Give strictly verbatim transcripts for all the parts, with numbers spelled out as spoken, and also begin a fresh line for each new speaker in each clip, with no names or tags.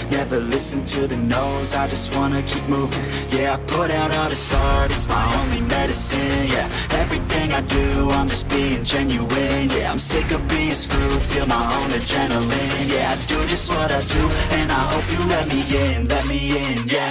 never listen to the no's, I just wanna keep moving. Yeah, I put out all this art, it's my only medicine. Yeah, everything I do, I'm just being genuine. Yeah, I'm sick of being screwed, feel my own adrenaline. Yeah, I do just what I do, and I hope you let me in, let me in, yeah.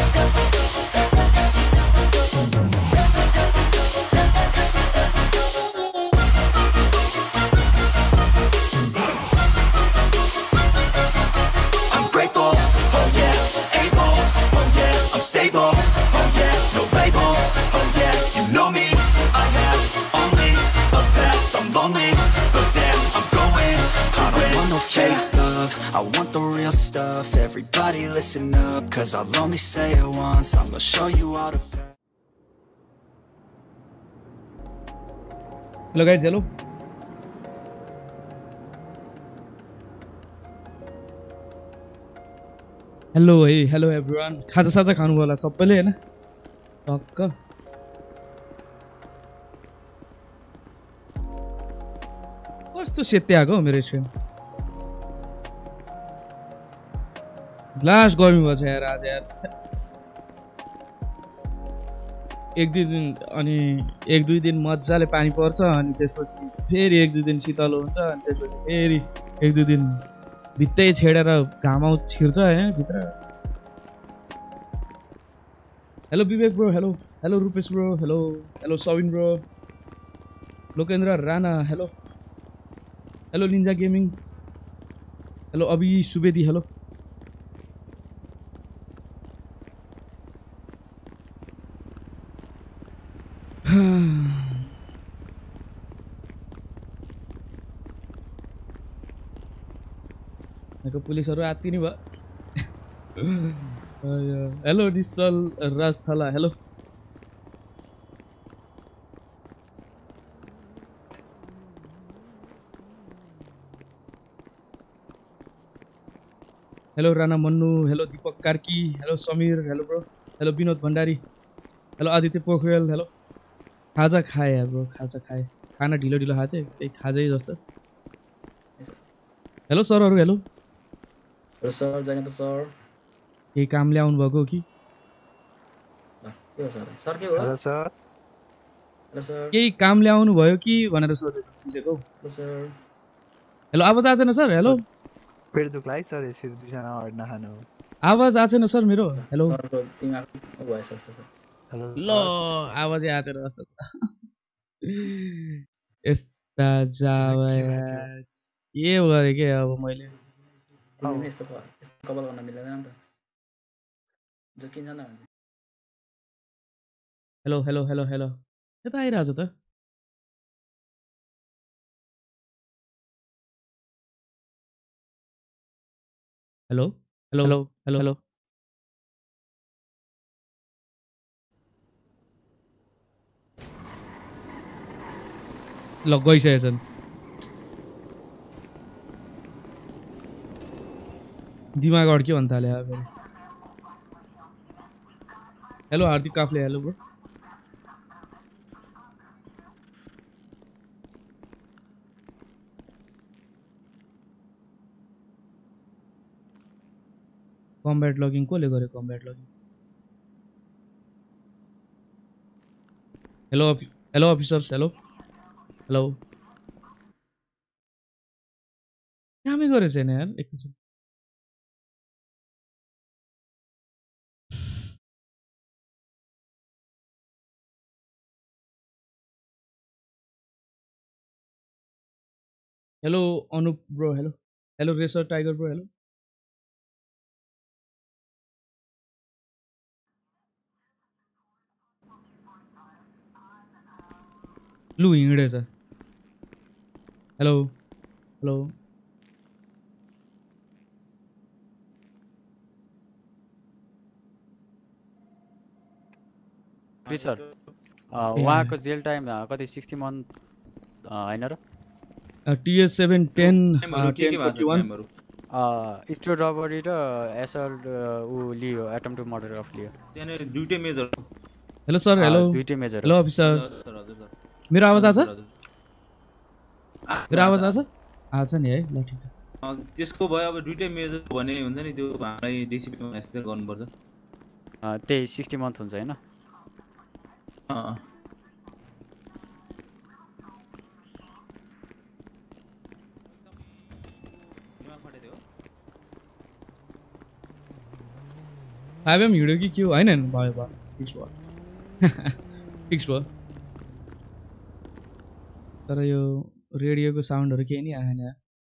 I'm stable, oh yeah, no label, oh yeah, you know me, I have only a past, I'm lonely, but damn, I'm going to I don't want no fake love, I want the real stuff. Everybody listen up, cause I'll only say it once, I'm gonna show you all the path.
Hello guys, hello. Hello है hello everyone खाजा साजा खानु होला सबैले हैन टक्क कस्तो सेत्याको हो मेरो स्क्रिन ग्लास गर्मी भछ यार आज यार एक दुई दिन अनि एक दुई दिन मज्जाले पानी पर्छ अनि त्यसपछि फेरि एक दुई दिन शीतल हुन्छ अनि त्यसपछि फेरि एक दुई दिन भित्तै छेडेर घाम आउ छिर्छ है भित्र hello Vivek bro hello hello Rupesh bro hello hello Sabin bro Lokendra Rana hello hello ninja gaming hello Abhi Subedi hello को पुलिसहरु आत्ति नि भयो hello Nischal Rajthala hello hello Rana Mannu hello Deepak Karki hello Samir hello bro hello Vinod Bhandari hello Aditya Pokharel hello खाजा खाए यार ब्रो खाजा खाए खाना ढिलो ढिलो खाथे त्यही खाजै जस्तो हेलो सरहरु hello
hello sir Jayanta sir
केही काम ल्याउनु भएको कि
के हो सर सर के हो हेलो सर हेलो सर
केही काम ल्याउनु भयो कि भनेर सोधेको बुझेको
हेलो सर
हेलो आवाज आछेन सर हेलो
पेट दुख्लाई सर यसरी दुई जना अड नखानु
आवाज आछेन सर मेरो हेलो
सरको दिमाग भएछ जस्तो छ
हेलो
ल आवाजै आछेन जस्तो छ यस्ता जावा यार के गरे के अब मैले
यस्तो कपाल गर्न मिल्दैन नि त जो किन जान्दा भन्छ
हेलो हेलो हेलो हेलो यता आइरहेछ त hello hello hello hello hello ल गइसकेछन् दिमाग अड्क्यो भन्न थाले अब hello Hardik Kafle hello bro combat logging कसले गर्यो combat logging hello hello officers hello hello कामै गरेछ नि यार एकैछिन hello Anup bro hello hello racer tiger bro hello लु हिँडेछ हेलो हेलो
सर उहाँको जेल टाइम कति सिक्सटी मन्थ हैन र
TS seven ten
store robbery र एसल्ट उ लियो एटम टु मर्डर अफ लियो
त्यहाँ दुईटै मेजर
हेलो सर हेलो
दुईटै मेजर
हेलो अफिसर मेरो आवाज आछ मेरो आवाज आछ आछ नि है ल ठीक छ
त्यसको भयो अब दुईटै मेजर भने हुन्छ नि त्यो हामीलाई डिसिप्लिनमा यस्तै गर्नुपर्छ
त्यही सिक्सटी मन्थ हुन्छ होइन
फाइभ एम हिँड्यो कि के हो होइन भयो भयो फिक्स भयो फिक्स भयो तर यो रेडियोको साउन्डहरू केही नि आएन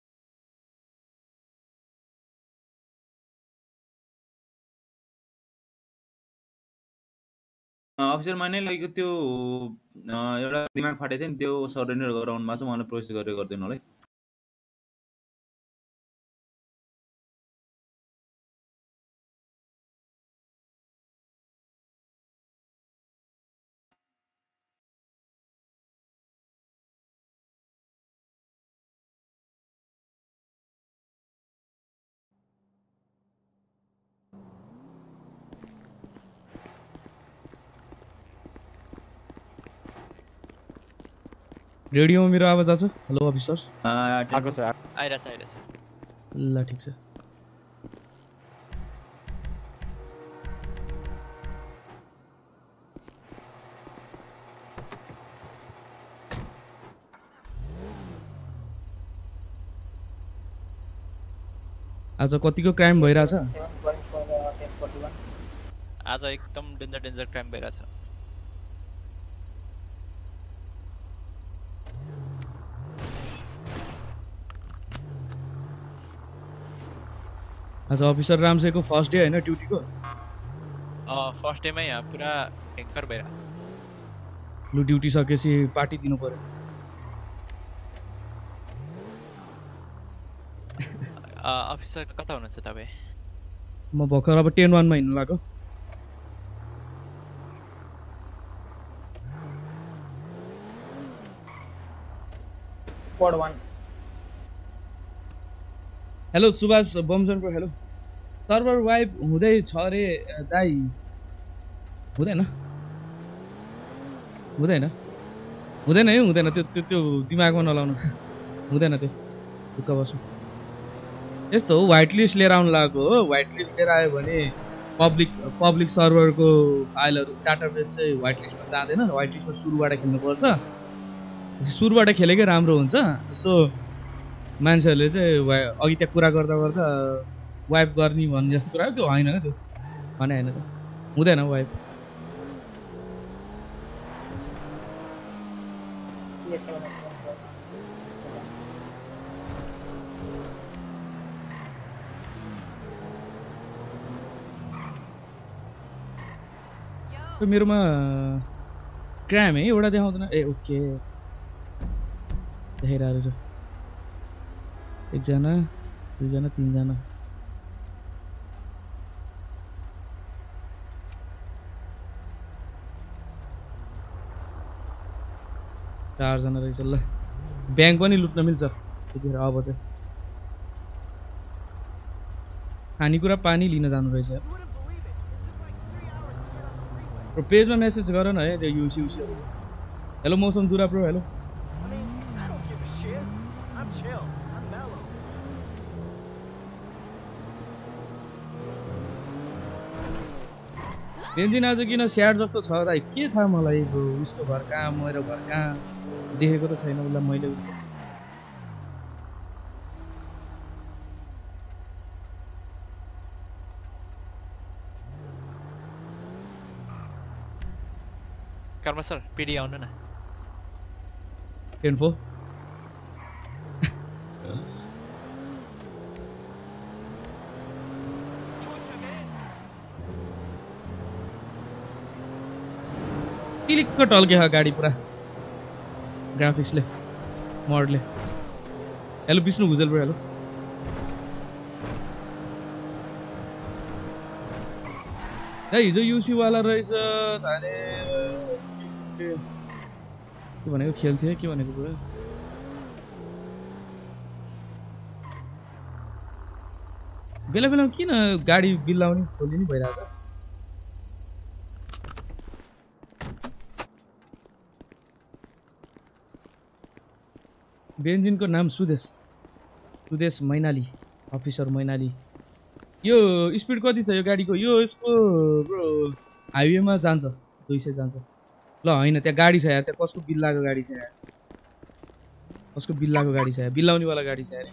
अफिसरमा नै लगेको त्यो एउटा दिमाग फाटेको थियो नि त्यो सरेन्डर गराउनु भएको छ मलाई प्रोसेस गरेर गरिदिनु होला है
रेडियोमा मेरो आवाज आछ हेलो अफिसर
आएको छ
आइरहेछ आइरहेछ
ल ठिक छ आज कतिको क्राइम भइरहेछ
आज एकदम डेन्जर डेन्जर क्राइम भइरहेछ
आज अफिसर रामसेको फर्स्ट डे हैन ड्युटीको
अ फर्स्ट डे मै यहाँ पुरा भयंकर भइरा
लु ड्युटी सकेपछि पार्टी दिनु पर्यो
अ अफिसर कता हुनुहुन्छ तपाई
म भर्खर अब टेन वन मा हिँड्नु लाग्यो
कोड वन
हेलो सुभाष बमजनको हेलो सर्भर वाइप हुँदै छ रे दाइ हुँदैन हुँदैन हुँदैन है हुँदैन त्यो त्यो त्यो दिमागमा नलाउनु हुँदैन त्यो ढुक्क बस्नु यस्तो हो व्हाइट लिस्ट लिएर आउनु लागेको हो व्हाइट लिस्ट लिएर आयो भने पब्लिक पब्लिक सर्भरको फाइलहरू डाटाबेस चाहिँ व्हाइट लिस्टमा जाँदैन व्हाइट लिस्टमा सुरुबाट खेल्नुपर्छ सुरुबाट खेलेकै राम्रो हुन्छ सो मान्छेहरूले चाहिँ अघि त्यहाँ कुरा गर्दा गर्दा वाइप गर्ने भन्ने जस्तो कुरा त्यो होइन क्या त्यो भने होइन त हुँदैन वाइप मेरोमा क्राइम है एउटा देखाउँदैन ए ओके देखाइरहेको छ एकजना दुईजना तीनजना चारजना रहेछ ल ब्याङ्क पनि लुट्न मिल्छ त्यतिखेर अब चाहिँ खानेकुरा पानी लिन जानु रहेछ पेजमा मेसेज गर न है त्यो युसी युसी हेलो मौसम दुरा प्रो हेलो बेन्जिन आज किन स्याड जस्तो छ दाइ के थाहा मलाई उसको घर कहाँ मेरो घर कहाँ देखेको त छैन उसलाई मैले
कर्म सर पिडी आउनु न
टेन फोर क्लिक्क टल्के गाडी पुरा ग्राफिक्सले मोडले hello Bishnu Bhujel bro hello ए हिजो युसी वाला रहेछ अरे के भनेको खेल्थे के भनेको पुरा बेला बेलामा किन गाडी बिल्लाउने खोली नि भइरहेछ बेन्जिनको नाम सुदेश सुदेश मैनाली अफिसर मैनाली यो स्पिड कति छ यो गाडीको यो यसको ब्रो हाइवेमा जान्छ दुई सय जान्छ ल हैन त्यहाँ गाडी छ यार त्यहाँ कसको बिल्लाको गाडी छ यार कसको बिल्लाको गाडी छ यार बिल्लाउने वाला गाडी छ यार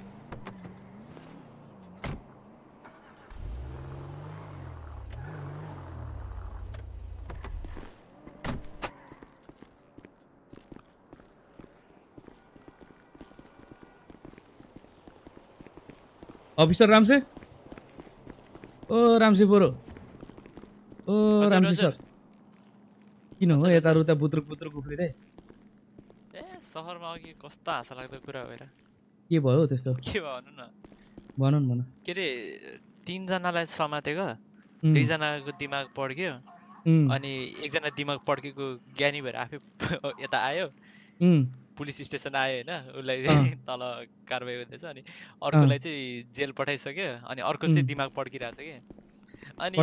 अफिसर रामसे ओ रामसे बोरो ओ रामसे सर किन हो यता रुता बुत्रुक बुत्रुक उफ्रिँदै
ए सहरमा अघि कस्तो हाँसा लाग्दो कुरा भएर
के भयो त्यस्तो
के भयो भन्नु न
भनौँ भन
के अरे तिनजनालाई समातेको दुईजनाको दिमाग पड्क्यो अनि एकजना दिमाग पड्केको ज्ञानी भएर आफै यता आयो पुलिस स्टेसन आयो होइन उसलाई तल कारवाही हुँदैछ अनि अर्कोलाई चाहिँ जेल पठाइसक्यो अनि अर्को चाहिँ दिमाग पड्किरहेछ कि अनि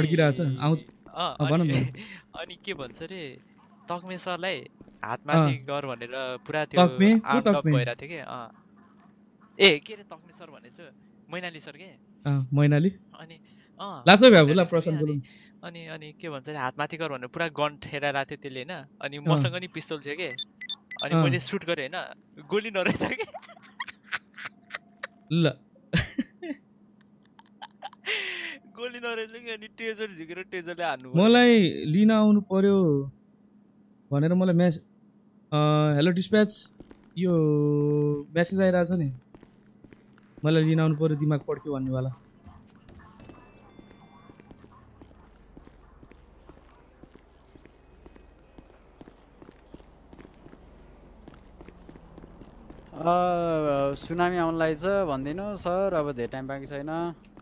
अनि के भन्छ अरे तक्मे सरलाई हातमाथि गर भनेर पुरा त्यो आर्मअप भइरहेको थियो कि ए के अरे तक्मे सर भनेछु मैनाली सर के
मैनाली
अनि अनि अनि के भन्छ अरे हातमाथि गर भनेर पुरा गन ठेराइरहेको थियो त्यसले होइन अनि मसँग नि पिस्तोल थियो कि अनि मैले सुट गरेँ होइन गोली नरहेछ कि
ल
गोली नरहेछ कि अनि टेजर झिकेर टेजरले हान्नु
मलाई लिन आउनु पर्यो भनेर मलाई मेस हेलो डिस्प्याच यो मेसेज आइरहेछ नि मलाई लिन आउनु पर्यो दिमाग पड्क्यो भन्नेवाला
सुनामी आउनलाई छ भन्दिनु सर अब धेरै टाइम बाँकी छैन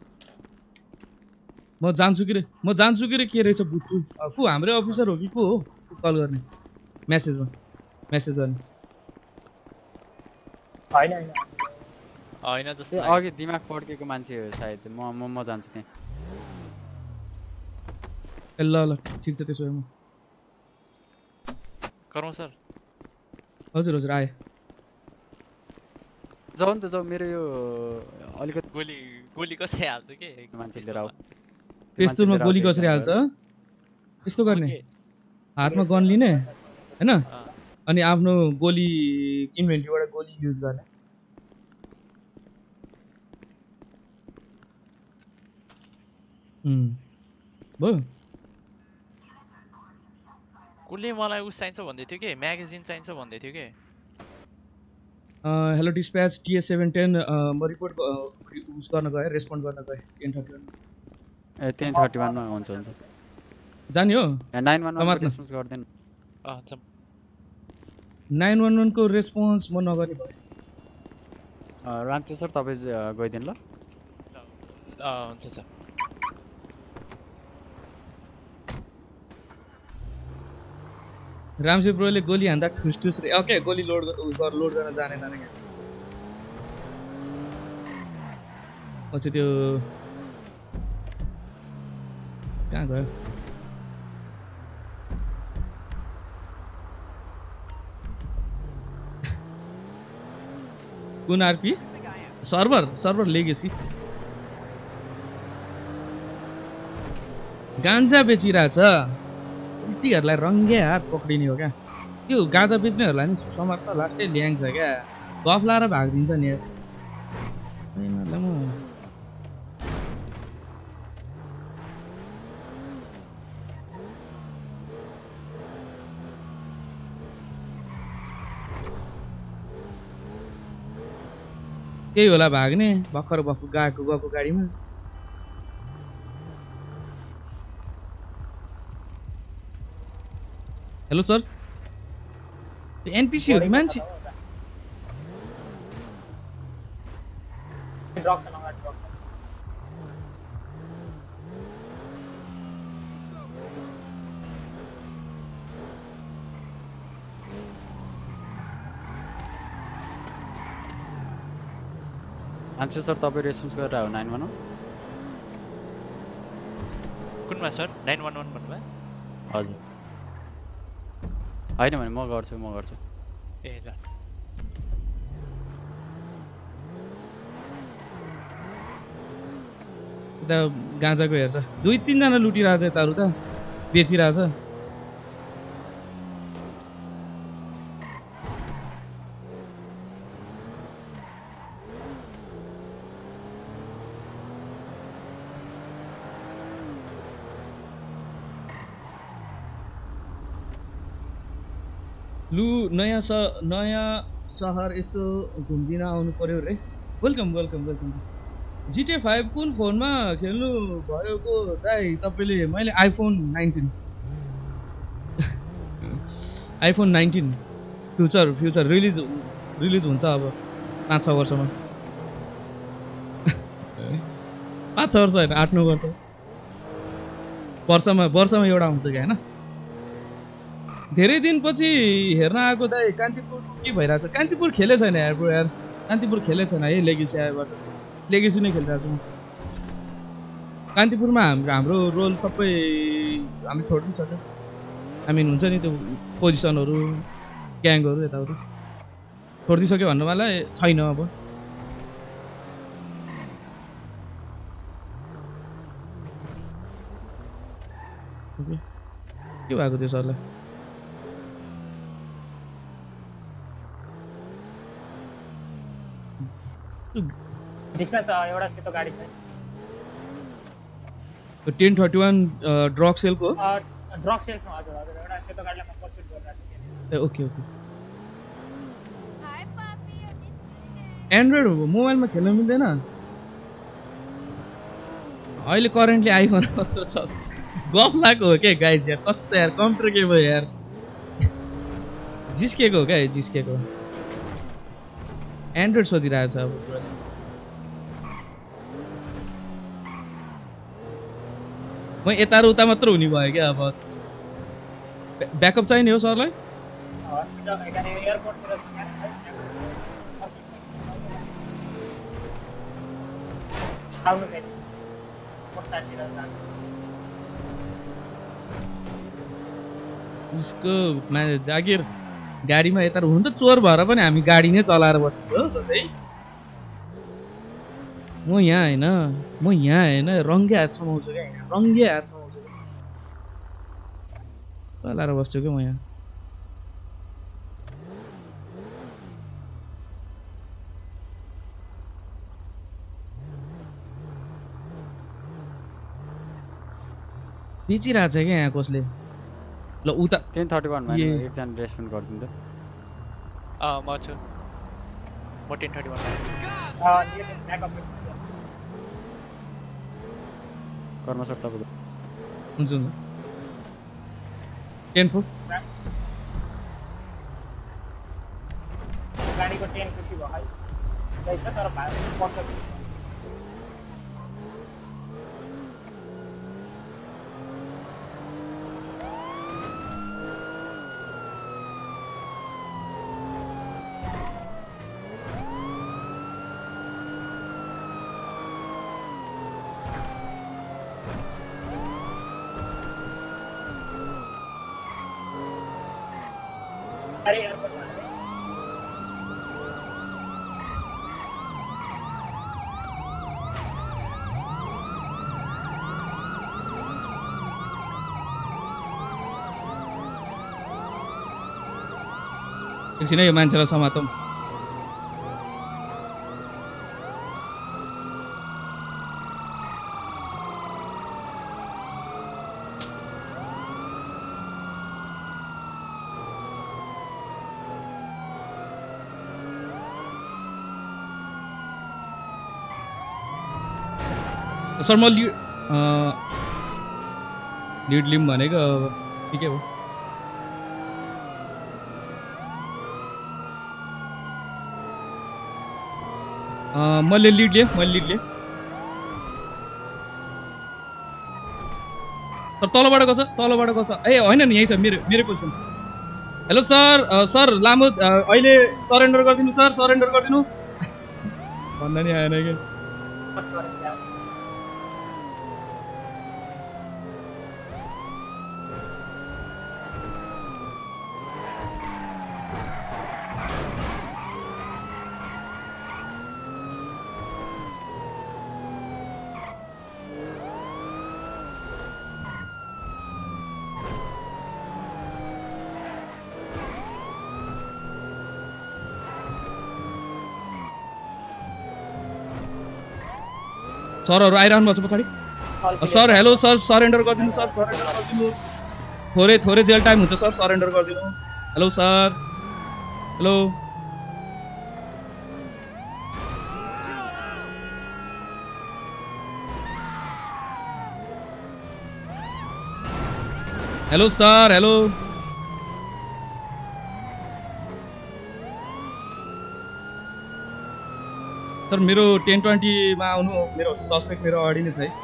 म जान्छु कि रे म जान्छु कि रे के रहेछ बुझ्छु को हाम्रै अफिसर हो कि को हो कल गर्ने मेसेजमा मेसेज गर्ने
हैन हैन
हैन जस्तो
अघि दिमाग पड्केको मान्छे हो सायद म म म जान्छु त्यहाँ
ए ल ल ठिक छ त्यसो भए म
गरौँ सर
हजुर हजुर आए
जाऊ नि त जाऊ मेरो यो अलिकति
गोली गोली कसरी हाल्छ के
मान्छे लिएर आऊ
पिस्तोलमा गोली कसरी हाल्छ यस्तो गर्ने हातमा गन लिने हैन अनि आफ्नो गोली इन्भेन्ट्रीबाट गोली युज गर्ने हम्म भयो
कुले मलाई उस चाहिन्छ भन्दै थियो के म्यागजिन चाहिन्छ भन्दै थियो के
hello dispatch TS seven ten म रिपोर्ट उस गर्न गएँ रेस्पोन्ड गर्न गएँ टेन थर्टी वान
ए टेन थर्टी वानमा हुन्छ हुन्छ
जाने हो
नाइन वान वान रेस्पोन्स गर्दैन
नाइन वान वानको रेस्पोन्स म नगर्ने भएँ
रामचन्द्र सर तपाईँ गइदिनु ल
हुन्छ सर
रामसे ब्रोले गोली हान्दा ठुस ठुस रे ओके गोली लोड गर लोड गर्न जानेन नि पछि त्यो कहाँ गयो कुन आरपी सर्भर सर्भर लेगेसी गान्जा बेचिरहेछ उल्टीहरूलाई रङ्गे हात पक्रिने हो क्या त्यो गाँजा बेच्नेहरूलाई नि समात त लास्टै ल्याङ्छ क्या गफ लाएर भागिदिन्छ नि यिनीहरूलाई म त्यही होला भाग्ने भर्खर भएको गएको गएको गाडीमा हेलो सर त्यो एनपीसी हो कि मान्छे
आन्सर सर तपाईँ रेस्पोन्स गरेर हो नाइन वान वान
कुनमा सर नाइन वान वान भन्नुभयो
हजुर होइन भने म गर्छु म गर्छु
ए ल
यता गाँजाको हेर्छ दुई तिनजना लुटिरहेछ यताहरू त बेचिरहेछ लु नयाँ स नयाँ सहर यसो घुम्दिन आउनु पर्यो रे welcome welcome welcome GTA five कुन फोनमा खेल्नु भएको दाइ तपाईँले मैले iPhone nineteen iPhone nineteen future future release release हुन्छ अब पाँच छ वर्षमा पाँच छ वर्ष होइन आठ नौ वर्ष वर्षमा वर्षमा एउटा हुन्छ क्या होइन धेरै दिनपछि हेर्न आएको दाइ कान्तिपुर के भइरहेछ कान्तिपुर खेले छैन यार ब्रो यार कान्तिपुर खेले छैन है लेगेसी आएबाट लेगेसी नै खेलिरहेको छु कान्तिपुरमा हाम्रो हाम्रो रोल सबै हामी छोडिदिइसक्यो हामी हुन्छ नि त्यो पोजिसनहरू ग्याङहरू यताउति छोडिदिइसक्यो भन्नुलाई छैन अब के भएको थियो सरलाई
एउटा सेतो गाडी छ
टेन थर्टी वान ड्रग सेलको
ड्रग सेल छ हजुर हजुर एउटा सेतो गाडीलाई म पर्सुट गरिरहेको
ए ओके ओके एन्ड्रोइड मोबाइलमा खेल्न मिल्दैन अहिले करेन्टली आइफोन कस्तो छ गफ लागेको हो क्या गाइज यार कस्तो यार कम्प्युटर के भयो यार जिस्केको हो क्या जिस्केको एन्ड्रोइड सोधिरहेको छ अब म यता र उता मात्र हुने भयो क्या अब ब्याकअप चाहिने हो सरलाई उसको जागिर गाडीमा यता हुन त चोर भएर पनि हामी गाडी नै चलाएर बसेको हो जसै म यहाँ होइन म यहाँ होइन रङ्गे हात समाउँछु क्या यहाँ रङ्गे हात समाउँछु चलाएर बस्छु क्या म यहाँ बेचिरहेको छ क्या यहाँ कसले ल उता
टेन थर्टी वानमा एकजना रेस्पोन्ड गरिदिनु त
अँ म छु म टेन थर्टी वान
कर्म सर तपाईँको
हुन्छ हुन्छ टेन फोर
गाडीको टेन फिफ्टी भयो है तर
एकछिन यो मान्छेलाई समातौँ सर म लिड लिड लिम भनेको अब ठिकै हो मैले लिड लिएँ मैले लिड लिएँ सर तलबाट गएको छ तलबाट गएको छ ए होइन नि यही छ मेरो मेरो पोजिसन हेलो सर सर लामो अहिले सरेन्डर गरिदिनु सर सरेन्डर गरिदिनु भन्दा नि आएन कि सरहरू आइरहनु भएको छ पछाडि सर हेलो सर सरेन्डर गरिदिनु सर सरेन्डर गरिदिनु थोरै थोरै जेल टाइम हुन्छ सर सरेन्डर गरिदिनु hello sir hello hello sir hello sir मेरो टेन ट्वेन्टीमा आउनु मेरो सस्पेक्ट मेरो अगाडि नै छ है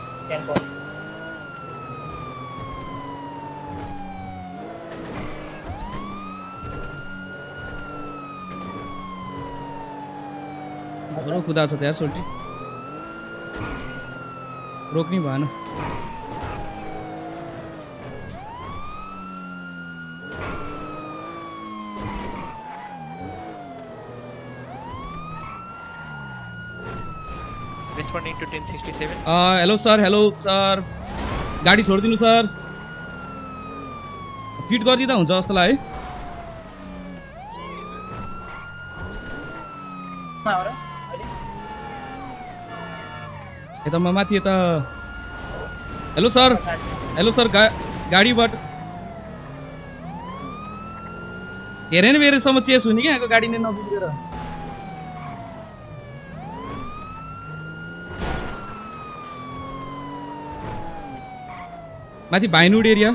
अरू खुदा छ त्यहाँ सोल्टी रोक्नै भएन
Responding to ten sixty-seven.
Uh, hello sir, hello sir. गाडी छोडिदिनु सर फिट गरिदिँदा हुन्छ जस्तो लाग्यो यता म माथि यता हेलो सर हेलो सर गा गाडीबाट हेरे न मेरोसम्म चेस हुने क्या गाडी नै नबिग्रेर माथि भाइनुड एरिया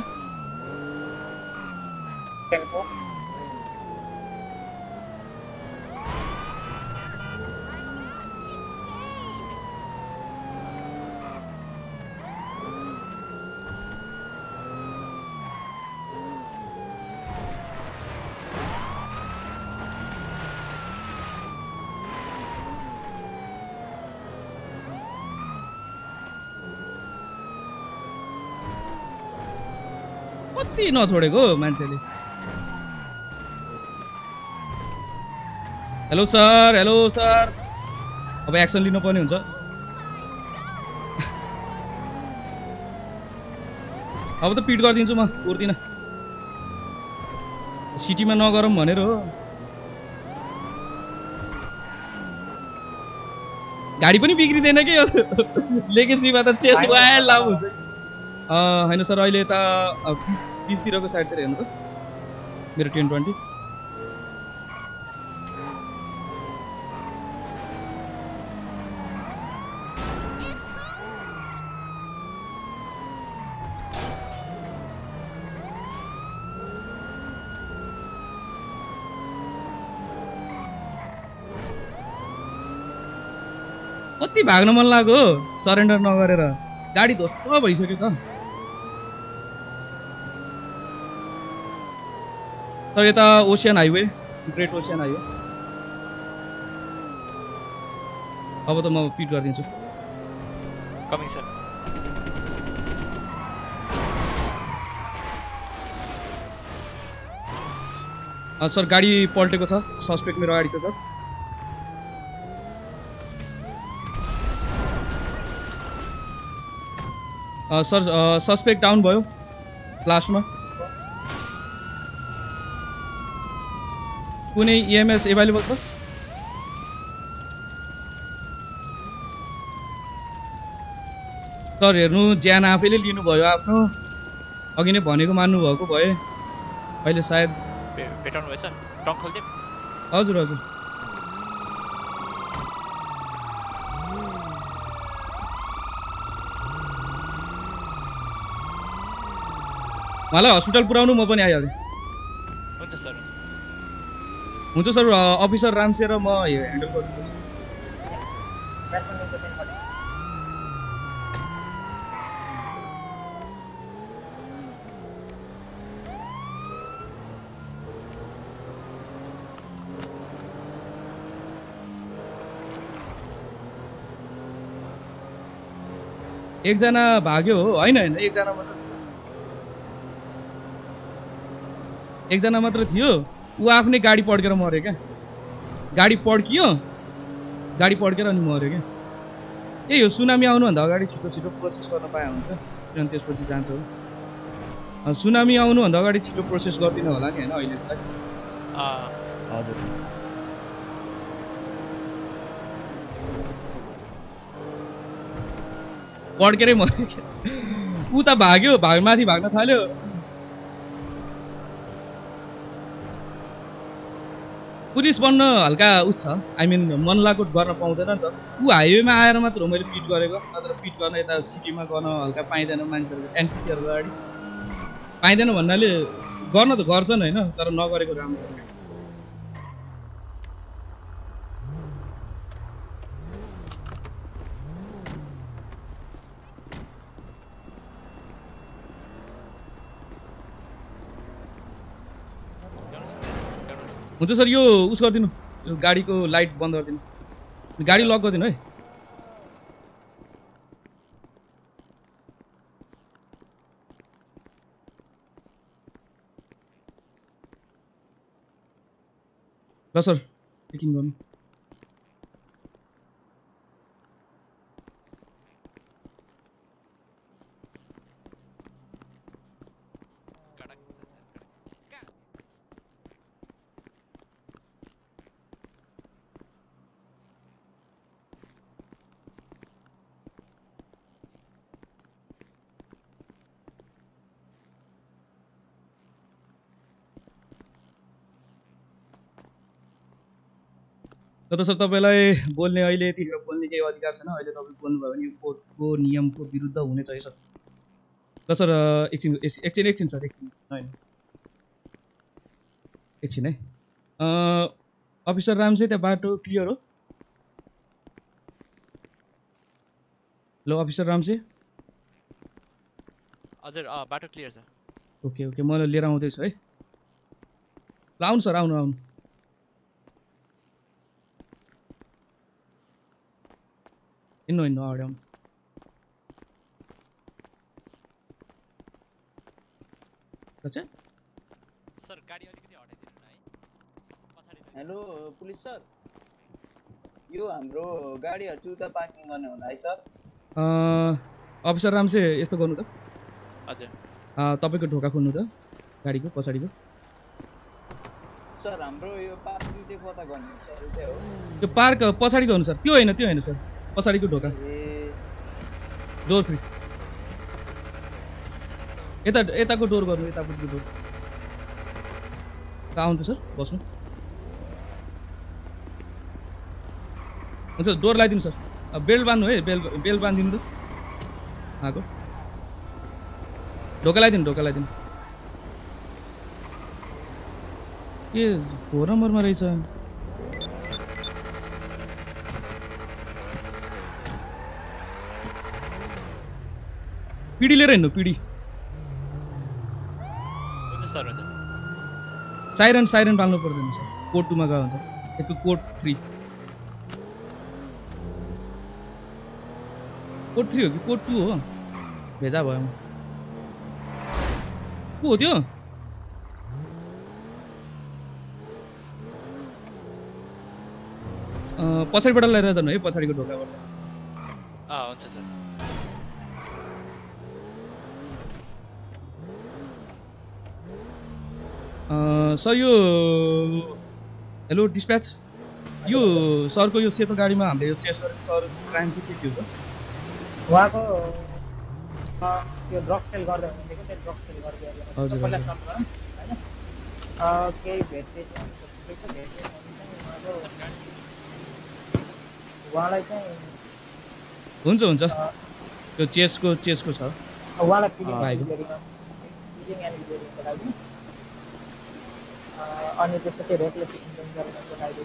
कति नछोडेको मान्छेले हेलो सर हेलो सर अब एक्सन लिनुपर्ने हुन्छ अब त पिट गरिदिन्छु म उर्दिन सिटीमा नगरौँ भनेर हो गाडी पनि बिग्रिँदैन कि लेगेसीमा त चेस वाइल्ड लाभ हुन्छ होइन सर अहिले यता पिस पिसतिरको साइडतिर हेर्नु त मेरो टेन ट्वेन्टी कति भाग्न मन लाग्यो सरेन्डर नगरेर गाडी ध्वस्त भइसक्यो त तर यता ocean highway great ocean highway अब त म पिट गरिदिन्छु
कमिङ सर
सर गाडी पल्टेको छ सस्पेक्ट मेरो अगाडि छ सर सर सस्पेक्ट डाउन भयो लास्टमा कुनै इएमएस एभाइलेबल छ सर हेर्नु ज्यान आफैले लिनुभयो आफ्नो अघि नै भनेको मान्नुभएको भए अहिले सायद
भेटाउनु भएछ टङ खोल्दै
हजुर हजुर मलाई हस्पिटल पुर्याउनु म पनि आइहालेँ
हुन्छ सर
हुन्छ सर अफिसर रामसे र म ह्यान्डल गर्छु एकजना भाग्यो हो होइन होइन एकजना मात्र एकजना मात्र थियो ऊ आफ्नै गाडी पड्केर मऱ्यो क्या गाडी पड्कियो गाडी पड्केर अनि मऱ्यो क्या ए यो सुनामी आउनुभन्दा अगाडि छिटो छिटो प्रोसेस गर्न पाए हुन्छ किनभने त्यसपछि जान्छ हो सुनामी आउनुभन्दा अगाडि छिटो प्रोसेस गरिदिनु होला नि होइन अहिले
हजुर
पड्केरै मर्यो ऊ त भाग्यो भाग माथि भाग्न थाल्यो पुलिस बन्न हल्का उस छ आई मिन मन लागु गर्न पाउँदैन नि त ऊ हाइवेमा आएर मात्र हो मैले पिट गरेको नत्र पिट गर्न यता सिटीमा गर्न हल्का पाइँदैन मान्छेहरू एनपिसीहरू अगाडि पाइँदैन भन्नाले गर्न त गर्छन् होइन तर नगरेको राम्रो हुन्छ सर यो उस गरिदिनु यो गाडीको लाइट बन्द गरिदिनु गाडी लक गरिदिनु है ल सर चेकिङ गर्नु तर सर तपाईँलाई बोल्ने अहिले यतिखेर बोल्ने केही अधिकार छैन अहिले तपाईँ बोल्नुभयो भने यो कोर्टको नियमको विरुद्ध हुनेछ है सर ल सर एकछिन एकछिन एकछिन सर एकछिन होइन एकछिन है अफिसर रामसे त्यहाँ बाटो क्लियर हो ल अफिसर रामसे
हजुर बाटो क्लियर छ
ओके ओके म लिएर आउँदैछु है ल आउनु सर आउनु आउनु इन्नु इन्नु अगाडि आउनु अच्छा
सर गाडी अलिकति हटाइदिनु न है पछाडी
हेलो पुलिस सर यो हाम्रो गाडीहरु चाहिँ उता पार्किङ गर्ने होला है सर
अफिसर रामसे यस्तो गर्नु त
हजुर
तपाईको ढोका खोल्नु त गाडीको पछाडीको
सर हाम्रो यो पार्किङ चाहिँ कता गर्ने सर उतै हो
यो पार्क पछाडीको हुनु सर त्यो हैन त्यो हैन सर पछाडीको ढोका डोर थ्री यता यताको डोर गर्नु यतापट्टिको डोर आउनु सर बस्नु हुन्छ डोर लगाइदिनु सर बेल्ट बान्नु है बेल्ट बेल्ट बान्दिनु त आको ढोका लगाइदिनु ढोका लगाइदिनु के हो नम्बरमा रहेछ पिडी लिएर हिँड्नु पिडी साइरन साइरन बाल्नु पर्दैन सर कोड टूमा गयो हुन्छ एक कोड थ्री कोड थ्री हो कि कोड टू हो भेजा भयो को हो त्यो पछाडिबाट लिएर जानु है पछाडिको ढोकाबाट
हुन्छ सर
सर यो हेलो डिस्प्याच यो सरको यो सेतो गाडीमा हामीले यो चेस गरेको सर क्राइम चाहिँ के के हो सर
उहाँको त्यो ड्रग सेल गर्दै हुनुहुन्थ्यो त्यो ड्रग सेल गर्दै
हजुर
होइन केही भेट उहाँलाई चाहिँ
हुन्छ हुन्छ त्यो चेसको चेसको छ
उहाँलाई अनि त्यसपछि रेकलेस इन्डेन्जरमेन्टको लागि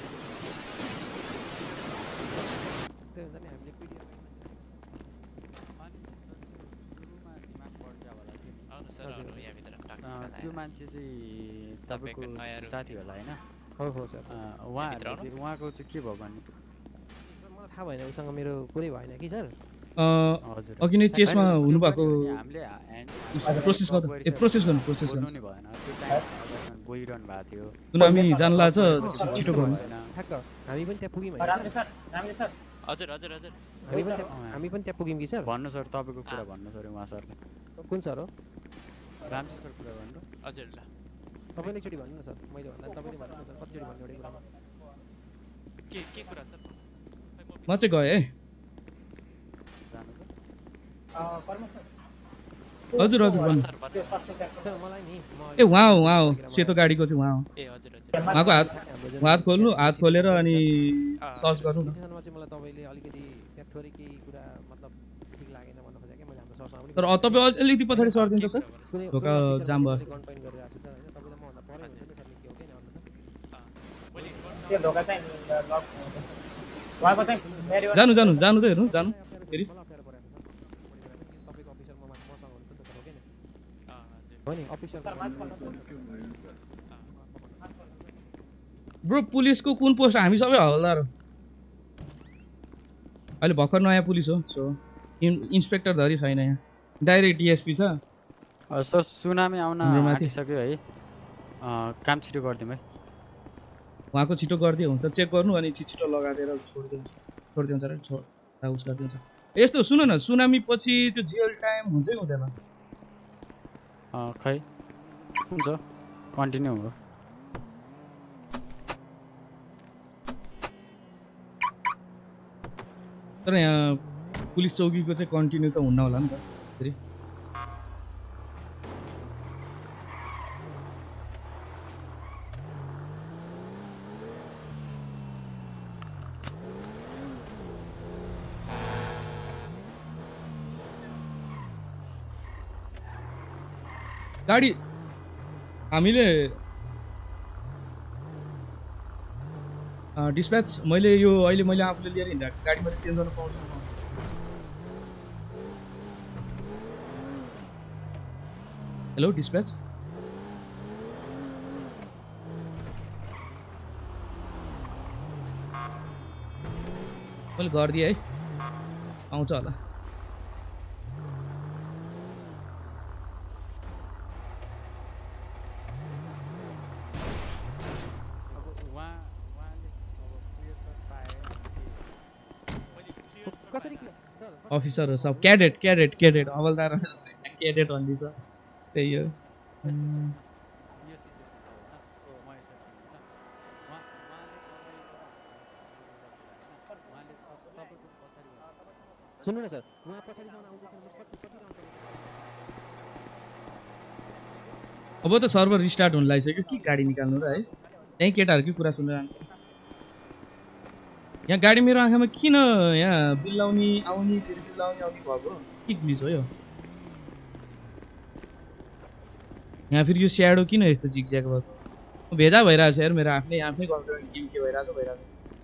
त्यो मान्छे चाहिँ तपाईँको साथी होला होइन
हो हो सर
उहाँहरूले चाहिँ उहाँको चाहिँ के भयो भन्ने
मलाई थाहा भएन उसँग मेरो कुरै भएन कि सर
हजुर अघि नै चेसमा हुनुभएको प्रोसेस गर्नु ए प्रोसेस गर्नु प्रोसेस गर्नु
नि भएन त्यो टाइम गइरहनु भएको थियो
जुन हामी जानला छ छिटो गर्नु
ठ्याक्क हामी पनि त्यहाँ पुग्यौँ
रामले सर रामले सर
हजुर हजुर हजुर
हामी पनि हामी पनि त्यहाँ पुग्यौँ कि सर
भन्नु सर तपाईँको कुरा भन्नु सर उहाँ सरले
कुन सर हो
रामजी सर कुरा भन्नु
हजुर ल
तपाईँले एकचोटि भन्नु न सर मैले भन्दा तपाईँले भन्नु सर कतिचोटि भन्नु एउटा कुरामा
के के कुरा सर
म चाहिँ गएँ है हजुर हजुर भन्नु
मलाई नि
ए वहाँ हो वहाँ हो सेतो गाडीको चाहिँ वहाँ हो
ए हजुर हजुर
उहाँको हात हात खोल्नु हात खोलेर अनि सर्च गर्नु न
चाहिँ मलाई तपाईँले अलिकति त्यहाँ थोरै केही कुरा मतलब ठिक लागेन भन्न खोजेँ क्या मैले हाम्रो सरसँग पनि
तर तपाईँ अलिकति पछाडि सर्दिनु त सर
कुनै
ढोका जाम भयो
गन पोइन्ट गरिरहेको छ होइन तपाईँलाई मभन्दा परै हुन्छ नि सर के हो कि भन्नु त
त्यो ढोका चाहिँ लक उहाँको चाहिँ मेरी
जानु जानु जानु त हेर्नु जानु फेरि
मलाई अप्ठ्यारो परेको छ तपाईँको अफिसर म मसँग हुनु त सर हो कि हो नि अफिसर
ब्रो पुलिसको कुन पोस्ट हामी सबै हवलदार हो अहिले भर्खर नयाँ पुलिस हो सो इन्सपेक्टर धरी छैन यहाँ डाइरेक्ट डिएसपी छ
सर सुनामी आउन आँटिसक्यो है काम छिटो गरिदिउँ है
उहाँको छिटो गरिदियो हुन्छ चेक गर्नु अनि छिटो लगाएर छोडिदिन्छ छोडिदिन्छ र छोड उस गरिदिन्छ यस्तो सुन न सुनामी पछि त्यो जेल टाइम हुन्छ कि हुँदैन
खै हुन्छ कन्टिन्यू हो
तर यहाँ पुलिस चौकीको चाहिँ कन्टिन्यू त हुन्न होला नि त फेरि गाडी हामीले डिस्प्याच मैले यो अहिले मैले आफूले लिएर हिँडेको गाडी मैले चेन्ज गर्न पाउँछु हेलो डिस्प्याच मैले गरिदिएँ है आउँछ होला अफिसर हो सब क्याडेट क्याडेट क्याडेट हवलदार क्याडेट भन्दैछ त्यही हो
सुन्नु न सर उहाँ पछाडिसम्म आउँदैछ कति कति
अब त सर्भर रिस्टार्ट हुन लागिसक्यो के गाडी निकाल्नु र है त्यही केटाहरूकै कुरा सुनेर यहाँ गाडी मेरो आँखामा किन यहाँ बिल्लाउने आउने फेरि बिल्लाउने आउने भएको के ग्लिच हो यो यहाँ फेरि यो स्याडो किन यस्तो जिगज्याग भएको भेजा भइरहेको छ यार मेरो आफ्नै आफ्नै कम्प्युटर गेम के भइरहेछ भइरहेको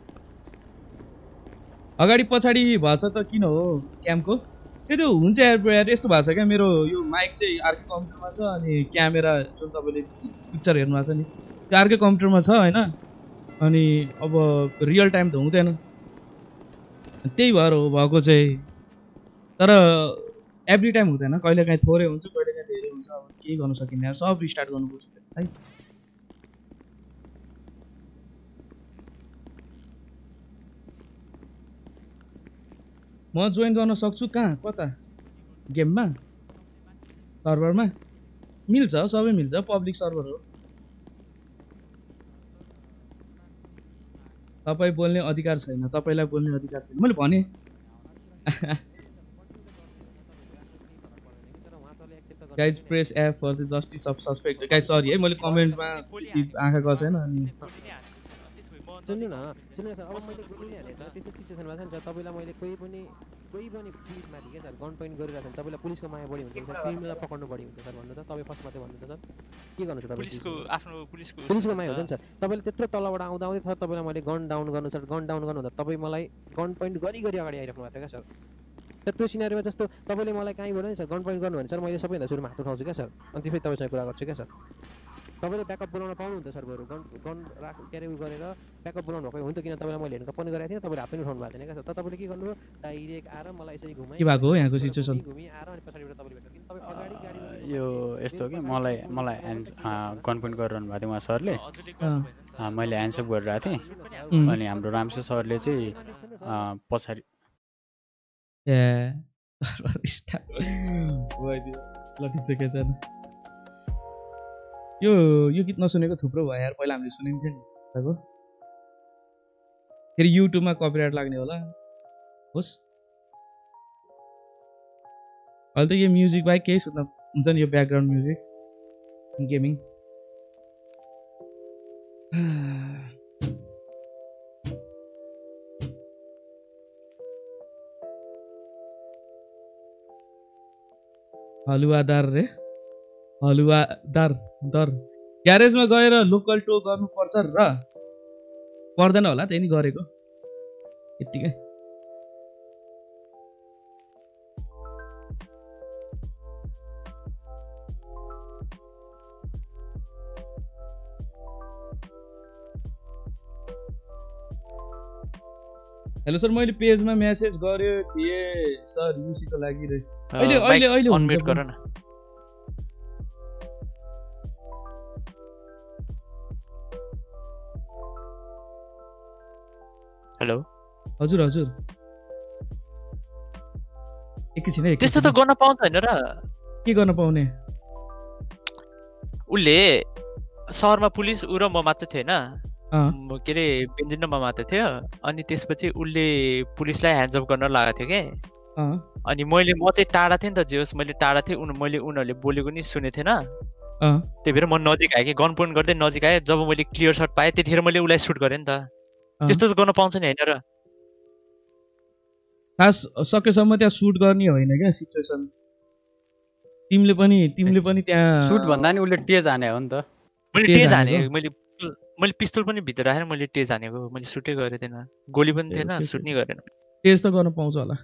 अगाडि पछाडि भएछ त किन हो क्यामको ए त्यो हुन्छ यार यार यस्तो भएको छ क्या मेरो यो माइक चाहिँ अर्कै कम्प्युटरमा छ अनि क्यामेरा जुन तपाईँले पिक्चर हेर्नु भएको छ नि त्यो अर्कै कम्प्युटरमा छ होइन अनि अब रियल टाइम त हुँदैन त्यही भएर हो भएको चाहिँ तर एभ्री टाइम हुँदैन कहिले काहीँ थोरै हुन्छ कहिले काहीँ धेरै हुन्छ अब केही गर्नु सकिन्न यार सब रिस्टार्ट गर्नुपर्छ है म जोइन गर्न सक्छु कहाँ कता गेममा सर्भरमा मिल्छ सबै मिल्छ पब्लिक सर्भर हो तपाईँ बोल्ने अधिकार छैन तपाईँलाई बोल्ने अधिकार छैन मैले भने guys press up for the justice of suspect guys sorry है मैले कमेन्टमा आँखा गएको छैन अनि
सुन्नु न सुन्नु न सर अब मैले बोलिहालेँ सर त्यस्तो सिचुएसनमा छ नि सर तपाईँलाई मैले कोही पनि कोही पनि पुलिसमाथि क्या सर गन पोइन्ट गरिरहेको छ तपाईँलाई पुलिसको माया बढी हुन्छ सर क्रिमिनललाई पक्र्नु बढी हुन्छ सर भन्नु त तपाईँ फर्स्टमा चाहिँ भन्नु त सर के गर्नु छ तपाईँ
पुलिसको आफ्नो पुलिसको
पुलिसको माया हुन्छ नि सर तपाईँले त्यत्रो तलबाट आउँदा आउँदै सर तपाईँलाई मैले गन डाउन गर्नु सर गन डाउन गर्नु हुँदा तपाईँ मलाई गन पोइन्ट गरी गरी अगाडि आइराख्नु भएको थियो क्या सर त्यत्रो सिनारीमा जस्तो तपाईँले मलाई कहीँ बोल्नु नि सर गन पोइन्ट गर्नु भने सर मैले सबैभन्दा सुरुमा हात उठाउँछु क्या सर अनि त्यसपछि तपाईँसँग कुरा गर्छु क्या सर तपाईँले ब्याकअप बोलाउन पाउनुहुन्छ सर बरु गन गन राख क्यारी गरेर ब्याकअप बोलाउनु भएको हुन्छ किन तपाईँलाई मैले हेर्नु पनि गरेको थिएँ तपाईँले हात पनि उठाउनु भएको थिएन क्या सर तर तपाईँले के गर्नुभयो डाइरेक्ट आएर मलाई यसरी घुमाइ
के भएको हो यहाँको सिचुएसन
घुमी आएर अनि पछाडिबाट तपाईँले भेट्नु किन तपाईँ अगाडि गाडी
यो यस्तो हो कि मलाई मलाई ह्यान्ड गन पोइन्ट गरिरहनु भएको थियो उहाँ सरले मैले ह्यान्डसप गरिरहेको थिएँ अनि हाम्रो रामसु सरले चाहिँ पछाडि
ए ल ठिक छ के छैन यो यो गीत नसुनेको थुप्रो भयो यार पहिला हामीले सुनिन्थ्यो नि तपाईँको फेरि युट्युबमा कपिराइट लाग्ने होला होस् अहिले त यो म्युजिक बाहेक केही सुत्न हुन्छ नि यो ब्याकग्राउन्ड म्युजिक गेमिङ हलुवादार रे हलुवादार दर ग्यारेजमा गएर लोकल टो गर्नुपर्छ र पर्दैन होला त्यही नि गरेको यतिकै हेलो सर मैले पेजमा मेसेज गर्यो थिएँ सर युसीको लागि रे अहिले अहिले अहिले
अनम्युट गर न हेलो
हजुर हजुर एकैछिन है
त्यस्तो त गर्न पाउँदैन र
के गर्न पाउने
उसले सहरमा पुलिस उ र म मात्र थिएन के अरे बेन्जिन र म मात्र थियो अनि त्यसपछि उसले पुलिसलाई ह्यान्डअप गर्न लगाएको थियो के अनि मैले म चाहिँ टाढा थिएँ नि त जे होस् मैले टाढा थिएँ उन मैले उनीहरूले बोलेको नि सुनेको थिएन त्यही भएर म नजिक आएँ कि गन पोइन्ट गर्दै नजिक आएँ जब मैले क्लियर सर्ट पाएँ त्यतिखेर मैले उसलाई सुट गरेँ नि त त्यस्तो त गर्न पाउँछ नि होइन र
खास सकेसम्म त्यहाँ सुट गर्ने होइन क्या सिचुएसन तिमीले पनि तिमीले पनि त्यहाँ
सुट भन्दा नि उसले टेज हाने हो नि त
मैले टेज हाने मैले मैले पिस्तोल पनि भित्र राखेर मैले टेज हानेको मैले सुटै गरेँ थिएन गोली पनि थिएन सुट नि गरेन
टेज त गर्न पाउँछ होला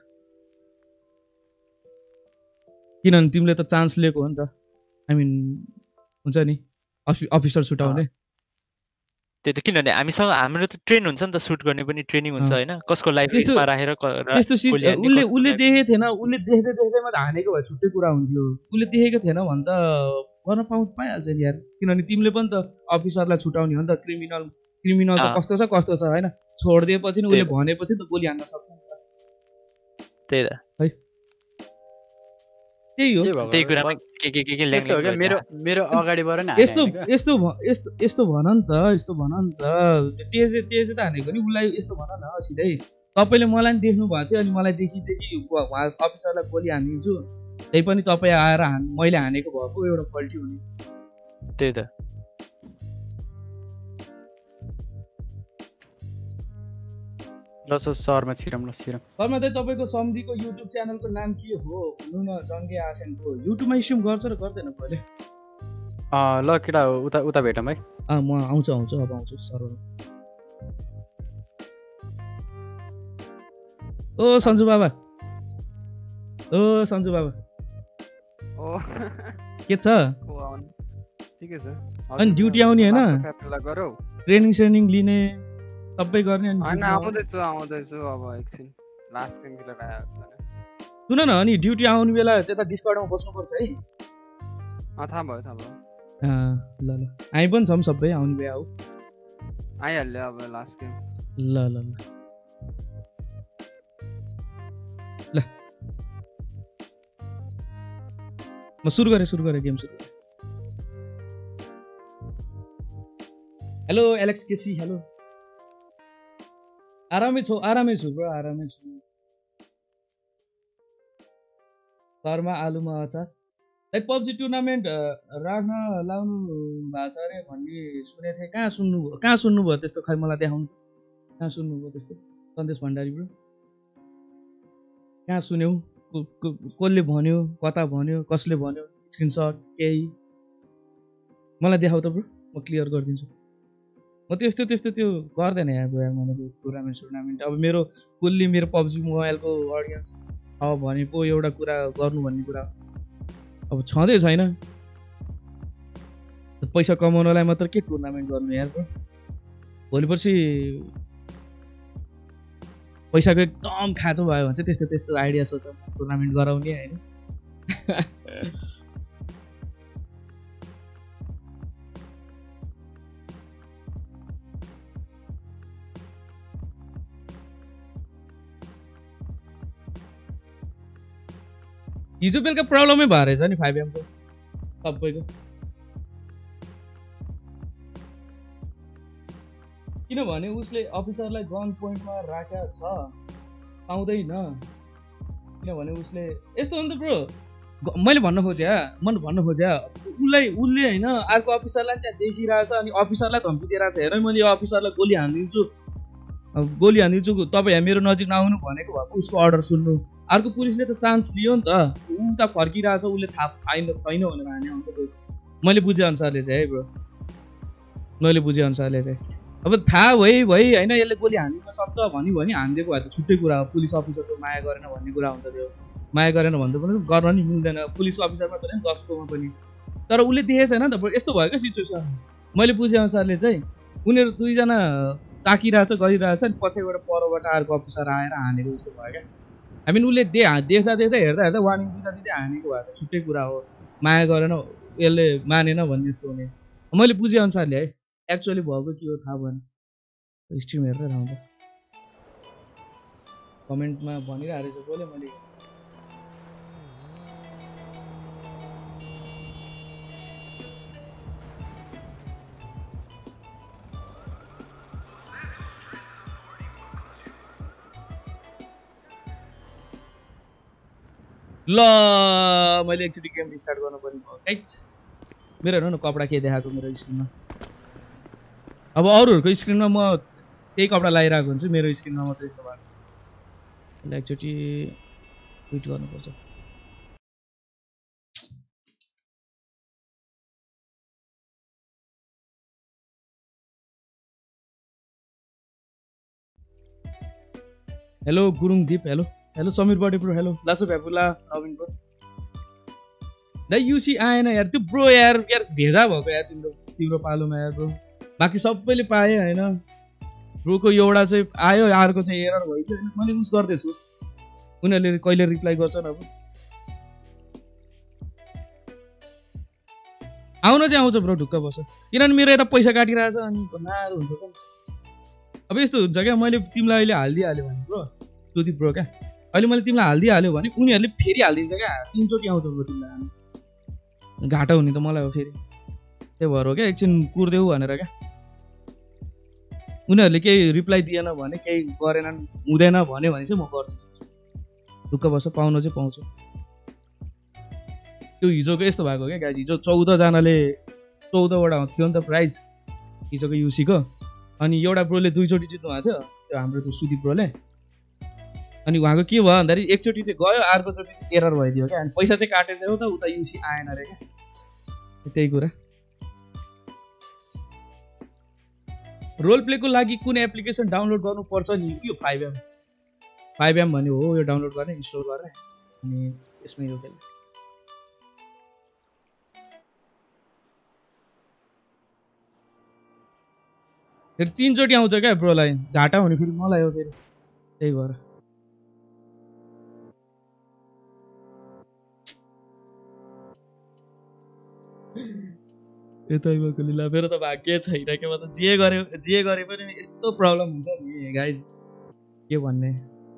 किनभने तिमीले त चान्स लिएको हो नि त आई मिन हुन्छ नि अफिसर सुटाउने
त्यही त किनभने हामीसँग हाम्रो त ट्रेन हुन्छ नि त सुट गर्ने पनि ट्रेनिङ हुन्छ होइन कसको लाइफ रिस्कमा राखेर
त्यस्तो उसले उसले देखेको थिएन उसले देख्दै देख्दैमा त हानेको भए छुट्टै कुरा हुन्थ्यो उसले देखेको थिएन भने त गर्न पाउँछ पाइहाल्छ नि यार किनभने तिमीले पनि त अफिसरलाई छुटाउने हो नि त क्रिमिनल क्रिमिनल त कस्तो छ कस्तो छ होइन छोडिदिएपछि नि उसले भनेपछि त गोली हान्न सक्छ नि त
त्यही त
है त्यही हो
त्यही कुरामा के के के के ल्याङ्ग्वेज
हो मेरो मेरो अगाडिबाट नि
यस्तो यस्तो यस्तो यस्तो भन नि त यस्तो भन नि त तेज तेज त हानेको नि उसलाई यस्तो भन न सिधै तपाईँले मलाई नि देख्नु भएको थियो अनि मलाई देखिदेखि अफिसरलाई गोली हानिदिन्छु त्यही पनि तपाईँ आएर हान मैले हानेको भएको एउटा फल्टी हुने
त्यही त
ल सर सहरमा छिरम ल छिरम
सरमा चाहिँ तपाईँको सम्धिको युट्युब च्यानलको नाम के हो भन्नु न जङ्गे आसेनको युट्युबमा स्ट्रिम गर्छ र गर्दैन पहिले
ल केटा उता उता भेटौँ है
अँ म आउँछु आउँछु अब आउँछु सर ओ सन्जु बाबा ओ सन्जु बाबा के छ अनि ड्युटी आउने होइन ट्रेनिङ श्रेनिङ लिने सबै गर्ने
हैन आउँदैछु आउँदैछु अब एकछिन लास्ट टाइम किला आयो
सुन न अनि ड्युटी आउने बेला त्यता डिस्कर्डमा बस्नुपर्छ है
अ थाहा भयो थाहा भयो
अ ल ल आइ पनि छम सबै आउने बेला आऊ
आइहाल्यो अब लास्ट टाइम
ल ल ल ल म सुरु गरेँ सुरु गरेँ गेम सुरु गरेँ हेलो एलेक्स केसी हेलो आरामै छु आरामै छु ब्रो आरामै छु घरमा आलुमा अचार है पब्जी टुर्नामेन्ट राख्न लाउनु भएको छ अरे भन्ने सुनेको थिएँ कहाँ सुन्नुभयो कहाँ सुन्नुभयो त्यस्तो खै मलाई देखाउनु कहाँ सुन्नुभयो त्यस्तो सन्देश भण्डारी ब्रो कहाँ सुन्यौ कसले भन्यो कता भन्यो कसले भन्यो स्क्रिनसट केही मलाई देखाउ त ब्रो म क्लियर गरिदिन्छु म त्यस्तो त्यस्तो त्यो गर्दैन यहाँ गएर मैले त्यो टुर्नामेन्ट टुर्नामेन्ट अब मेरो फुल्ली मेरो पब्जी मोबाइलको अडियन्स अब भने पो एउटा कुरा गर्नु भन्ने कुरा अब छँदै छैन पैसा कमाउनलाई मात्र के टुर्नामेन्ट गर्नु यार ब्रो भोलि पर्सि पैसाको एकदम खाँचो भयो भने चाहिँ त्यस्तो त्यस्तो आइडिया सोच टुर्नामेन्ट गराउने होइन हिजो बेलुका प्रब्लमै भएर रहेछ नि फाइभ एमको सबैको किनभने उसले अफिसरलाई गन पोइन्टमा राखेको छ पाउँदैन किनभने उसले यस्तो हो नि त ब्रो मैले भन्न खोजेँ मैले भन्न खोजेँ उसलाई उसले होइन अर्को अफिसरलाई त्यहाँ देखिरहेछ अनि अफिसरलाई धम्की दिइरहेको छ हेर मैले यो अफिसरलाई गोली हानिदिन्छु गोली हानिदिन्छु तपाईँ यहाँ मेरो नजिक नआउनु भनेको भएको उसको अर्डर सुन्नु अर्को पुलिसले त चान्स लियो नि त ऊ त फर्किरहेछ उसले थाहा छैन छैन भनेर हाने अन्त त्यो मैले बुझेअनुसारले चाहिँ है ब्रो मैले बुझेअनुसारले चाहिँ अब थाहा भइ भइ होइन यसले गोली हानिदिन सक्छ भनी भनी हानिदिएको भए त छुट्टै कुरा हो पुलिस अफिसरको माया गरेन भन्ने कुरा हुन्छ त्यो माया गरेन भन्दा पनि गर्न नि मिल्दैन पुलिसको अफिसर मात्रै नि जसकोमा पनि तर उसले देखेको छैन नि त यस्तो भयो क्या सिचुएसन मैले बुझेअनुसारले चाहिँ उनीहरू दुईजना ताकिरहेछ गरिरहेछ अनि पछिबाट परबाट अर्को अफिसर आएर हानेको जस्तो भयो क्या आई मिन उसले दे देख्दा देख्दा हेर्दा हेर्दा वार्निङ दिँदा दिँदै हानेको भए त छुट्टै कुरा हो माया गरेन यसले मानेन भन्ने जस्तो हुने मैले बुझेअनुसारले है एक्चुअली भएको के हो थाहा भएन स्ट्रिम हेरेर थाहा हुन्छ कमेन्टमा भनिरहेको रहेछ कसले मैले ल मैले एकचोटि गेम स्टार्ट गर्नु पर्ने भयो गाइज मेरो हेर्नु न कपडा के देखाएको मेरो स्क्रिनमा अब अरूहरूको स्क्रिनमा म त्यही कपडा लगाइरहेको हुन्छु मेरो स्क्रिनमा मात्रै यस्तो भएको एकचोटि ट्विट गर्नुपर्छ hello Gurung Deep hello hello Samir buddy bro hello लासो भ्यापुला नवीन ब्रो दाइ युसी आएन यार त्यो ब्रो यार यार भेजा भएको यार तिम्रो तिम्रो पालोमा यार ब्रो बाँकी सबैले पाएँ होइन ब्रोको एउटा चाहिँ आयो अर्को चाहिँ एरर भइदियो होइन मैले युज गर्दैछु उनीहरूले कहिले रिप्लाई गर्छन् अब आउन चाहिँ आउँछ ब्रो ढुक्क बस्छ किनभने मेरो यता पैसा काटिरहेछ अनि नारो हुन्छ त अब यस्तो हुन्छ क्या मैले तिमीलाई अहिले हालिदिइहाल्यो भने ब्रो ज्योति ब्रो क्या अहिले मैले तिमीलाई हालिदिइहाल्यो भने उनीहरूले फेरि हालिदिन्छ क्या तिनचोटि आउँछ ब्रो तिमीलाई घाटा हुने त मलाई हो फेरि त्यही भएर हो क्या एकछिन कुर्देऊ भनेर क्या उनीहरूले केही रिप्लाई दिएन भने केही गरेनन् हुँदैन भन्यो भने चाहिँ म गरिदिन्छु ढुक्क बस्छ पाउन चाहिँ पाउँछु त्यो हिजोको यस्तो भएको क्या गाइज हिजो चौधजनाले चौधवटा थियो नि त प्राइज हिजोको युसीको अनि एउटा ब्रोले दुईचोटि जित्नु भएको थियो त्यो हाम्रो त्यो सुदीप ब्रोले अनि उहाँको के भयो भन्दाखेरि एकचोटि चाहिँ गयो अर्कोचोटि चाहिँ एरर भइदियो क्या अनि पैसा चाहिँ काटेछ हो त उता युसी आएन अरे क्या त्यही कुरा रोल प्लेको लागि कुन एप्लिकेसन डाउनलोड गर्नुपर्छ नि यो फाइभ एम फाइभ एम भन्यो हो यो डाउनलोड गर्ने इन्स्टल गर्ने अनि यसमै यो खेल्ने फेरि तिनचोटि आउँछ क्या ब्रोलाई घाटा हुने फेरि मलाई हो फेरि त्यही भएर यतै भएको लीला मेरो त भाग्य छैन के म त जे गरे जे गरे पनि यस्तो प्रब्लम हुन्छ नि गाइज के भन्ने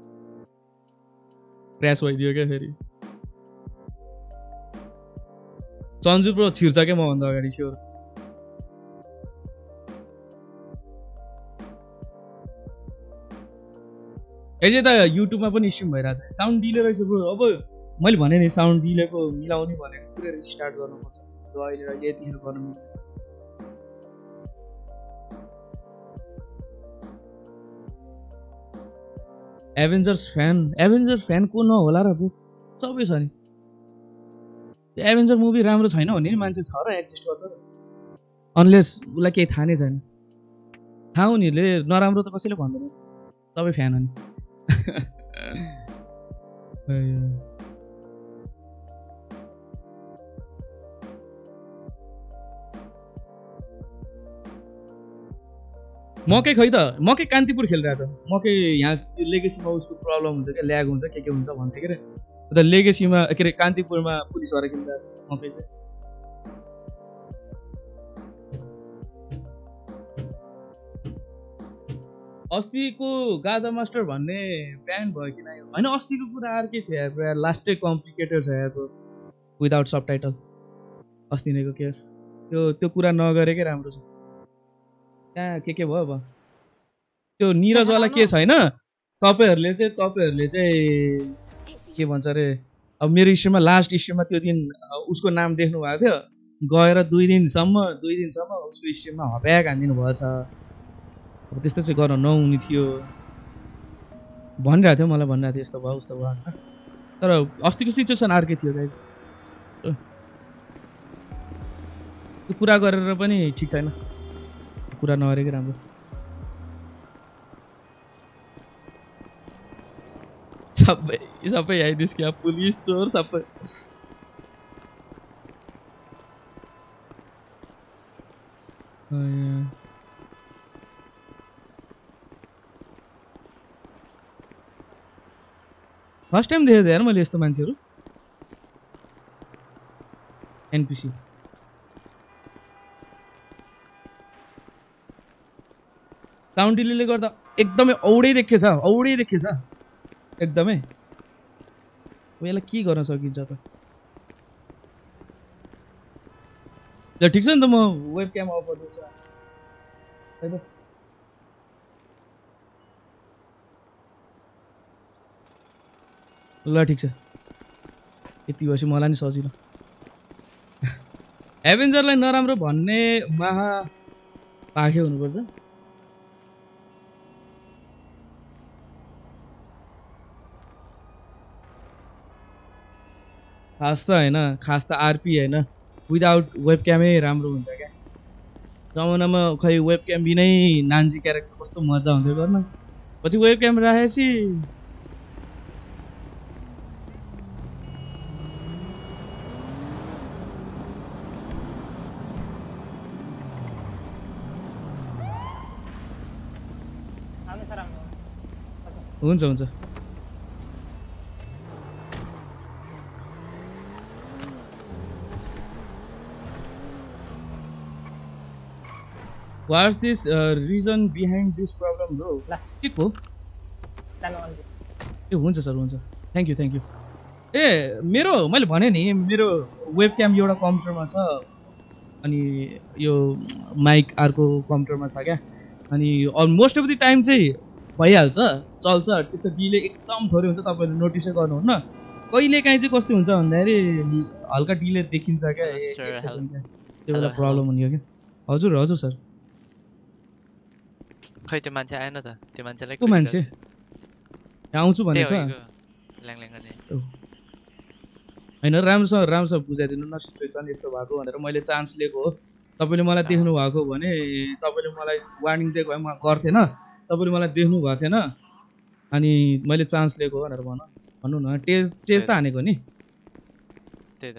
क्र्यास भइदियो क्या फेरि सन्जु ब्रो छिर्छ क्या म भन्दा अगाडि स्योर यसै त युट्युबमा पनि स्ट्रिम भइरहेछ साउन्ड डिले रहेछ ब्रो अब मैले भने नि साउन्ड डिलेको मिलाउने भनेको पुरै रिस्टार्ट गर्नुपर्छ अहिले यतिखेर गर्नु एभेन्जर्स फ्यान एभेन्जर्स फ्यान को नहोला र सबै छ नि त्यो एभेन्जर मुभी राम्रो छैन भने नि मान्छे छ र एक्जिस्ट गर्छ अनलेस उसलाई केही थाहा नै छैन थाहा उनीहरूले नराम्रो त कसैले भन्दैन सबै फ्यान हो नि मकै खै त मकै कान्तिपुर खेलिरहेछ मकै यहाँ लेगेसीमा उसको प्रब्लम हुन्छ क्या ल्याग हुन्छ के के हुन्छ भन्थ्यो के अरे लेगेसीमा के अरे कान्तिपुरमा पुलिस भएर खेलिरहेछ मकै चाहिँ अस्तिको गाजा मास्टर भन्ने ब्यान्ड भयो कि नआयो होइन अस्तिको कुरा अर्कै थियो यार लास्टै कम्प्लिकेटेड छ यार विदाउट सब टाइटल अस्ति नैको केस त्यो त्यो कुरा नगरेकै राम्रो छ त्यहाँ के के भयो अब त्यो निरजवाला केस होइन तपाईँहरूले चाहिँ तपाईँहरूले चाहिँ के भन्छ अरे अब मेरो स्ट्रिममा लास्ट स्ट्रिममा त्यो दिन उसको नाम देख्नु भएको थियो, गएर दुई दिनसम्म दुई दिनसम्म उसको स्ट्रिममा हप्याक हानिदिनु भएछ। अब त्यस्तो चाहिँ गर्न नहुने थियो भनिरहेको थियो, मलाई भनिरहेको थियो यस्तो भयो उस्तो भयो होइन। तर अस्तिको सिचुएसन अर्कै थियो गाइज, त्यो कुरा गरेर पनि ठिक छैन, कुरा नगरेकै राम्रो। सबै सबै आइदियोस् क्या, पुलिस चोर सबै। फर्स्ट टाइम देखेको थिएँ यार मैले यस्तो मान्छेहरू एनपिसी। काउन्टिलीले गर्दा एकदमै औडै देखेछ, औडै देखेछ एकदमै। यसलाई के गर्न सकिन्छ त? ल ठिक छ नि त, म वेब क्याम अफ गरिदिन्छु है त। ल ठिक छ, यति भएपछि मलाई नि सजिलो। एभेन्जरलाई नराम्रो भन्ने महा पाखे हुनुपर्छ। खास त होइन, खास त आरपी होइन, विदाउट वेब क्यामै राम्रो हुन्छ क्या। जमानामा खै वेब क्याम बिनै नान्जी क्यारेक्टर कस्तो मजा हुन्थ्यो गर्न, पछि वेब क्याम राखेपछि हुन्छ हुन्छ। What's this uh, reason behind this problem, bro? के को? ए हुन्छ सर, हुन्छ, थ्याङ्क यू थ्याङ्क यू। ए मेरो मैले भने नि मेरो वेब क्याम एउटा कम्प्युटरमा छ, अनि यो माइक अर्को कम्प्युटरमा छ क्या। अनि मोस्ट अफ द टाइम चाहिँ भइहाल्छ, चल्छ, त्यस्तो डिले एकदम थोरै हुन्छ, तपाईँले नोटिसै गर्नुहुन्न। कहिले काहीँ चाहिँ कस्तो हुन्छ भन्दाखेरि हल्का डिले देखिन्छ क्या, त्यो बेला प्रब्लम हुने हो क्या। हजुर हजुर सर।
खै त्यो मान्छे आएन त, त्यो मान्छेलाई
को मान्छे आउँछु भनेछ होइन? राम्रोसँग राम्रोसँग बुझाइदिनु न सिचुएसन यस्तो भएको भनेर मैले चान्स लिएको हो। तपाईँले मलाई देख्नु भएको भने तपाईँले मलाई वार्निङ दिएको भए म गर्थेन, तपाईँले मलाई देख्नु भएको थिएन अनि मैले चान्स लिएको हो भनेर भन भन्नु न। टेज टेज त हानेको नि,
त्यही त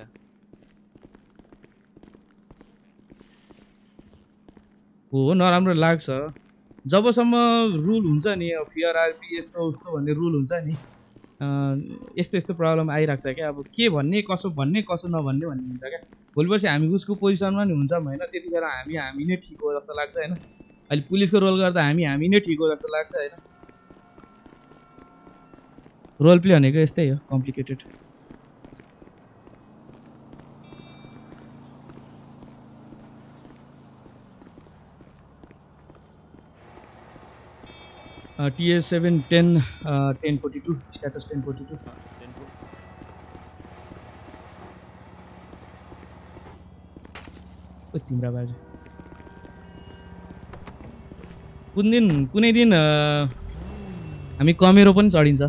हो। नराम्रो लाग्छ जबसम्म रुल हुन्छ नि, फियर आरपी यस्तो उस्तो भन्ने रुल हुन्छ नि, यस्तो यस्तो प्रब्लम आइरहेको छ क्या। अब के भन्ने कसो भन्ने कसो नभन्ने भन्ने हुन्छ क्या। भोलिपर्सि हामी उसको पोजिसनमा नि हुन्छौँ होइन, त्यति बेला हामी हामी नै ठिक हो जस्तो लाग्छ होइन। अहिले पुलिसको रोल गर्दा हामी हामी नै ठिक हो जस्तो लाग्छ होइन। रोल प्ले भनेको यस्तै हो, complicated. TS seven ten ten forty two status ten forty two. तिम्रा बाजे कुन दिन कुनै दिन हामी कमेरो पनि चढिन्छ।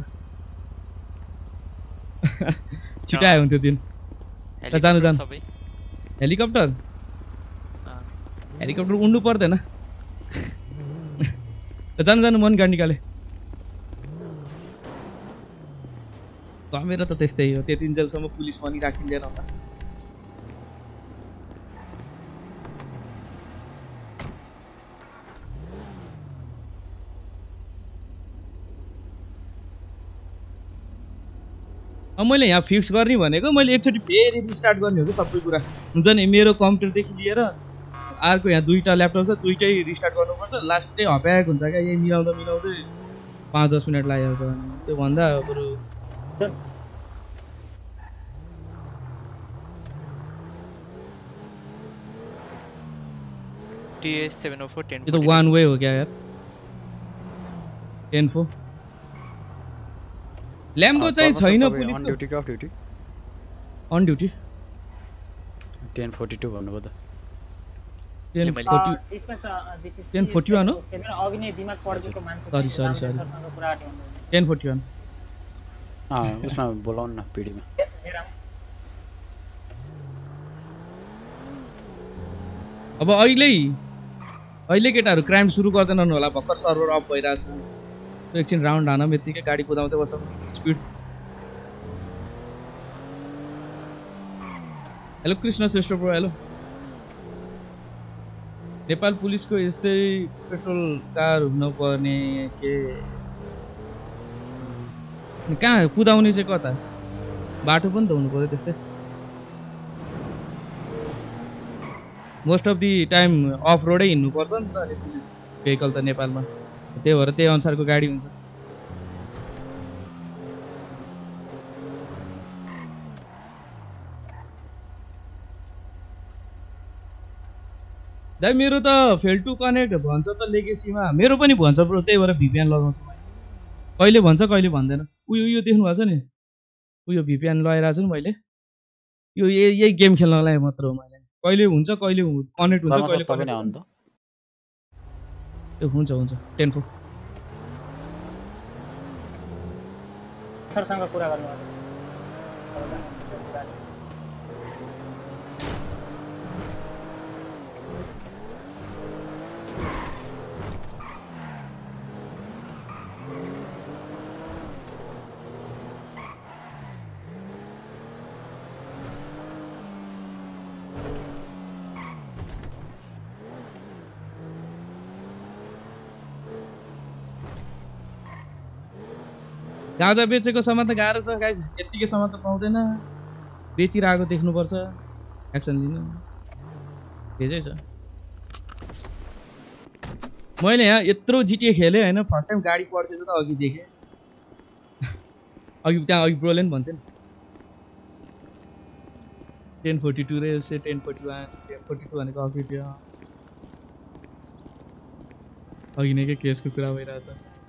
छिटो आयो हुन्थ्यो दिन। जानु जानु हेलिकप्टर हेलिकप्टर उड्नु पर्दैन। जानु जानु मन गाडी निकाले। कमेरो त त्यस्तै हो, त्यति जेलसम्म पुलिस पनि राखिँदैन होला। अब मैले यहाँ फिक्स गर्ने भनेको मैले एकचोटि फेरि रिस्टार्ट गर्ने हो कि सबै कुरा हुन्छ नि। मेरो कम्प्युटरदेखि लिएर अर्को यहाँ दुईवटा ल्यापटप छ, दुइटै रिस्टार्ट गर्नुपर्छ। लास्टै हप्याक हुन्छ क्या, यही मिलाउँदा मिलाउँदै पाँच दस मिनट लागिहाल्छ। त्योभन्दा बरु
TS seven O four ten
यो त वान वे हो क्या यार। टेन फोर ल्याम्बो चाहिँ छैन पुलिसको।
Duty off duty
on duty
ten forty two भन्नुभयो त
ten forty ten forty one हो
अघि नै दिमाग पड्केको मान्छे
sorry sorry sorry ten forty one
उसमा बोलाउनु न पिडीमा
अब अहिले अहिले केटाहरू क्राइम सुरु गर्दैनन् होला भर्खर सर्भर अफ भइरहेछ एकछिन राउन्ड हान यतिकै गाडी कुदाउँदै बसौँ speed hello Krishna Shrestha bro hello Nepal पुलिसको यस्तै पेट्रोल कार हुनुपर्ने के कहाँ कुदाउने चाहिँ कता बाटो पनि त हुनु पर्यो त्यस्तै most of the time of रोडै हिँड्नुपर्छ नि त अनि पुलिस भेहिकल त नेपालमा त्यही भएर त्यही अनुसारको गाडी हुन्छ दाइ मेरो त फेल टु कनेक्ट भन्छ त लेगेसीमा मेरो पनि भन्छ ब्रो त्यही भएर भिपिएन लगाउँछु कहिले भन्छ कहिले भन्दैन उयो यो देख्नु भएको छ नि उयो भिपिएन लगाइरहेको छु नि मैले यो यही गेम खेल्नलाई मात्र हो मैले कहिले हुन्छ कहिले कनेक्ट हुन्छ कहिले कनेक्ट ए हुन्छ हुन्छ टेन फोर
सरसँग कुरा गर्नु
गाजा बेचेको सामान त गाह्रो छ गाइज यत्तिकै सामान त पाउँदैन बेचिरहेको देख्नुपर्छ एक्सन लिनु भेजै छ मैले यहाँ यत्रो जिटिए खेलेँ होइन फर्स्ट टाइम गाडी पड्केको त अघि देखेँ अघि त्यहाँ अघि ब्रोले पनि भन्थ्यो नि टेन फोर्टी टू रहेछ ten forty one ten forty two भनेको अघि थियो अघि नै के केसको कुरा भइरहेछ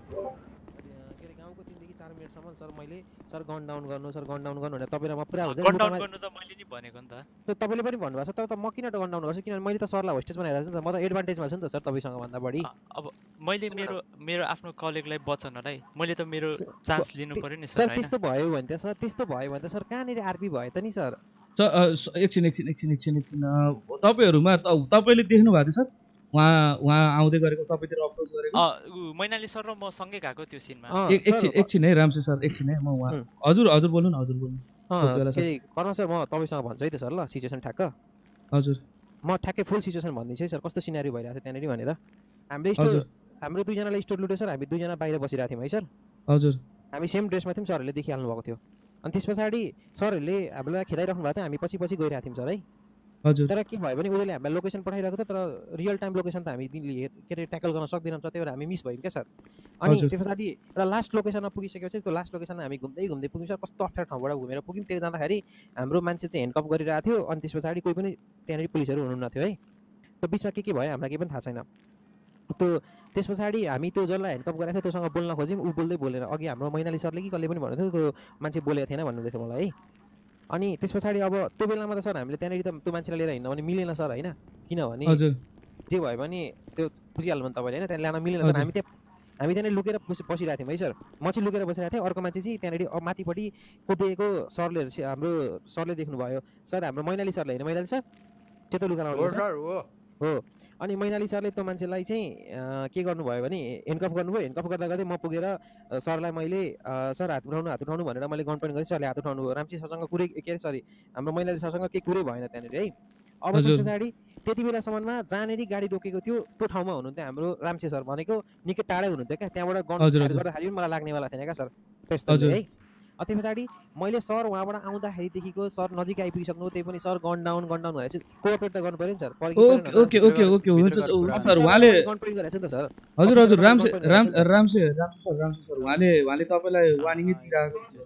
सर मैले सर गन डाउन गर्नु सर गन डाउन गर्नु भने तपाईलाई म पुरा हुन्छ
गन डाउन गर्नु त मैले नि भनेको नि त
त तपाईले पनि भन्नुभएको छ तर त म किन गन डाउन गर्छु किनभने मैले त सरलाई होस्टेज बनाइरहेको छु नि त म त एडभान्टेजमा छु नि त सर तपाईसँग भन्दा बढी
अब मैले मेरो मेरो आफ्नो कलिगलाई बचाउनलाई मैले त मेरो चान्स लिनु पर्यो नि
सर त्यस्तो भयो भने त सर त्यस्तो भयो भने त सर कहाँनिर आरपी भयो त नि सर
एकछिन एकछिन एकछिन एकछिन एकछिन तपाईँहरूमा तपाईँले देख्नु भएको थियो सर उहाँ उहाँ आउँदै गरेको तपाईँतिर अप्रोच गरेको
मैनाली सर र म सँगै गएको त्यो सिनमा
एकछिन एकछिन है रामसे सर एकछिन है म उहाँ हजुर हजुर बोल्नु न हजुर बोल्नु
कर्म सर म तपाईँसँग भन्छु है त सर ल सिचुएसन ठ्याक्क
हजुर
म ठ्याक्कै फुल सिचुएसन भनिदिन्छु है सर कस्तो सिनारी भइरहेको थियो त्यहाँनिर भनेर हाम्रो स्टोर हाम्रो दुईजनालाई स्टोर लुट्यो सर हामी दुईजना बाहिर बसिरहेको थियौँ है सर
हजुर
हामी सेम ड्रेसमा थियौँ सरहरूले देखिहाल्नु भएको थियो अनि त्यस पछाडि सरहरूले हामीलाई खेदाइराख्नु भएको थियो हामी पछि पछि गइरहेको थियौँ सर है
हजुर
तर के भयो भने उनीहरूले हामीलाई लोकेसन पठाइरहेको थियो तर रियल टाइम लोकेसन त हामी के अरे ट्याकल गर्न सक्दैनौँ त्यही भएर हामी मिस भयौँ क्या सर अनि त्यस पछाडि एउटा लास्ट लोकेसनमा पुगिसकेपछि त्यो लास्ट लोकेसनमा हामी घुम्दै घुम्दै पुग्यौँ सर कस्तो अप्ठ्यारो ठाउँबाट घुमेर पुग्यौँ त्यो जाँदाखेरि हाम्रो मान्छे चाहिँ ह्यान्डकप गरिरहेको थियो अनि त्यस पछाडि कोही पनि त्यहाँनिर पुलिसहरू हुनुहुन्न थियो है त्यो बिचमा के के भयो हामीलाई केही पनि थाहा छैन त्यो त्यस पछाडि हामी त्यो जसलाई ह्यान्डकप गरेको थियो त्योसँग बोल्न खोज्यौँ ऊ बोल्दै बोलेर अघि हाम्रो मैनाली सरले कि कसले पनि भनेको थियो त्यो मान्छे बोलेको थिएन भन्नुहुँदै थियो मलाई है अनि त्यस पछाडि अब त्यो बेलामा त सर हामीले त्यहाँनिर त त्यो मान्छेलाई लिएर हिँड्न भने मिलेन सर होइन किनभने जे भयो भने त्यो बुझिहाल्नु भने तपाईँले होइन त्यहाँ ल्याउन मिलेन सर हामी त्यहाँ हामी त्यहाँनिर लुकेर बसिरहेको थियौँ है सर म चाहिँ लुकेर बसिरहेको थिएँ अर्को मान्छे चाहिँ त्यहाँनिर माथिपट्टि कुदेको सरले हाम्रो सरले देख्नुभयो सर हाम्रो मैनाली सरले होइन मैनाली सर सेतो लुगा लाउनु हो अनि मैनाली सरले त्यो मान्छेलाई चाहिँ के गर्नुभयो भने ह्यान्डकफ गर्नुभयो ह्यान्डकफ गर्दा गर्दै म पुगेर सरलाई मैले सर हात उठाउनु हात उठाउनु भनेर मैले गन पनि गरेँ सरले हात उठाउनु भयो रामसी सरसँग कुरै के अरे सरी हाम्रो मैनाली सरसँग केही कुरै भएन त्यहाँनिर है अब त्यस पछाडि त्यति बेलासम्ममा जहाँनिर गाडी रोकेको थियो त्यो ठाउँमा हुनुहुन्थ्यो हाम्रो रामसी सर भनेको निकै टाढै हुनुहुन्थ्यो क्या त्यहाँबाट गन गर्दाखेरि पनि मलाई लाग्नेवाला थिएन क्या सर त्यस्तो है त्यस पछाडि मैले सर उहाँबाट आउँदाखेरिदेखिको सर नजिक आइपुगिसक्नु त्यही पनि sir gun down gun down भनेर चाहिँ कोअपरेट त गर्नु पर्यो नि सर
ओके ओके ओके हुन्छ सर उहाँले हजुर हजुर रामसे राम Ramsay Ramsay sir Ramsay sir उहाँले उहाँले तपाईँलाई वार्निङै दिइरहेको थियो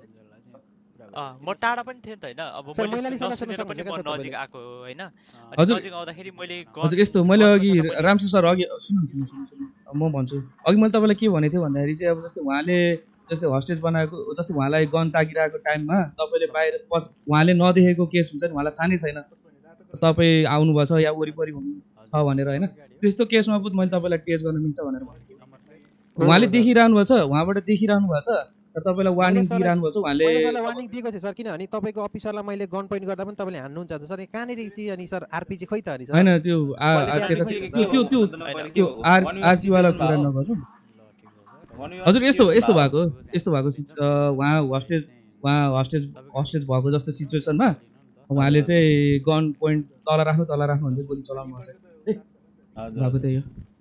म टाढा पनि थिएँ नि त होइन अब मैले सुनेर पनि म नजिक आएको होइन नजिक आउँदाखेरि मैले
हजुर यस्तो मैले अघि रामसे सर अघि सुन्नु सुन्नु सुन्नु म भन्छु अघि मैले तपाईँलाई के भनेको थिएँ भन्दाखेरि चाहिँ अब जस्तै उहाँले जस्तै हस्टेज बनाएको जस्तै उहाँलाई गन ताकिरहेको टाइममा तपाईँले बाहिर पछि उहाँले नदेखेको केस हुन्छ नि उहाँलाई थाहा नै छैन तपाईँ आउनुभएछ या वरिपरि हुनुहुन्छ भनेर होइन त्यस्तो केसमा पनि मैले तपाईँलाई टेस्ट गर्न मिल्छ भनेर भनेको उहाँले देखिरहनु भएको छ उहाँबाट देखिरहनु भएको छ र तपाईँलाई वार्निङ दिइरहनु भएको छ उहाँले
वार्निङ दिएको छ सर किनभने तपाईँको अफिसरलाई मैले गन पोइन्ट गर्दा पनि तपाईँले हान्नुहुन्छ सर कहाँनिर अनि सर आरपीजी खोइ त अनि सर
होइन त्यो त्यो त्यो त्यो आर आरपीवाला कुरा नगर्नु हजुर यस्तो यस्तो भएको यस्तो भएको उहाँ हस्टेज उहाँ हस्टेज हस्टेज भएको जस्तो सिचुएसनमा उहाँले चाहिँ गन पोइन्ट तल राख्नु तल राख्नु भन्दै गोली चलाउनु भएको भएको त्यही हो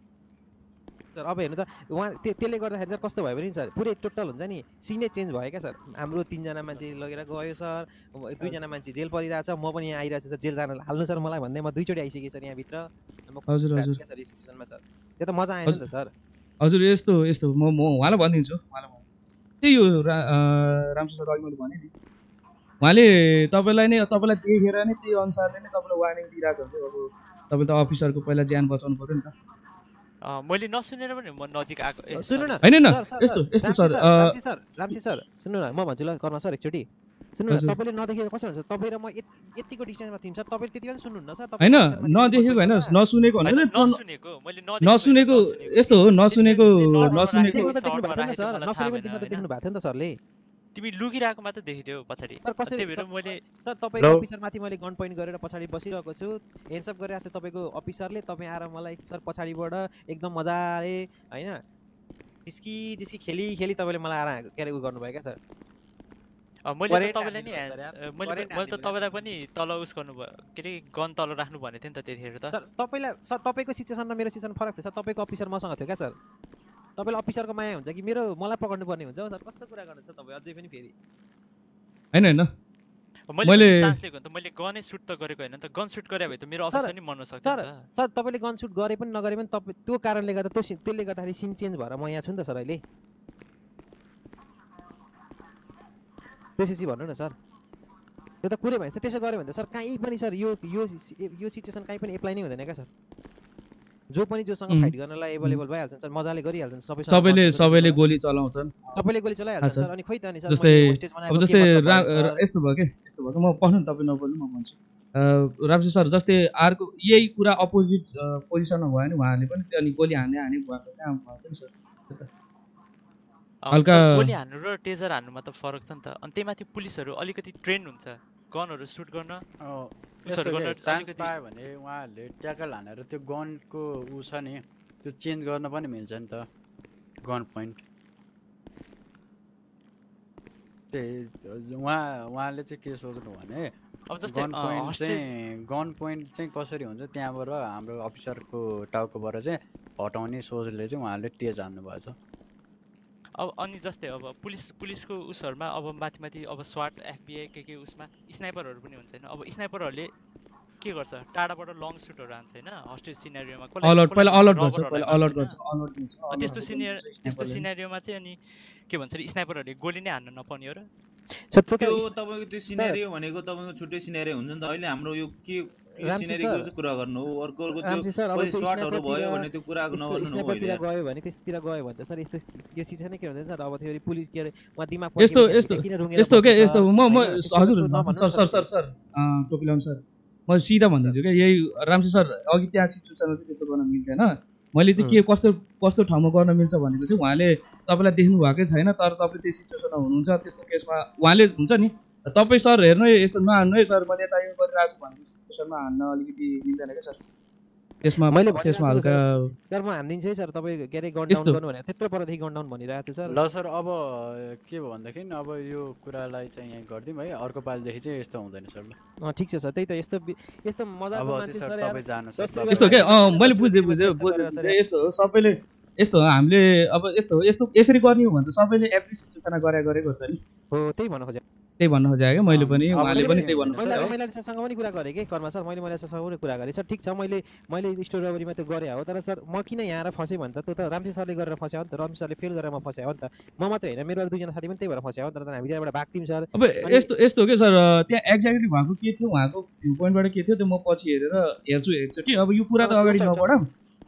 सर अब हेर्नु त उहाँ त्यसले गर्दाखेरि सर कस्तो भयो भने सर पुरै टोटल हुन्छ नि सिनै चेन्ज भयो क्या सर हाम्रो तिनजना मान्छे लगेर गयो सर दुईजना मान्छे जेल परिरहेछ म पनि यहाँ आइरहेको छु सर जेल जान हाल्नु सर मलाई भन्दै म दुईचोटि आइसकेँ सर यहाँभित्र
हजुर हजुर
सर सिचुएसनमा सर त्यो त मजा आएन नि त सर
हजुर यस्तो यस्तो म म उहाँलाई भनिदिन्छु उहाँलाई त्यही हो रामसर सर अघि मैले भने नि उहाँले तपाईँलाई नै तपाईँलाई देखेर नै त्यही अनुसारले नै तपाईँलाई वार्निङ दिइरहेको हुन्छ अब तपाईँ त अफिसरको पहिला ज्यान बचाउनु पऱ्यो नि त
मैले नसुनेर पनि म नजिक आएको
सुन्नु न
हैन न यस्तो यस्तो sir
Ramsay sir Ramsay sir सुन्नु न म भन्छु ल कर्म सर एकचोटि सुन्नु न तपाईले नदेखेको कसो हुन्छ तपाईँ र म यतिको डिस्टेन्समा थियौँ सर तपाईले त्यति बेला सुन्नुहुन्न सर
हैन नदेखेको हैन नसुनेको भने
नसुनेको मैले
नसुनेको यस्तो हो नसुनेको नसुनेको
देख्नु भएको थिएन सर नसुनेको देख्नु त देख्नु भएको थियो नि त सरले
तिमी लुकिरहेको मात्र देखिथ्यौ पछाडी
त्यही भएर मैले सर तपाईको अफिसरमाथि मैले गन पोइन्ट गरेर पछाडी बसिरहेको छु हेन्डसअप गरिरहेको थियो तपाईँको अफिसरले तपाईँ आएर मलाई सर पछाडिबाट एकदम मजाले होइन जिस्की जिस्की खेली खेली तपाईँले मलाई आएर क्यारे उ गर्नुभयो क्या सर
मैले त तपाईँलाई नि मैले मैले त तपाईँलाई पनि तल उस गर्नुभयो के अरे गन तल राख्नु भनेको थिएँ नि त त्यतिखेर त
सर तपाईँलाई सर तपाईँको सिचुएसन र मेरो सिचुएसन फरक थियो सर तपाईँको अफिसर मसँग थियो क्या सर तपाईलाई अफिसरको माया हुन्छ कि मेरो मलाई पकड्नु पर्ने हुन्छ सर कस्तो कुरा गर्नुहुन्छ तपाईँ अझै पनि फेरि
हैन हैन
मैले चान्स लिएको त मैले गनै सुट त गरेको हैन त गन सुट गरे भए त मेरो अफिसर नि मर्न सक्छ
सर सर तपाईले गन सुट गरे पनि नगरे पनि तपाईँ त्यो कारणले गर्दा त्यो त्यसले गर्दाखेरि सिन चेन्ज भएर म यहाँ छु नि त सर अहिले त्यसपछि भन्नु न सर त्यो त कुरै भन्छ त्यसो गऱ्यो भने त सर कहीँ पनि सर यो यो यो सिचुएसन कहीँ पनि एप्लाई नै हुँदैन क्या सर जो पनि जोसँग फाइट गर्नलाई एभेलेबल भइहाल्छन् सर मजाले गरिहाल्छन् सबै
सबैले सबैले गोली चलाउँछन्
तपाईले गोली चलाइहाल्छन् सर अनि खोइ त अनि सर
जस्तै अब जस्तै यस्तो भयो के यस्तो भयो म पढ्नु तपाईँ नबोल्नु म भन्छु रामसी सर जस्तै अर्को यही कुरा अपोजिट पोजिसनमा भयो भने उहाँले पनि अनि गोली हान्ने हाने भएको काम भयो नि सर
हल्का गोली हान्नु र टेजर हान्नुमा त फरक छ नि त अनि त्यही माथि पुलिसहरू अलिकति ट्रेन्ड हुन्छ गनहरू सुट गर्न
चान्स पायो भने उहाँहरूले ट्याकल हानेर त्यो गनको ऊ छ नि त्यो चेन्ज गर्न पनि मिल्छ नि त गन पोइन्ट त्यही उहाँ उहाँले चाहिँ के सोच्नु भने
अब जस्तै
गन पोइन्ट चाहिँ गन पोइन्ट चाहिँ कसरी हुन्छ त्यहाँबाट हाम्रो अफिसरको टाउकोबाट चाहिँ हटाउने सोचले चाहिँ उहाँले टेज हान्नु भएछ
अब अनि जस्तै अब पुलिस पुलिसको उसहरुमा अब माथि माथि अब स्वाट एफबीआई के के उसमा स्नाइपरहरु पनि हुन्छ हैन अब स्नाइपरहरुले के गर्छ टाढाबाट लङ सुटहरु हान्छ हैन हस्टेज सिनेरियोमा
अलर्ट पहिला अलर्ट गर्छ पहिला अलर्ट गर्छ अलर्ट गर्छ
त्यस्तो सिनियर त्यस्तो सिनेरियोमा चाहिँ अनि के भन्छ रिस्नाइपरहरुले गोली नै हान्न नपाउने हो र
त्यो तपाईको त्यो सिनेरियो भनेको तपाईको छुट्टै सिनेरियो हुन्छ नि त अहिले हाम्रो यो के सिनेरियोको चाहिँ कुरा गर्नु हो अर्कोको त्यो पछि शटहरु भयो भने त्यो कुरा नगर्नु
न होइन गयो भने त्यसतिर गयो भने त सर यस्तो केसी छैन के भन्छ सर अब फेरि पुलिस के म दिमाग
यस्तो यस्तो यस्तो के यस्तो म म हजुर सर सर सर सर टोपिलाम सर म सिधा भनिदिन्छु क्या यही रामसी सर अघि त्यहाँ सिचुएसनमा चाहिँ त्यस्तो गर्न मिल्दैन मैले चाहिँ के कस्तो कस्तो ठाउँमा गर्न मिल्छ भनेको चाहिँ उहाँले तपाईँलाई देख्नु भएकै छैन तर तपाईँ त्यो सिचुएसनमा हुनुहुन्छ त्यस्तो केसमा उहाँले हुन्छ नि तपाईँ सर हेर्नु यस्तो नहान्नु है सर मैले यता यो गरिरहेको छु भनेको सिचुएसनमा हान्न अलिकति मिल्दैन क्या सर त्यसमा
मैले
त्यसमा हल्का
सर म हान्दिन्छु है सर तपाईँ के अरे गन डाउन गर्नु भने त्यत्रो परदेखि गन डाउन भनिरहेको छु सर
ल सर अब के भयो भन्दाखेरि अब यो कुरालाई चाहिँ यहाँ गरिदिउँ है अर्को पालिदेखि चाहिँ यस्तो हुँदैन सर ल
ठिक छ सर त्यही त यस्तो यस्तो मजा
अब चाहिँ सर तपाईँ जानुहोस्
यस्तो के मैले बुझेँ बुझेँ बुझेँ यस्तो हो सबैले यस्तो हो हामीले अब यस्तो हो यस्तो यसरी गर्ने हो भने त सबैले एभ्री सिचुएसनमा गरे गरे गर्छ नि
हो त्यही भन्न खोजेँ
त्यही भन्न खोजेँ क्या मैले पनि उहाँले पनि त्यही भन्नु खोजेँ
मैले सरसँग पनि कुरा गरेँ कि कर्मा सर मैले मैले सरसँग पनि कुरा गरेँ सर ठिक छ मैले मैले स्टोर रबरीमा त्यो गरेँ हो तर सर म किन यहाँ आएर फसेँ भने त त्यो त रामसी सरले गरेर फस्यो नि त रामसी सरले फेल गरेर म फस्यो हो नि त म मात्रै होइन मेरो दुईजना साथी पनि त्यही भएर फस्यो हो नि त हामी त्यहाँबाट भाग्थ्यौँ सर
अब यस्तो यस्तो हो कि सर त्यहाँ एक्ज्याक्टली भएको के थियो उहाँको भ्यू पोइन्टबाट के थियो त्यो म पछि हेरेर हेर्छु हेर्छु कि अब यो कुरा त अगाडि नबढाउँ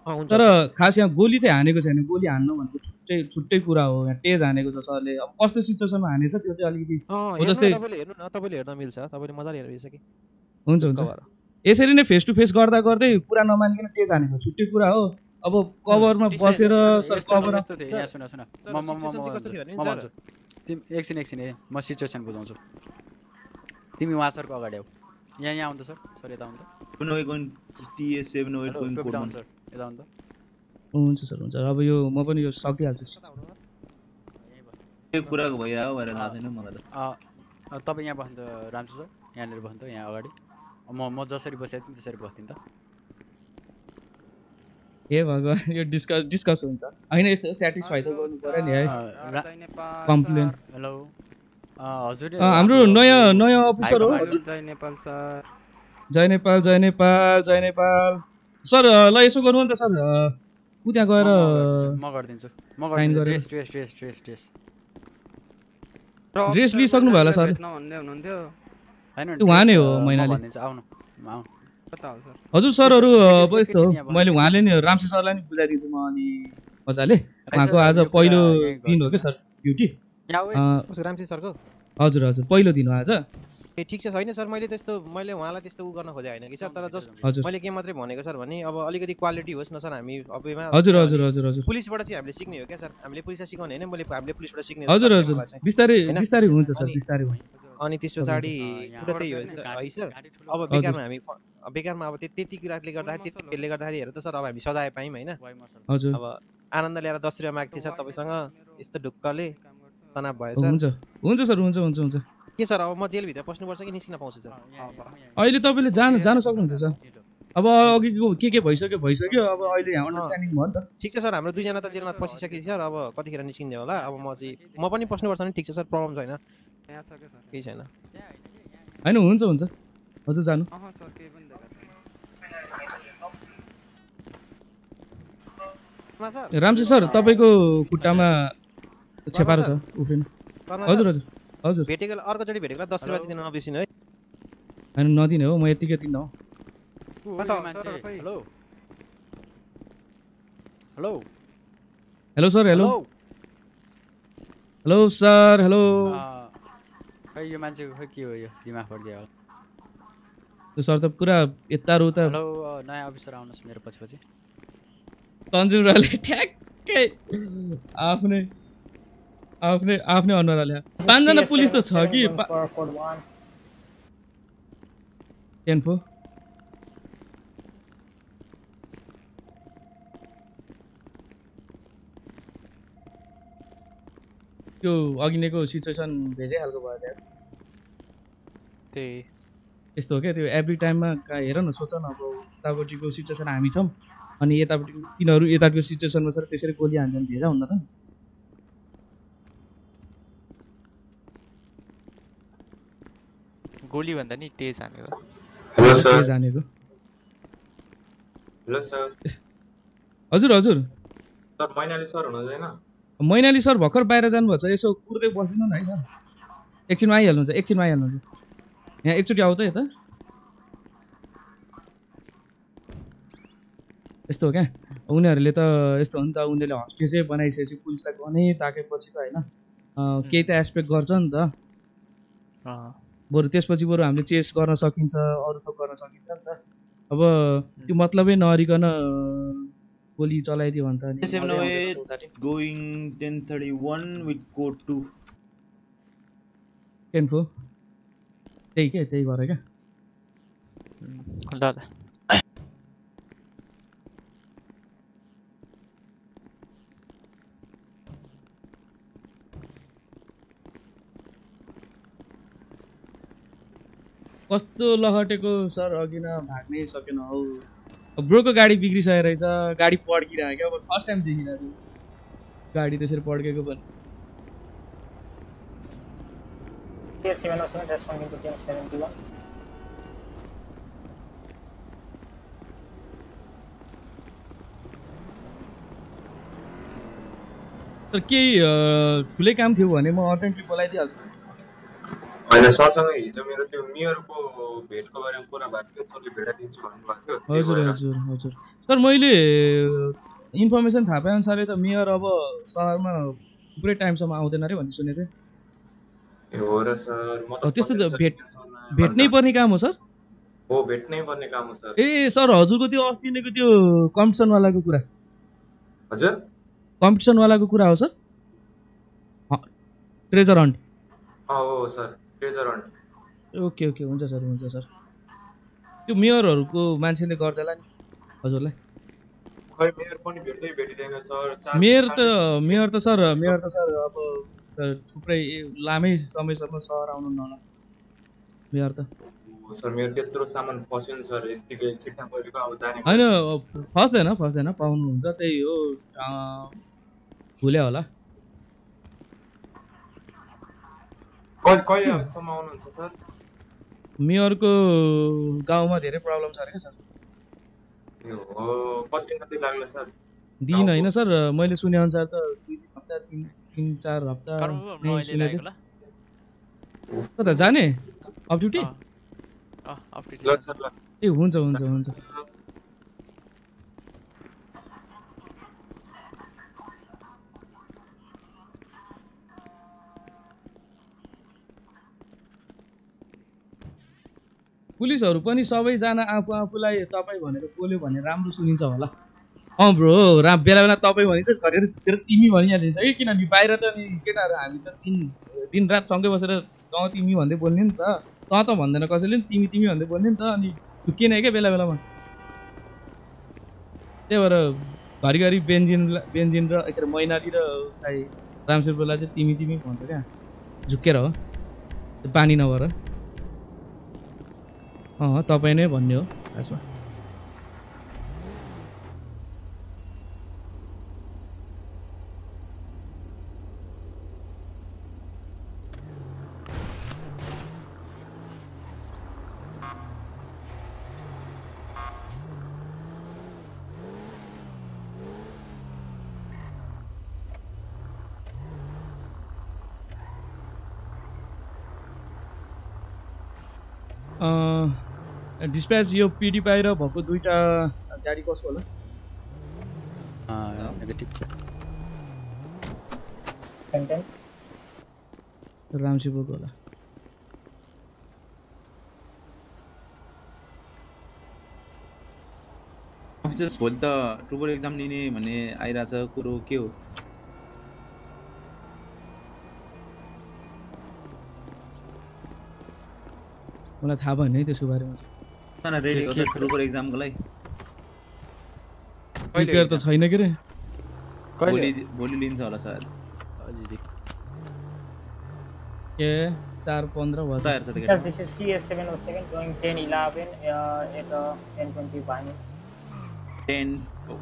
तर खास यहाँ गोली चाहिँ हानेको छैन गोली हान्नु भनेको छुट्टै छुट्टै कुरा हो यहाँ तेज हानेको छ सरले अब कस्तो सिचुएसनमा हानेछ त्यो चाहिँ अलिकति
हो जस्तै तपाईले हेर्नु न तपाईले हेर्न मिल्छ तपाईले मजाले हेर्नु मिल्छ कि
हुन्छ हुन्छ यसरी नै फेस टु फेस गर्दा गर्दै कुरा नमानिकन तेज हानेको छुट्टै कुरा हो अब कभरमा बसेर सर कभर
यहाँ सुन सुन म म म म भन्छु तिमी एकछिन एकछिन ए म सिचुएसन बुझाउँछु तिमी वहाँ सरको अगाडि आऊ यहाँ यहाँ आउनु त सर सर यता आउनु त
seven eight TS seven eight
code sir यता आउनु त
हुन्छ सर हुन्छ अब यो म पनि यो सकिहाल्छु
यो कुराको भइरहेको भएर थाहा छैन मलाई त
अ तपाईँ यहाँ बस्नु त राम्रै सर यहाँनिर बस्नु त यहाँ अगाडि म म जसरी बसेको थिएँ त्यसरी बस्थेँ नि त
ए भगवान् यो डिस्कस डिस्कस हुन्छ होइन यस्तो सेटिस्फाई त गर्नु पर्यो नि है कम्प्लेन
हेलो हजुर
हाम्रो नयाँ नयाँ अफिसर हो
जय नेपाल सर
जय नेपाल जय नेपाल जय नेपाल सर ल यसो गर्नु नि त सर उ त्यहाँ गएर
म गरिदिन्छु म गरिदिन्छु dress dress dress dress dress
dress लिइसक्नु भयो होला सर
भन्दै हुनुहुन्थ्यो
हैन
उहाँ नै हो मैनाले
भनिदिन्छु आउनु आउनु
हजुर सरहरु अब यस्तो हो मैले उहाँले नि रामसी सरलाई नि बुझाइदिन्छु म अलि मजाले उहाँको आज पहिलो दिन हो के सर ड्युटी
रामसी सरको
हजुर हजुर पहिलो दिन हो आज
ए ठीक छ छैन सर मैले त्यस्तो मैले उहाँलाई त्यस्तो उ गर्न खोजे हैन कि सर तर जस्ट मैले के मात्रै भनेको सर भने अब अलिकति क्वालिटी होस् न सर हामी अबैमा
हजुर हजुर हजुर हजुर
पुलिसबाट चाहिँ हामीले सिक्ने हो क्या सर हामीले पुलिसलाई सिकाउने हैन मैले हामीले पुलिसबाट सिक्ने हो
हजुर हजुर बिस्तारै बिस्तारै हुन्छ सर बिस्तारै हुन्छ
अनि त्यसपछि कुरा त्यही हो है सर अब बेकारमा हामी बेकारमा अब त्यति कुराले गर्दाखेरि त्यति खेलले गर्दाखेरि हेर त सर अब हामी सजाय पायौँ हैन
हजुर
अब आनन्द ल्याएर दस रुपैयाँ माग्थे सर तपाईसँग यस्तो ढुक्कले तनाव भयो सर
हुन्छ हुन्छ सर हुन्छ हुन्छ हुन्छ
के सर अब म जेल भित्र पस्नुपर्छ कि निस्किन पाउँछु सर
अहिले तपाईले जान जान सक्नुहुन्छ सर अब अघिको के के भइसक्यो भइसक्यो अब अहिले यहाँ अन्डरस्ट्यान्डिङ भयो नि त
ठीक छ सर हाम्रो दुईजना त जेलमा पसिसके सर अब कतिखेर निस्किन्छ होला अब म चाहिँ म पनि पस्नुपर्छ नि ठीक छ सर प्रब्लम छैन केही छैन
हैन हुन्छ हुन्छ हजुर जानु रामसी सर तपाईको खुट्टामा छेपारो छ उफ्रिनु हजुर हजुर हजुर
भेटेको अर्कोचोटि भेटेको दस रुपैयाँ दिन नबिर्सिनु है
हैन नदिने हो म यतिकै दिन हो
hello hello
hello sir hello hello sir hello
खै यो मान्छेको खै के हो यो दिमाग फर्कियो होला
त्यो सर त पुरा यतारु त
हेलो नयाँ अफिसर आउनुहोस् मेरो पछि पछि
तन्जुराले ठ्याक्कै आफ्नै आफ्नै आफ्नै अनुहार ल्या पाँचजना पुलिस त छ कि टेन्फो त्यो अघिनेको सिचुएसन भेजै खालको भयो यार
त्यही
यस्तो हो क्या त्यो एभ्री टाइममा हेर न सोच न अब उतापट्टिको सिचुएसन हामी छौँ अनि यतापट्टिको तिनीहरू यताको सिचुएसनमा छ त्यसरी गोली हान्छ भने भेजा हुन्न त
गोली भन्दा नि तेज हानेको
हेलो सर तेज हानेको
हेलो सर
हजुर हजुर
सर मैनाली सर हुनुहुन्छ हैन
मैनाली सर भर्खर बाहिर जानुभएको छ यसो कुर्दै बस्दिनु न है सर एकछिनमा आइहाल्नुहुन्छ एकछिनमा आइहाल्नुहुन्छ यहाँ एकचोटि आऊ त यता यस्तो हो क्या उनीहरूले त यस्तो हो नि त उनीहरूले हस्टेजै बनाइसकेपछि पुलिसलाई गनै ताकेपछि त होइन केही त एस्पेक्ट गर्छ नि त बरु त्यसपछि बरु हामीले चेस गर्न सकिन्छ अरू थोक गर्न सकिन्छ नि त अब त्यो मतलबै नअरिकन गोली चलाइदियो भने त
going ten thirty one with code two
ten four त्यही के त्यही गरे क्या
ल ल
कस्तो लहटेको सर अघि न भाग्नै सकेन हौ ब्रोको गाडी बिग्रिसकेको रहेछ गाडी पड्किरहेको क्या अब फर्स्ट टाइम देखिरहेको गाडी त्यसरी पड्केको पनि तर केही ठुलै काम थियो भने म अर्जेन्टली बोलाइदिइहाल्छु
हैन होइन सरसँग हिजो मेरो त्यो मेयरको भेटको बारेमा कुरा भएको थियो, सरले भेटाइदिन्छु भन्नुभएको थियो।
हजुर हजुर हजुर सर मैले इन्फर्मेसन थाहा पाए अनुसारले त मेयर अब सहरमा पुरै टाइमसम्म आउँदैन अरे भन्ने सुनेको थिएँ।
हो र सर, म त
त्यस्तो त भेट भेट्नै पर्ने काम हो सर?
हो भेट्नै पर्ने काम हो सर।
ए सर हजुरको त्यो अस्ति नैको त्यो कम्पिटिसनवालाको कुरा?
हजुर
कम्पिटिसनवालाको कुरा हो सर? Treasure hunt?
हो sir treasure hunt.
Okay okay हुन्छ सर हुन्छ सर। त्यो मेयरहरूको मान्छेले गर्दैला नि हजुरलाई?
खै मेयर पनि भेट्दै भेटिँदैन सर।
मेयर त मेयर त सर मेयर त सर अब थुप्रै लामै समयसम्म सहर आउनु नहोला मेयर त।
सर मेरो त्यत्रो सामान फस्यो नि सर, यतिकै चिट्ठा परेको अब जाने
होइन फस्दैन फस्दैन पाउनुहुन्छ, त्यही हो भुल्यो होला।
कहिले कहिलेसम्म आउनुहुन्छ सर?
मेयरको गाउँमा धेरै प्रब्लम छ अरे क्या सर।
हो कति कति लाग्ला सर?
दिन होइन सर, मैले सुने अनुसार त दुई तिन हप्ता तिन तिन चार हप्ता कता जाने अफ ड्युटी? ए हुन्छ हुन्छ हुन्छ। पुलिसहरू पनि सबैजना आफू आफूलाई तपाईँ भनेर बोल्यो भने राम्रो सुनिन्छ होला। अँ ब्रो रा बेला बेला तपाईँ भने चाहिँ घरेर छुटेर तिमी भनिहालिन्छ कि, किनभने बाहिर त नि केटाहरू हामी त दिन दिन रात सँगै बसेर तँ तिमी भन्दै बोल्ने नि त, तँ त भन्दैन कसैले नि तिमी तिमी भन्दै बोल्ने नि त, अनि छुक्किएन क्या बेला बेलामा। त्यही भएर घरिघरि बेन्जिन बेन्जिन र के अरे मैनाली र उसलाई रामशेरपुरलाई चाहिँ तिमी तिमी भन्छ क्या, झुक्केर हो त्यो पानी नभएर। अँ तपाईँ नै भन्ने हो खासमा। डिस्प्याच यो पिडी बाहिर भएको दुईटा गाडी कसको होला? रामशिवको होला।
भोलि त ट्रुपर एक्जाम लिने भन्ने आइरहेछ कुरो के हो?
मलाई थाहा भएन है त्यसको बारेमा चाहिँ।
रेडी हो त ट्रुपर एक्जामको लागि?
प्रिपेयर त छैन के रे।
भोलि भोलि लिन्छ होला सायद।
ए चार पन्ध्र भन्छ।
Sir, this is T S seven oh seven going ten eleven uh, at uh, ten twenty-one.
ten oh.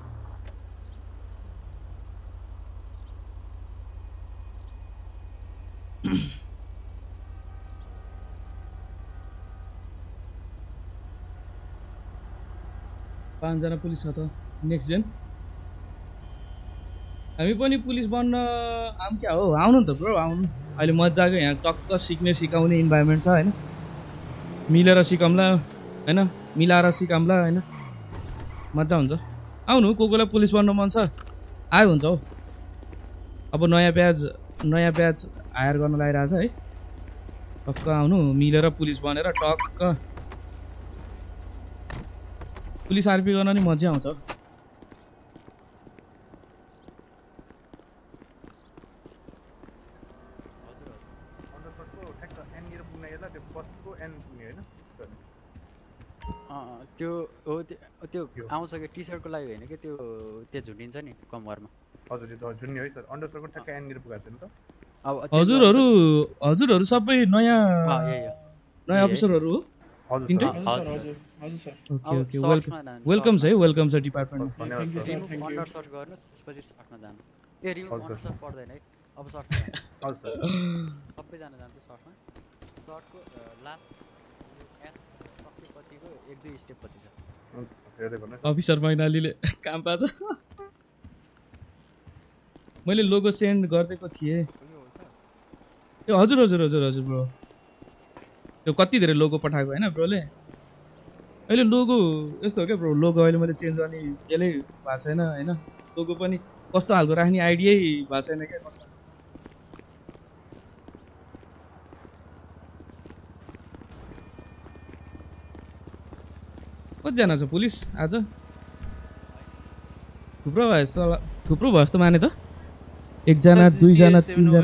पाँचजना पुलिस छ त नेक्स्ट जेन। हामी पनि पुलिस बन्न आम क्या हो, आउनु नि त ब्रो आउनु। अहिले मजाको यहाँ टक्क सिक्ने सिकाउने इन्भाइरोमेन्ट छ होइन, मिलेर सिकाउँला होइन, मिलाएर सिकाउँला होइन, मजा हुन्छ। आउनु को कोलाई पुलिस बन्न मन छ आयो हुन्छ हौ। अब नयाँ ब्याज नयाँ ब्याज हायर गर्न लागिरहेछ है, टक्क आउनु मिलेर पुलिस बनेर टक्क पुलिस आरपी गर्न नि मजा आउँछ।
त्यो हो त्यो आउँछ कि टी सर्टको लागि होइन कि त्यो त्यो झुन्डिन्छ नि कम्मरमा।
हजुर त्यो झुन्नी है सर, अन्डरसर्टको ठ्याक्कै एन्डतिर पुगाएको थियो नि त।
अब
हजुरहरू हजुरहरू सबै नयाँ नयाँ अफिसरहरू हो?
हजुर
हजुर हजुर sir.
Okay okay welcome welcome छ है, वेलकम छ डिपार्टमेन्टमा।
Thank you sir, thank you.
Under सर्ट गर्नु त्यसपछि सर्टमा जानु। ए रिमुभ अन्डर सर्ट पर्दैन है, अब सर्टमा जानु।
हजुर सर
सबैजना जान्छ सर्टमा। सर्टको लास्ट एस सकेपछिको एक दुई स्टेप पछि छ।
अफिसर मैनालीले काम पाछ। मैले लोगो सेन्ड गरिदिएको थिएँ। ए हजुर हजुर हजुर हजुर ब्रो त्यो कति धेरै लोगो पठाएको होइन ब्रोले अहिले लोगो यस्तो हो क्या ब्रो लोगो अहिले मैले चेन्ज गर्ने यसले भएको छैन होइन लोगो पनि कस्तो खालको राख्ने आइडियै भएको छैन क्या कस्तो कतिजना छ पुलिस आज थुप्रो भयो जस्तो थुप्रो भयो जस्तो माने त एकजना दुईजना तीनजना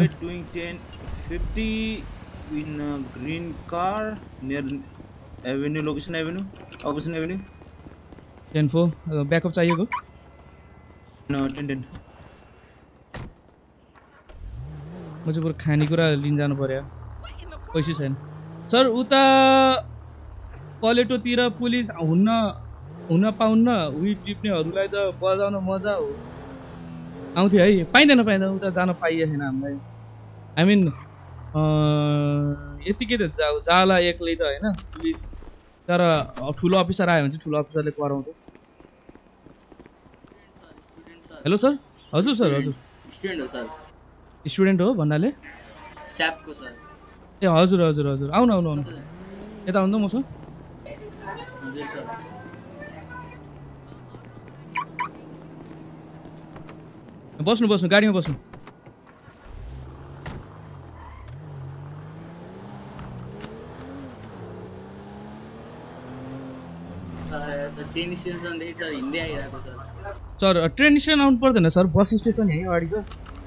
in a green car near Avenue location Avenue Opposition Avenue
ten four backup चाहिएको
no ten ten
म चाहिँ पुरा खानेकुरा लिन जानु पर्यो पैसा छैन सर उता पलेटोतिर पुलिस हुन्न हुन पाउन्न उही टिप्नेहरूलाई त बजाउन मजा हो आउँथ्यो है पाइँदैन पाइँदैन उता जान पाइए छैन हामीलाई आई मिन यतिकै त जा जाला एक्लै त होइन पुलिस तर ठुलो अफिसर आयो भने चाहिँ ठुलो अफिसरले कराउँछ हेलो सर हजुर सर हजुर
स्टुडेन्ट हो सर
स्टुडेन्ट हो भन्नाले
स्यापको सर
ए हजुर हजुर हजुर आउनु आउनु आउनु यता आउनु म सर
हजुर सर
बस्नु बस्नु गाडीमा बस्नु सर ट्रेन स्टेसन आउनु पर्दैन सर बस स्टेसन यहीँ अगाडि छ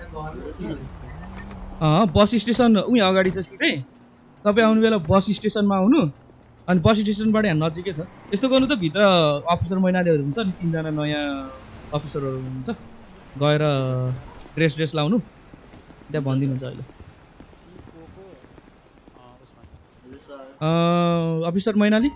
बस स्टेसन उहीँ अगाडि छ सिधै तपाईँ आउनु बेला बस स्टेसनमा आउनु अनि बस स्टेसनबाट यहाँ नजिकै छ यस्तो गर्नु त भित्र अफिसर मैनालीहरू हुन्छ अनि तिनजना नयाँ अफिसरहरू हुन्छ गएर ड्रेस ड्रेस लाउनु त्यहाँ भनिदिनुहुन्छ अहिले अफिसर मैनाली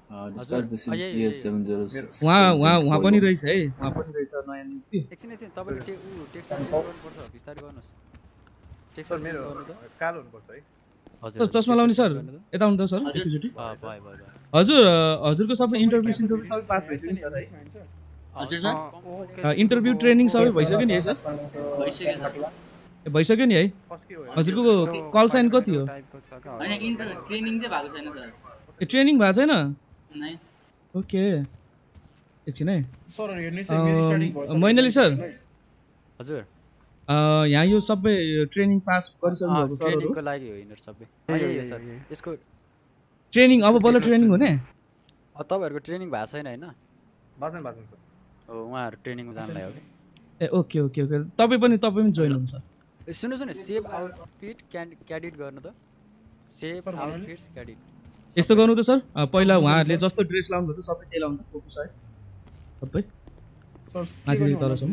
उहाँ उहाँ उहाँ पनि रहेछ है उहाँ पनि रहेछ नयाँ नियुक्ति
एकछिन एकछिन तपाईले टे उ टेक्स गर्नुपर्छ बिस्तारै गर्नुस् टेक्स मेरो
कालो हुनुपर्छ है
हजुर चस्मा लाउने सर यता आउनु त सर एकैचोटि हजुर हजुरको सबै इन्टरभ्यू इन्टरभ्यू सबै पास भइसक्यो नि सर है
हजुर सर
इन्टरभ्यू ट्रेनिङ सबै भइसक्यो नि है सर
भइसक्यो सर
भइसक्यो नि है हजुरको कल साइन कति हो
हैन इन्टर ट्रेनिङ चाहिँ भएको छैन सर
ए ट्रेनिङ भएको छैन
नै
ओके एकछिन है
सर हेर्नुस् मेरो स्टार्टिङ भयो
मैनाली सर
हजुर
यहाँ यो सबै ट्रेनिङ पास गरिसक्नु भएको सर
ट्रेनिङको लागि हो यिनीहरु सबै यो सर यसको
ट्रेनिङ अब बल्ल ट्रेनिङ हुने
तपाईहरुको ट्रेनिङ भएको छैन हैन
बासन बासन सर
हो उहाँहरु ट्रेनिङमा जानलाई हो
ए ओके ओके ओके तपाई पनि तपाई पनि जोइन हुनुहुन्छ
सुन्नुस् न सेभ आउटफिट क्याडेट गर्नु त सेभ आउटफिट्स क्याडेट
यस्तो गर्नु त सर पहिला उहाँहरूले जस्तो ड्रेस लाउनु भयो सबै त्यही लाउनु फोकस है सबै माथि तलसम्म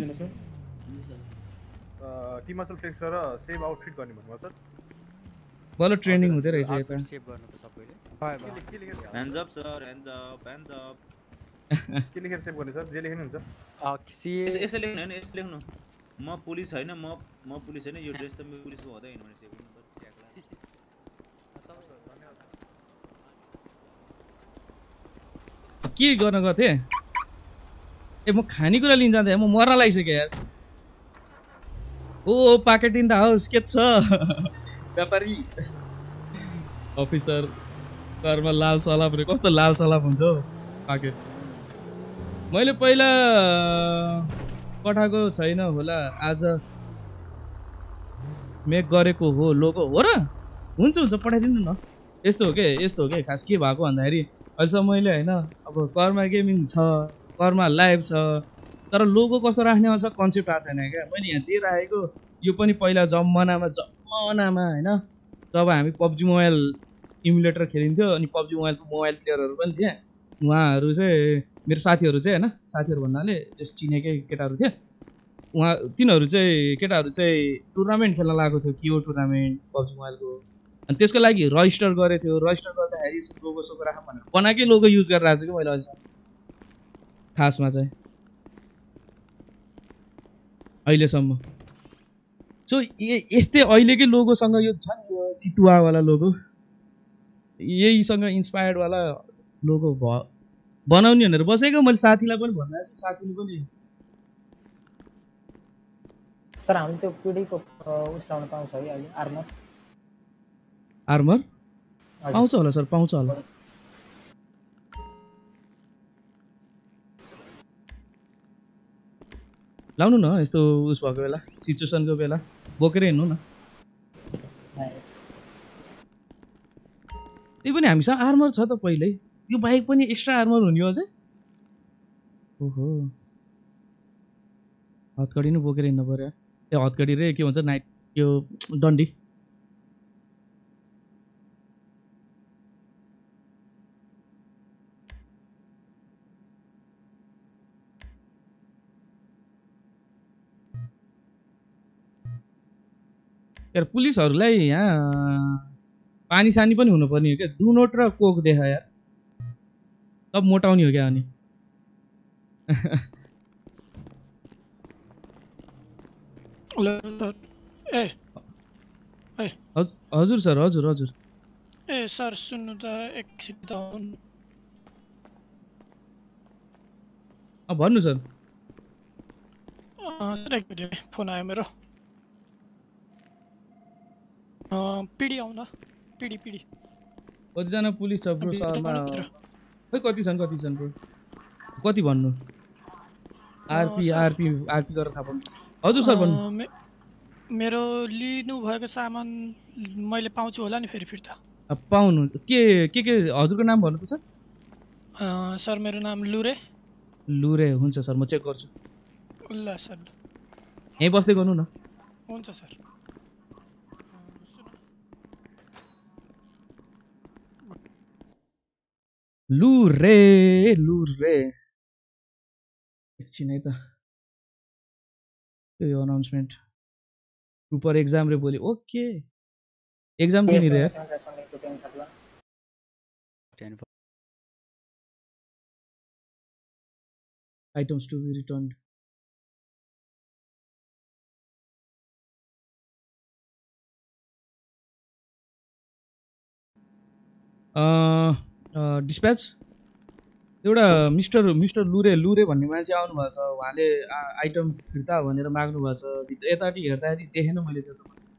टिम मसल फ्लेक्स गरेर सेभ आउटफिट गर्ने भन्नुभयो सर
बल्ल ट्रेनिङ हुँदै रहेछ यता
सेभ गर्नु त सबैले
hands up sir hands up hands up
के लेखेर सेभ गर्ने सर जे लेख्नुहुन्छ
अ सी
यसले लेख्नु हैन यसले लेख्नु म पुलिस हैन म म पुलिस हैन यो ड्रेस त म पुलिसको हुँदैन भने सेभ गर्नु
पर्छ के गर्न गथे ए म खानेकुरा लिन जाँदै म मर्न लागिसक्यो यार ओ पाकेट इन द हाउस के छ व्यापारी अफिसर घरमा लाल सलाप रे कस्तो लाल सलाप हुन्छ हौ पाकेट मैले पहिला पठाएको छैन होला आज मेक गरेको हो लोगो हो र हुन्छ हुन्छ पठाइदिनु न यस्तो हो के यस्तो हो के खास के भएको भन्दाखेरि अहिलेसम्म मैले होइन अब कर्मा गेमिङ छ कर्मा लाइभ छ तर लोगो कस्तो राख्ने भन्छ कन्सेप्ट आएको छैन क्या मैले यहाँ जे राखेको यो पनि पहिला जमानामा जमानामा होइन जब हामी पब्जी मोबाइल इमुलेटर खेलिन्थ्यो अनि पब्जी मोबाइलको मोबाइल प्लेयरहरू पनि थिए उहाँहरू चाहिँ मेरो साथीहरू चाहिँ होइन साथीहरू भन्नाले जस चिनेकै केटाहरू थिए उहाँ तिनीहरू चाहिँ केटाहरू चाहिँ टुर्नामेन्ट खेल्न लागेको थियो किओ टुर्नामेन्ट पब्जी मोबाइलको अनि त्यसको लागि रजिस्टर गरेको थियो रजिस्टर गर्दाखेरि लोगो सोगो राख भनेर बनाएकै लोगो युज गरेर आएको छु कि मैले अहिलेसम्म खासमा चाहिँ अहिलेसम्म सो यस्तै अहिलेकै लोगोसँग यो छ नि यो चितुवावाला लोगो यहीसँग इन्सपायर्डवाला लोगो भ बनाउने भनेर बसेको मैले साथीलाई पनि भनिरहेको छु साथीले पनि
सर हामी त्यो पिडीको उस लाउन पाउँछ है अहिले आर्मर
आर्मर पाउँछ होला सर, पाउँछ होला। लाउनु न यस्तो उस भएको बेला, सिचुएसनको बेला बोकेर हिँड्नु न। त्यही पनि हामीसँग आर्मर छ त पहिल्यै, त्यो बाइक पनि एक्स्ट्रा आर्मर हुने हो अझै। ओहो हतकडी नै बोकेर हिँड्नु पर्यो। ए हतकडी रे के भन्छ नाइट यो डन्डी। यार पुलिसहरूलाई यहाँ पानी सानी पनि हुनुपर्ने हो क्या, दुनोट र कोक देखा यार, तब मोटाउने हो क्या। अनि हजुर सर, हजुर हजुर।
ए सर सुन्नु त एकछिन त
भन्नु सर।
एक मिनट फोन आयो मेरो। पिडी आउन, पिडी पिडी
कतिजना पुलिस छ ब्रो सहरमा? खै कति छन् कति छन् ब्रो, कति भन्नु? आरपी आरपी आरपी गरेर थाहा पाउनु। हजुर सर भन्नु।
मेरो लिनु भएको सामान मैले पाउँछु होला नि फेरि फिर्ता?
पाउनु। के के के हजुरको नाम भन्नु त सर?
सर मेरो नाम लुरे।
लुरे हुन्छ सर, म चेक गर्छु।
ल सर
यहीँ बस्दै गर्नु न।
हुन्छ सर।
लुरे लुरे एकछिन है त, यो अनाउन्समेन्ट सुपर एक्जाम रे बोली। ओके एक्जाम के नहीं रे items to be returned. Dispatch एउटा मिस्टर मिस्टर लुरे लुरे भन्ने मान्छे आउनु भएको छ, उहाँले आइटम फिर्ता भनेर माग्नु भएको छ। भित्र यतापट्टि हेर्दाखेरि देखेन मैले त्यो।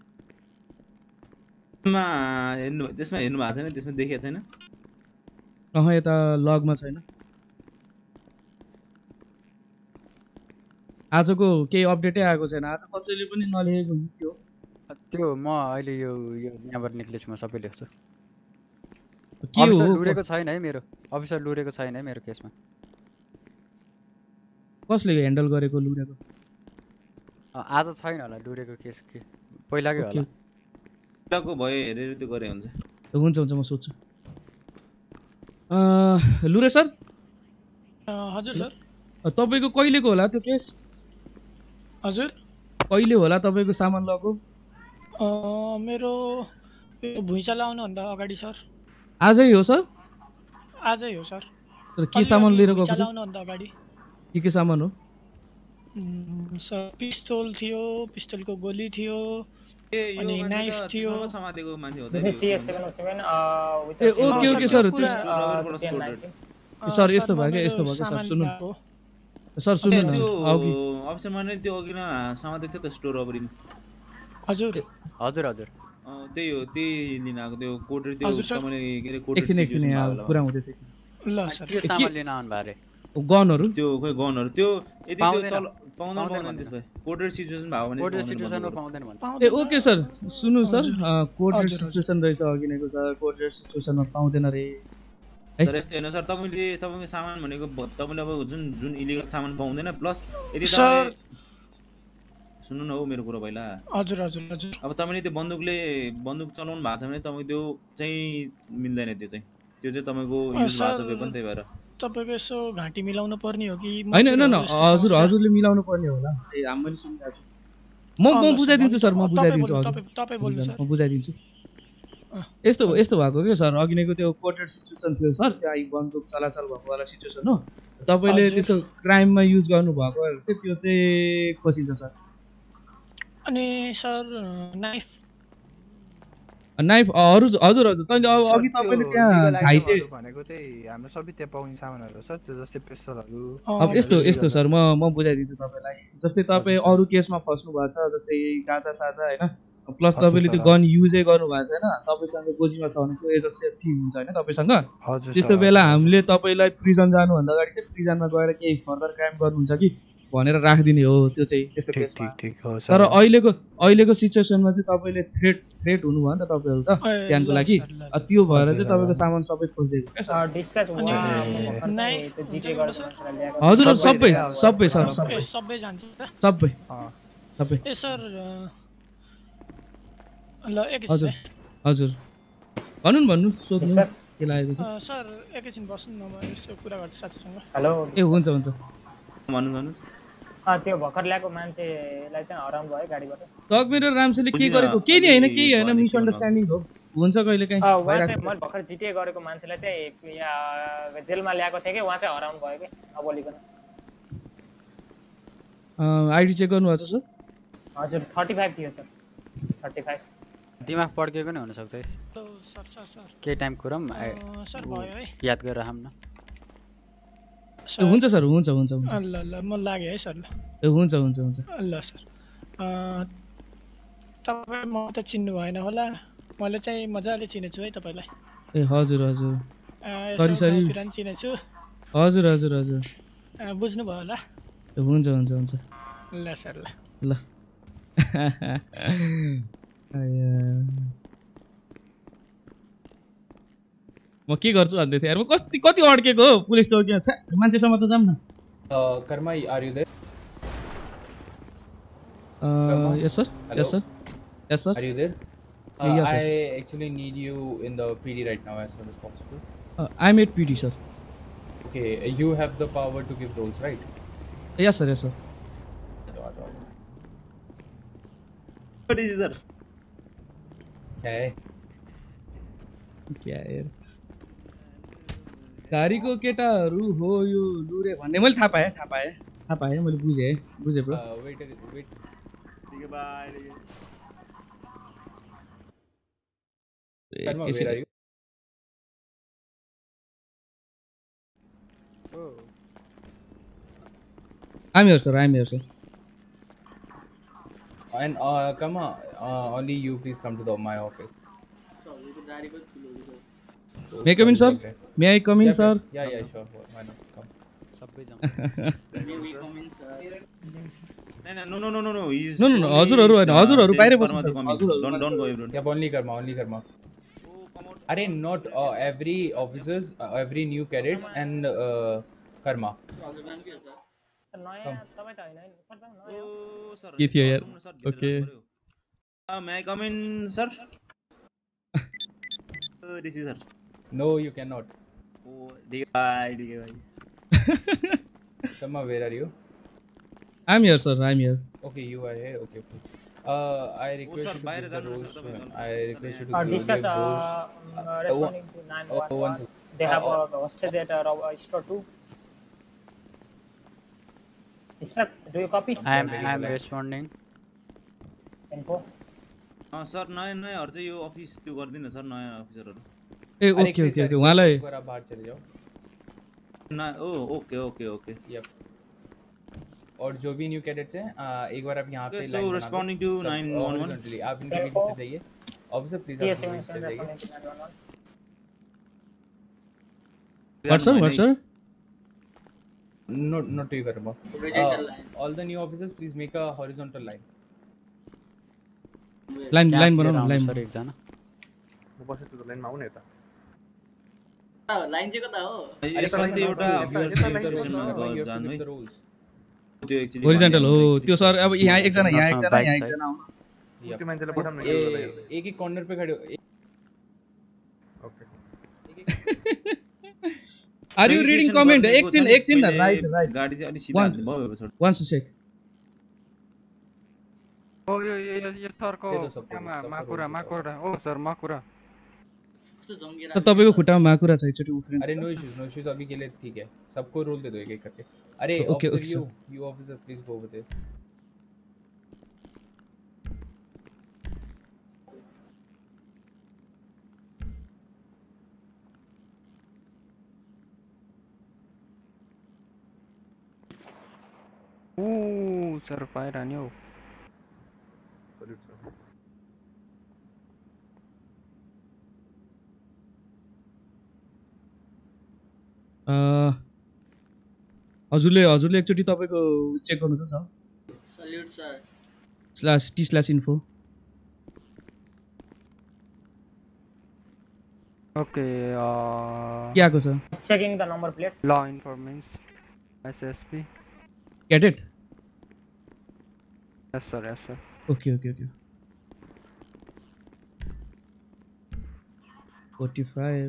त्यसमा हेर्नु त्यसमा हेर्नु भएको छैन, त्यसमा देखेको छैन।
अह यता लगमा छैन। आजको केही अपडेटै आएको छैन, आज कसैले पनि नलेखेको के हो
त्यो। म अहिले यो यो यहाँबाट निक्लेछु, म सबै लेख्छु। अफिसर लुरेको छैन है मेरो, अफिसर लुरेको छैन है मेरो केसमा।
कसले ह्यान्डल गरेको लुरेको?
आज छैन होला लुरेको केस, के पहिलाकै होला।
पहिलाको भयो हेरेर त्यो गरे हुन्छ।
हुन्छ हुन्छ म सोध्छु। लुरे सर।
हजुर सर।
तपाईँको कहिलेको होला त्यो केस?
हजुर
कहिले होला तपाईँको सामान लगेको?
मेरो भुइँचालो आउनुभन्दा अगाडि सर।
आजै हो सर?
आजै हो सर।
के सामान लिएर गएको थियो?
आउनुभन्दा अगाडि।
के के सामान हो?
सर पिस्तोल थियो, पिस्तोलको गोली थियो, अनि नाइफ थियो।
समातेको मान्छे हो त।
ए ओके ओके सर। सर यस्तो भयो क्या, यस्तो भयो क्या सर। सुन्नु सर सुन्नु न,
अघि अफिसरमा नै त्यो अघि न समातेको थियो त स्टोर ओभरिमा।
हजुर
हजुर हजुर
त्यही हो, त्यही लिन आएको त्यो कोडर त्यो तपाईँले के रे कोडर।
एकछिन एकछिन यहाँ पुरा हुँदैछ।
ल सर
के सामान लिन आउनु भरे?
गनहरु
त्यो खोइ गनहरु त्यो यदि त्यो तल पाउँदैन पाउँदैन त्यसै कोडर सिचुएसन भयो भने
कोडर सिचुएसनमा पाउँदैन भन्छ।
ए ओके सर सुन्नु सर कोडर सिचुएसन रहेछ अघि नैको सर कोडर सिचुएसनमा पाउँदैन रे।
तर यस्तो हैन सर तपाईले तपाईको सामान भनेको तपाईले अब जुन जुन इलिगल सामान पाउँदैन प्लस यदि तपाईले सुन्नु न हो मेरो कुरा पहिला।
हजुर हजुर हजुर
अब तपाईले त्यो बन्दुकले बन्दुक चलाउनु भएको छ भने तपाईको त्यो चाहिँ मिल्दैन त्यो चाहिँ त्यो चाहिँ तपाईको युज भएको छ त्यो पनि त्यही भएर
तपाईको यसो घाँटी मिलाउनु पर्ने हो कि
हैन हैन हजुर हजुरले मिलाउनु पर्ने होला ए हामी पनि सुनिरहेको छु। म म बुझाइदिन्छु सर म बुझाइदिन्छु हजुर
तपाई बोल्नु सर
म बुझाइदिन्छु। यस्तो यस्तो भएको के सर अघि नैको त्यो कोर्टेड सिचुएसन थियो सर त्यो आई बन्दुक चलाचल भएको वाला सिचुएसन हो तपाईले त्यस्तो क्राइममा युज गर्नु भएको चाहिँ त्यो चाहिँ खोसिन्छ सर।
अनि सर नाइफ
नाइफ हजुर हजुर हजुर तैले अघि तपाईले त्यहाँ घाइते
भनेको चाहिँ हाम्रो सबै त्यहाँ पाउने सामानहरु सर त्यो जस्तै पिस्तलहरु
अब यस्तो यस्तो सर म म बुझाइदिन्छु तपाईलाई। जस्तै तपाई अरु केसमा फस्नु भएको छ जस्तै गाजा साजा हैन प्लस तपाईँले त्यो गन युजै गर्नु भएको छैन तपाईँसँग गोजीमा छ भने त्यो एज अ सेफ्टी हुन्छ होइन तपाईँसँग त्यस्तो बेला हामीले तपाईँलाई प्रिजन जानुभन्दा अगाडि चाहिँ प्रिजनमा गएर केही फर्दर क्राइम गर्नुहुन्छ कि भनेर राखिदिने हो त्यो चाहिँ त्यस्तो केसमा तर अहिलेको अहिलेको सिचुएसनमा चाहिँ तपाईँले थ्रेट थ्रेट हुनुभयो नि त तपाईँहरू त ज्यानको लागि त्यो भएर चाहिँ तपाईँको सामान सबै खोजिदिएको क्या हजुर सबै सबै सर सबै
सबै जान्छ
सबै सबै
ए सर ल एकैछिन
हजुर हजुर भन्नु न भन्नु सोध्नु के लागेको छ
सर एकैछिन बस्नु न म यसो कुरा गर्छु साथीसँग
हेलो
ए हुन्छ हुन्छ
भन्नु भन्नु
त्यो भर्खर ल्याएको मान्छेलाई चाहिँ हराउनु भयो गाडीबाट
तकबिर रामसेले के गरेको केही नि होइन केही होइन मिसअन्डरस्ट्यान्डिङ हो हुन्छ कहिले काहीँ
मैले भर्खर जिटिए गरेको मान्छेलाई चाहिँ यहाँ जेलमा ल्याएको थिएँ कि उहाँ चाहिँ हराउनु भयो कि नबोलिकन
आइडी चेक गर्नुभएको छ सर
हजुर थर्टी फाइभ थियो सर थर्टी फाइभ
दिमाग पड्केको नै हुनसक्छ केही टाइम कुरा याद गरेर राखौँ न
हुन्छ सर हुन्छ हुन्छ हुन्छ
ल ल म लाग्यो है सर ल
ए हुन्छ हुन्छ हुन्छ
ल सर तपाईँ म त चिन्नु भएन होला मैले चाहिँ मजाले चिनेछु है तपाईँलाई
ए हजुर हजुर सरी सरी
चिनेछु
हजुर हजुर हजुर
बुझ्नुभयो होला
हुन्छ हुन्छ हुन्छ
ल सर ल
ल म के गर्छु भन्दै थिएँ यार म कति कति अड्केको हो पुलिस चौकीमा छ मान्छेसम्म त जाऊँ न
Karma are you there
yes sir yes sir yes sir
are you there
Uh, yes,
I
yes, yes.
actually need you in the P D right now as soon as possible.
Uh, I'm at P D, sir.
Okay, you have the power to give roles, right?
Yes, sir. Yes, sir.
What is sir?
क्या है?
क्या है? गाडीको केटाहरू हो यो लुरे भन्ने मैले थाहा पाएँ थाहा पाएँ थाहा पाएँ मैले बुझेँ बुझेँ ब्रो
वेट वेट
ठीक है bye
Karma, where are you?
Oh.
I'm here, sir. I'm here, sir.
And uh, Karma, uh, only you please come to the my office.
May I come in, sir? May I come in,
yeah,
sir?
Yeah, yeah, sure. Why not? Come.
May we come in, sir?
No, no, no, no, no, no. He's
no, no, no. हजुरहरु हैन हजुरहरु बाहिर बस्नु sir
हजुरहरु don't don't go everyone.
Yeah, only Karma, only Karma. Are not uh, every officers, uh, every new cadets and uh, Karma.
के थियो यार okay
May I come in, sir? This is sir.
No, you cannot.
Oh, bye, bye.
Karma, where are you?
I'm here, sir. I'm here.
Okay, you are here. Okay. Uh, I request you to give the rules. I request you to
uh,
give
dispatch,
the rules.
Uh, uh, responding to nine one one. They have a hostage at uh, store two. Dispatch, do you copy?
I am I am responding.
Info.
Uh sir नयाँ नयाँहरु चाहिँ यो office त्यो गर्दिन sir नयाँ अफिसरहरु
ए okay okay okay उहाँलाई
एक बार आप बाहर चले जाओ
ना ओ ओके ओके ओके
यप और जो भी न्यू कैडेट्स हैं एक बार आप यहाँ पे
line so responding to nine one one
आप इनके पीछे से जाइए ऑफिसर प्लीज आप पीछे से जाइए
what sir what sir
not not you Karma all the new officers please make a horizontal line
line line बनाउनु लाइन
सर एक जना
म बसेछु त लाइनमा आउने त
लाइन चाहिँ कता हो
यसमा त एउटा अफिसर सेक्सनमा जानु है त्यो एक्चुअली
होरिजन्टल हो त्यो सर अब यहाँ एक जना यहाँ एक जना यहाँ एक जना आउनु
त्यो मान्छेलाई पठाउन
एक एक कर्नर पे खडे हो
okay
are you reading comment एकछिन एकछिन राइट राइट
गाडी चाहिँ अलि सिधा भयो छोड
वान्स टु चेक
ओ यो यो यो सरको माकुरा माकुरा ओ सर माकुरा
तो तबेको खुट्टामा माकुरा छ एकचोटी उफ्रिन्छ
अरे नो इश्यूज नो इश्यूज अभी के लिए ठीक है सबको रोल दे दो एक एक करके अरे
okay okay
you you officer please go over there
ओ सर फायर आन्यो
हजुरले हजुरले एकचोटि तपाईँको चेक गर्नु त
salute sir
slash T slash info
okay
के आएको छ
चेकिङ द नम्बर प्लेट
ल informants SSP
cadet
yes sir yes sir
okay okay okay forty-five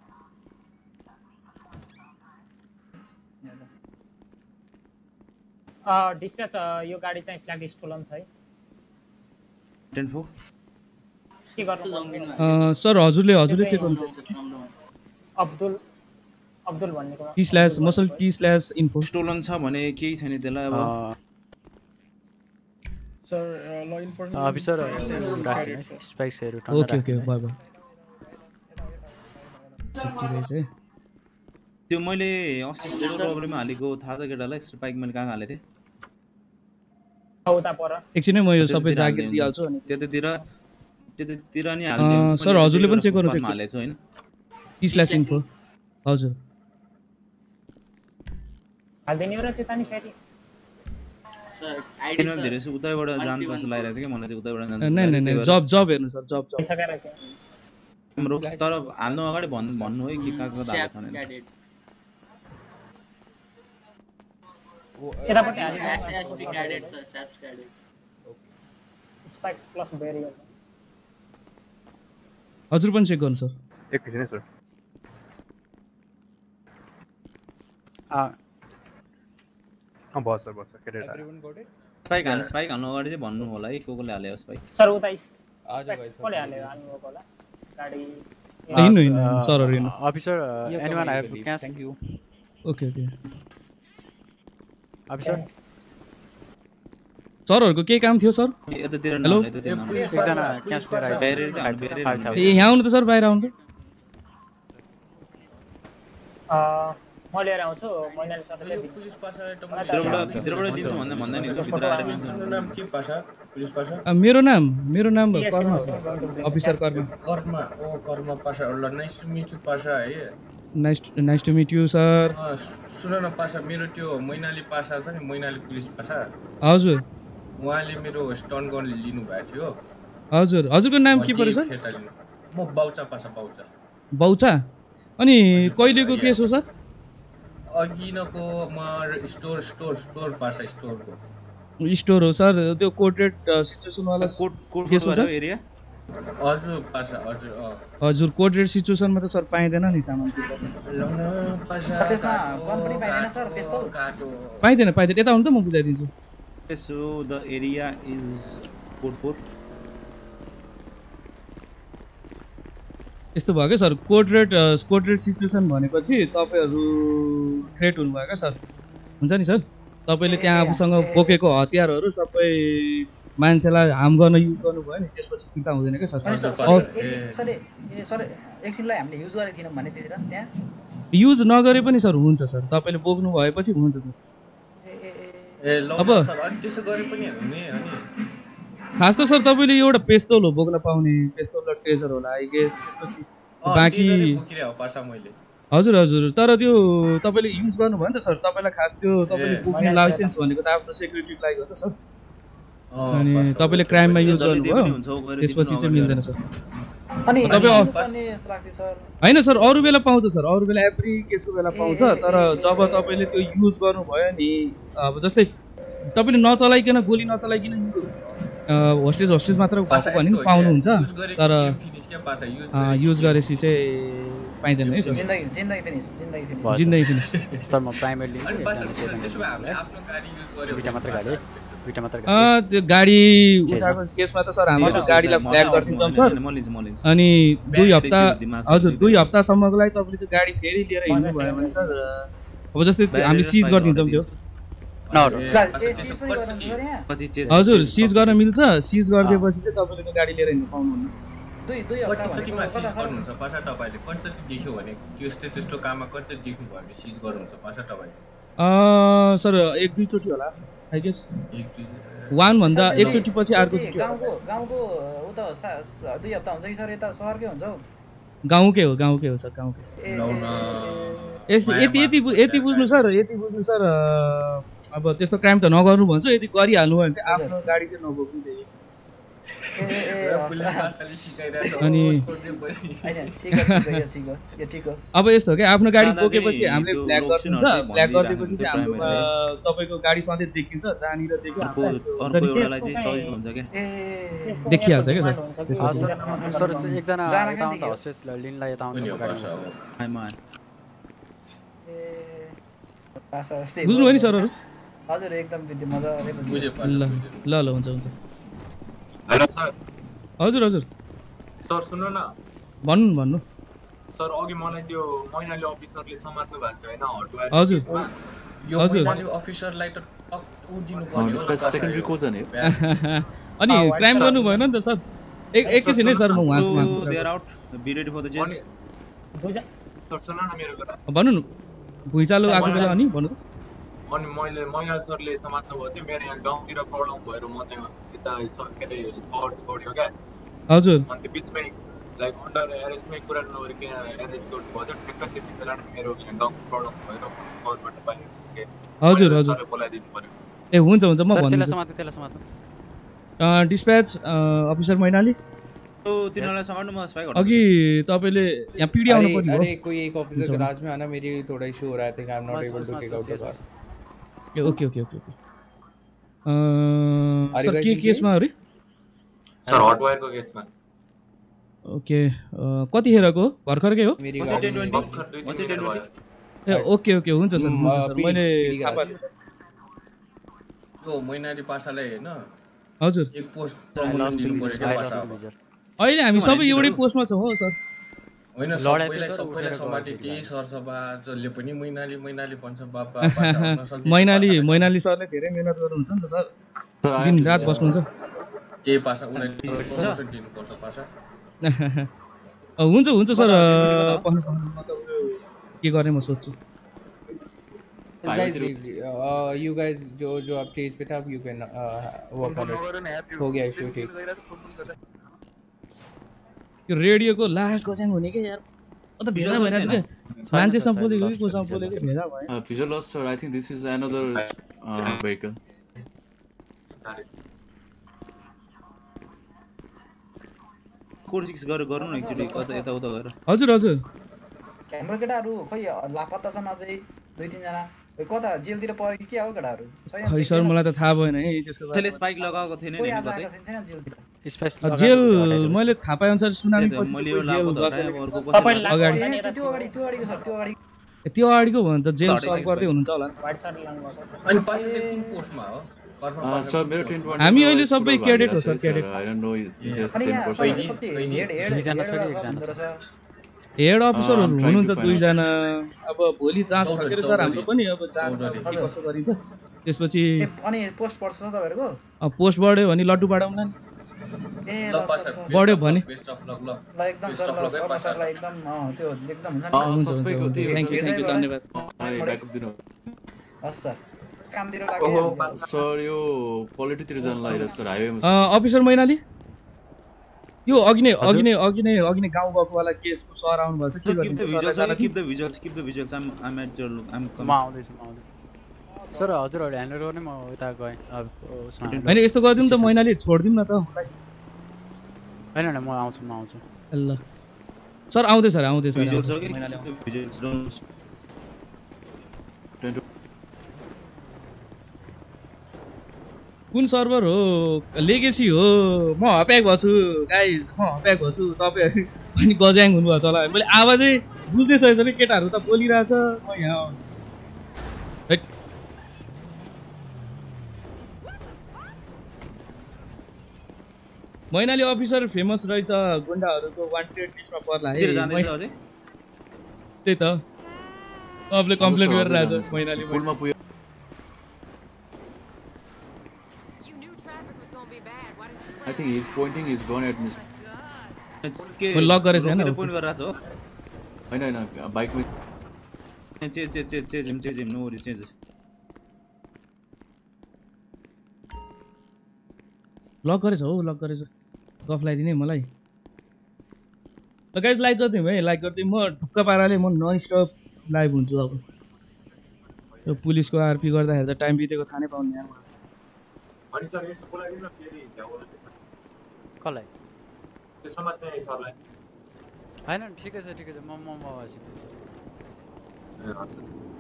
dispatch यो गाडी चाहिँ फ्ल्याग स्टोलन छ है
ten four
के गर्नु
सर हजुरले हजुरले चेक गर्नु
अब्दुल अब्दुल भन्नेको
टी स्ल्यास मसल टी स्ल्यास इन्फो
स्टोलन छ भने केही छैन त्यसलाई अब
सर ल इन्फर्मेसन
अफिसर राख्नु स्पाइक्सहरु टन्डा
ओके ओके बाइ बाइ
त्यो मैले अस्सी प्रोग्राममा हालेको थाहा छ केटालाई स्पाइक मैले कहाँ हालेथे
उता पर
एकछिन म यो सबै जागिर दिइहाल्छु अनि
त्यतातिर त्यतातिर नि हाल्दिनु
सर हजुरले पनि चेक गर्नु
हालेछु हैन
टी स्ल्यास इन्फो हजुर
हाल्दिनु र त्यता नि फेरि
सर आइडी
सर धेरै उतैबाट जान पर्छ लागिरहेछ के मलाई चाहिँ उतैबाट जान
नै नै नै जब जब हेर्नु सर जब जब
पैसा कारा के
हाम्रो तर हाल्नु अगाडि भन्नु भन्नु है कि काको हाल्छ भने
यतापट्टि हाल्नु
एसएसपी क्याडेट सर स्याप्स क्याडेट
स्पाइक्स प्लस बेरियर
हजुर पनि चेक गर्नु सर
एकछिन है सर
अ
अ बस सर बस सर क्याडेट
स्पाइक हाल्नु स्पाइक हाल्नु अगाडि चाहिँ भन्नु होला है को कोले हाल्यो स्पाइक
सर उता
आज गाइस
कोले हाल्यो हाल्नु होला गाडी
in in sir in
officer anyone have cash
thank you
okay okay
officer
सरहरुको के काम थियो सर
यतातिर
हेलो
एकजना क्याश लिएर आयो
बेरियर चाहिँ बेरियर
ए यहाँ आउनु त सर बाहिर आउनु
अ म लिएर आउँछु मैनाले सरले
पुलिस पासाले
भित्रबाट भित्रबाट दिन्छु भन्दा भन्दा नि भित्र आएर
तिम्रो नाम के पासा पुलिस पासा
मेरो नाम मेरो नाम कर्म अफिसर कर्म
कर्म ओ कर्म पासा ल nice to meet you Pasa है
nice nice to meet you sir
सुन न पासा मेरो त्यो मैनाली पासा छ नि मैनाली पुलिस पासा
हजुर
उहाँले मेरो स्टन गन लिनु भएको थियो
हजुर हजुरको नाम के पर्यो सर
म बाउचा पासा बाउचा
बाउचा अनि कहिलेको केस हो सर
अघिनको म स्टोर स्टोर स्टोर पासा स्टोरको
स्टोर हो सर त्यो कोर्टेड सिचुएसन वाला
कोर्ट कोर्ट
केस हो सर
एरिया
हजुर पासा हजुर
हजुर कोर्टेड सिचुएसनमा त सर पाइदैन नि सामान
लौना पासा
सर त्यसमा गन पनि पाइदैन सर पिस्तल
काटो
पाइदैन पाइदैन यता आउनु त म बुझाइदिन्छु
so the area is कोटपुर
यस्तो भयो क्या सर कोर्टेड कोर्टेड सिचुएसन भनेपछि तपाईहरु थ्रेट हुनुभयो क्या सर हुन्छ नि सर तपाईले त्यहाँ आफूसँग बोकेको हतियारहरू सबै मान्छेलाई हार्म गर्न युज गर्नुभयो नि त्यसपछि फिर्ता हुँदैन क्या सर
सर ए सर एकछिनलाई हामीले युज गरेको थिएनौँ भने त्यतिर त्यहाँ
युज नगरे पनि सर हुन्छ सर तपाईले बोक्नु भएपछि हुन्छ सर
ए ल
अब
सर अनि त्यसो गरे पनि हुने अनि
खास त सर तपाईले एउटा पेस्तोल हो बोक्न पाउने पेस्तोल र ट्रेजर होला आई गेस त्यसपछि बाकी
बोकिरा हो पासा मैले
हजुर हजुर तर त्यो तपाईले युज गर्नु भयो नि त सर तपाईलाई खास त्यो तपाईले बोक्ने लाइसेन्स भनेको त आफ्नो सेक्युरिटी लागि हो त सर अनि तपाईले क्राइममा युज गर्नुभयो त्यसपछि चाहिँ मिल्दैन सर
अनि
हैन सर अरु बेला पाउँछ सर अरु बेला एभ्री केसको बेला पाउँछ तर जब तपाईले त्यो युज गर्नुभयो नि अब जस्तै तपाईले नचलाइकन गोली नचलाइकन होस्टेज होस्टेज मात्र भएको भने पाउनुहुन्छ तर युज गरेपछि चाहिँ पाइदैन है सर
जिन्दगी जिन्दगी फिनिश जिन्दगी फिनिश
जिन्दगी फिनिश
सर म प्राइमरी लिन्छु
त्यसो भए हामीले आफ्नो गाडी युज गर्यो
दुईटा मात्र गाडी दुईटा मात्र
गाडी अ त्यो गाडी उठाएको केसमा त सर हामीले गाडीलाई फ्ल्याग गर्दिन्छौँ सर
म लिन्छु म लिन्छु
अनि दुई हप्ता हजुर दुई हप्तासम्मको लागि तपाईले त्यो गाडी फेरि लिएर हिँड्नु भयो भने सर अब जस्तै हामीले सिज गरिदिन्छौँ त्यो हजुर सिज गर्न मिल्छ सिज गरिदिएपछि चाहिँ तपाईले त्यो गाडी लिएर हिँड्नु पाउनुहुन्न
दुई दुई हप्ता
कतिमा सिज गर्नुहुन्छ पासा तपाईले कन्सेप्ट देख्यो भने त्यस्तो त्यस्तो काममा कन्सेप्ट देख्नु भयो भने सिज गर्नुहुन्छ पासा तपाईले
अ सर एक दुई चोटी होला आई गेस
एक दुई
वान भन्दा एक चोटी पछि अर्को चोटी
गाउँको गाउँको उता दुई हप्ता हुन्छ कि सर यता शहरकै हुन्छ हौ
गाउँकै हो गाउँकै हो सर गाउँकै
लौना
यस यति यति यति बुझ्नु सर यति बुझ्नु सर अब त्यस्तो क्राइम त नगर्नु भन्छु यदि गरिहाल्नु भने चाहिँ आफ्नो गाडी चाहिँ नबोक्नु त्यही अनि अब यस्तो हो क्या आफ्नो गाडी बोकेपछि हामीले फ्ल्याग गरिदिन्छ फ्ल्याग गरिदिएपछि चाहिँ हाम्रो तपाईँको गाडी सधैँ देखिन्छ जहाँनिर देखिहाल्छ क्या
सर एकजना लिनलाई यता
बुझ्नु भयो नि सरहरू
हजुर एकदम दिदी मजाले बुझे
ल ल ल हुन्छ हुन्छ
हेलो सर
हजुर हजुर
सर सुन्नु न
भन्नु भन्नु
सर अघि मलाई त्यो मैनाली अफिसरले समात्नु भएको थियो हैन हटवायर
हजुर
यो मैनाली अफिसरलाई त उ दिनु पर्यो
सेकेन्डरी को छ नि
अनि क्राइम गर्नु भएन नि त सर एक एकैछिन है सर म उहाँसँग
they are out be ready for the jail
sir सुन न मेरो कुरा
भन्नु न भुइँचालो आएको बेला अनि भन्नु त
अनि मैले मैनाली सरले समात्नु भयो थियो मेरो यहाँ गाउँतिर प्रब्लम भएर म चाहिँ यता के अरे सर्च गर्यो क्या
हजुर
अनि त्यो बिचमै लाइक अन्डर एरेस्टमै कुरा नगरिकन एरेस्ट गर्नु भयो ठ्याक्क त्यति बेला मेरो गाउँको प्रब्लम भएर घरबाट बाहिर निस्केँ
हजुर हजुर
बोलाइदिनु पर्यो
ए हुन्छ हुन्छ म भन्छु
त्यसलाई समात्नु त्यसलाई समात्नु
डिस्प्याच अफिसर मैनाली
तिनीहरूलाई समात्नु म स्पाइक
अघि तपाईले यहाँ पीडी आउनु पर्यो
अरे कोई एक ऑफिसर गैराज में आना मेरी थोड़ा इशू हो रहा है I am not able to take out the car
okay okay okay okay sir के केसमा अरे
सर हटवायरको केसमा
ओके कतिखेरको भर्खरकै हो
मेरी
ए ओके ओके हुन्छ सर हुन्छ सर मैले थाहा पाएँ सर
यो मैनाली पासालाई हैन
हजुर
एक पोस्ट प्रमोसन दिनु पर्यो के पासा
अहिले हामी सबै एउटै पोस्टमा छौं हो सर
होइन सबैलाई सबैलाई समाति त्यही सरसभा जसले पनि मैनाली मैनाली भन्छ बाबा
मैनाली मैनाली सरले धेरै मेहनत गर्नुहुन्छ नि त सर दिन रात बस्नुहुन्छ
के पासा उनीले प्रमोसन दिनुपर्छ पासा
हुन्छ हुन्छ सर म त के गर्ने म सोच्छु
guys uh, you guys जो जो आप चेज पे था you can uh, work on it हो गया इशू ठीक
यो रेडियोको लास्ट गस्याङ हुने के यार अ त भेडा भइराछ के मान्छे सम्पोलेको कि को सम्पोलेको भेडा भयो
visual loss sir I think this is another uh, vehicle
code six गरेर गर्नु न एकचोटी कता यता उता गरेर
हजुर हजुर
हाम्रो केटाहरु खै लापत्ता छन् अझै दुई तीन जना कता जेलतिर परे कि के हो केटाहरु छैन
खै सर मलाई त थाहा भएन है त्यसको
त्यसले स्पाइक लगाएको थिएन नि कतै
स्पाइस जेल मैले थाहा पाए अनुसार सुनामी पछि
मैले यो लापो धराए अर्को
कसैले अगाडि
त्यो अगाडि त्यो अगाडिको सर त्यो अगाडि
त्यो अगाडिको भने त जेल सर्भ गर्दै हुनुहुन्छ होला
अनि पछि कुन पोस्टमा हो
सर मेरो टेन पॉइंट
हामी अहिले सबै क्याडेट हो sir cadet
I don't know is just same person
head अफिसरहरु हुनुहुन्छ दुई जना अब भोलि जाँच सकेर सर हाम्रो पनि अब जाँचमा के कस्तो गरिन्छ त्यसपछि
अनि पोस्ट पर्छ तपाईहरुको
अब पोस्ट बढ्यो भने लड्डु बाडाउला नि
ए
बढ्यो भने
बेस्ट अफ लक ल एकदम सर ल सरलाई एकदम अ त्यो एकदम हुन्छ
नि सबै को
थ्यांक यू थ्यांक यू धन्यवाद
ब्याकअप दिनु
हस् सर कामतिर लाग्यो
सर यो पोलिटिकतिर जान लागिरहेछ सर हाइवेमा
अफिसर मैनाली यो अघि नै अघि नै अघि नै अघि नै गाउँ गएको वाला केसको सर आउनु भएछ के
गर्ने sir keep the visuals keep the visuals I am I am at your I am
म आउँदैछु म आउँदैछु सर हजुरहरु ह्यान्डल गर्ने म उता गएँ अब
हैन यस्तो गर्दिम त मैनाली छोड्दिम न त
हैन हैन म आउँछु म आउँछु
ल सर आउँदै सर आउँदै सर
मैनाली भिजुअल्स
कुन सर्भर हो लेगेसी हो म हप्याक भछु गाइज म हप्याक भछु तपाईहरु पनि गज्याङ हुनुभएको होला मैले आवाजै बुझ्नै सकेछ नि केटाहरु त बोलिरहेछ म यहाँ मैनाली अफिसर फेमस रहेछ गुण्डाहरुको वान्टेड लिस्टमा पर्ला है त्यही त सबले कम्प्लेन गरिरहेछ मैनाली
फुलमा पुग्यो I think he's pointing his gun at me.
के लक गरेछ हैन
पोइन्ट गरिरहेछ हो
हैन हैन बाइकमा
chase chase chase chase him chase him no worry chase
lock गरेछ हो लक गरेछ गफ लाइदिने मलाई ल गाइस लाइक गर्दिम है लाइक गर्दिम म ढुक्क पाराले म नन स्टप लाइभ हुन्छु अब यो पुलिसको आरपी गर्दाखेरि त टाइम बितेको थाहा नै पाउनु यार
अनि सर यसो बोलाइदिनु न फेरि त्यहाँ बोल्नु
कसलाई
त्यो समात्ने सरलाई
हैन ठिकै छ ठिकै छ म म म आवाज
ए हजुर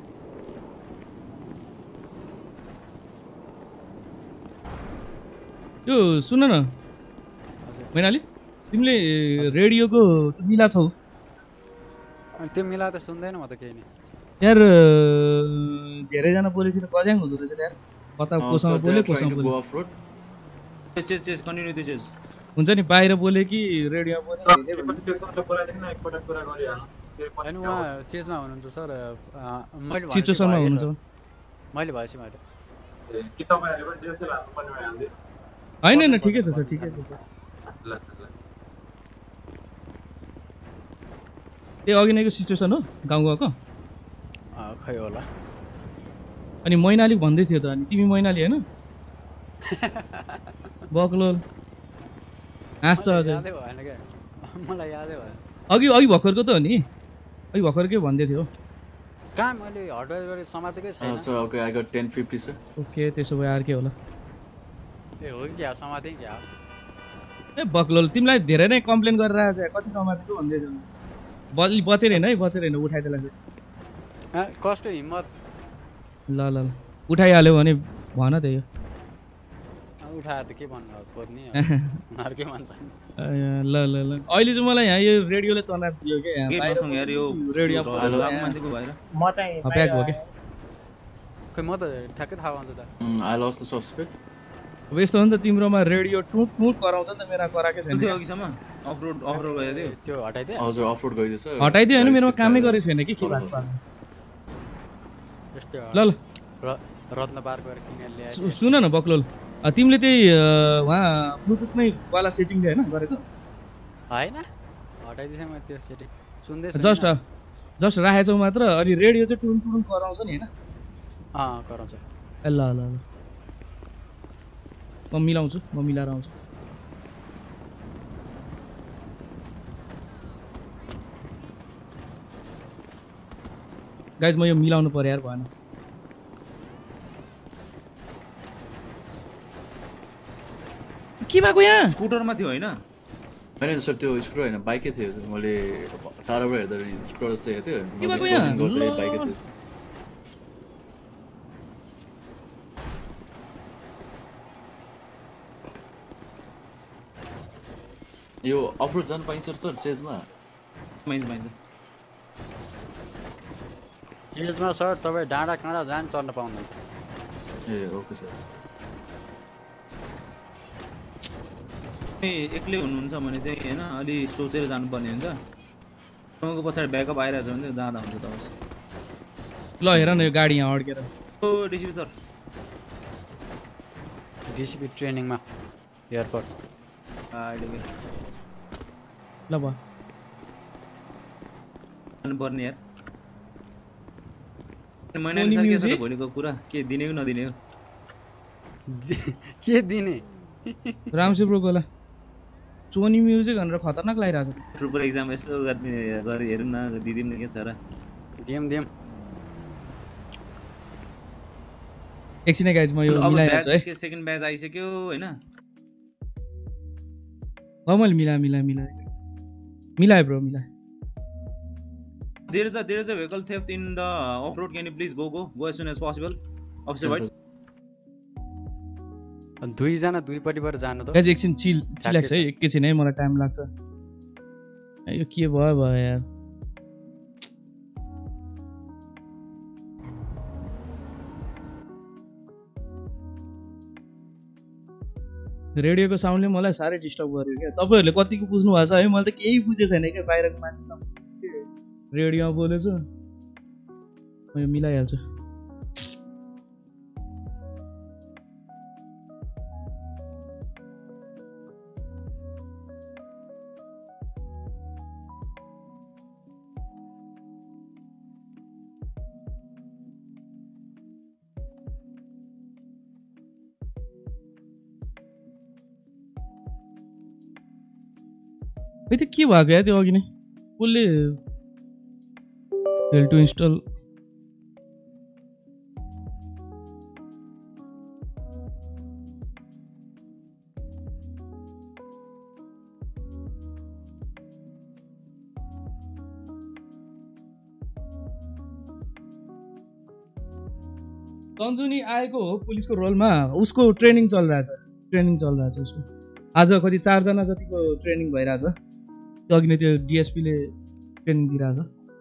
यो सुन न मैनाली तिमीले रेडियोको मिला छौ
अनि त्यो मिला त सुन्दैन म त केही नै
यार धेरैजना बोलेपछि त गज्याङ हुँदो रहेछ यार कता कोसँग बोले कोसँग बोले
chase chase continue this chase
हुन्छ नि बाहिर बोले कि रेडियोमा बोले
हैन उहाँ चेसमा हुनुहुन्छ सर मैले
सिचुएसनमा हुनुहुन्छ
मैले भनेपछि मैले
कि तपाईहरुले पनि जेसै हाल्नु पर्ने भए हाल्दै
हैन हैन ठिकै छ सर ठिकै छ सर
ल ल
ए अघि नैको सिचुएसन हो गाउँ गएको
खै होला
अनि मैनाली भन्दै थियो त अनि तिमी मैनाली हैन बक्लो हाँस्छ अझै
यादै भएन के मलाई यादै भयो
अघि अघि भर्खरको त हो नि अघि भर्खरकै भन्दै थियो
कहाँ मैले हटवेयर गरे समातेकै छैन
sir okay I got ten fifty sir
okay त्यसो भए अर्कै होला
ए हो क्या समाते क्या
ए बक्लोल तिमीलाई धेरै नै कम्प्लेन गरेर आएछ कति समातेको भन्दै थियो बलि बचेर हैन है बचेर हैन उठाइदेला
कसको हिम्मत
ल ल ल उठाइहाल्यो भने भन त यो
उठाए त के भन्नु खोज्ने उनीहरु के भन्छ
ल ल ल अहिले चाहिँ मलाई यहाँ यो रेडियोले तनाव दियो के यहाँ
बाहिर यार यो
रेडियो
मान्छेको भएर
म चाहिँ
प्याक हो के
खै म त ठ्याक्कै थाहा हुन्छ त
आई लस्ट द सस्पेक्ट
अब यस्तो हो नि त तिम्रोमा रेडियो टुट टुट कराउँछ नि त मेरा कराकै छैन
त्यो अघिसम्म अफरोड अफरोड गयो
त्यो हटाइदिए
हजुर अफरोड गइदियो सर
हटाइदियो हैन मेरोमा कामै गरेको छैन कि के भएको ल ल
रत्न पार गरेर किनेर ल्याए
सुन न बक्लोल तिमीले त्यही वहाँ ब्लुटुथमै वाला सेटिङले हैन गरेको
हैन हटाइदिएछ म त्यो सेटिङ सुन्दै छु
जस्ट जस्ट राखेछौ मात्र अनि रेडियो चाहिँ टुन टुन कराउँछ नि हैन
अ कराउँछ
ए ल ल ल म मिलाउँछु म मिलाएर आउँछु गाइज म यो मिलाउनु पर्यो यार भएन के भएको यहाँ
स्कुटरमा थियो हैन
हैन सर त्यो स्क्रू हैन बाइकै थियो मैले टाढाबाट हेर्दा स्क्रू जस्तै थियो
के भएको यहाँ
बाइकै थियो यो अफरोड जान पाइन्छ सर चेजमा
पाइन्छ पाइन्छ
चेजमा सर तपाईँ डाँडा काँडा जान चढ्न पाउनुहुन्छ
ए ओके सर
एक्लै हुनुहुन्छ भने चाहिँ हैन अलि सोचेर जानुपर्ने हुन्छ तपाईँको पछाडि ब्याकअप आइरहेछ भने जाँदा हुन्छ तपाईँ
ल हेर न यो गाडी यहाँ अड्केर
ओ डिसिपी सर
डिसिपी ट्रेनिङमा एयरपोर्ट
अहिले
ल भयो
पर्ने यार मैनाली सर के छ त भोलिको कुरा के दिने कि नदिने हो
के दिने
रामसी ब्रो गोला चोनी म्युजिक भनेर खतरनाक लागिरहेछ
ट्रुपर एक्जाम यसो गर्ने गरी हेरौँ न दिदिम न के छ र
दिम दिम
एकछिन गाइज म यो मिलाइहाल्छु है
के सेकेन्ड ब्याच आइसक्यो हैन
हो मैले मिला मिला मिला मिलाए ब्रो मिलाए
There is a there is a vehicle theft in the off-road. Can you please go go go as soon as possible? Officer White.
दुई जना दुईपट्टिबाट जानु त
गाइज एकछिन चिल चिलाक्स है एकैछिन है मलाई टाइम लाग्छ यो के भयो भयो यार रेडियोको साउन्डले मलाई साह्रै डिस्टर्ब गर्यो क्या तपाईँहरूले कतिको बुझ्नु भएको छ है मैले त केही बुझेको छैन क्या बाहिरको मान्छेसँग रेडियोमा बोलेछु म यो मिलाइहाल्छु खै त्यो के भएको या त्यो अघि नै उसले Fail to install. सन्जुनी आएको हो पुलिसको रोलमा, उसको ट्रेनिङ चलिरहेछ ट्रेनिङ चलिरहेछ उसको। आज कति चारजना जतिको ट्रेनिङ भइरहेछ। त्यो अघि नै त्यो डिएसपीले ट्रेनिङ दिइरहेछ।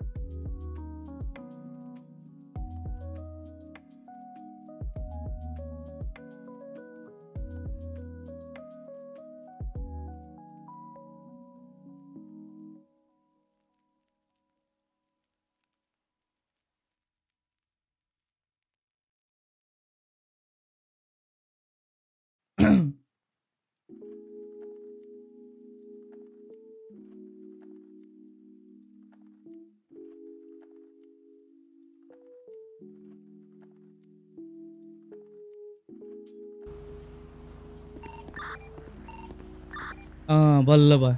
अँ बल्ल भयो।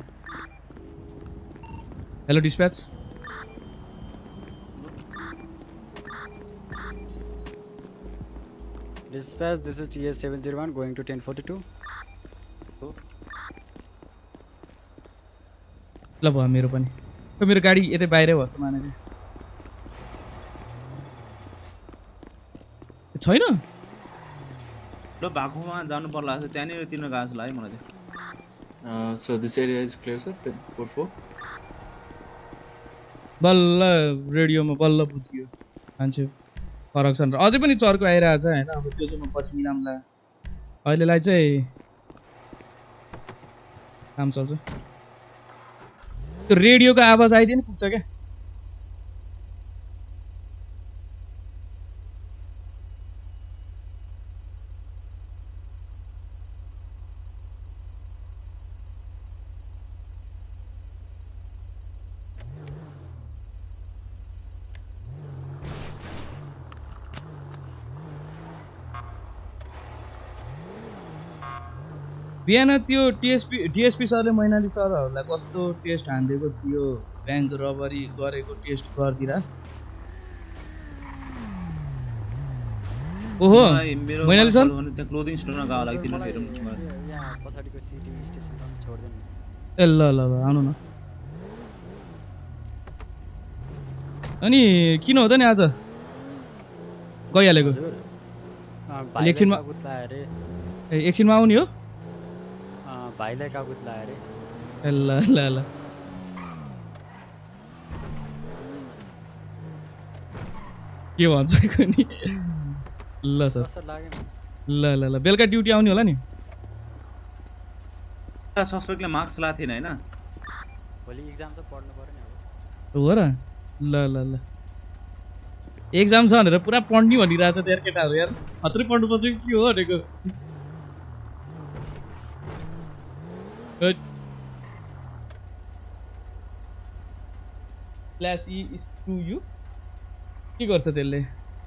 Hello dispatch.
Dispatch, this is T S seven zero one going to ten forty-two.
ल भयो मेरो पनि। मेरो गाडी यतै बाहिरै भयो जस्तो माने छैन।
ल भागोमा जानु पर्ला जस्तो त्यहाँनिर तिर्न गएको छ है मलाई चाहिँ।
Uh, so this area is clear, sir. Code four.
बल्ल रेडियोमा बल्ल बुझियो मान्छे फरक छ। अझै पनि चर्को आइरहेछ हैन। अब त्यो चाहिँ म पछि मिलाउँला। अहिलेलाई चाहिँ काम चल्छ। त्यो रेडियोको आवाज आइदिए नि पुग्छ क्या। बिहान त्यो टिएसपी डिएसपी सरले मैनाली सरहरूलाई कस्तो टेस्ट हान्दिएको थियो ब्याङ्क रबरी गरेको टेस्ट गर्दिरा। ओहो मैनाली सर
त्यहाँ क्लोथिङ स्टोरमा गएको लागि तिनीले हेरौँ
यहाँ पछाडीको सिटी स्टेसनमा छोड्दैन।
ए ल ल ल आउनु न। अनि किन हुँदैन आज गइहालेको एकछिनमा ए एकछिनमा आउने हो
भाइलाई काबुत लाएर
ए ल ल ल के भन्छ कुनी ल सर ल ल ल बेलुका ड्युटी आउने होला नि।
सस्पेक्टले मार्क्स लाएको थिएन हैन
भोलि एक्जाम चाहिँ पढ्नु पर्यो नि अब
हो र ल ल ल एक्जाम छ भनेर पुरा पढ्ने भनिरहेछ त यार केटाहरू यार खत्रै पढ्नु पर्छ कि के हो भनेको। Class E is to you के गर्छ त्यसले।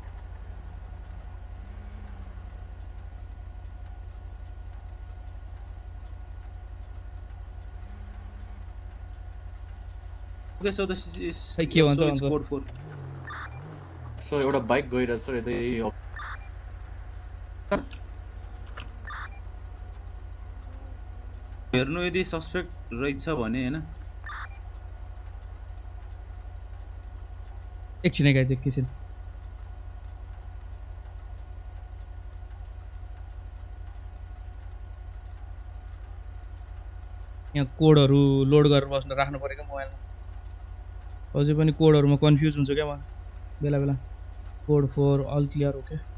Okay, so this is
के भन्छ भन्छ
code four.
So एउटा बाइक गइरहेछ सर यतै
हेर्नु यदि सस्पेक्ट रहेछ भने हैन
एकछिन गाइज एकछिन यहाँ कोडहरू लोड गरेर बस्न राख्नु परेको मोबाइलमा। अझै पनि कोडहरूमा कन्फ्युज हुन्छ क्या म बेला बेला। कोड फोर अल क्लियर हो क्या।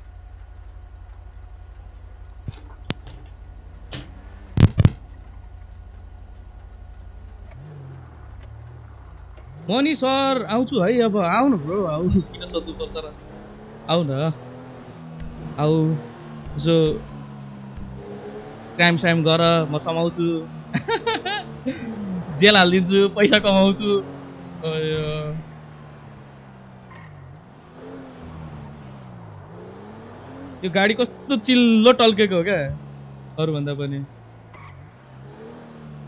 मनी सर आउँछु है अब आउनु ब्रो आउ किन सोध्नु पर्छ र आउ न आउ जो क्राइम साइम गर म समाउँछु जेल हालिदिन्छु पैसा कमाउँछु। यो गाडी कस्तो चिल्लो टल्केको हो क्या अरूभन्दा पनि।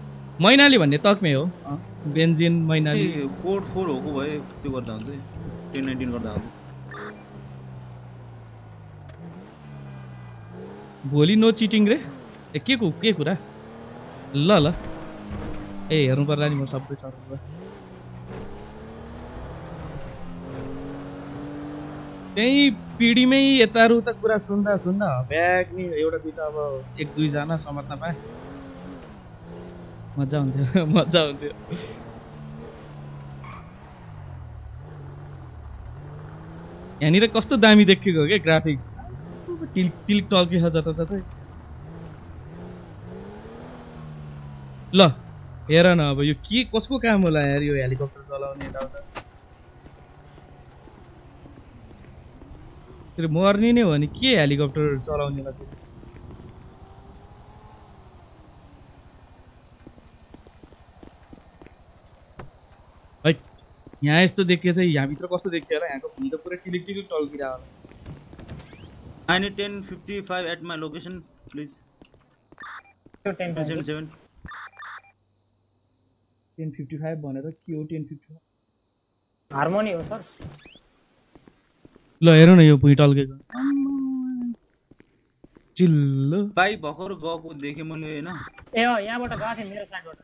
मैनाली भन्ने तकमै हो बेन्जिन मैनाली
कोड फोर हो को भए त्यो गर्दा हुन्छ टेन नाइन्टिन गर्दा आउँछ
भोलि नो चिटिङ रे ए के को के कुरा ल ल ए हेर्नु पर्ला नि म सबै सर्भर त्यही पिडीमै यतारु त कुरा सुन्दा सुन्दा ब्याग नि एउटा दुईटा अब एक दुईजना समात्न पाए मजा हुन्थ्यो मजा हुन्थ्यो यहाँनिर कस्तो दामी देखिएको क्या ग्राफिक्स टिल्क टिल्क टल्के छ जताततै ल हेर न अब यो के कसको काम होला यार यो हेलिकप्टर चलाउने यताउता फेरि मर्ने नै हो नि के हेलिकप्टर चलाउनेलाई फेरि है यहाँ यस्तो देखियो चाहिँ यहाँभित्र कस्तो देखियो होला यहाँको भुइँ त पुरा टिलिक टिलिक टल्किरहेको होला
I need ten fifty-five at my location, please. ten seventy-seven.
ten fifty-five भनेर के हो ten fifty-five?
हार्मोनी हो सर।
ल हेरौ न यो भुइँ टल्केको। चिल्लो।
भाइ भर्खर गएको देखे मैले हैन।
ए हो यहाँबाट गएको थिए मेरो साइडबाट।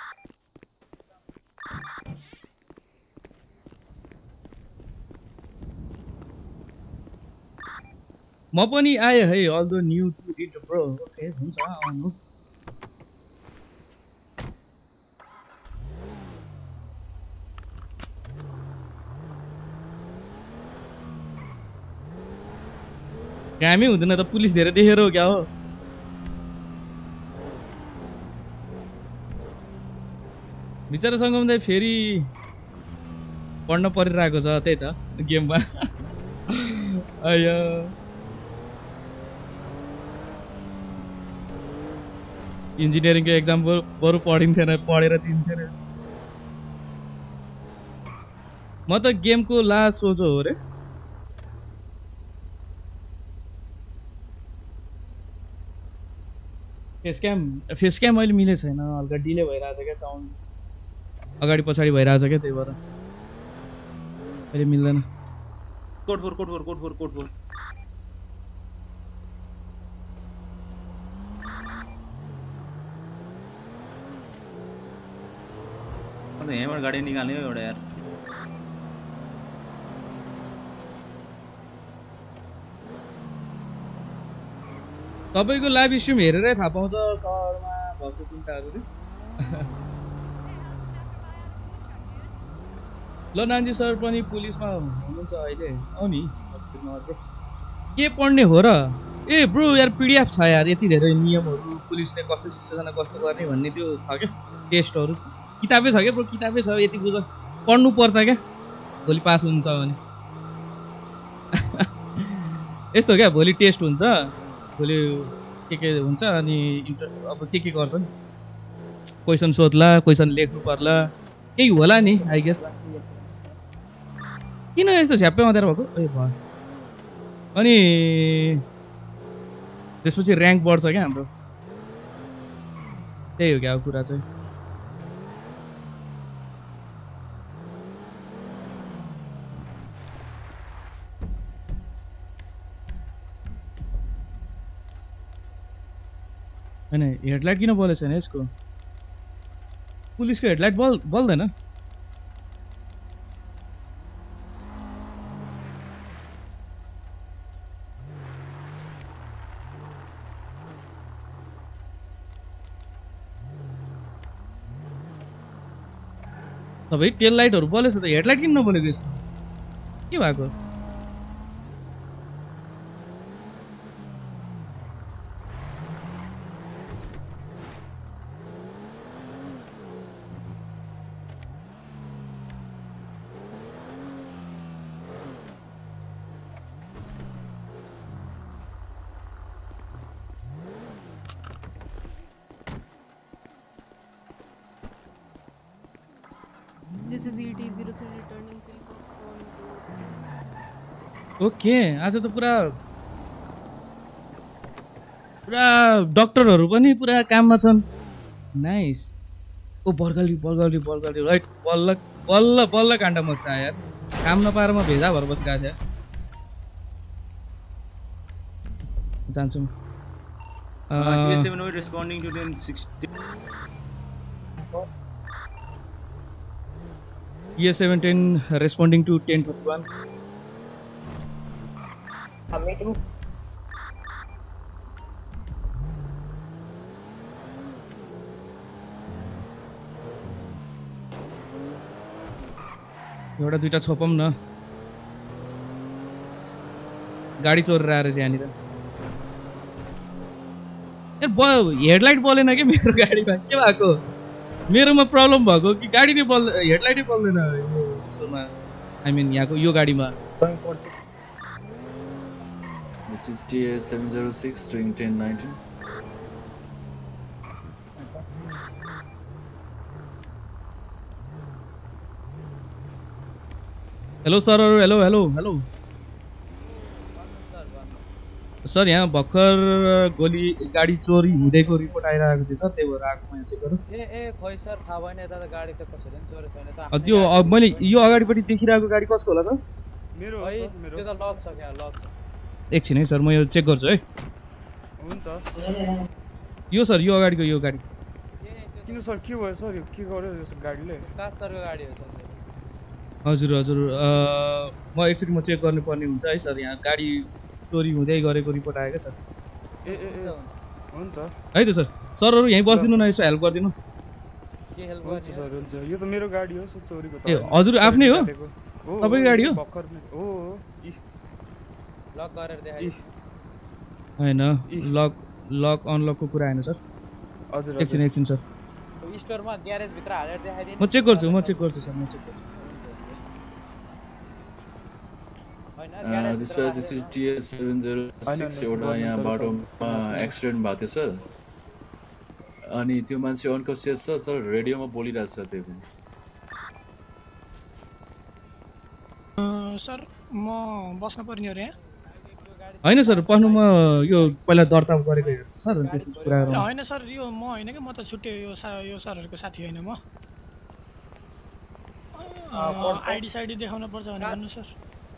म पनि आए है अल्दो new to it bro okay हुन्छ आउनु कामै हुँदैन त पुलिस धेरै देखेर हो क्या हो बिचारासँग पनि फेरि पढ्न परिरहेको छ त्यही त गेममा आयो इंजीनियरिंग के एग्जाम बरु पढिन्थेन पढेर दिन्थेन म त गेम को लास्ट सोचो हो रे फेस क्याम फेस क्याम अहिले मिले छैन हल्का डिले भइरहेछ क्या साउन्ड अगाडि पछाडि भइरहेछ क्या त्यही भएर अहिले मिल्दैन
code four code four code four code four यहाँबाट गाडी निकाल्ने हो एउटा यार
तपाईको लाइभ स्ट्रिम हेरेरै थाहा पाउँछ सहरमा भएको कुन्टाहरु ल नान्जी सर पनि पुलिसमा हुनुहुन्छ अहिले हो नि के पढ्ने हो र ए ब्रो यार पीडीएफ छ यार यति धेरै नियमहरु पुलिसले कस्तो सिचुएसनमा कस्तो गर्ने भन्ने त्यो छ के टेस्टहरु किताबै छ के ब्रो किताबै छ यति बुझ पढ्नु पर्छ क्या भोलि पास हुन्छ भने यस्तो क्या भोलि टेस्ट हुन्छ भोलि के के हुन्छ अनि अब के के गर्छन् क्वेशन सोध्ला क्वेशन लेख्नु पर्ला केही होला नि आई गेस किन यस्तो झ्याप्पै मात्र भएको ए भयो अनि त्यसपछि र्याङ्क बढ्छ क्या हाम्रो त्यही हो क्या कुरा चाहिँ हैन हेडलाइट किन बलेको छैन यसको पुलिसको हेडलाइट बल बल्दैन तपाईँ टेल लाइटहरु बलेछ त हेडलाइट किन नबलेको यसको के भएको ओके आज त पुरा पुरा डाक्टरहरु पनि पुरा काममा छन् नाइस ओ बर्गली बर्गली बर्गली राइट बल्ल बल्ल बल्ल काण्ड मच्चा यार काम नपाएर म भेजा भएर बसिरहेको थिएँ जान्छु
T S seven responding to ten sixty.
T S seven ten responding to ten thirty-one.
Uh, me too.
एउटा दुईटा छोपम न गाडी चोरेर आएर चाहिँ यहाँनिर हेडलाइट बलेन कि मेरो गाडीमा के भएको मेरोमा प्रब्लम भएको कि गाडी नै बल् हेडलाइटै बल्दैन यसोमा आई मिन यहाँको यो गाडीमा
This is T S seven zero six string ten nineteen.
Hello sir hello hello hello sir यहाँ भर्खर गोली गाडी चोरी हुँदैको रिपोर्ट आइरहेको थियो सर त्यही भएर आएको मैले चेक गरौँ
ए ए खै सर थाहा भएन यता त गाडी त कसरी नि चोरे छैन त
त्यो मैले यो अगाडिपट्टि देखिरहेको गाडी कसको होला सर
मेरो त्यो त लक छ क्या लक
एकछिन है सर म यो चेक गर्छु है
हुन्छ
यो सर यो अगाडिको यो गाडी
किन सर के भयो सर यो के गर्यो यो गाडीले
कास सरको गाडी हो सर
हजुर हजुर म एकचोटि म चेक गर्नुपर्ने हुन्छ है सर यहाँ गाडी चोरी हुँदै गरेको रिपोर्ट आयो क्या सर
ए ए हुन्छ
है त सर सरहरू यहीँ बसिदिनु न यसो हेल्प गरिदिनु
के हेल्प गर्छ सर हुन्छ यो त मेरो गाडी हो सर चोरीको
ए हजुर आफ्नै हो तपाईँको गाडी हो
भर्खर हो
लक गरेर देखाइ
हैन लक लक अनलकको कुरा हैन सर
हजुर
एकछिन एकछिन सर
स्टोरमा ग्यारेज भित्र हालेर देखाइदिनु
म चेक गर्छु म चेक गर्छु सर म चेक गर्छु
Uh, this was this is T S seven zero six एउटा यहाँ बाटोमा एक्सिडेन्ट भएको थियो सर अनि त्यो मान्छे अनकन्सियस छ सर रेडियोमा बोलिरहेछ सर त्यो पनि
सर म बस्न पर्ने हो रे
हैन सर पढ्नु म यो पहिला दर्ता गरेको हेर्छु सर अनि त्यसपछि कुरा गरौँ
हैन सर यो म हैन के म त छुट्टै यो यो सरहरुको साथी हैन म आइडी साइडी देखाउन पर्छ भने भन्नु सर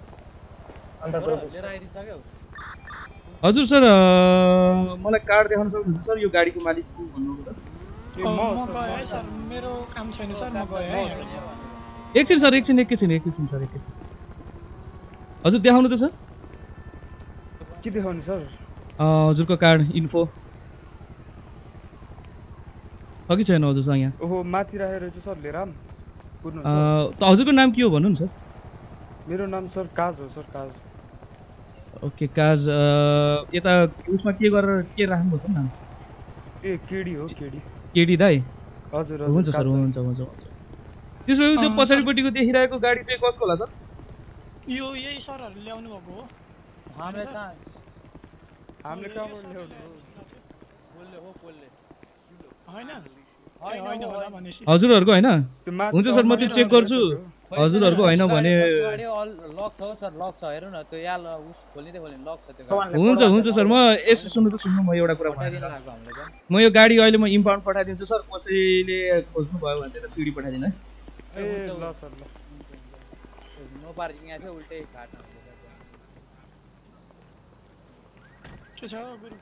हजुर सर मलाई कार्ड देखाउन सक्नुहुन्छ सर यो गाडीको मालिक को भन्नुहुन्छ सर
सर मेरो काम छैन सर म गए
एकछिन सर एकछिन एकछिन एकछिन सर एकछिन हजुर देखाउनु त सर
के देखाउनु सर
हजुरको कार्ड इन्फो हो कि छैन हजुरसँग यहाँ
ओहो माथि राखेर चाहिँ सर लिएर आम
त हजुरको नाम के हो भन्नु न सर
मेरो नाम सर काज हो सर काज
ओके काज यता उसमा के गरेर के राख्नु छ नाम
ए केडी हो केडी
केडी दाइ
हजुर
हुन्छ सर हुन्छ हुन्छ त्यसो भए त्यो पछाडिपट्टिको देखिरहेको गाडी चाहिँ कसको होला सर
यो यही सरहरु ल्याउनु भएको हो
हामीले कहाँ
हामीले कहाँबाट ल्याउनु
बोल्ले हो बोल्ले
हैन
हजुरहरुको हैन हुन्छ सर म त्यो चेक गर्छु हजुरहरुको हैन भने
लक छ सर लक छ हेर्नु न त्यो याल उस खोल्ने खोल्ने लक छ त्यो
हुन्छ हुन्छ सर म यसो सुन्नु त सुन्नु म एउटा कुरा भन्छु म यो गाडी अहिले म इम्पाउन्ड पठाइदिन्छु सर कसैले खोज्नु भयो भने चाहिँ पिडी पठाइदिनु है
ए ल सर ल
नो पार्किङ आथे उल्टै घाट
के छ गुरु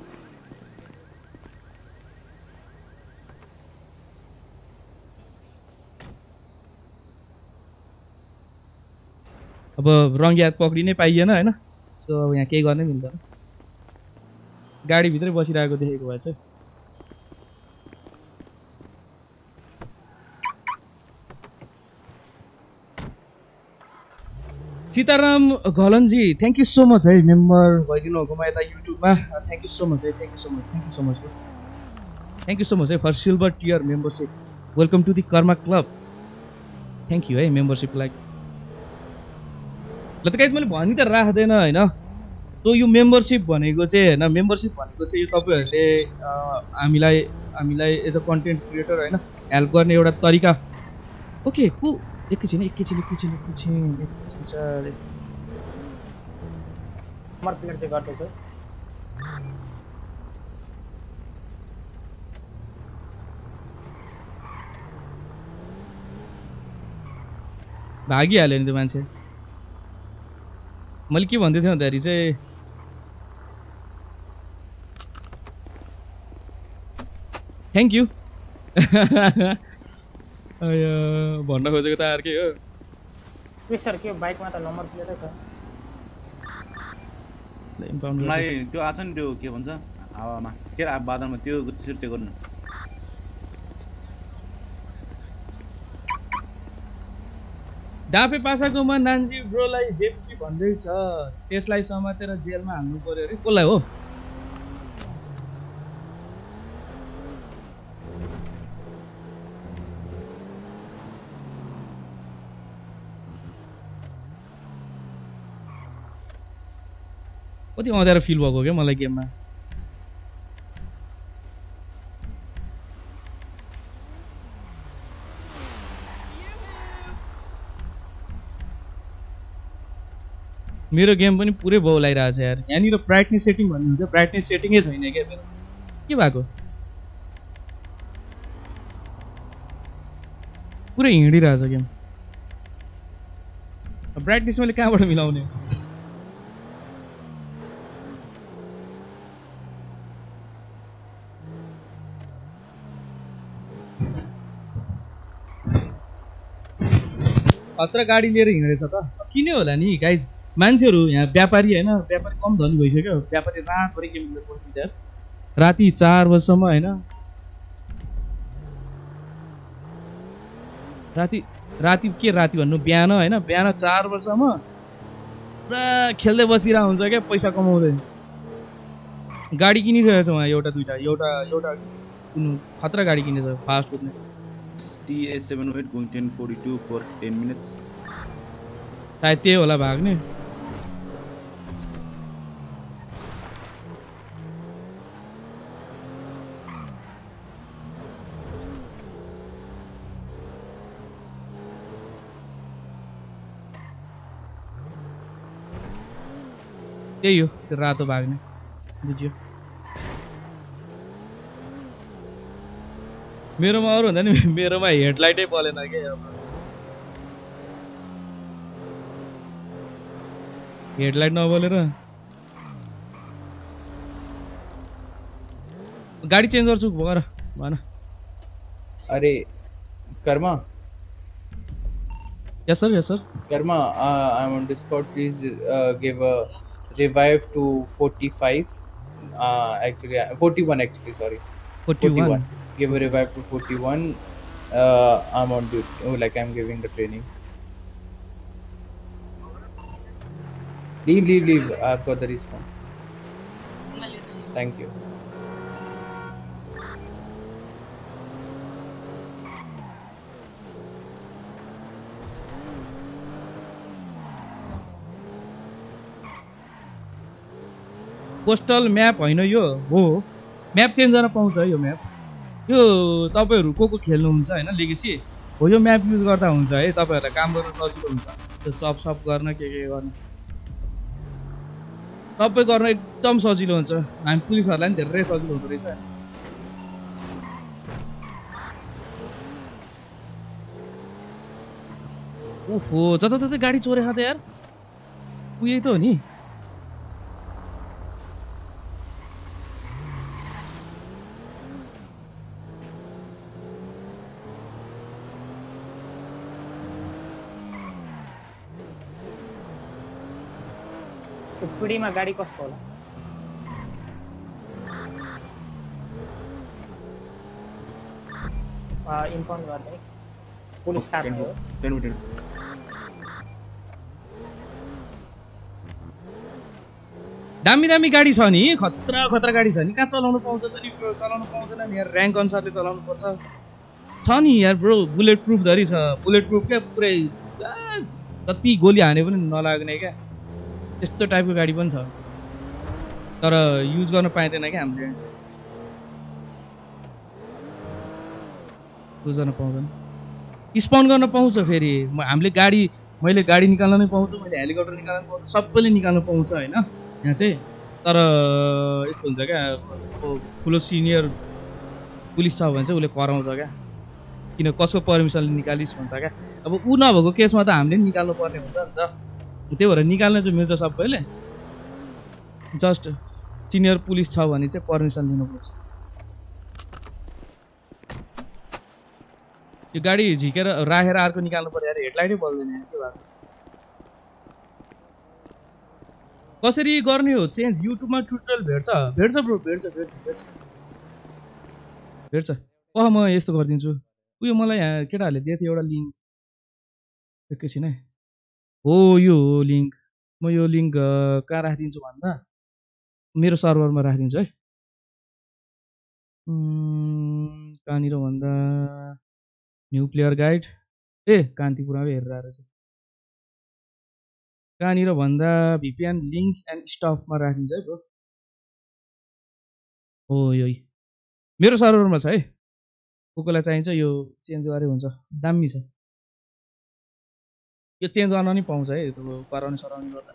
अब रङ याद पक्रि नै पाइएन हैन सो अब यहाँ केही गर्नै मिल्दैन गाडी भित्रै बसिरहेको देखेको भए चाहिँ सीताराम घलनजी थ्याङ्क यू सो मच है मेम्बर भइदिनु भएको म यता युट्युबमा थ्याङ्क यू सो मच है thank you so much thank you so much thank you so much है for silver tier membership welcome to the Karma club thank you है membership like ल त गाइस मैले भनि त राख्दैन हैन सो यो मेम्बरसिप भनेको चाहिँ हैन मेम्बरसिप भनेको चाहिँ यो तपाईहरुले हामीलाई हामीलाई एज अ कन्टेन्ट क्रिएटर हैन हेल्प गर्ने एउटा तरिका ओके कु एकैछिन एकैछिन एकैछिन एकैछिन एकैछिन सर
नम्बर प्लेट चाहिँ गर्दैछु
भागिहाल्यो नि त मान्छे मैले के भन्दै थिएँ भन्दाखेरि चाहिँ थ्याङ्क यू भन्न खोजेको त अर्कै हो
सर के बाइकमा त नम्बर प्लेटै छ
मलाई त्यो आछ नि त्यो के भन्छ हावामा के बादलमा त्यो सिर्चे गर्नु
डाफे पासाकोमा नान्जी ब्रोलाई जेपी भन्दैछ त्यसलाई समातेर जेलमा हाल्नु पर्यो अरे कसलाई हो कति अँध्यारो फिल भएको क्या मलाई गेममा मेरो गेम पनि पुरै बौलाइरहेको छ यार यहाँनिर ब्राइटनेस सेटिङ भन्ने हुन्छ ब्राइटनेस सेटिङै छैन क्या मेरो के भएको पुरै हिँडिरहेछ गेम ब्राइटनेस मैले कहाँबाट मिलाउने खतरा गाडी लिएर हिँडेछ त किन होला नि गाइज मान्छेहरू यहाँ व्यापारी होइन व्यापारी कम धनी भइसक्यो व्यापारी रातभरि गेम खेलेर बसिन्छ यार राति चार बजीसम्म होइन राति राति के राति भन्नु बिहान होइन बिहान चार बजीसम्म पुरा खेल्दै बसिदिरहेको हुन्छ क्या पैसा कमाउँदै गाडी किनिसकेको छ उहाँ एउटा दुइटा एउटा एउटा कुनै खतरा गाडी किनेछ फास्ट कुद्ने
T A seven oh eight going ten forty-two for ten minutes.
सायद त्यही होला भाग्ने त्यही हो त्यो रातो भाग्ने बुझ्यो मेरोमा अरू भन्दा नि मेरोमा हेडलाइटै बलेन क्या हेडलाइट नबलेर गाडी चेन्ज गर्छु गर भन
अरे Karma
yes sir yes sir
Karma I am on Discord please give a revive to forty-five uh actually forty-one actually sorry
forty-one
give a revive to forty-one uh I'm on duty oh like I'm giving the training leave leave leave I've got the response thank you
postal map होइन यो हो map change गर्न पाउँछ यो map यो तपाईँहरू को को खेल्नुहुन्छ होइन लेगेसी हो यो म्याप युज गर्दा हुन्छ है तपाईँहरूलाई काम गर्न सजिलो हुन्छ त्यो चप सप गर्न के के गर्न सबै गर्न एकदम सजिलो हुन्छ हामी पुलिसहरूलाई पनि धेरै सजिलो हुँदो रहेछ ओहो जताततै गाडी चोरेको त यार उयो त हो नि
पिडीमा गाडी कसको होला इन्फर्म गर्दै पुलिस कार हो
दामी दामी गाडी छ नि खतरा खतरा गाडी छ नि कहाँ चलाउनु पाउँछ त नि चलाउनु पाउँदैन नि यार र्याङ्क अनुसारले चलाउनु पर्छ छ नि यार ब्रो बुलेट प्रुफ धरि छ बुलेट प्रुफ क्या पुरै कति गोली हाने पनि नलाग्ने क्या त्यस्तो टाइपको गाडी पनि छ तर युज गर्न पाइँदैन क्या हामीले युज गर्न पाउँदैन स्पन गर्न पाउँछ फेरि हामीले गाडी मैले गाडी निकाल्न नै पाउँछु मैले हेलिकप्टर निकाल्न पाउँछु सबैले निकाल्न पाउँछ होइन यहाँ चाहिँ तर यस्तो हुन्छ क्या ठुलो सिनियर पुलिस छ भने चाहिँ उसले कराउँछ क्या किन कसको पर्मिसनले निकालिस् भन्छ क्या अब ऊ नभएको केसमा त हामीले निकाल्नु पर्ने हुन्छ नि त त्यही भएर निकाल्न चाहिँ मिल्छ सबैले जस्ट सिनियर पुलिस छ भने चाहिँ पर्मिसन लिनुपर्छ यो गाडी झिकेर राखेर अर्को निकाल्नु पर्यो यार हेडलाइटै बल्दैन के भएको कसरी गर्ने हो चेन्ज युट्युबमा ट्युटोरियल भेट्छ भेट्छ ब्रो भेट्छ भेट्छ भेट्छ भेट्छ अह म यस्तो गरिदिन्छु उयो मलाई यहाँ केटाहरूले दिएको थियो एउटा लिङ्क एकैछिन है हो यो हो लिङ्क म यो लिङ्क कहाँ राखिदिन्छु भन्दा मेरो सर्भरमा राखिदिन्छु है कहाँनिर भन्दा न्यू प्लेयर गाइड ए कान्तिपुरमै हेरेर आएर चाहिँ कहाँनिर भन्दा भिपिएन लिङ्क्स एन्ड स्टफमा राखिदिन्छ है ब्रो हो यो मेरो सर्भरमा छ है को कोलाई चाहिन्छ यो चेन्ज गरे हुन्छ दामी छ यो चेन्ज गर्न नि पाउँछ है कराउने सराउने गर्दा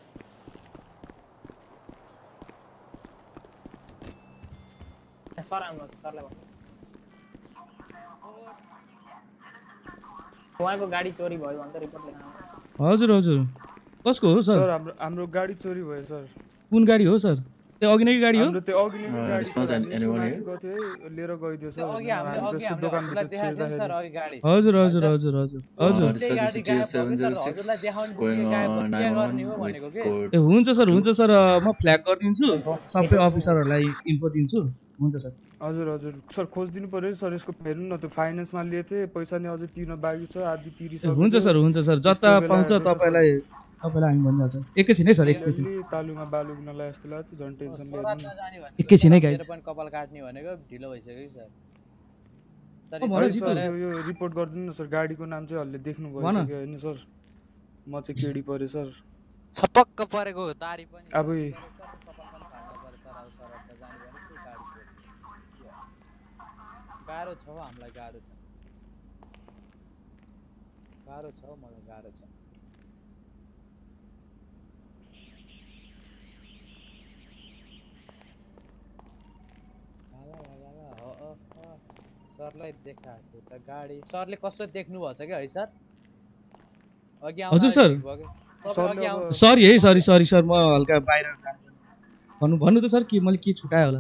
उहाँको गाडी चोरी भयो भन्दा रिपोर्ट लेख्न
हजुर हजुर कसको हो सर
हाम्रो हाम्रो गाडी चोरी भयो सर
कुन गाडी हो सर त्यो अघि नै गाडी हो
हाम्रो त्यो अघि नै गाडी लिएर गइदियो सर
अघि हामीले अघि हामीले हजुरलाई देखाएको थियौं सर अघि गाडी
हजुर हजुर हजुर हजुर हजुर ए हुन्छ सर हुन्छ सर म फ्ल्याग गरिदिन्छु सबै अफिसरहरूलाई इन्फो दिन्छु हुन्छ सर
हजुर हजुर सर खोजिदिनु पर्यो सर यसको हेर्नु न त्यो फाइनेन्समा लिएको थिएँ पैसा नि अझै तिर्न बाँकी छ आधी तिरिसक्यो
हुन्छ सर हुन्छ सर जता पाउँछ तपाईँलाई तपाईँलाई हामी भनिहाल्छौँ एकैछिन है सर एकैछिन
तालुमा बालु नलाए जस्तो लाग्यो झन् टेन्सन लिनु
एकैछिन है गाइस
पनि कपाल काट्ने भनेको ढिलो भइसक्यो कि
सर यो रिपोर्ट गरिदिनु न सर गाडीको नाम चाहिँ हल्ले देख्नु भइसक्यो हैन सर म चाहिँ केडी परे सर
छपक्क परेको तारी पनि
अब
गाह्रो छ हामीलाई गाह्रो छ गाह्रो छ मलाई गाह्रो छ सरलाई देखाएको त गाडी सरले कस्तो देख्नु भएछ कि है सर अघि
हजुर सर सरी है सरी सरी सर म हल्का बाहिर भन्नु भन्नु त सर कि मैले के छुटाए होला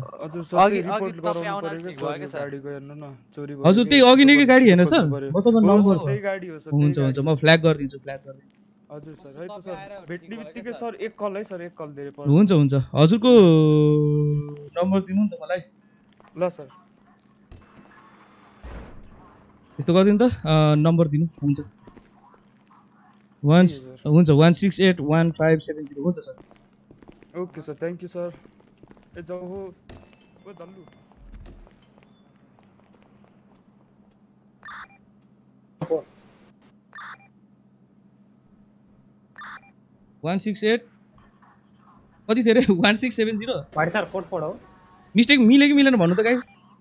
हजुर त्यही अघि नै गाडी हैन सर मसँग नम्बर छ हुन्छ हुन्छ म फ्ल्याग गरिदिन्छु फ्ल्याग गरिदिन्छु
हजुर सर है त सर भेट्ने बित्तिकै सर एक कल है सर एक कल धेरै पर्छ
हुन्छ हुन्छ हजुरको नम्बर दिनु नि त मलाई
ल सर
यस्तो गरिदिनु त नम्बर दिनु हुन्छ वान हुन्छ one six eight one five seven zero हुन्छ sir
okay sir thank you sir ए जाऊ हो ओ जल्लु
वान सिक्स एट कति थियो अरे one six seven zero
sir code फोड हो
मिस्टेक मिल्यो कि मिलेन भन्नु त गाइस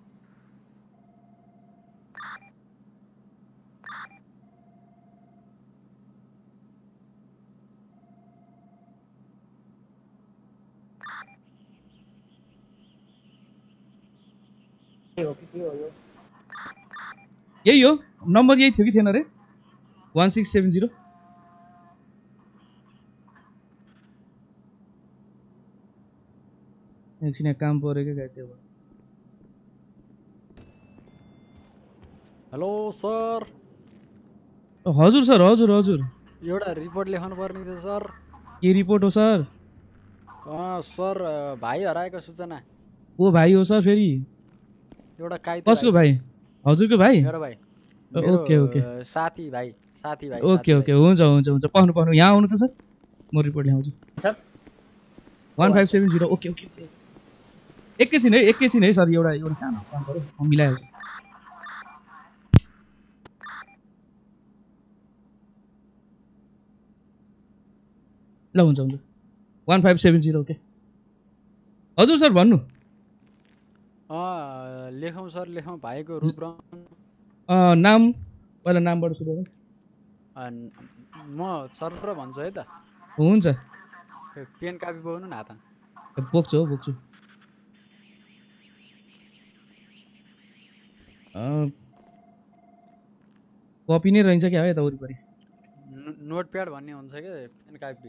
यही हो नम्बर यही थियो कि थिएन अरे वान सिक्स सेभेन जिरो एकछिन काम पऱ्यो क्या गाडी त्यो
हेलो सर
हजुर सर हजुर हजुर
एउटा रिपोर्ट लेखाउनु पर्ने थियो सर
के रिपोर्ट हो सर
सर भाइ हराएको सूचना
ओ भाइ हो सर फेरि
एउटा काइते
कसको भाइ हजुरको भाइ
मेरो भाइ
ओके ओके
साथी भाइ साथी भाइ
ओके ओके हुन्छ हुन्छ हुन्छ पाउनु पाउनु यहाँ आउनु त सर म रिपोर्ट ल्याउँछु
sir
one five seven zero okay okay एकैछिन है एकैछिन है सर एउटा एउटा सानो काम गरौँ म मिलाइहाल्छु ल हुन्छ हुन्छ one five seven zero okay हजुर सर भन्नु
लेखौँ सर लेखौँ भाइको रूप रङ
नाम पहिला नामबाट सुरु गरौँ
म सर र भन्छु है त
हुन्छ
पेन कापी बोक्नु न हात
बोक्छु हो बोक्छु कपी नै रहन्छ क्या हो यता वरिपरि
नोटप्याड भन्ने हुन्छ के एनकाइपी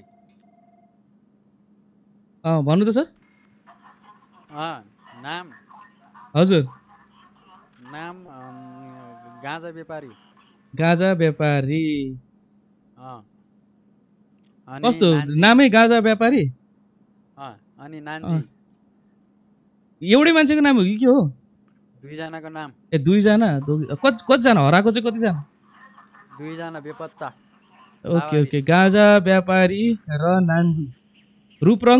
अँ भन्नु त सर
अँ नाम
हजुर
नाम गाँजा व्यापारी
गाँजा व्यापारी
अँ
कस्तो नामै गाँजा व्यापारी
अँ अनि नान्जी
एउटै मान्छेको नाम हो कि के हो
दुईजनाको नाम
ए दुईजना कति कतिजना हराएको चाहिँ कतिजना
दुईजना बेपत्ता
ओके ओके गाँजा व्यापारी र नान्जी रूप रङ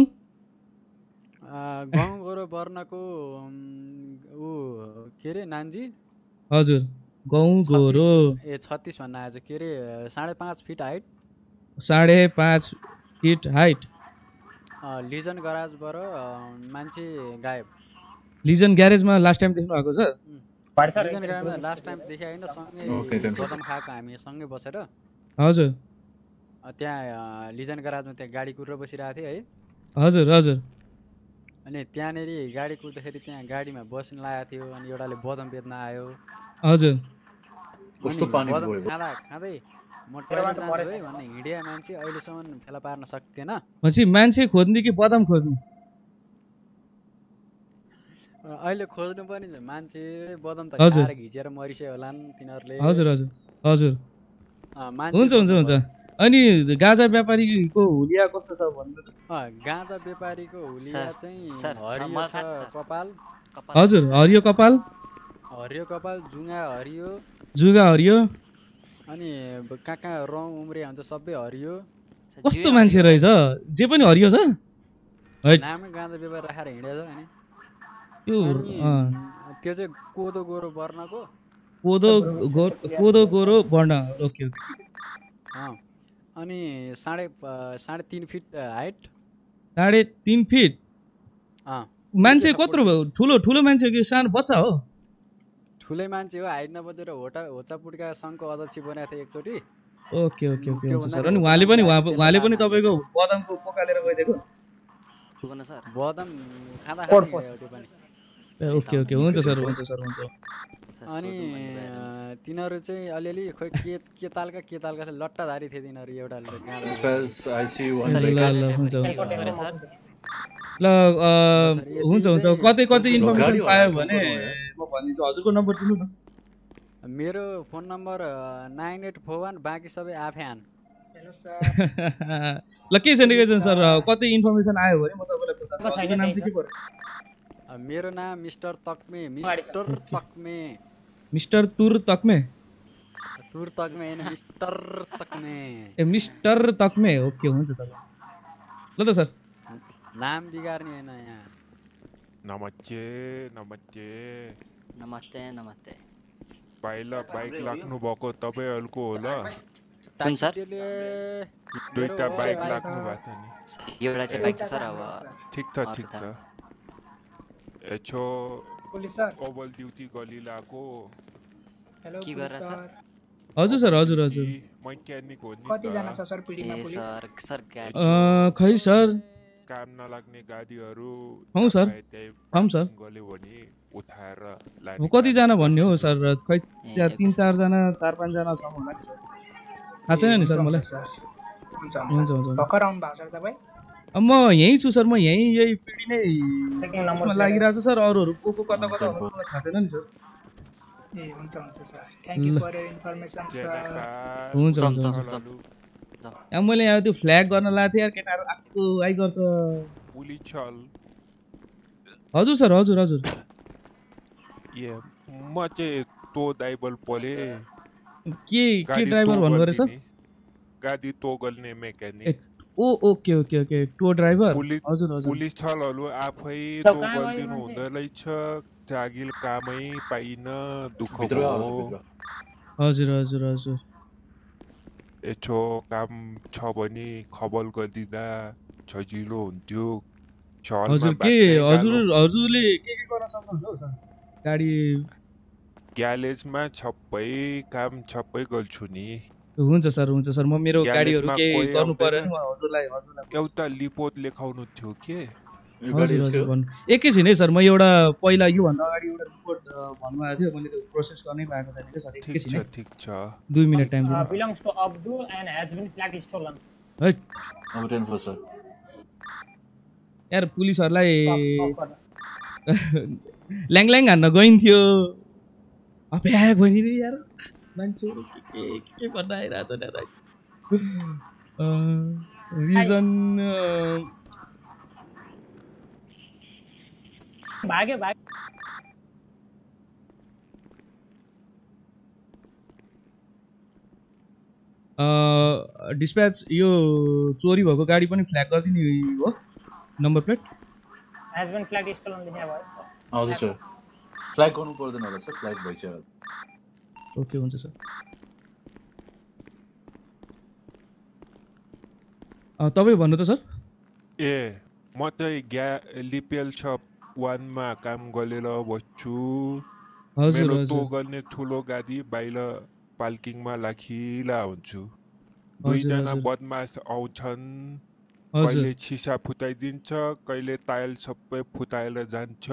गाउँ गोरो वर्णको ऊ के अरे नान्जी
हजुर गाउँ गोरो
ए छत्तिस भन्न आएछ के अरे साढे पाँच फिट हाइट
साढे पाँच फिट हाइट
लिजन गराजबाट मान्छे गायब
लिजन ग्यारेजमा लास्ट टाइम देख्नु भएको छ
लिजन ग्यारेजमा लास्ट टाइम देखे होइन सँगै कसम खाएको हामी सँगै बसेर
हजुर
त्यहाँ लिजन गराजमा त्यहाँ गाडी कुरेर बसिरहेको थिएँ है
हजुर हजुर
अनि त्यहाँनिर गाडी कुद्दाखेरि त्यहाँ गाडीमा बस्न लागेको थियो अनि एउटाले बदम बेच्न आयो
हजुर
कस्तो पानी
खाँदा खाँदै म टोइलेट जान्छु है भन्ने हिँडिया मान्छे अहिलेसम्म फेला पार्न सकेन
पछि मान्छे खोज्ने कि बदम खोज्नु
अहिले खोज्नु पनि मान्छे बदम त खाएर घिचेर मरिसक्यो होला नि तिनीहरूले
हजुर हजुर हजुर हुन्छ हुन्छ हुन्छ अनि गाँजा व्यापारीको हुलिया कस्तो छ भन्नु त
गाँजा व्यापारीको हुलिया चाहिँ हरियो छ कपाल
हजुर हरियो कपाल
हरियो कपाल जुङ्गा हरियो
जुगा हरियो
अनि कहाँ कहाँ रङ उम्रे हुन्छ सबै हरियो
कस्तो मान्छे रहेछ जे पनि हरियो छ
नामै गाँजा व्यापार राखेर हिँडेछ अनि
त्यो
त्यो चाहिँ कोदो गोरो वर्णको
कोदो गोरो कोदो गोरो वर्ण ओके ओके
अनि साढे साढे तिन फिट हाइट
साढे तिन फिट मान्छे कत्रो भयो ठुलो ठुलो मान्छे कि सानो बच्चा हो
ठुलै मान्छे हो हाइट नबजेर होटा होचा पुड्का सङ्घको अध्यक्ष बनाएको थियो एकचोटि
ओके ओके ओके हुन्छ सर अनि उहाँले पनि उहाँले पनि तपाईँको बदामको पोकालेर गइदिएको
बदाम खाँदा खाँदा त्यो पनि
ओके ओके हुन्छ सर हुन्छ सर हुन्छ
अनि तिनीहरू चाहिँ अलिअलि खोइ के के तालका के तालका लट्टाधारी थिए तिनीहरू एउटा
ल हुन्छ हुन्छ कतै कतै इन्फर्मेसन पायो भने म भनिदिन्छु हजुरको नम्बर दिनु न
मेरो phone number nine eight four one बाँकी सबै आफै आन
ल के छैन के छैन सर कतै इन्फर्मेसन आयो भने म तपाईँलाई बताउँछु नाम चाहिँ के पर्यो
मेरो नाम mister Takme mister Takme
mister तुर तक्मे
तुर तक्मे हैन मिस्टर तक्मे
ए मिस्टर तक्मे ओके हुन्छ सर ल त सर
नाम बिगार्ने हैन यहाँ
नमस्ते नमस्ते
नमस्ते नमस्ते
पहिला बाइक लाग्नु भएको तपाईहरुको होला
कुन सर
दुईटा बाइक लाग्नु भएको नि
एउटा चाहिँ बाइक सर अब
ठीक छ ठीक छ एचो
पुलिस सर
ओभल ड्युटी गलिलाको
हेलो
के गरेर सर
हजुर सर हजुर हजुर
मैकेनिक हो नि
कति जना छ सर पिडीमा पुलिस
सर सर
अ खै सर
काम नलाग्ने गाडीहरु
हौ सर हम सर
गले भने उठाएर
लाने कति जना भन्ने हो सर खै तीन चार जना चार पाँच जना छ होला नि सर थाहा छैन नि सर मलाई
हुन्छ हुन्छ भर्खर आउनु भएको सर तपाईँ
म यहीँ छु सर म यहीँ यही पिडी नै लागिरहेको छ सर अरूहरू को को कता कता हुन्छ मलाई थाहा छैन नि सर
ए हुन्छ हुन्छ sir thank you for your information sir
हुन्छ हुन्छ यहाँ मैले यहाँ त्यो फ्ल्याग गर्न लाएको थिएँ यार केटाहरू आएको आइ गर्छ
पुलिस छल
हजुर सर हजुर हजुर
ए म चाहिँ तो ड्राइभर पले
के के ड्राइभर भन्नु रहेछ
गाडी तो गल्ने मेकानिक
ओ okay okay okay tow driver हजुर हजुर
पुलिस छलहरु आफै तो गल्दिनु हुँदै रहेछ जागिल कामै पाइन दुःख हो
हजुर हजुर हजुर
एछो काम छ भने खबर गरिदिँदा सजिलो हुन्थ्यो
हजुर के हजुर हजुरले के के गर्न सक्नुहुन्छ हो सर गाडी
ग्यारेजमा छप्पै काम छप्पै गर्छु नि
हुन्छ सर हुन्छ सर म मेरो गाडीहरु के गर्नु पर्यो नि हजुरलाई हजुरलाई
एउटा रिपोर्ट लेखाउनु थियो के
हजुर हजुर भन्नु एकैछिन है सर म एउटा पहिला यो भन्दा अगाडि एउटा रिपोर्ट भन्नुभएको थियो मैले त्यो प्रोसेस गर्नै पाएको छैन के सर
ठिक छ ठिक छ
दुई मिनेट टाइम दिनु
belongs to Abdul and has been flagged stolen
है
अब टेन फोर सर
यार पुलिसहरुलाई ल्याङ ल्याङ हान्न गइन्थ्यो अबे आयो गइदिनु यार मान्छेहरु के के भन्न आइराछ नि यार रिजन
भाग्यो भाग्यो
डिस्प्याच यो चोरी भएको गाडी पनि फ्ल्याग गरिदिनु हो number plate
has been flagged stolen लेख्या भयो
हजुर सर फ्ल्याग गर्नु पर्दैन होला सर फ्ल्याग भइसक्यो
ओके हुन्छ सर अ तपाई भन्नु त सर
ए म चाहिँ ग्या लिपिएल शप वन मा काम गरेर बस्छु मेरो तो गर्ने ठुलो गाडी बाहिर पार्किङमा राखिला हुन्छु दुईजना बदमास आउँछन् कहिले सिसा फुटाइदिन्छ कहिले टायल सबै फुटाएर जान्छ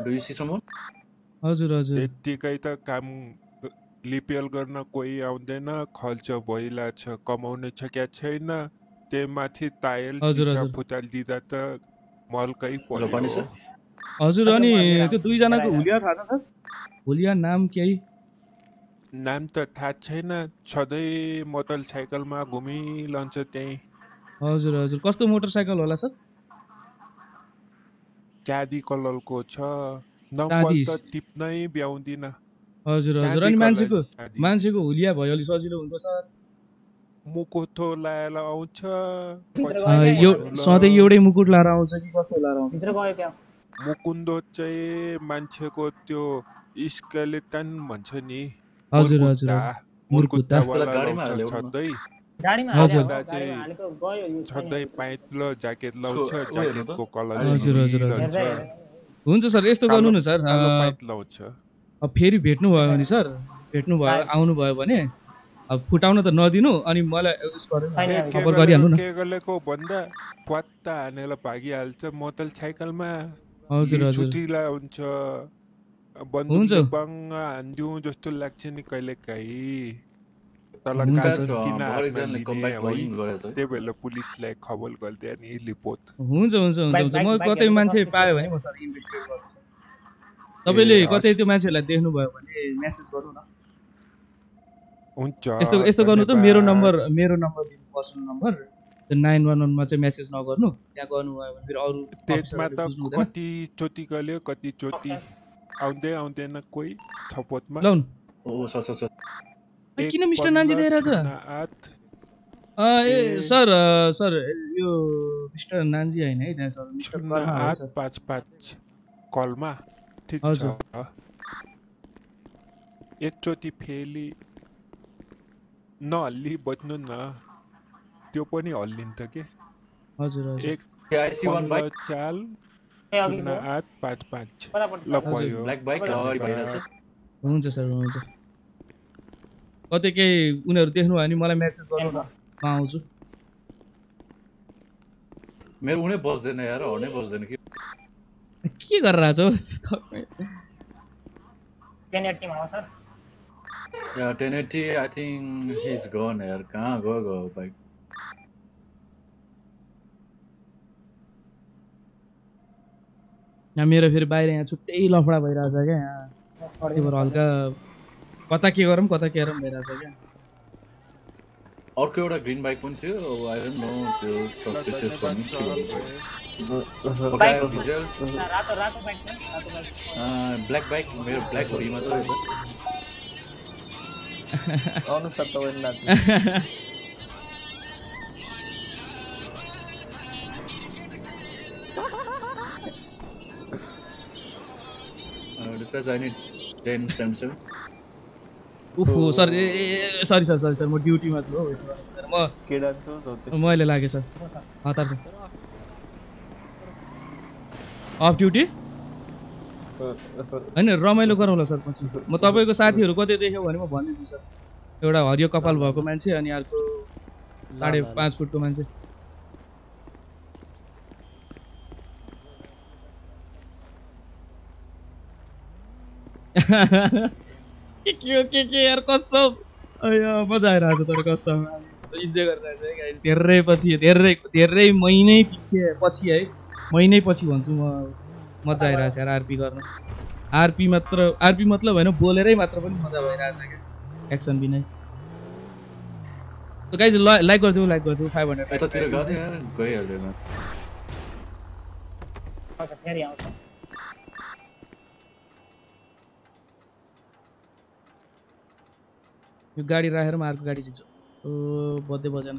हजुर हजुर
त्यतिकै त काम लिपिएल गर्न कोही आउँदैन खर्च भइरहेछ कमाउने छ क्या छैन त्यही माथि टायल सिसा फुटाइदिँदा त मलकै पर्यो
हजुर अनि त्यो दुईजनाको हुलिया थाहा छ सर हुलिया नाम केही
नाम त थाहा छैन सधैँ मोटरसाइकलमा घुमिरहन्छ त्यही
हजुर हजुर कस्तो मोटरसाइकल होला सर
क्यादी कलरको छ नम्बर त टिप्नै भ्याउँदिन
हजुर हजुर अनि मान्छेको मान्छेको हुलिया भयो अलि सजिलो हुन्छ सर
मुकुटो लाएर आउँछ
यो सधैँ एउटै मुकुट लाएर आउँछ कि कस्तो लाएर आउँछ
भित्र गयो क्या
मुकुन्दो चाहिँ मान्छेको त्यो स्केलेटन भन्छ नि
हजुर हजुर
मुकुट्टा गाडीमा छदै
गाडीमा
हालेको गयो छदै पाइतलो ज्याकेट लाउँछ ज्याकेटको कलर
हजुर हजुर हुन्छ सर यस्तो गर्नु न सर
पाइत लाउँछ
अब फेरि भेट्नु भयो भने सर भेट्नु भयो आउनु भयो भने अब फुटाउन त नदिनु अनि मलाई खबर गरिहाल्नु न
के गरेको भन्दा पत्ता हानेर भागिहाल्छ मोटरसाइकलमा
हजुर हजुर
छुटिला हुन्छ बन्दुकले बङ हान्दिउँ जस्तो लाग्छ नि कहिले काहीँ तल त्यही भएर पुलिसलाई खबर गर्दै नि रिपोर्ट
हुन्छ हुन्छ हुन्छ म कतै मान्छे पायो भने म सर इन्भेस्टिगेट गर्छु सर तपाईले कतै त्यो मान्छेलाई देख्नु भयो भने मेसेज गर्नु न
हुन्छ
यस्तो यस्तो गर्नु त मेरो नम्बर मेरो नम्बर दिनु पर्सनल नम्बर त्यो नाइन वान वानमा चाहिँ मेसेज नगर्नु त्यहाँ गर्नु भयो भने फेरि अरू
त्यसमा त कति चोटी गल्यो कति चोटी आउँदै आउँदैन कोही छपोतमा
लाउन
ओ सर सर सर
किन मिस्टर नान्जी दिइरहेछ ए सर सर यो मिस्टर नान्जी हैन है त्यहाँ सर मिस्टर
आठ पाँच पाँच कलमा ठीक छ एकचोटि फेली नहल्ली बज्नु न त्यो पनि हल्लिन्छ के
हजुर
एक चाल शून्य आठ पाँच पाँच ल भयो
हुन्छ सर हुन्छ कतै केही उनीहरू देख्नु भयो भने मलाई मेसेज गर्नु न म आउँछु
मेरो उनी बस्दैन यार हर्नै बस्दैन के
के गरिरहेछ हौ
टेन एट्टी मा हो सर
या ten eighty I think he is gone यार कहाँ गयो गयो बाइक
यहाँ मेरो फेरि बाहिर यहाँ छुट्टै लफडा भइरहेछ क्या यहाँ त्यही भएर हल्का कता के गरौँ कता के गरौँ भइरहेछ क्या
अर्को एउटा ग्रीन बाइक पनि थियो आई डोन्ट नो त्यो सस्पिसियस पनि के भन्छ
रातो रातो बाइक छ रातो बाइक
ब्ल्याक बाइक मेरो ब्ल्याक हुडीमा छ
आउनु सर तपाईँ नाच्नु
dispatch I need ten seventy-seven
ओहो सर ए सरी सर सरी सर म ड्युटीमा छु हो म
केडा छु
मैले लागे सर हतार छ अफ ड्युटी हैन रमाइलो गरौँला सर पछि म तपाईको साथीहरु कतै देख्यो भने म भनिदिन्छु सर एउटा हरियो कपाल भएको मान्छे अनि अर्को साढे पाँच फुटको मान्छे के के हो के के यार कसम अयो मजा आइरहेको छ तर कसम इन्जोय गरिरहेको छ है गाइस धेरै पछि धेरै धेरै महिनै पछि पछि है महिनै पछि भन्छु म मजा आइरहेको छ यार आरपी गर्न आरपी मात्र आरपी मतलब हैन बोलेरै मात्र पनि मजा भइरहेछ के एक्सन बिनै तो गाइस लाइक गरिदिउ लाइक गरिदिउ फाइभ हन्ड्रेड
यतातिर गयो यार गइहाल्यो न
अच्छा फेरि आउँछ
यो गाडी राखेर म अर्को गाडी सिक्छु ओ बद्दै बजेन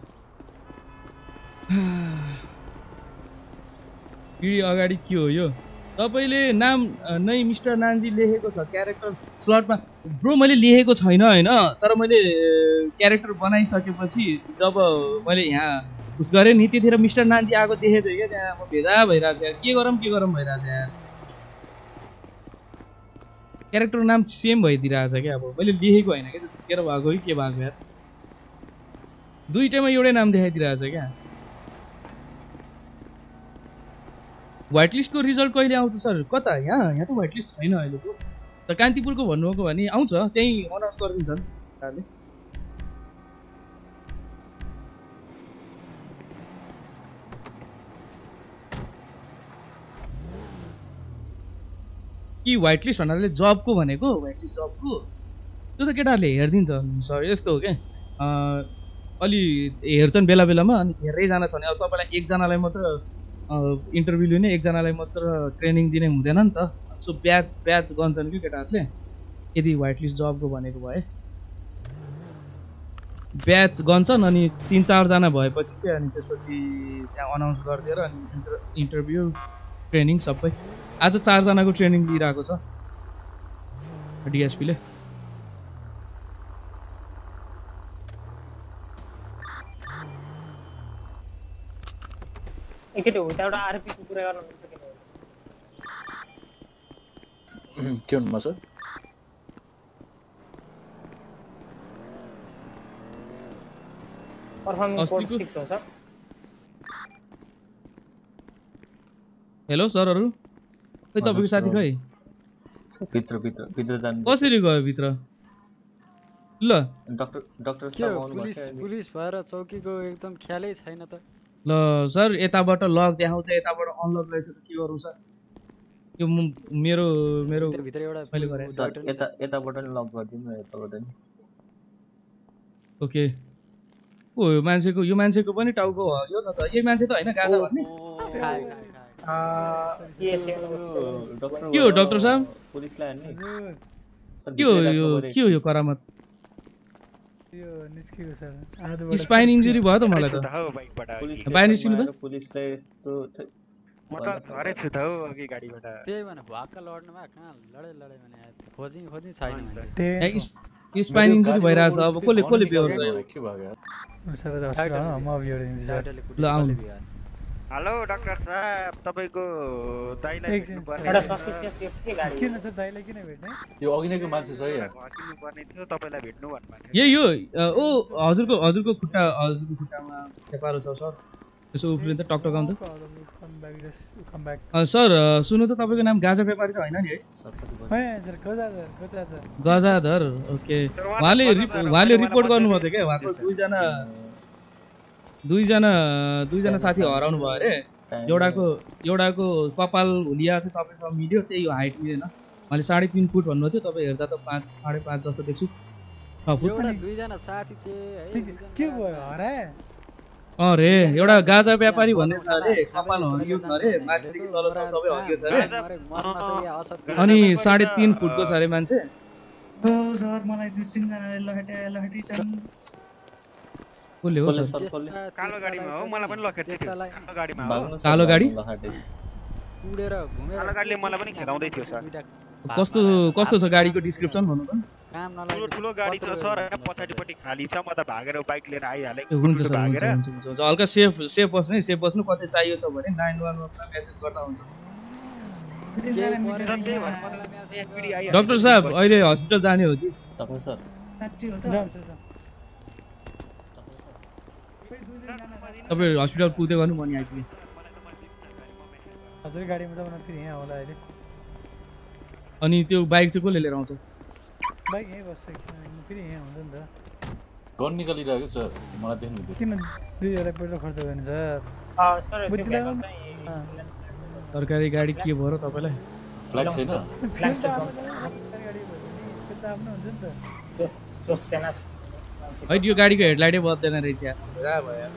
पिडी अगाडि के हो यो तपाईले नाम नै मिस्टर नान्जी लेखेको छ क्यारेक्टर स्लटमा ब्रो मैले लेखेको छैन हैन तर मैले क्यारेक्टर बनाइसकेपछि जब मैले यहाँ उस गरे नि त्यतिखेर मिस्टर नान्जी आएको देखेको थिएँ क्या त्यहाँ म भेजा भइरहेछ यार के गरौँ के गरौँ भइरहेछ यार क्यारेक्टर नाम सेम भइदिरहेछ क्या अब मैले लेखेको होइन क्या छुटेर भएको कि के भएको यार दुईटैमा एउटै नाम देखाइदिरहेछ क्या व्हाइट लिस्टको रिजल्ट कहिले आउँछ सर कता यहाँ यहाँ त व्हाइट लिस्ट छैन अहिलेको त कान्तिपुरको भन्नुभएको भने आउँछ त्यही अनाउन्स गरिदिन्छन् सरले कि व्हाइट लिस्ट भन्नाले जबको भनेको व्हाइट लिस्ट जबको त्यो त केटाहरूले हेरिदिन्छ सर यस्तो हो क्या अलि हेर्छन् बेला बेलामा अनि धेरैजना छ भने अब तपाईँलाई एकजनालाई मात्र इन्टरभ्यू लिने एकजनालाई मात्र ट्रेनिङ दिने हुँदैन नि त सो ब्याच ब्याच गन्छन् कि केटाहरूले यदि व्हाइट लिस्ट जबको भनेको भए ब्याच गन्छन् अनि तिन चारजना भएपछि चाहिँ अनि त्यसपछि त्यहाँ अनाउन्स गरिदिएर अनि इन्टर इन्टरभ्यू ट्रेनिङ सबै आज चारजनाको ट्रेनिङ लिइरहेको छ डिएसपीले
एकचोटि उता एउटा आरपीको कुरा गर्न मिल्छ कि
के भन्नुभयो सर
परफर्मिङ कोड सिक्स हो सर
हेलो सरहरु खै तपाईको साथी खै
भित्र भित्र भित्र जानु
कसरी गयो भित्र ल
डाक्टर डाक्टर
साहब आउनु भएको पुलिस पुलिस भएर चौकीको एकदम ख्यालै छैन त
ल सर यताबाट लक देखाउँछ यताबाट अनलक रहेछ त के गरौँ सर यो मेरो मेरो
भित्र एउटा
मैले गरे
सर यता यताबाट नि लक गर्दिनु यताबाट नि
ओके ओ यो मान्छेको यो मान्छेको पनि टाउको यो छ त यही मान्छे त हैन गाजा भन्ने
अ यस
के हो डाक्टर साहब
पुलिसलाई नि
के हो यो के हो यो करामत
यो निस्कियो सर आधोबाट
स्पाइन इन्जुरी भयो त मलाई त बाहिर निस्किनु त
पुलिसले यस्तो
म त घरै छु त हो अघि गाडीबाट
त्यही भने भाक्का लड्नु भए कहाँ लडे लडे भने खोजी खोजी छैन
मान्छे स्पाइन इन्जुरी भइरहेछ अब कसले कसले बेहोर्छ
के भयो
सर हस्पिटल म अब
ल आउनु
हेलो डाक्टर साहब तपाईको दाइलाई भेट्नु पर्ने एउटा सस्पेसियस के गाडी किन सर दाइलाई किन भेट्ने
यो अघि नैको मान्छे छ यार
हटिनु पर्ने थियो तपाईलाई भेट्नु भन्नु भएको
ए यो ओ हजुरको हजुरको खुट्टा हजुरको खुट्टामा खेपारो छ सर यसो उफ्रिन्छ टकटक आउँछ सर सुन्नु त तपाईँको नाम गाजा व्यापारी त होइन नि है
सर गजाधर गजाधर
गजाधर ओके उहाँले उहाँले रिपोर्ट गर्नुभएको थियो क्या उहाँको दुईजना दुईजना दुईजना साथी हराउनु भयो अरे एउटाको एउटाको कपाल हुलिया चाहिँ तपाईँसँग मिल्यो त्यही हो हाइट मिलेन उहाँले साढे तिन फुट भन्नुभएको थियो तपाईँ हेर्दा त पाँच साढे पाँच जस्तो देख्छु
दुईजना साथी
के भयो हराए
अरे एउटा गाजा व्यापारी भन्ने छ अरे कपाल हरियो छ अरे माथिदेखि तलसम्म सबै हरियो छ अरे अनि साढे तिन फुटको छ अरे मान्छे
सर मलाई दुई तिनजनाले लहटे लहटी छन्
कसले हो सर
कालो गाडीमा हो मलाई पनि लखेट थियो कालो गाडीमा हो
कालो गाडी
उडेर घुमेर
कालो गाडीले मलाई पनि खेदाउँदै थियो सर
कस्तो कस्तो छ गाडीको डिस्क्रिप्सन भन्नु त
काम नलाग्यो
ठुलो ठुलो गाडी छ सर हैन पछाडिपट्टि खाली छ म त भागेर बाइक लिएर आइहाले
हुन्छ सर हुन्छ हुन्छ हल्का सेफ सेफ बस्नु है सेफ बस्नु कतै चाहियो छ भने नाइन वान मा मेसेज गर्दा हुन्छ डाक्टर साहब अहिले हस्पिटल जाने हो कि
तपाईँ सर
साच्चै हो त
तपाईँ हस्पिटल पुग्दै गर्नु म नि आइपुगेँ
हजुर गाडीमा जाउन फेरि यहाँ होला अहिले
अनि त्यो बाइक चाहिँ कसले लिएर आउँछ
बाइक यहीँ बस्छ फेरि यहाँ हुन्छ नि त
गन निकालिरहेको सर मलाई देख्नु दियो
किन दुई हजार पेट्रोल खर्च गर्ने सर
सर त्यो भेकल चाहिँ
सरकारी गाडी के भयो र तपाईँलाई
फ्ल्याग छैन
फ्ल्याग
गाडी भयो भने त आफ्नो हुन्छ नि त
जोस जोस सेना
है यो गाडीको हेडलाइटै बद्दैन रहेछ यार मजा भयो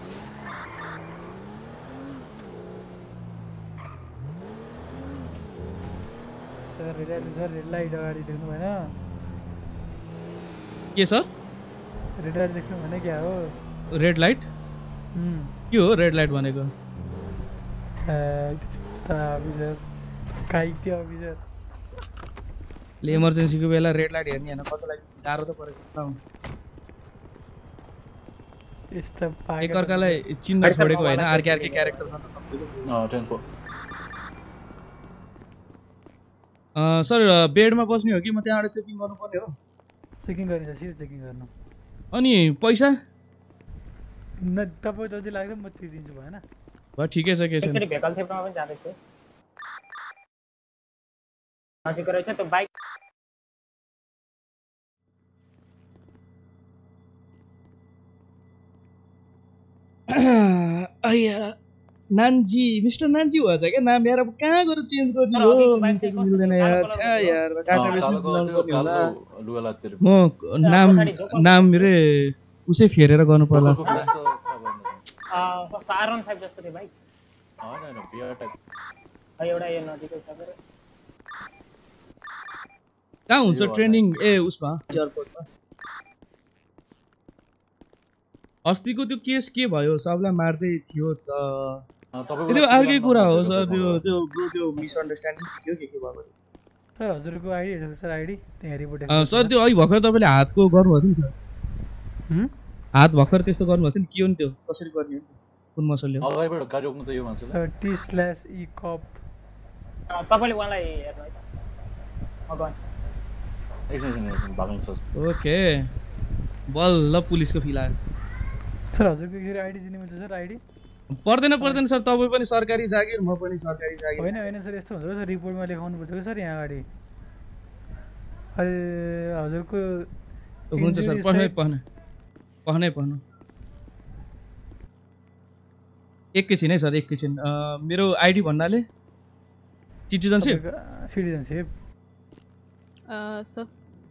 sir red sir red light अगाडि देख्नु भएन
के सर
रेड लाइट देख्नु भने क्या हो
रेड लाइट के हो रेड लाइट भनेको
अफिसर काइते अफिसर
ले इमर्जेन्सीको बेला रेड लाइट हेर्ने हैन कसैलाई गाह्रो त परेछ
यस्ता
एक अर्कालाई चिन्न छोडेको हैन आरके आरके क्यारेक्टर छ त सबैको
uh ten four
uh sir बेडमा बस्ने हो कि म त्यहाँबाट चेकिङ गर्नुपर्ने हो
चेकिङ गरिन्छ सिधै चेकिङ गर्नु
अनि पैसा
न तपाईँ जति लाग्छ म त्यति दिन्छु भएन
भयो ठिकै छ के छ
एकचोटि भेकल थेप्नमा पनि जाँदैछु नजिक रहेछ त्यो बाइक
अया नानजी मिस्टर नानजी भएछ क्या नाम यार अब कहाँ गएर चेन्ज गर्ने हो मिल्दैन यार छ्या यार डाटाबेसमा गर्नुपर्ने होला म नाम नाम रे उसै फेरेर गर्नु पर्ला
अ कस्तो आर वन फाइभ जस्तो थियो बाइक
हैन हैन भिआर टाइप
एउटा यो नजिकै छ मेरो
कहाँ हुन्छ ट्रेनिङ ए उसमा एयरपोर्टमा अस्तिको त्यो केस के भयो सबलाई मार्दै थियो त त्यो अर्कै कुरा हो सर त्यो त्यो त्यो मिसअन्डरस्ट्यान्डिङ के के के भएको थियो
सर हजुरको आइडी हेर्नु सर आइडी त्यहाँ रिपोर्ट
सर त्यो अहिले भर्खर तपाईँले हातको गर्नुभएको थियो नि सर हात भर्खर त्यस्तो गर्नुभएको थियो नि के हो नि त्यो कसरी गर्ने हो कुन मसलले हो
अगाडिबाट गाडी रोक्नु त यो मान्छेले
sir T slash E cuff
तपाईले उहाँलाई हेर्नु है त अगाडि
एकछिन एकछिन भाग्नु सक्छ
ओके बल्ल पुलिसको फिल आयो
सर हजुरको एकचोटि आइडी दिनु मिल्छ सर आइडी
पर्दैन पर्दैन सर तपाईँ पनि सरकारी जागिर म पनि सरकारी जागिर
होइन होइन सर यस्तो हुन्छ सर रिपोर्टमा लेखाउनु पर्छ सर यहाँ अगाडि अरे हजुरको
हुन्छ सर पढ्नै पढ्नै पढ्नै पढ्नु एकैछिन है सर एकैछिन मेरो आइडी भन्नाले सिटिजनसिप
सिटिजनसिप
सर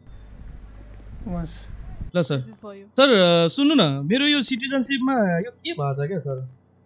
ल सर सर सुन्नु न मेरो यो सिटिजनसिपमा यो के भएछ क्या सर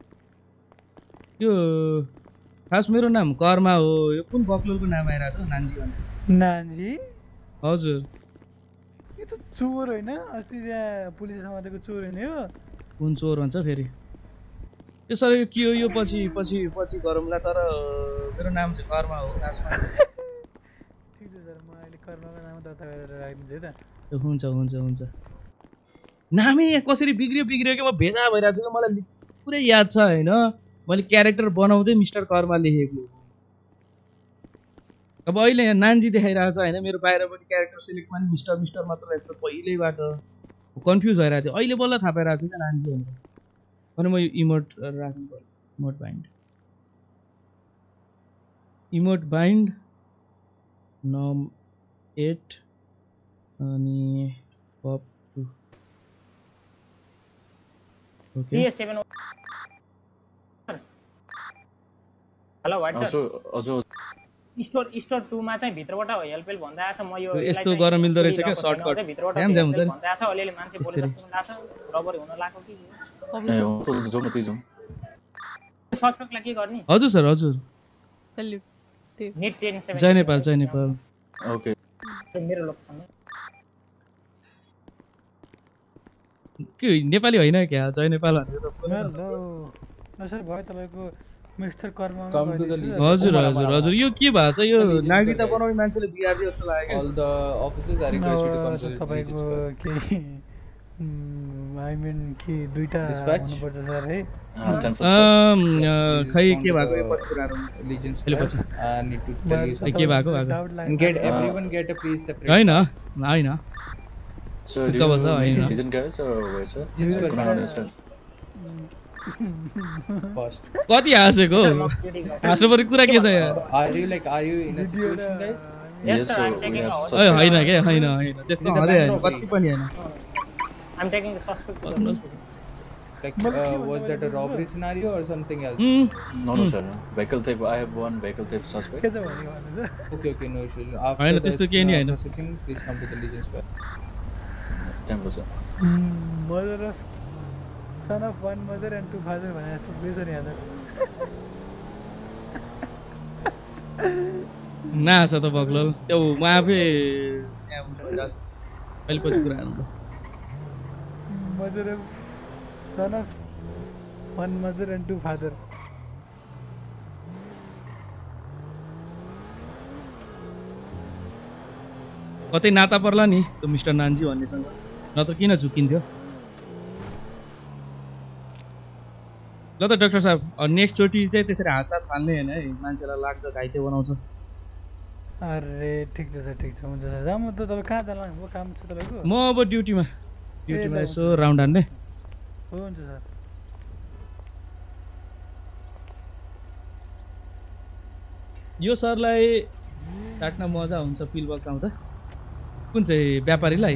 यो खास मेरो नाम कर्मा हो यो कुन बक्लोलको नाम आइरहेछ नान्जी भन्ने
नान्जी
हजुर
यो त चोर होइन अस्ति त्यहाँ पुलिस समातेको चोर होइन यो
कुन चोर भन्छ फेरि यो सर यो के हो यो पछि पछि पछि गरौँला तर मेरो नाम चाहिँ कर्मा हो खासमा
ठिक छ सर म अहिले कर्माको नाम दर्ता गरेर राखिदिन्छु है त
हुन्छ हुन्छ हुन्छ नामै कसरी बिग्रियो बिग्रियो कि म भेजा भइरहेको छु मलाई पुरै याद छ होइन मैले क्यारेक्टर बनाउँदै मिस्टर कर्मा लेखेको अब अहिले यहाँ नान्जी देखाइरहेको छ होइन मेरो बाहिरपट्टि क्यारेक्टर सिलेक्टमा पनि मिस्टर मिस्टर मात्र रहेको छ पहिल्यैबाट कन्फ्युज भइरहेको थियो अहिले बल्ल थाहा पाइरहेको छु क्या नान्जी भनेर अनि म यो इमोट राख्नु पर्यो emote bind emote bind num eight अनि pop two okay
hello WhatsApp
हजुर
स्टोर स्टोर टू मा चाहिँ भित्रबाट हेल्प हेल्प भन्दै आछ म यो
यस्तो गर्न मिल्दो रहेछ क्या सर्टकट
ध्यान ध्यान हुन्छ भन्दै आछ अलिअलि मान्छे बोले जस्तो लाग्छ रबर हुन लाग्यो कि
जाउँ न त्यही जाउँ
सस्पेक्टलाई के गर्ने
हजुर सर हजुर
सल्युट
नेट टेन सेभेन
जय नेपाल जय नेपाल
ओके
मेरो लोकेसन
के नेपाली होइन क्या जय नेपाल भनेर त
हेलो न सर भयो तपाईको मिस्टर कर्मा
हजुर हजुर हजुर यो के भएको छ यो नागरिकता बनाउने मान्छेले बिगार्दियो जस्तो लाग्यो
all the offices are requested to consult
तपाईको के आई मिन कि दुईटा हुनुपर्छ सर है
अम खै के भएको यो पछि कुरा गरौँ
लिजेन्स
अहिले पछि
नीड टु टेल यु
के भएको भएको
get everyone get uh please separate
हैन हैन
So do you live in Garage or where, sir? I couldn't understand.
Cost.
कति हाँसेको हाँस्नु पर्ने कुरा के छ यहाँ?
Are you like are you in a situation guys?
Yes, sir. We have
ओइ
suspect.
होइन के होइन होइन त्यस्तो हदै होइन कति पनि होइन
I'm taking the suspect to the
Like uh, was that a robbery scenario or something else?
Mm.
No, no, sir. Vehicle theft. I have one vehicle theft suspect.
Okay, okay, no issue. After
होइन
that,
त्यस्तो केही नि
uh,
होइन
processing, please come to the Legion Square.
Temple, sir.
Mother of son of one mother and two father भने जस्तो place नि यहाँ
नहाँस त बग्लल त्यो म आफै यहाँ भइरहेको छु अहिले पछि कुरा गर्नु
mother of son of one mother and two father
कतै नाता पर्ला नि त्यो मिस्टर नान्जी भन्नेसँग नत्र किन झुकिन्थ्यो ल त डाक्टर साहब नेक्स्ट चोटि चाहिँ त्यसरी हात साथ फाल्ने होइन है मान्छेलाई लाग्छ घाइते बनाउँछ
अरे ठिक छ सर ठिक छ हुन्छ सर जाम त तपाईँ कहाँ जानु हो काम छ तपाईँको
म अब ड्युटीमा ड्युटीमा यसो राउन्ड हान्ने
हुन्छ सर
यो सरलाई काट्न मजा हुन्छ पिल बक्स आउँदा कुन चाहिँ व्यापारीलाई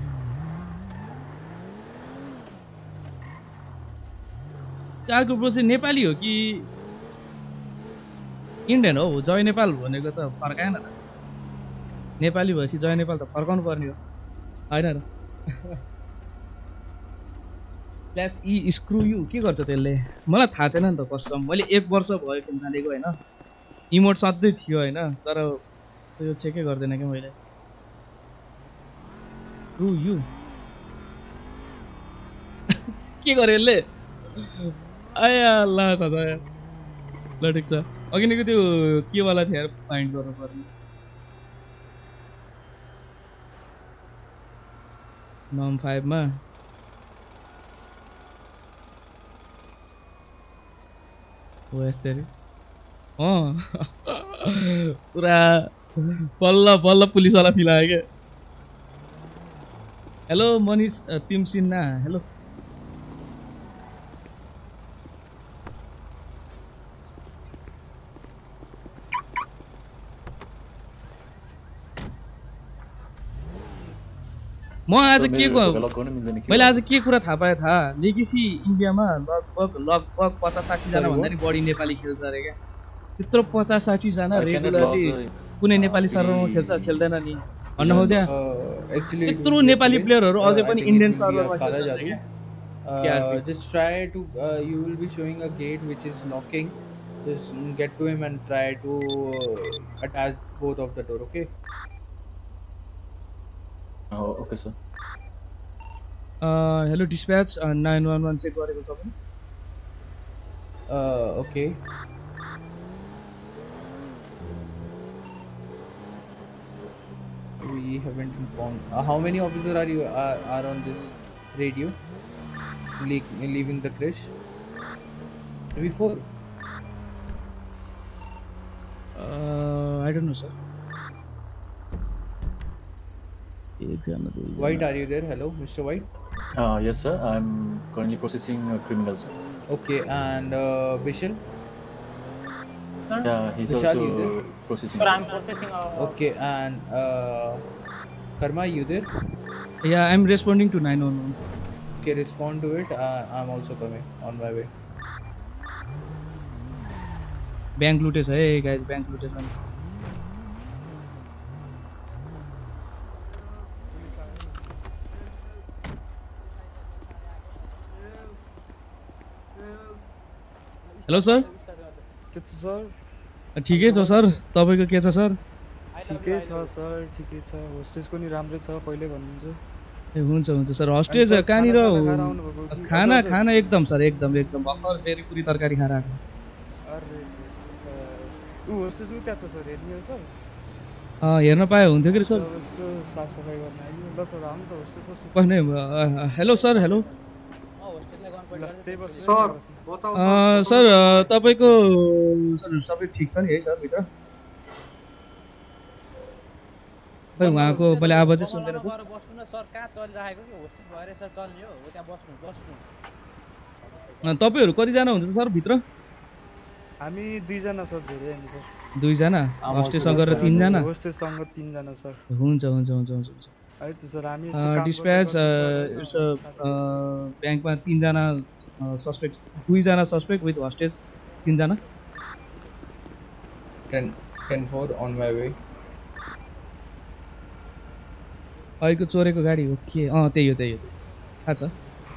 अर्को प्रोसेस नेपाली हो कि इन्डियन हो जय नेपाल भनेको त फर्काएन त नेपाली भएपछि जय नेपाल त फर्काउनु पर्ने हो होइन र प्लस इ स्क्रु यु के गर्छ त्यसले मलाई थाहा छैन नि त कसम मैले एक वर्ष भयो खेल थालेको होइन इमोट सधैँ थियो होइन तर यो चेकै गर्दैन क्या मैले स्क्रु यु के गर्यो यसले आया ल ल ठिक छ अघि नैको त्यो के वाला थियो यार फाइन्ड गर्नु पर्ने नम फाइभमा हो यसरी अँ पुरा बल्ल बल्ल पुलिसवाला फिल आयो क्या हेलो मनिष तिम सिन्हा हेलो म आज के मैले आज के कुरा थाहा पाएँ थाहा लेगेसी इन्डियामा लगभग लगभग पचास साठीजना भन्दा नि बढी नेपाली खेल्छ अरे क्या त्यत्रो पचास साठीजना रेगुलरली कुनै नेपाली सर्भरमा खेल्छ खेल्दैन नि भन्न खोज्या त्यत्रो नेपाली प्लेयरहरू अझै पनि इन्डियन सर्भरमा खेल्छ
just try to uh, you will be showing a gate which is locking just get to him and try to uh, attach both of the door okay
Oh, okay, sir.
Uh, hello, dispatch. Uh, nine one one check गरेको छ पनि.
Uh, okay. We haven't informed. Uh, how many officers are you are, are on this radio? Le leaving the crash. Maybe four.
Uh, I don't know, sir.
White, are you there? Hello, Mister White.
Uh, yes, sir. I'm currently processing uh, criminals.
Okay, and uh, Bishal?
Yeah, he's
Vishal,
also
is there?
processing.
Sir, I'm processing. Uh,
okay, and uh, Karma, you there?
Yeah, I'm responding to nine one one.
Okay, respond to it. Uh, I'm also coming on my way.
Bank looted, hey guys, bank looted. Hello sir
के छ sir
ठिकै छ sir तपाईको के छ sir
ठिकै छ sir ठिकै छ होस्टेजको नि राम्रै छ पहिले भन्नुहुन्छ
ए हुन्छ हुन्छ सर होस्टेज कहाँनिर खाना खाना एकदम सर एकदम एकदम भर्खर चेरी पुरी तरकारी खाएर आएको छ
अरे उ होस्टेज उ त्यहाँ छ सर हेर्नु सर
अ हेर्न पाए हुन्थ्यो कि सर
साफ सफाई गर्न आइयो ल सर आउनु त होस्टेज
कसले hello sir hello
sir
sir तपाईको सर सबै ठीक छ नि है सर भित्र खै उहाँको मैले आवाज चाहिँ सुन्दैन सर
बस्नु न सर कहाँ चलिरहेको के होस्टेल भएर सर चल्ने हो त्यहाँ बस्नु बस्नु
तपाईहरु कति जना हुन्छ सर भित्र?
हामी दुई जना सर, धेरै हैन सर।
दुई जना होस्टेससँग र तीन जना
होस्टेससँग तीन जना सर।
हुन्छ हुन्छ हुन्छ हुन्छ हुन्छ
है त सर। हामी
डिस्प्याच ब्याङ्कमा तीन जना सस्पेक्ट, दुई जना सस्पेक्ट विथ होस्टेज तीन जना।
ten ten four on my way।
अहिलेको चोरेको गाडी हो के? अँ त्यही हो त्यही हो थाहा छ।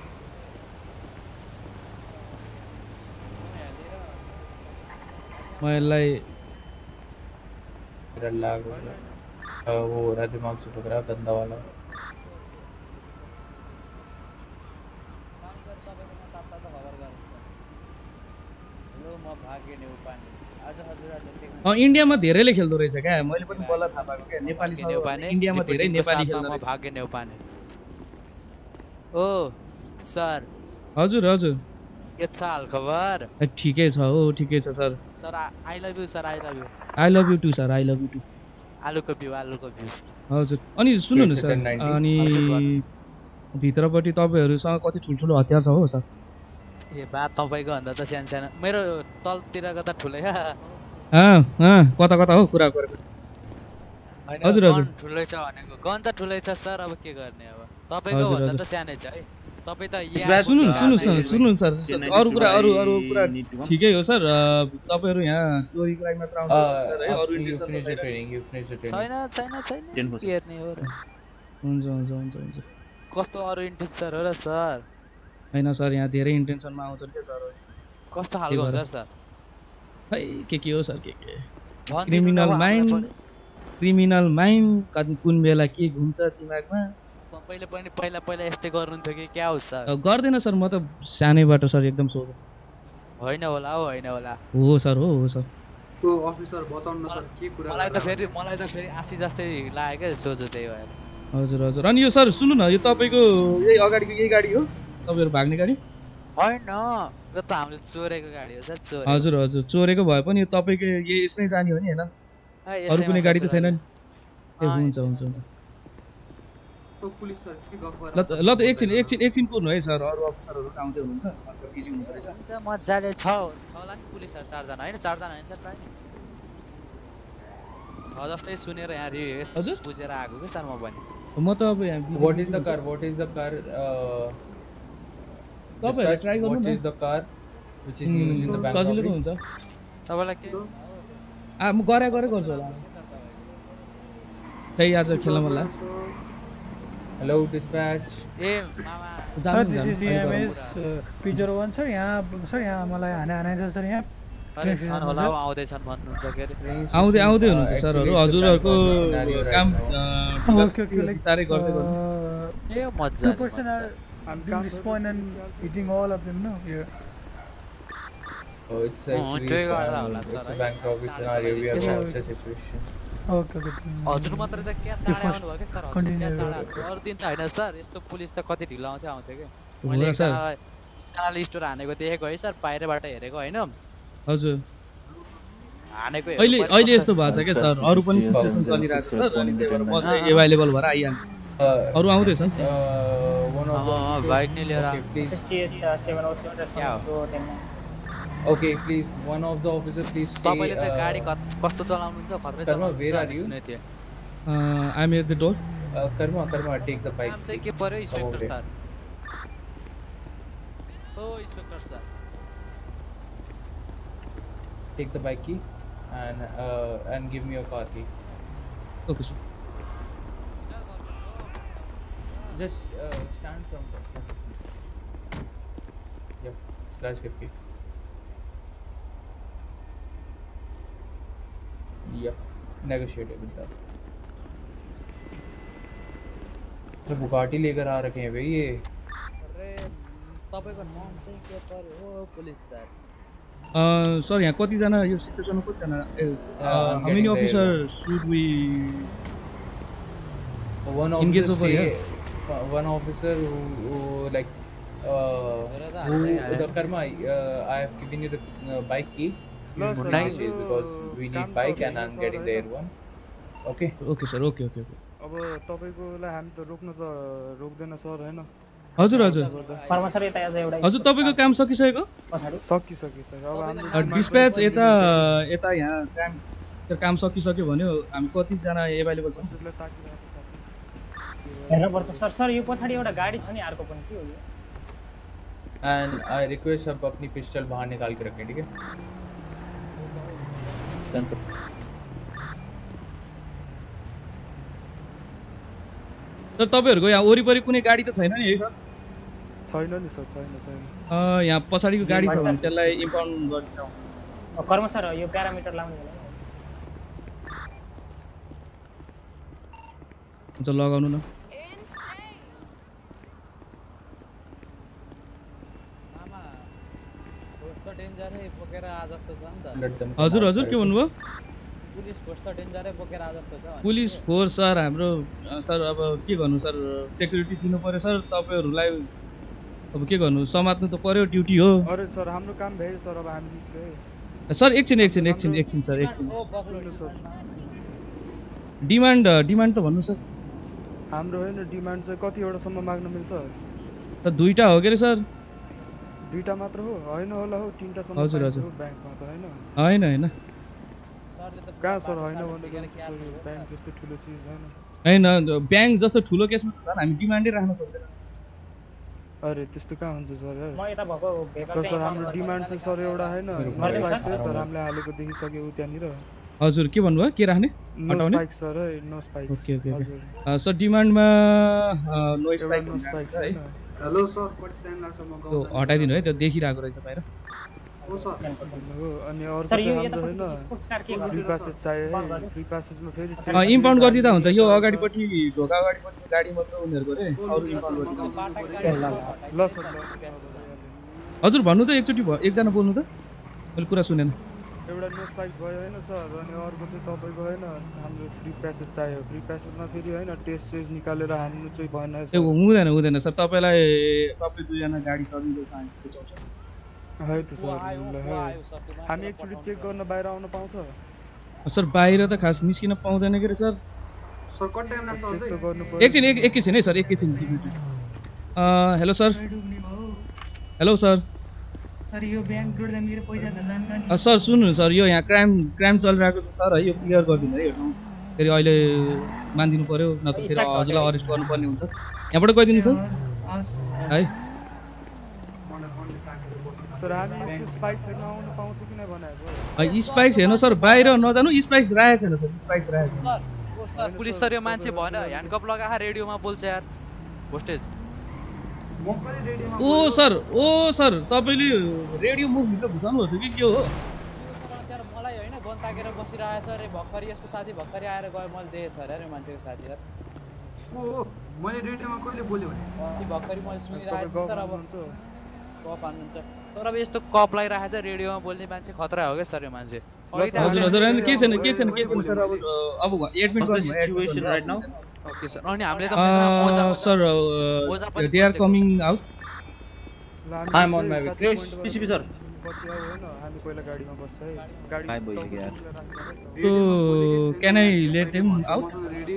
म यसलाई
मेरा लाग हो गया, वो हो रहा दिमाग से पकड़ा गंदा वाला।
अँ इन्डियामा धेरैले खेल्दो रहेछ क्या, मैले पनि बल्ल थाहा पाएको क्या। नेपाली इन्डियामा धेरै नेपाली खेल्दो रहेछ।
भाग्य नेउपाने। ओ सर।
हजुर हजुर
के छ हाल खबर?
ठिकै छ हो, ठिकै छ sir.
Sir I love you sir, I love you.
I love you too sir, I love you too.
आलुको बिउ, आलुको बिउ।
हजुर अनि सुन्नु न सर, अनि भित्रपट्टि तपाईहरुसँग कति ठुल्ठुलो हतियार छ हो सर?
ए बा तपाईको भन्दा त सानो सानो, मेरो तलतिरको त ठुलै हो।
अँ अँ कता कता हो कुरा गरेको? हजुर हजुर
ठुलै छ भनेको, गन त ठुलै छ सर, अब के गर्ने अब? तपाईको भन्दा त सानै छ है। तपाई त यहाँ
सुन्नु सुन्नु सर, सुन्नु सर, अरु कुरा अरु अरु कुरा ठिकै हो सर। तपाईहरु यहाँ चोरीको लागि मात्र आउनुहुन्छ सर है, अरु इन्टेन्सन
छैन छैन छैन के गर्ने हो र?
हुन्छ हुन्छ हुन्छ हुन्छ।
कस्तो अरु इन्टेन्सन हो र सर?
हैन सर, यहाँ धेरै इन्टेन्सनमा आउँछन् के सर?
कस्तो खालको हुन्छ सर?
है के के हो सर? के के क्रिमिनल माइन्ड, क्रिमिनल माइन्ड कुन बेला के घुम्छ दिमागमा?
तपाईले पनि पहिला पहिला यस्तै गर्नुहुन्थ्यो कि क्या हो सर?
गर्दैन सर, म त सानैबाट सर एकदम सोझो।
होइन होला हो, होइन होला
हो सर, हो हो सर।
ओ अफिसर बचाउन सर, के कुरा?
मलाई त फेरि मलाई त फेरि आसी जस्तै लाग्यो क्या, सोझो त्यही भएर।
हजुर हजुर। अनि यो सर सुन्नु न, यो तपाईको यही अगाडिको यही गाडी हो तपाईहरु भाग्ने गाडी?
हैन, यो त हामीले चोरेको गाडी हो सर, चोरेको।
हजुर हजुर, चोरेको भए पनि यो तपाईको यही यसमै जाने हो नि हैन? अरु कुनै गाडी त छैन नि? ए हुन्छ हुन्छ हुन्छ।
पुलिस सर के गफ
ल त ल त एकछिन एकछिन एकछिन कुर्नु है सर, अरु अफिसरहरु आउँदै हुनुहुन्छ, अन्त बिजी हुनु पर्छ।
हुन्छ मजाले छ होला नि पुलिसहरु, चार जना हैन? चार जना हैन सर प्राय? छ जस्तै सुनेर यहाँ रिस बुझेर आएको के सर म पनि।
म त अब यहाँ busy.
What is the car? What is the car?
तपाईहरु ट्राई गर्नु न।
What is the car which is used in the bank?
सजिलो पो हुन्छ।
तपाईलाई के
आ म गरे गरे गर्छु होला। फेरि आज खेल्न मन लाग्यो।
Hello dispatch.
ए मामा
सर दिस इज एमएस पिजर वन सर। यहाँ सर यहाँ मलाई हाने हाने छ सर यहाँ।
अरे छन् होला आउँदै छन् भन्नुहुन्छ के रे?
आउँदै आउँदै हुनुहुन्छ सरहरु, हजुरहरुको काम बिस्तारै गर्दै गर्नु।
ए मज्जा।
two person are doing this point and eating all of them, no? Yeah.
Oh, it's actually it's, um, it's a bank robbery scenario. We have a situation.
Okay, okay.
हजुर मात्र त क्या चाँडै आउनु भयो के सर? हजुर क्या चाँडै? अरु दिन त हैन सर, यस्तो पुलिस त कति ढिलो आउँथ्यो आउँथ्यो के? मैले एकजनाले स्टोर हानेको देखेको है सर, बाहिरबाट हेरेको हैन?
हजुर
हानेको
अहिले अहिले यस्तो भएको छ के सर, अरु पनि सिचुएसन चलिरहेको छ सर, अनि त्यही भएर म चाहिँ अवेलेबल भएर आइहाल्छु। अरु आउँदै छ?
अँ बाइक नै लिएर
Okay, please, one of the officer, please stay.
तपाईले त गाडी कस्तो चलाउनुहुन्छ? खतरै चलाउनुहुन्छ।
Where are you?
Uh, I'm at the door.
Uh, Karma, Karma, take the bike.
नाम चाहिँ के पर्यो inspector sir? Oh inspector sir,
take the bike key and uh, and give me your car key.
Okay, sir.
Just uh, stand from there. Yep, slash fifty. Yep, negotiable that. तो Bugatti लेकर आ रखे हैं भाई ये।
अरे तपाईको नाम चाहिँ के पर्यो पुलिस सर?
Uh, सर यहाँ कति जना यो सिचुएसनमा कति जना? How many officers should we
one
engage over here?
One officer who, who like uh, who the Karma, uh, I have given you the uh, bike key. You should not chase because we need bike and I'm getting the air one. Okay.
Okay sir, okay okay okay.
अब तपाईकोलाई हामी त रोक्न त रोक्दैन sir हैन?
हजुर हजुर
कर्मचारी यता आज एउटा
हजुर तपाईको काम सकिसकेको
सकिसक्यो अब हाम्रो
डिस्प्याच यता यता यहाँ काम काम सकिसक्यो भने हामी कति जना अवेलेबल छ
हेर्नु पर्छ सर सर यो पछाडी एउटा गाडी छ नि अर्को पनि के हो यो
एन्ड आई रिक्वेस्ट सब अपनी पिस्टल बाहर निकाल के रखें ठीक है
सर तपाईहरुको यहाँ वरिपरि कुनै गाडी त छैन नि है सर
छैन नि सर छैन छैन
अ यहाँ पछाडीको गाडी छ भने त्यसलाई इम्पाउन्ड गरिदिनु आउँछ
कर्म सर यो प्यारामिटर लाउने होला
हुन्छ लगाउनु न
डेन्जर है बोकेर आ जस्तो छ नि त
हजुर हजुर के भन्नुभयो
पुलिस फोर्स त डेन्जरै बोकेर आ जस्तो छ
पुलिस फोर्स सर हाम्रो सर अब के गर्नु सर सेक्युरिटी दिनु पर्यो सर तपाईहरुलाई अब के गर्नु समात्नु त पर्यो ड्युटी हो
अरे सर हाम्रो काम भयो सर अब हामी निस्के
सर एकछिन एकछिन एकछिन एकछिन सर एकछिन डिमान्ड डिमान्ड त भन्नु सर
हाम्रो हैन डिमान्ड चाहिँ कति एउटा सम्म माग्न मिल्छ
त दुईटा हो के रे सर
दुईटा मात्र हो हैन होला हो तीनटा सम्म
हजुर हजुर
बैंकमा त हैन
हैन हैन
सरले त कहाँ सर हैन भनेको बैंक जस्तो ठुलो चीज हैन
हैन बैंक जस्तो ठुलो केसमा त सर हामी डिमान्डै राख्नु पर्दैन
अरे त्यस्तो कहाँ हुन्छ सर
म यता भएको भेका चाहिँ
सर हाम्रो डिमान्ड चाहिँ सर एउटा हैन सर हामीले हालेको देखिसक्यो उ त्यहाँनिर
हजुर के भन्नुभयो के राख्ने
हटाउने spike sir no spike
okay okay sir डिमान्डमा नो स्पाइक
नो स्पाइक
है
हेलो सर कति टाइम लाग्छ म
गाउँ हटाइदिनु है त्यो देखिरहेको रहेछ बाहिर
हो सर अनि अरु चाहिँ हाम्रो हैन फ्री पासेस चाहियो फ्री पासेसमा फेरि
इम्पाउन्ड गरिदिँदा हुन्छ यो अगाडिपट्टि ढोका अगाडिपट्टि गाडी मात्र उनीहरुको रे अरु इम्पाउन्ड गरिदिन्छ
ल सर
हजुर भन्नु त एकचोटी एकजना बोल्नु त मैले कुरा सुनेन
एउटा नो स्पाइक्स भयो हैन सर अनि अर्को चाहिँ तपाईको हैन हाम्रो फ्री प्यासेज चाहियो फ्री प्यासेजमा फेरि हैन टेस्ट सेज निकालेर हान्नु चाहिँ भएन
ए हुँदैन हुँदैन सर तपाईलाई तपाई दुई जना गाडी सकिन्छ हामी बुझाउँछ
है त सर हामी एकचोटी चेक गर्न बाहिर आउन पाउँछ
सर बाहिर त खास निस्किन पाउँदैन के रे सर
सर कति टाइम लाग्छ अझै
एकछिन एकछिन है सर एकछिन uh hello sir hello sir
sir यो बैंक डुड्दा मेरो पैसा त जान्न नि
सर सुन्नु सर यो यहाँ क्राइम क्राइम चलिरहेको छ सर है यो क्लियर गरिदिनु है यो फेरि अहिले मानिदिनु पर्यो नत्र फेरि हजुरलाई अरेस्ट गर्नुपर्ने हुन्छ यहाँबाट गइदिनु सर है
सर हामी स्पाइक्स हेर्न आउन पाउँछ कि नै भनेको
स्पाइक्स हेर्नु सर बाहिर नजानु स्पाइक्स राखेको छैन सर स्पाइक्स राखेको छैन
sir oh sir police sir यो मान्छे भएन ह्यान्डकप लगाएर रेडियोमा बोल्छ यार hostage
oh sir oh sir तपाईले रेडियो मुख भित्र घुसाउनु हुन्छ कि के हो
यार मलाई हैन गन ताकेर बसिरहेछ रे भक्करी यसको साथी भक्करी आएर गयो मैले देखे सर यार यो मान्छेको साथी यार
ओ मैले रेडियोमा कहिले बोल्यो भने
अनि भक्करी मैले सुनिरहेको सर अब कप हान्नुहुन्छ तर अब यस्तो कप लगाइरहेछ रेडियोमा बोल्ने मान्छे खतरा हो के सर यो मान्छे
हजुर हजुर हैन के छैन के छैन के छैन सर अब अब एडमिट गर्नु
situation right now
okay sir अनि हामीले त
sir they are coming out
I am on my way crash
PCB sir
पछि अब हैन हामी पहिला गाडीमा बस्छ है गाडी
काय भइसक्यो यार
तो can I let them out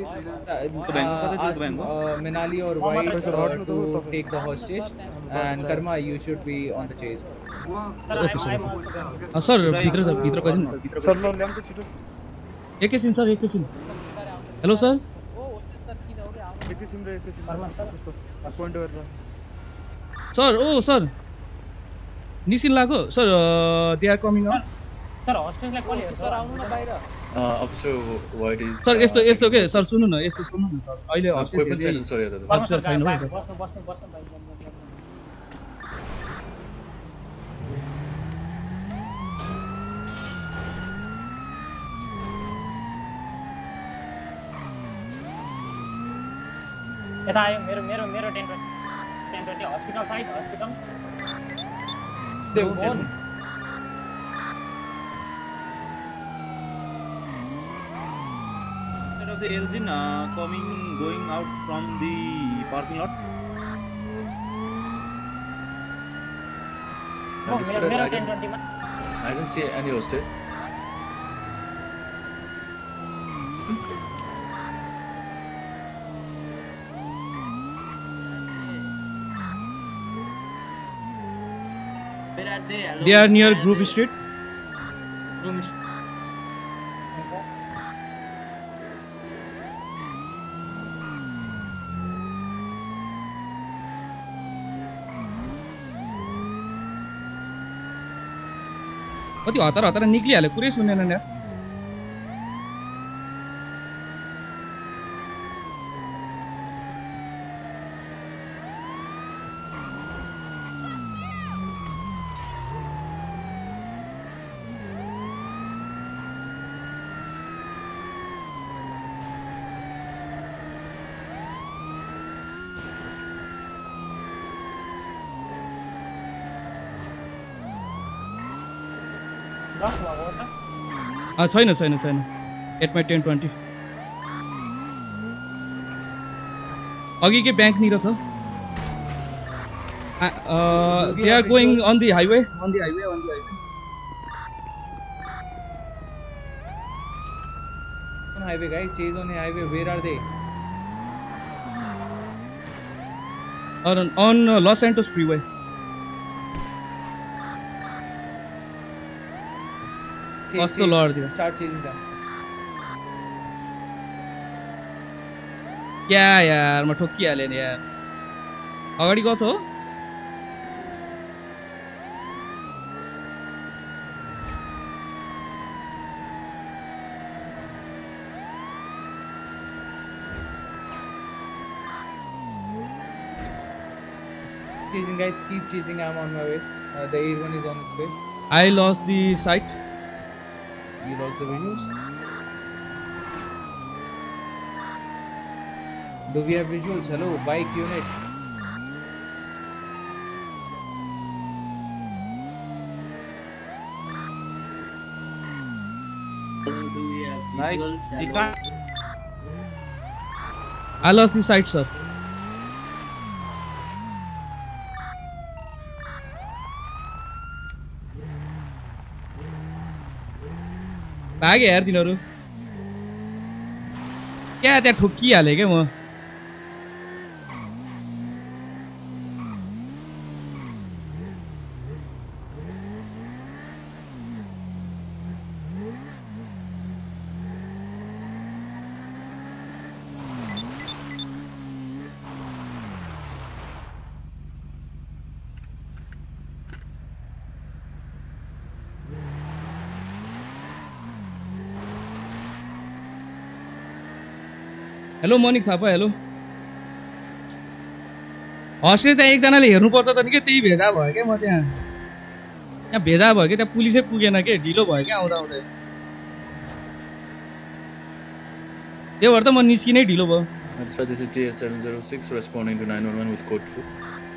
Manali or White uh, to take the hostage and Karma you should be on the chase
okay sir sir भित्र सर भित्र गइदिनु सर भित्र
सर ल ल्याम्प छिटो
एकैछिन सर एकैछिन हेलो सर
एकैछिन रे एकैछिन पोइन्ट गरेर
सर ओ सर निस्किन लाग्यो sir they are coming out
sir हस्टेजलाई कल हेर्छ
सर आउनु न बाहिर
अफिसर व्हाइट इज
सर यस्तो यस्तो के सर सुन्नु न यस्तो सुन्नु न सर अहिले हस्टेज
कोही पनि छैन सर यता त
अफिसर छैन हो सर
बस्नु बस्नु बस्नु यता आयो मेरो मेरो मेरो ten ten twenty hospital side hospital
they won
of the Elgin uh, coming going out from the parking lot
oh, मेरो मेरो टेन ट्वेन्टी मा
I didn't see any hostage
are they? Hello,
They are near
where
Group
they?
Street.
Group Street.
कति हतार हतार निक्लिहाल्यो पुरै सुनेन नि यार छैन छैन छैन एट माई टेन ट्वेन्टी अघि के ब्याङ्कनिर छ they are going on the highway on the highway on the highway
on highway guys chase on the highway where are they
on on uh, Los Santos freeway कस्तो लड्दियो
start chasing them
क्या यार म ठोकिहालेँ नि यार अगाडि गएको छ हो
chasing guys keep chasing I'm on my way uh, the air one is on its way
I lost the sight
you lost the visuals do we have visuals hello bike unit
Do we have visuals? Hello?
I lost the sight sir भागे यार तिनीहरू क्या त्यहाँ ठोकिहालेँ क्या म hello Manik Thapa hello hostage त्यहाँ एकजनाले हेर्नुपर्छ त नि के त्यही भेजा भयो क्या म त्यहाँ त्यहाँ भेजा भयो कि त्यहाँ पुलिसै पुगेन के ढिलो भयो क्या आउँदा आउँदै त्यही भएर त म निस्किनै ढिलो भयो
This is T S seven zero six responding to nine one one with code two.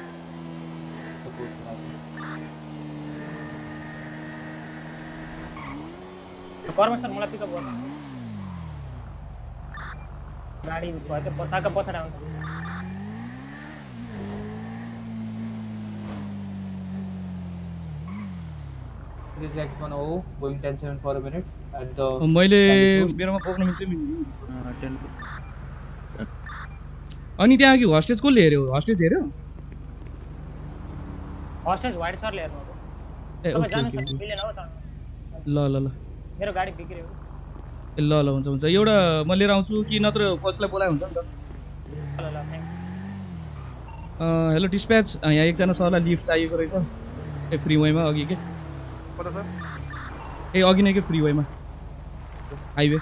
कर्म सर मलाई पिकअप गर्नु गाडी भयो त पछाका पछाडा आउँछ
this is X one zero going ten seven for a minute at the
मैले मेरोमा बोक्न मिल्छ नि अनि त्यहाँ कि हस्टेज कसले हेर्यो हस्टेज हेर्यो
हस्टेज वाइट सरले हेर्नु अब
ए
तपाईं
ओके
जानु
ओके
सक्नु मिलेन हो त
ल ल ल
मेरो गाडी बिग्रियो
ए ल ल हुन्छ हुन्छ एउटा म लिएर आउँछु कि नत्र कसैलाई बोलाए हुन्छ नि त
ल ल थ्यांक
अ हेलो डिस्प्याच यहाँ एकजना सरलाई लिफ्ट चाहिएको रहेछ ए फ्री वेमा अघि के
कता सर
ए अघि नै के फ्री वेमा हाइवे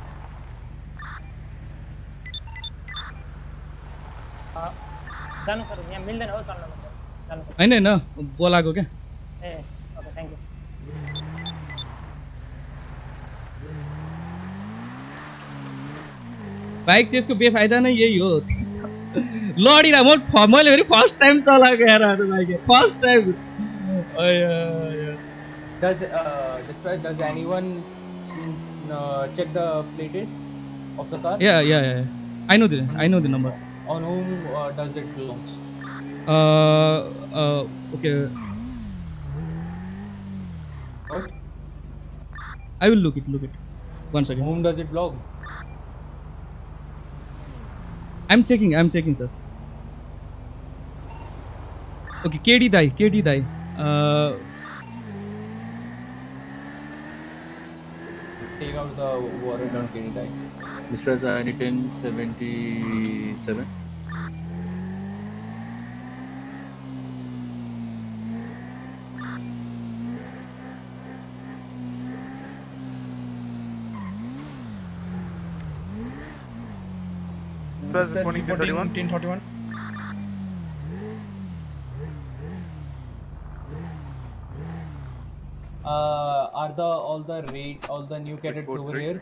जानु सर यहाँ मिल्दैन हो चल्न जानु
हैन हैन बोलाको क्या
ए ओके थ्यांक यू
बाइक चेसको बेफाइदा नै यही हो लडिरा म मैले फेरि फर्स्ट टाइम चलाएको यार bike first time
does uh dispatch does anyone uh, check the plate of the car
yeah yeah yeah I know the I know the number
on whom uh, does it belongs
uh uh okay
what
I will look it look it one second
whom does it belong
I'm checking I'm checking sir okay K D dai K D dai uh
warrant on K D I.
Dispatch I D ten seventy-seven.
Dispatch reporting ten thirty-one.
Uh, are the all the raid all the new cadets over here?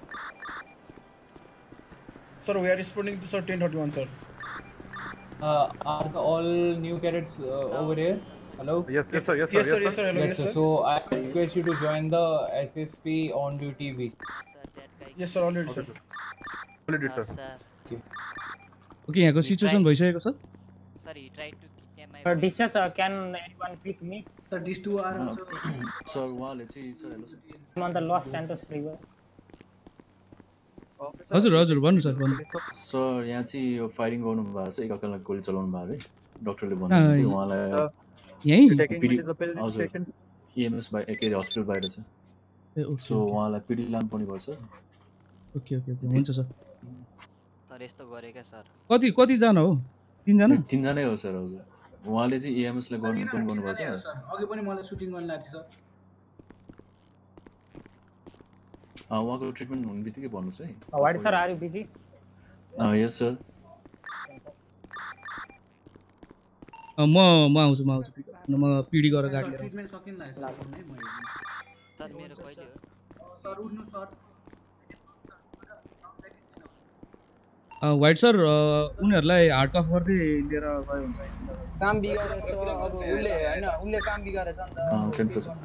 Sir, we are responding to sir ten thirty-one, sir.
Uh, are the all new cadets uh, over here? Hello?
Yes, yes, sir. Yes, sir. Yes, sir. Yes, sir. Hello, yes, sir.
So I request you to join the S S P on duty week.
Yes, sir. Already, sir. Already, sir.
Okay यहाँको situation भइसकेको छ
sir he tried to kidnap my
Sir, dispatch, uh, can anyone pick me?
Sir, these two are also.
Sir, उहाँले चाहिँ sir hello sir
I'm on the Los Santos freeway.
हजुर हजुर भन्नु sir भन्नु
sir यहाँ चाहिँ यो फायरिङ गर्नु भएको छ एकअर्कालाई गोली चलाउनु भएको है डाक्टरले भन्नुहुन्थ्यो उहाँलाई
यही
हजुर इएमएस बाइ के हस्पिटल बाहिर छ सो उहाँलाई पिडी लानु पर्ने भयो सर
ओके ओके हुन्छ सर
सर यस्तो गरे क्या सर
कति कति जना हो तीन जना
तीन जनै हो सर हजुर उहाँले चाहिँ इएमएस लाई गर्नु पनि गर्नु भएको छ
अघि पनि मलाई सुटिङ गर्न लाग्थ्यो सर
अ उहाँको ट्रिटमेन्ट हुने बित्तिकै भन्नुस् है
Why, sir? Are you busy?
Uh yes sir
म म आउँछु म आउँछु म पिडी गरेर गाडी लिएर
ट्रिटमेन्ट सकिन लाग्छ सर
मेरो कहिले हो
सर उठ्नु सर
व्हाइट सर उनीहरुलाई हार्ड कफ गर्दै लिएर गयो हुन्छ
काम बिगारेछ अब उले हैन उले काम बिगारेछ नि त
ten percent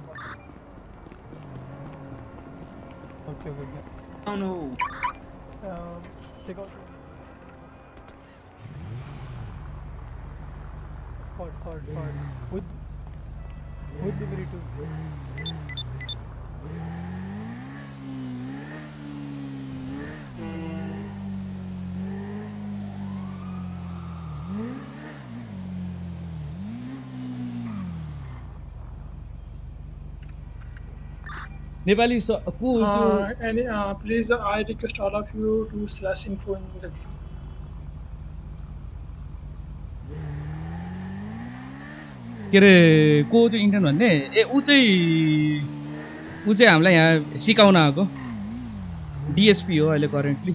ओके ओके
आउनु
take out Ford Ford Ford with with delivery to
Nepali को
Uh, and uh, please, uh, I request all of you to slash info in the game.
के रे को त्यो इन्टर्न भन्ने ए ऊ चाहिँ ऊ चाहिँ हामीलाई यहाँ सिकाउन आएको डिएसपी हो अहिले करेन्टली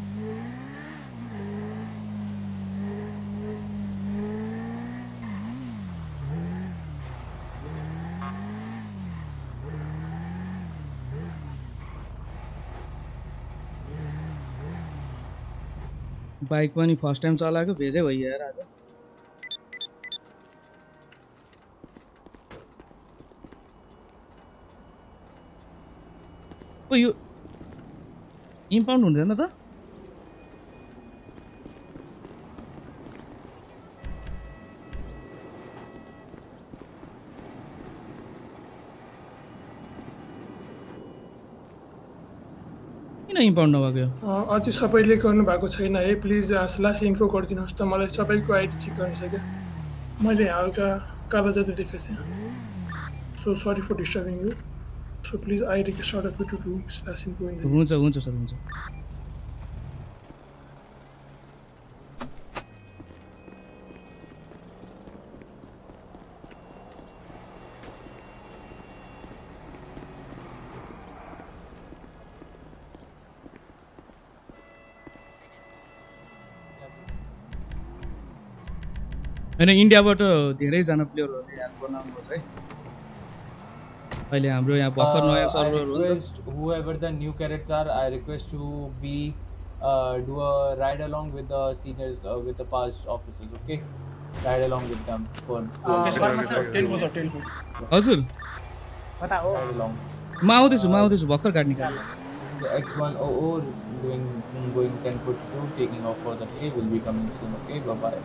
बाइक पनि फर्स्ट टाइम चलाएको भेजै भइयो यार आज ओ यो इम्पाउन्ड हुँदैन त किन इम्पाउन्ड नभएको यो
अझै सबैले गर्नुभएको छैन है प्लिज स्ल्यास इन्फो गरिदिनुहोस् त मलाई सबैको आइडी चेक गर्नु छ क्या मैले हल्का काला जादु देखेको छु so sorry for disturbing you so please I request all of you to do slash info in the
हुन्छ हुन्छ सर हुन्छ हैन इन्डियाबाट धेरैजना प्लेयरहरुले याद बनाउनुपर्छ है अहिले हाम्रो यहाँ भर्खर नयाँ सर्भर हो
नि whoever the new cadets are I request to be uh, do a ride along with the seniors uh, with the past officers okay ride along with them for
हजुर
कता हो
ride along
म आउँदैछु म आउँदैछु भर्खर गाडी निकाल्नु
the X one oh oh doing going ten forty-two taking off for the day will be coming soon okay bye bye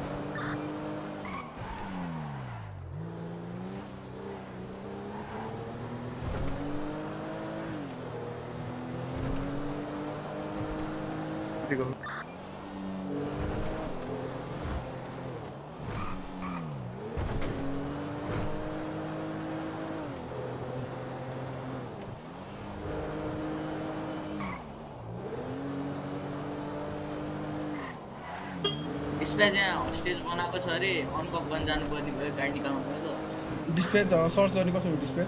dispatch यहाँ हस्टेज बनाएको छ अरे अनकप गर्न जानुपर्ने भयो गाडी निकाल्नु पर्छ
डिस्प्याच सर्च गर्ने कसो हो डिस्प्याच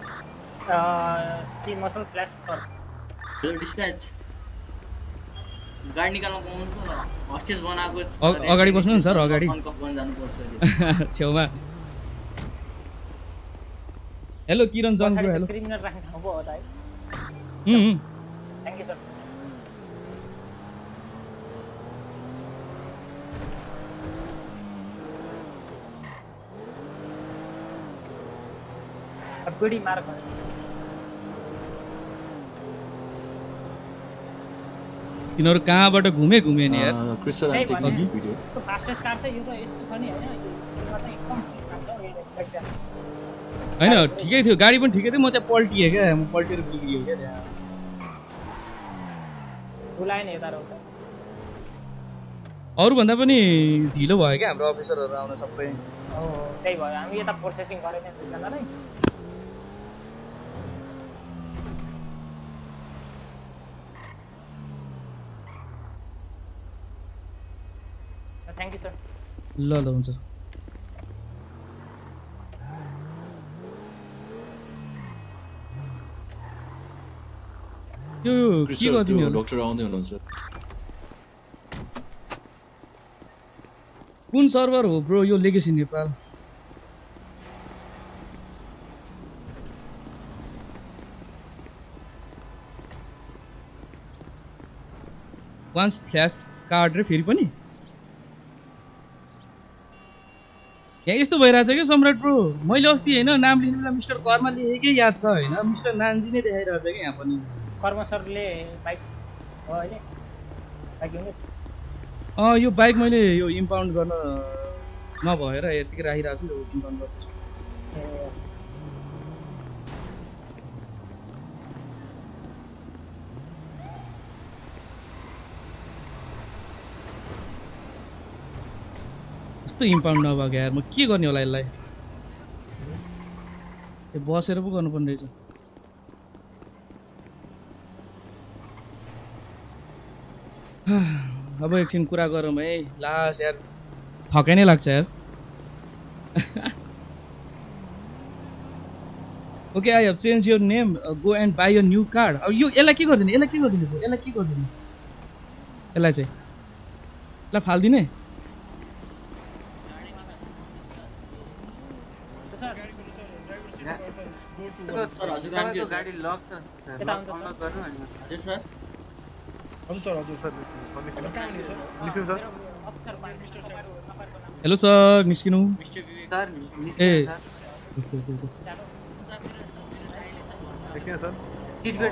टी मसल स्ल्यास सर्च
हेलो डिस्प्याच गाडी निकाल्नु पाउनुहुन्छ हस्टेज बनाएको छ
अगाडि बस्नु नि सर अगाडि
अनकप गर्न जानुपर्छ अरे
छेउमा hello Kiran Jung bro hello
criminal राख्न ठाउँ पो हो त है
hmm
thank you sir PD mark
तिनीहरु कहाँबाट घुमे घुमे नि यार
क्रिस्टल आइ टेकिङ भिडियो
यसको फास्टेस्ट कार चाहिँ यो त यस्तो छ नि हैन यो चाहिँ एकदम स्लो काम छ
हैन ठिकै थियो गाडी पनि ठिकै थियो म त्यहाँ पल्टिए क्या म पल्टेर बिग्रियो क्या त्यहाँ
बुलाए नि यता रौता
अरु भन्दा पनि ढिलो भयो क्या हाम्रो अफिसरहरु आउन सबै
हो त्यही भयो हामी यता प्रोसेसिङ गरेन दुईजना नै थ्यांक यू सर
ल ल हुन्छ यो के गर्दिने हो
डाक्टर आउँदै हुनुहुन्छ
कुन सर्भर हो ब्रो यो लेगेसी नेपाल वान्स फ्ल्यास कार्ड रे फेरि पनि यहाँ यस्तो भइरहेछ क्या सम्राट ब्रो मैले अस्ति हैन नाम लेख्ने बेला मिस्टर कर्मा लेखेकै याद छ हैन मिस्टर नानजी नै देखाइरहेछ क्या यहाँ पनि
कर्मा सरले बाइक हो अहिले बाइक ल्याउने
अ यो बाइक मैले यो इम्पाउन्ड गर्न नभएर यतिकै राखिरहेको छु नि इम्पाउन्ड गर्छु कस्तो इम्पाउन्ड नभएको यार म के गर्ने होला यसलाई त्यो बसेर पो गर्नुपर्ने रहेछ अब एकछिन कुरा गरौँ है लास्ट यार थकाइ नै लाग्छ यार okay I have change your name go and buy your new card अब यो यसलाई के गरिदिने यसलाई के गरिदिने यसलाई के गरिदिने यसलाई चाहिँ यसलाई फालिदिने
सर हजुर गाडी लक छ हजुर सर
हजुर सर हजुर सर
हेलो सर निस्किनु
सर
ए
ओके ओके
देखिन सर
टिकट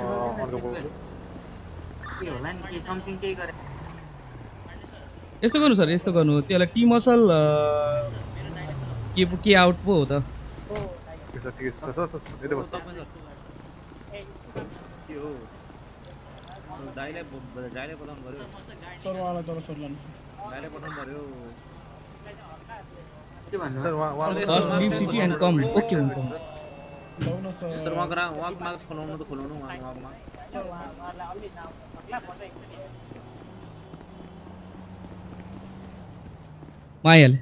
के होला नि के समथिङ केही गरे
यस्तो गर्नु सर यस्तो गर्नु त्यसलाई टी मसल के के आउट पो हो त
सर ठीक है सर सर यतै बस्छ
के हो दाइले दाइले पठाउनु पर्यो
सर उहाँलाई तर सर लानु
दाइले पठाउनु पर्यो
के भन्नु
सर उहाँ
first leave city and come okay हुन्छ
लाउन सर
सर वहाँ ग्रा वहाँ मार्क्स खोलाउनु त खोलाउनु वहाँ वहाँमा
सर उहाँहरुलाई अलि नाम पत्ला पर्छ एकचोटी
मायाले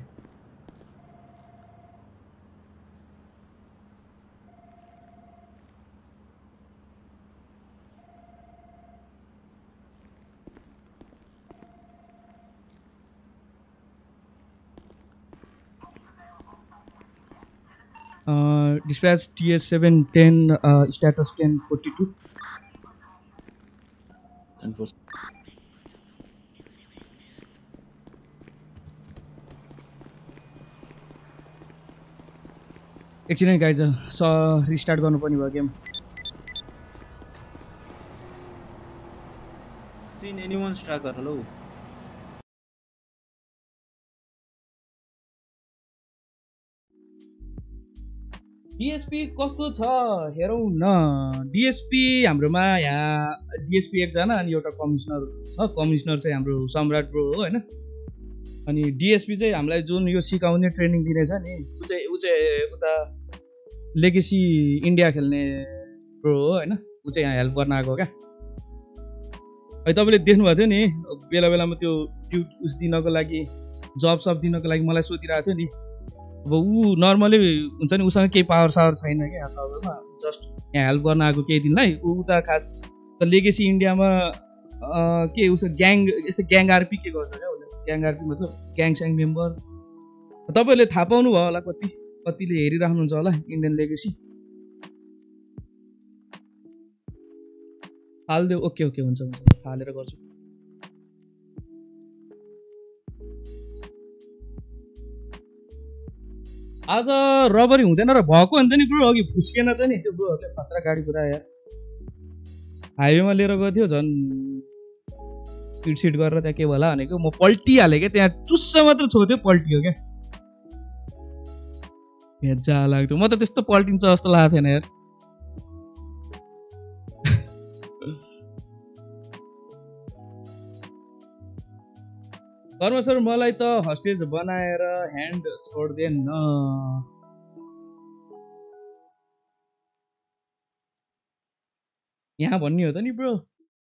Uh, dispatch T S seven ten uh, status ten forty-two.
ten for
एकछिन गाइज स रिस्टार्ट गर्नुपर्ने भयो game
scene anyone striker hello
DSP कस्तो छ हेरौँ न डीएसपी हाम्रोमा यहाँ डीएसपी एकजना अनि एउटा कमिसनर छ कमिसनर चाहिँ हाम्रो सम्राट ब्रो हो हैन अनि डीएसपी चाहिँ हामीलाई जुन यो सिकाउने ट्रेनिङ दिनेछ नि उ चाहिँ उ चाहिँ उता लेगेसी इन्डिया खेल्ने ब्रो हो हैन उ चाहिँ यहाँ हेल्प गर्न आएको क्या अहिले तपाईँले देख्नुभएको थियो नि बेला बेलामा त्यो ड्युट उस दिनको लागि जब सब दिनको लागि मलाई सोधिरहेको थियो नि। अब ऊ नर्मली हुन्छ नि उसँग केही पावर सावर छैन क्या यहाँ सर्भरमा, जस्ट यहाँ हेल्प गर्न आएको केही दिनलाई। ऊ त खास त लेगेसी इन्डियामा के उसको ग्याङ यस्तै ग्याङ आरपी के गर्छ क्या उसले, ग्याङ आरपी मतलब ग्याङ स्याङ मेम्बर। तपाईँहरूले थाहा पाउनु भयो होला, कति कतिले हेरिराख्नुहुन्छ होला इन्डियन लेगेसी। हालिदेऊ, ओके ओके हुन्छ हुन्छ हालेर गर्छु। आज रबरी हुँदैन र भएको अन्त नि ब्रो, अघि फुस्केन त नि त्यो ब्रोहरूले खतरा गाडी कुदा यार। हाइवेमा लिएर गएको थियो झन् पिटसिट गरेर त्यहाँ के होला भनेको म पल्टिहालेँ क्या, त्यहाँ चुस्स मात्र छोड्थ्यो पल्टियो क्या। भेजा लाग्थ्यो, म त त्यस्तो पल्टिन्छ जस्तो लागेको थिएन यार। कर्म सर मलाई त हस्टेज बनाएर ह्यान्ड छोड्दैन। यहाँ भन्ने हो त नि bro.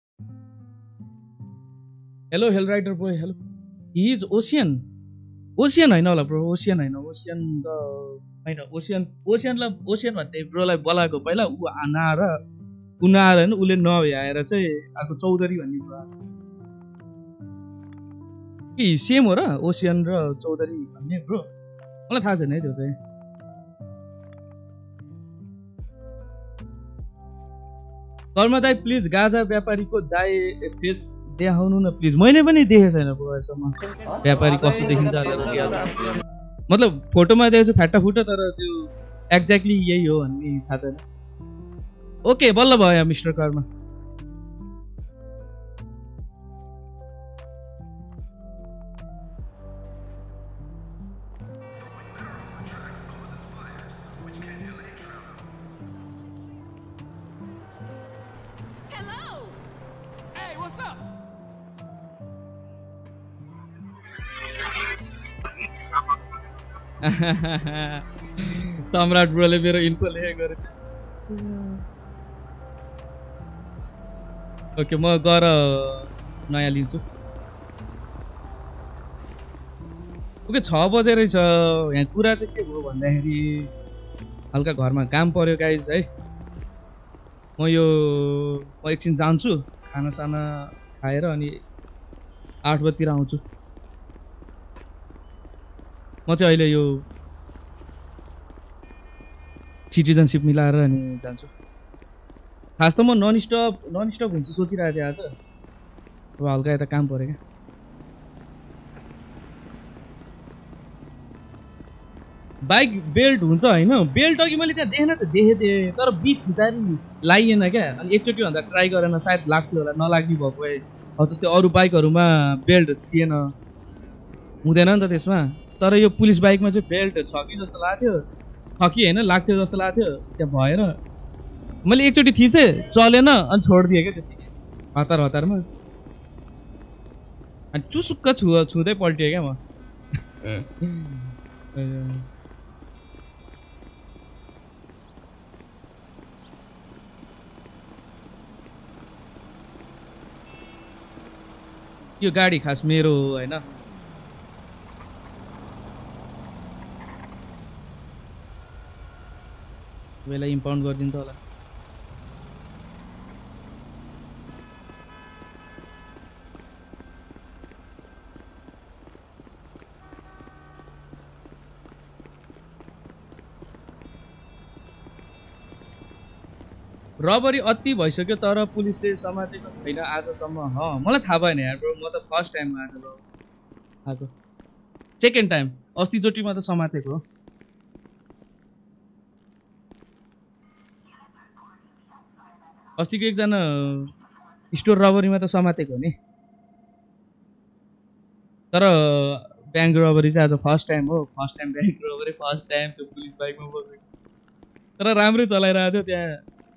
Hello hell rider boy, hello. He is ocean, ocean होइन होला ब्रो, ओसियन होइन, ओसियन त होइन, ओसियन ओसियनलाई ओसियन भन्ने ब्रोलाई बोलाएको पहिला ऊ नआएर ऊ नआएर होइन, उसले नभ्याएर चाहिँ आएको चौधरी भन्ने ब्रो कि सेम हो र ओसियन र चौधरी भन्ने ब्रो, मलाई थाहा छैन है त्यो चाहिँ। कर्म दाई प्लिज गाजा व्यापारीको दाई फेस देखाउनु न प्लिज। मैले पनि देखेको छैन अहिलेसम्म व्यापारी कस्तो देखिन्छ मतलब फोटोमा देखेको छु फ्याट्टा फुट्टा, तर त्यो एक्ज्याक्टली यही हो भन्ने थाहा छैन। ओके बल्ल भयो मिस्टर कर्म। सम्राट ब्रोले मेरो इन्फो लेखेको गरे। ओके म गएर नयाँ लिन्छु। ओके छ बजे रहेछ। यहाँ कुरा चाहिँ के भयो भन्दाखेरि हल्का घरमा काम पर्यो गाइज है। म यो म एकछिन जान्छु खाना साना खाएर अनि आठ बजीतिर आउँछु। म चाहिँ अहिले यो सिटिजनसिप मिलाएर अनि जान्छु। खास त म नन स्टप नन स्टप हुन्छु सोचिरहेको थिएँ आज, अब हल्का यता काम पऱ्यो क्या। बाइक बेल्ट हुन्छ होइन, बेल्ट अघि मैले त्यहाँ देखेन त देखेँ थिएँ, तर बिच छिटारी लागिएन क्या। अनि एकचोटि भन्दा ट्राई गरेन, सायद लाग्थ्यो होला, नलाग्ने भएको है। अब जस्तै अरू बाइकहरूमा बेल्ट थिएन, हुँदैन नि त त्यसमा। तर यो पुलिस बाइकमा चाहिँ बेल्ट छ कि जस्तो लाग्थ्यो, छ कि होइन लाग्थ्यो जस्तो लाग्थ्यो। त्यहाँ भएर मैले एकचोटि थिचेँ चलेन अनि छोडिदिएँ क्या त्यतिकै हतार हतारमा। अनि चुसुक्क छु छुँदै पल्टिएँ क्या म। यो गाडी खास मेरो हो होइन। यसलाई इम्पाउन्ड गरिदिनु त होला। रबरी अति भइसक्यो तर पुलिसले समातेको छैन आजसम्म। अँ मलाई थाहा भएन यार ब्रो, म त फर्स्ट टाइम आज आएको, सेकेन्ड टाइम। अस्तिचोटिमा त समातेको हो। अस्तिको एकजना स्टोर रबरीमा त समातेको नि, तर ब्याङ्क रबरी चाहिँ आज फर्स्ट टाइम हो। First time bank robbery, first time त्यो पुलिस बाइकमा बसेको, तर राम्रै चलाइरहेको थियो त्यहाँ।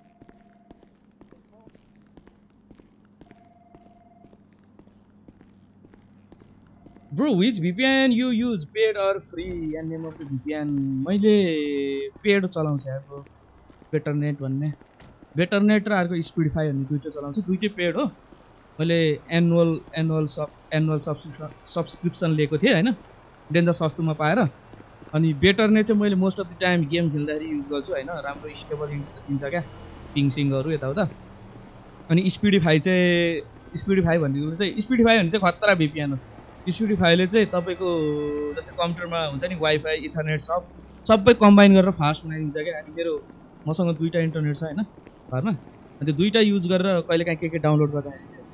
Bro which VPN you use, paid or free and name of the VPN? मैले पेड चलाउँछु यार ब्रो, बेटर नेट भन्ने। बेटरनेट र अर्को स्पिडिफाई भन्ने दुइटै चलाउँछु, दुइटै पेड हो। मैले एनुअल एनुअल सब एनुअल सब्सक्रिप्सन सब्सक्रिप्सन लिएको थिएँ होइन, डेन्जर सस्तोमा पाएर। अनि बेटर नै चाहिँ मैले most of the time game खेल्दाखेरि युज गर्छु होइन, राम्रो स्टेबल दिन्छ क्या पिङसिङहरू यताउता। अनि स्पिडिफाई चाहिँ स्पिडिफाई भन्ने कुरो चाहिँ स्पिडिफाई भने चाहिँ खतरा भिपिएन हो। स्पिडिफाईले चाहिँ तपाईँको जस्तै कम्प्युटरमा हुन्छ नि वाइफाई इथरनेट सब सबै कम्बाइन गरेर फास्ट बनाइदिन्छ क्या। अनि मेरो मसँग दुईवटा इन्टरनेट छ होइन घरमा, अनि त्यो दुईवटा युज गरेर कहिले काहीँ के के डाउनलोड गर्दाखेरि चाहिँ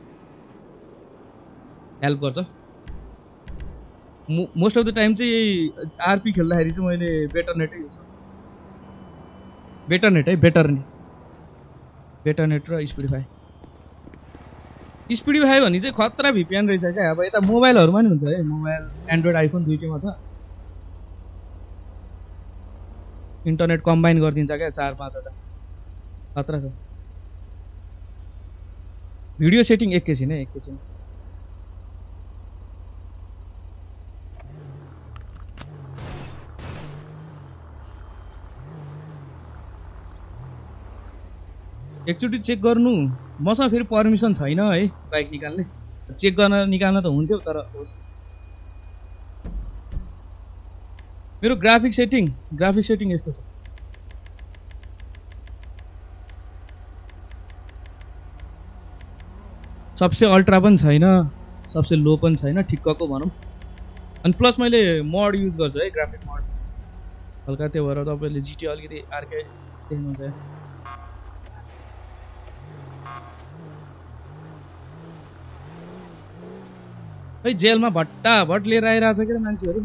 हेल्प गर्छ। मो मोस्ट अफ द टाइम चाहिँ यही आरपी खेल्दाखेरि चाहिँ मैले बेटर नेटै युज गर्छु। बेटर नेट है बेटर नेट बेटर नेट र स्पिडिफाई। स्पिडिफाई भन्ने चाहिँ खतरा भिपिएन रहेछ क्या। अब यता मोबाइलहरूमा नि हुन्छ है, मोबाइल एन्ड्रोइड आइफोन दुइटैमा छ। इन्टरनेट कम्बाइन गरिदिन्छ क्या चार पाँचवटा, खतरा छ। भिडियो सेटिङ एकैछिन है एकैछिन। एकचोटि चेक गर्नु, मसँग फेरि पर्मिसन छैन है बाइक निकाल्ने। चेक गर्न निकाल्न त हुन्थ्यो तर होस्। मेरो ग्राफिक सेटिङ ग्राफिक सेटिङ यस्तो छ। सबसे अल्ट्रा पनि छैन, सबसे लो पनि छैन, ठिक्कको भनौँ। अनि प्लस मैले मोड युज गर्छु है, ग्राफिक मोड हल्का, त्यो भएर तपाईँले जिटी अलिकति अर्कै देख्नुहुन्छ। खै जेलमा भट्टा भट्ट लिएर आइरहेछ क्या मान्छेहरू।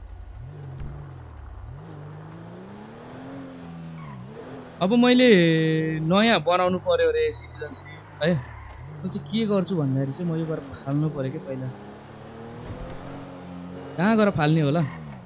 अब मैले नयाँ बनाउनु पर्यो अरे सिटिजनसिप है, म चाहिँ के गर्छु भन्दाखेरि चाहिँ म यो गएर फाल्नु पर्यो कि पहिला। कहाँ गएर फाल्ने होला?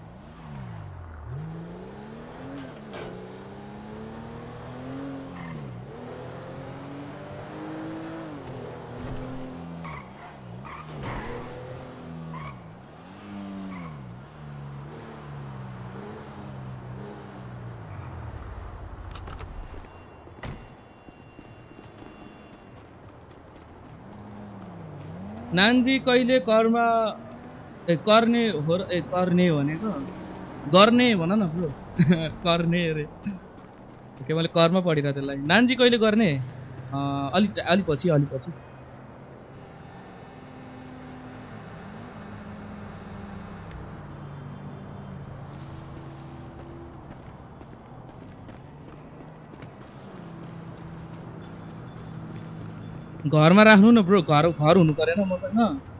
नानजी कहिले कर्म ए गर्ने हो र ए गर्ने भनेको गर्ने भन न ब्रो गर्ने अरे के मैले कर्म पढिरहेको त्यसलाई। नानजी कहिले गर्ने? अलिक अलिक पछि अलिक पछि। घरमा राख्नु न ब्रो, घर घर हुनु परेन मसँग।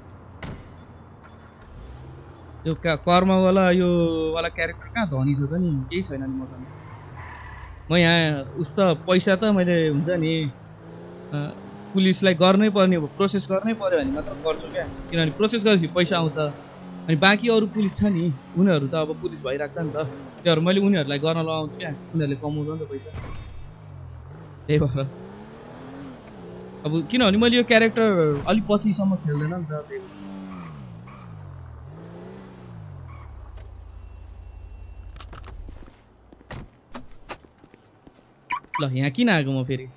यो कर्मवाला यो वाला क्यारेक्टर कहाँ धनी छ त नि, केही छैन नि मसँग। म यहाँ उस्तो पैसा त मैले हुन्छ नि पुलिसलाई गर्नै पर्ने, प्रोसेस गर्नै पर्यो भने मात्र गर्छु क्या। किनभने प्रोसेस गरेपछि पैसा आउँछ। अनि बाँकी अरू पुलिस छ नि, उनीहरू त अब पुलिस भइरहेको छ नि त, त्योहरू मैले उनीहरूलाई गर्न लगाउँछु क्या, उनीहरूले कमाउँछ नि त पैसा। त्यही भएर अब किनभने मैले यो क्यारेक्टर अलिक पछिसम्म खेल्दैन नि त। त्यही ल यहाँ किन आएको म फेरि?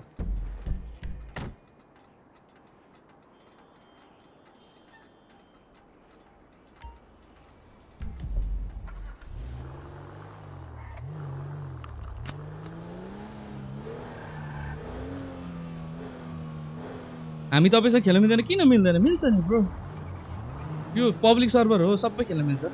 हामी तपाईँसँग खेल्न मिल्दैन? किन मिल्दैन? मिल्छ नि ब्रो, यो पब्लिक सर्भर हो, सबै खेल्न मिल्छ।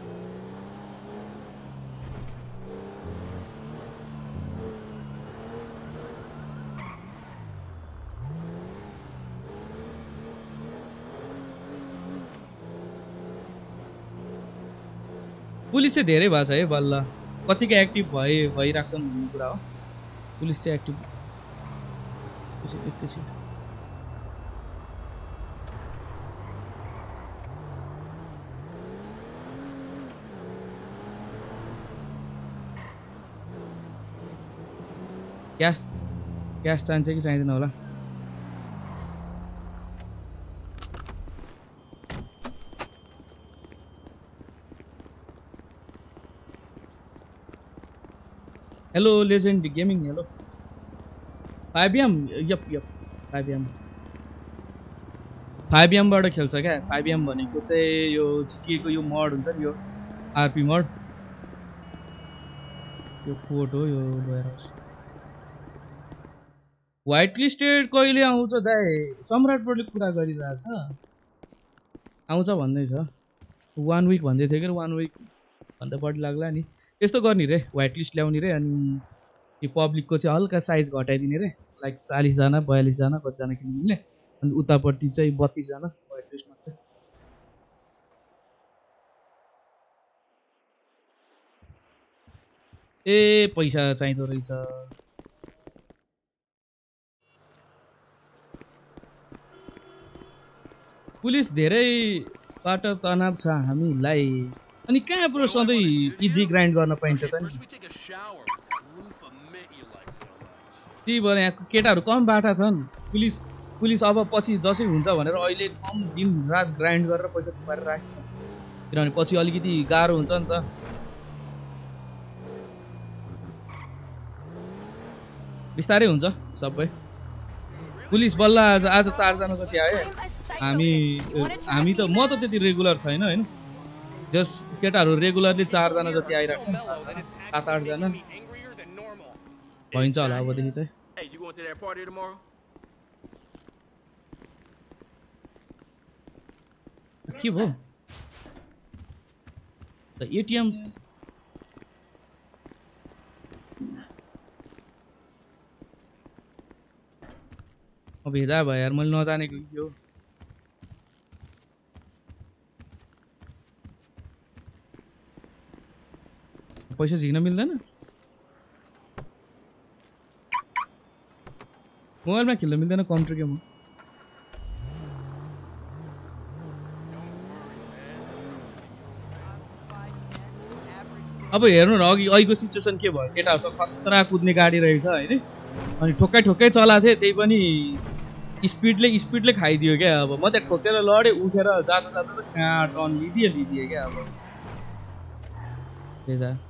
पुलिस चाहिँ धेरै भएको छ है बल्ल, कतिको एक्टिभ भए भइरहेको छन् भन्ने कुरा हो। पुलिस चाहिँ एक्टिभ एकैछिन। क्यास क्यास चाहिन्छ कि चाहिँदैन होला? Hello legend gaming, hello five M, yup yup five M five एमबाट खेल्छ क्या। फाइभ एम भनेको चाहिँ यो जिटिएको यो मड हुन्छ नि, यो आरपी मड, यो कोड हो। यो वेयरहाउस व्हाइट लिस्टेड कहिले आउँछ दाइ? सम्राटले कुरा गरिरहेछ, आउँछ भन्दै छ। वान विक भन्दै थियो कि वान विक भन्दा बढी लाग्ला नि। यस्तो गर्ने रे, व्हाइट लिस्ट ल्याउने रे, अनि यो पब्लिकको चाहिँ हल्का साइज घटाइदिने रे, लाइक चालीसजना बयालिसजना कतिजना खेल्नु मिल्ने, अनि उतापट्टि चाहिँ बत्तिसजना व्हाइट लिस्ट मात्रै। ए पैसा चाहिँदो रहेछ। पुलिस धेरैबाट तनाव छ हामीलाई। अनि कहाँ पुरो सधैँ इजी ग्राइन्ड गर्न पाइन्छ त नि? त्यही भएर यहाँको केटाहरू कम बाटा छन्। पुलिस पुलिस अब पछि जसै हुन्छ भनेर अहिले कम दिन रात ग्राइन्ड गरेर पैसा थुपारेर राखेछ, किनभने पछि अलिकति गाह्रो हुन्छ नि त। बिस्तारै हुन्छ सबै। पुलिस बल्ल आज आज चारजना जति आयो। हामी हामी त म त त्यति रेगुलर छैन होइन, जस केटाहरू रेगुलरली चारजना जति आइरहेको छ नि, सात आठजना भइन्छ होला अबदेखि चाहिँ। के भयो त? एटिएम अब हेरा भयो यार, मैले नजानेको के हो। पैसा झिक्न मिल्दैन मोबाइलमा, खेल्न मिल्दैन कम्प्युटर गेम हो। अब हेर्नु न अघि अहिलेको सिचुएसन के भयो, केटाहरूसँग खतरा कुद्ने गाडी रहेछ होइन, अनि ठोक्कै ठोक्कै चलाएको थिएँ, त्यही पनि स्पिडले स्पिडले खाइदियो क्या। अब म त्यहाँ ठोकेर लडेँ, उठेर जाँदा जाँदा त कहाँ टर्न लिदियो लिदिएँ क्या। अब त्यही छ।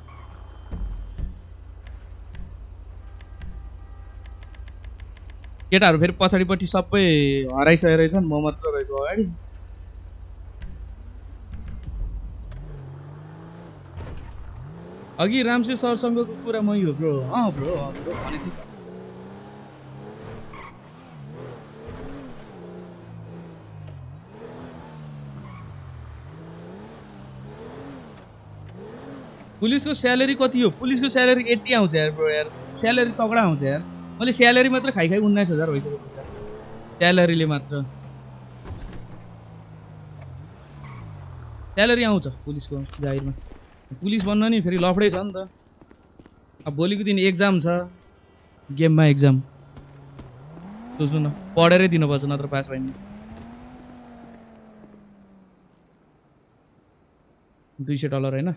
केटाहरू फेरि पछाडिपट्टि सबै हराइसकेको रहेछन्, म मात्र रहेछु अगाडि। अघि रामसे सरसँगको कुरा मै हो ब्रो। अँ ब्रो ब्रो भनेको थिएँ। पुलिसको स्यालेरी कति हो? पुलिसको स्यालेरी एट्टी आउँछ यार ब्रो। यार स्यालेरी तगडा आउँछ यार। मैले स्यालेरी मात्र खाइ खाइ उन्नाइस हजार भइसक्यो पैसा स्यालेरीले मात्र। स्यालेरी आउँछ पुलिसको जाहिरमा। पुलिस बन्न नि फेरि लफडै छ नि त। अब भोलिको दिन एक्जाम छ, गेममा एक्जाम, सोच्नु न, पढेरै दिनुपर्छ नत्र पास भएन। दुई सय डलर होइन?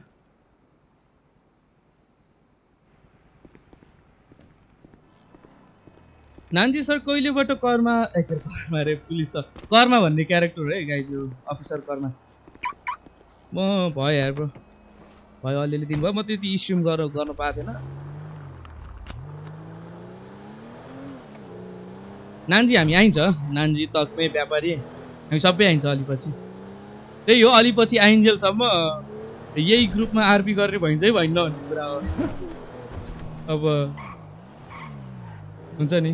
नान्जी सर कहिलेबाट कर्मा कर्मा रे पुलिस त कर्मा भन्ने क्यारेक्टर है गाइज, यो अफिसर कर्मा। म भयो यार ब्रो, भयो अलिअलि दिन भयो। म त्यति स्ट्रिम गरेर गर्न पाएको थिएन। नान्जी हामी आइन्छ, नान्जी तकमे व्यापारी हामी सबै आइन्छ अलिपछि। त्यही हो, अलिपछि आइन्जेलसम्म यही ग्रुपमा आरपी गर्ने भइन्छ है भइन्न भन्ने कुरा हो। अब हुन्छ नि।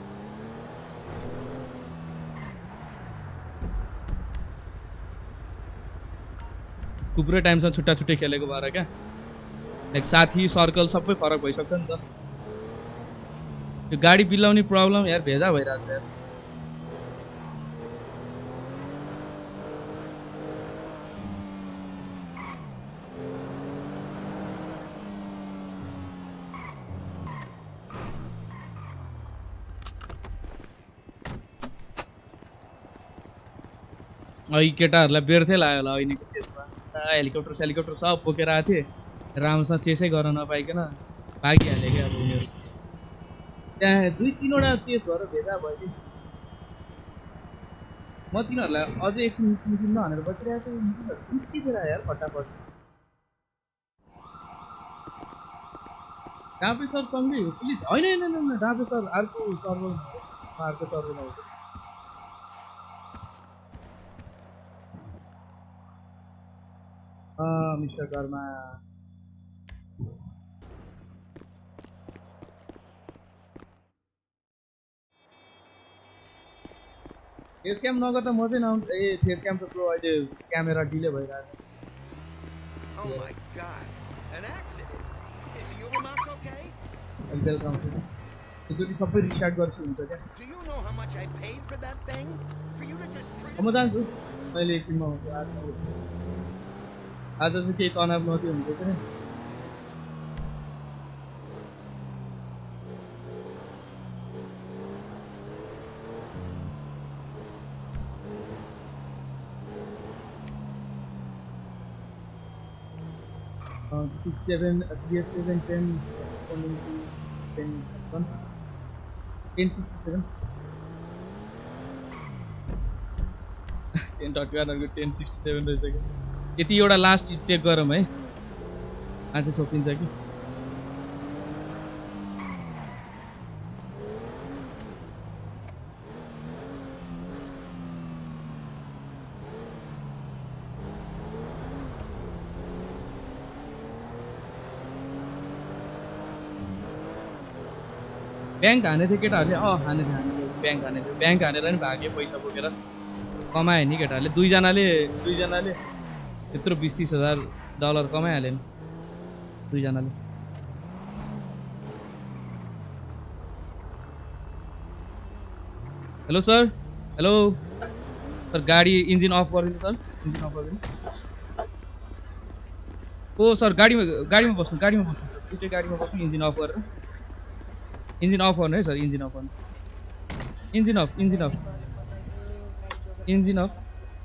थुप्रै टाइमसँग छुट्टा छुट्टै खेलेको भएर क्या, लाइक साथी सर्कल सबै फरक भइसक्छ नि त। यो गाडी बिलाउने प्रब्लम यार भेजा भइरहेछ यार। अघि केटाहरूलाई बेर्थै लाग्यो होला अहिलेको चेसमा। हेलिकप्टर सेलिकप्टर सब बोकेर आएको थिएँ, राम्रोसँग चेसै गर्न नपाइकन भागिहालेँ क्या अब उनीहरू। त्यहाँ दुई तिनवटा चेस भएर भेजा भयो कि म तिनीहरूलाई अझै एकछिन निस्किन्न भनेर बसिरहेको छु। निस्किँदैन यार फटाफट। डाँपे सर सँगै हो पुलिस? होइन होइन होइन, डाँपे सर अर्को सर्भर, अर्को सर्भरमा हो। अँ मिस्टर कर्मा फेस क्याम नगर्दा म चाहिँ नआउँ ए फेस क्याम त प्रो अहिले क्यामेरा डिले भइरहेको
Oh my god. An accident. Is the Ubermacht okay?
Welcome एकचोटि सबै रिस्टार्ट गर्छु हुन्छ क्या
Do you know how much I paid for that thing? For you to just
म जान्छु मैले एकछिनमा आउँछु आज आज चाहिँ केही तनाव नदियो हुन्छ क्या six seven three seven ten ten one ten sixty seven ten dot one ten sixty seven रहेछ कि यति एउटा लास्ट चेक गरौँ है आज सकिन्छ कि ब्याङ्क हाने थियो केटाहरूले अँ हाने थियो हाने थियो ब्याङ्क हाने थियो ब्याङ्क हानेर नि भाग्यो पैसा बोकेर कमायो नि केटाहरूले दुईजनाले दुईजनाले त्यत्रो बिस तिस हजार डलर कमाइहाल्यो नि दुईजनाले हेलो सर हेलो सर गाडी इन्जिन अफ गरिदिनु सर इन्जिन अफ गरिदिनु ओ सर गाडीमा गाडीमा बस्नु गाडीमा बस्नु सर दुइटै गाडीमा बस्नु इन्जिन अफ गरेर इन्जिन अफ गर्नु है सर इन्जिन अफ गर्नु engine off engine off engine off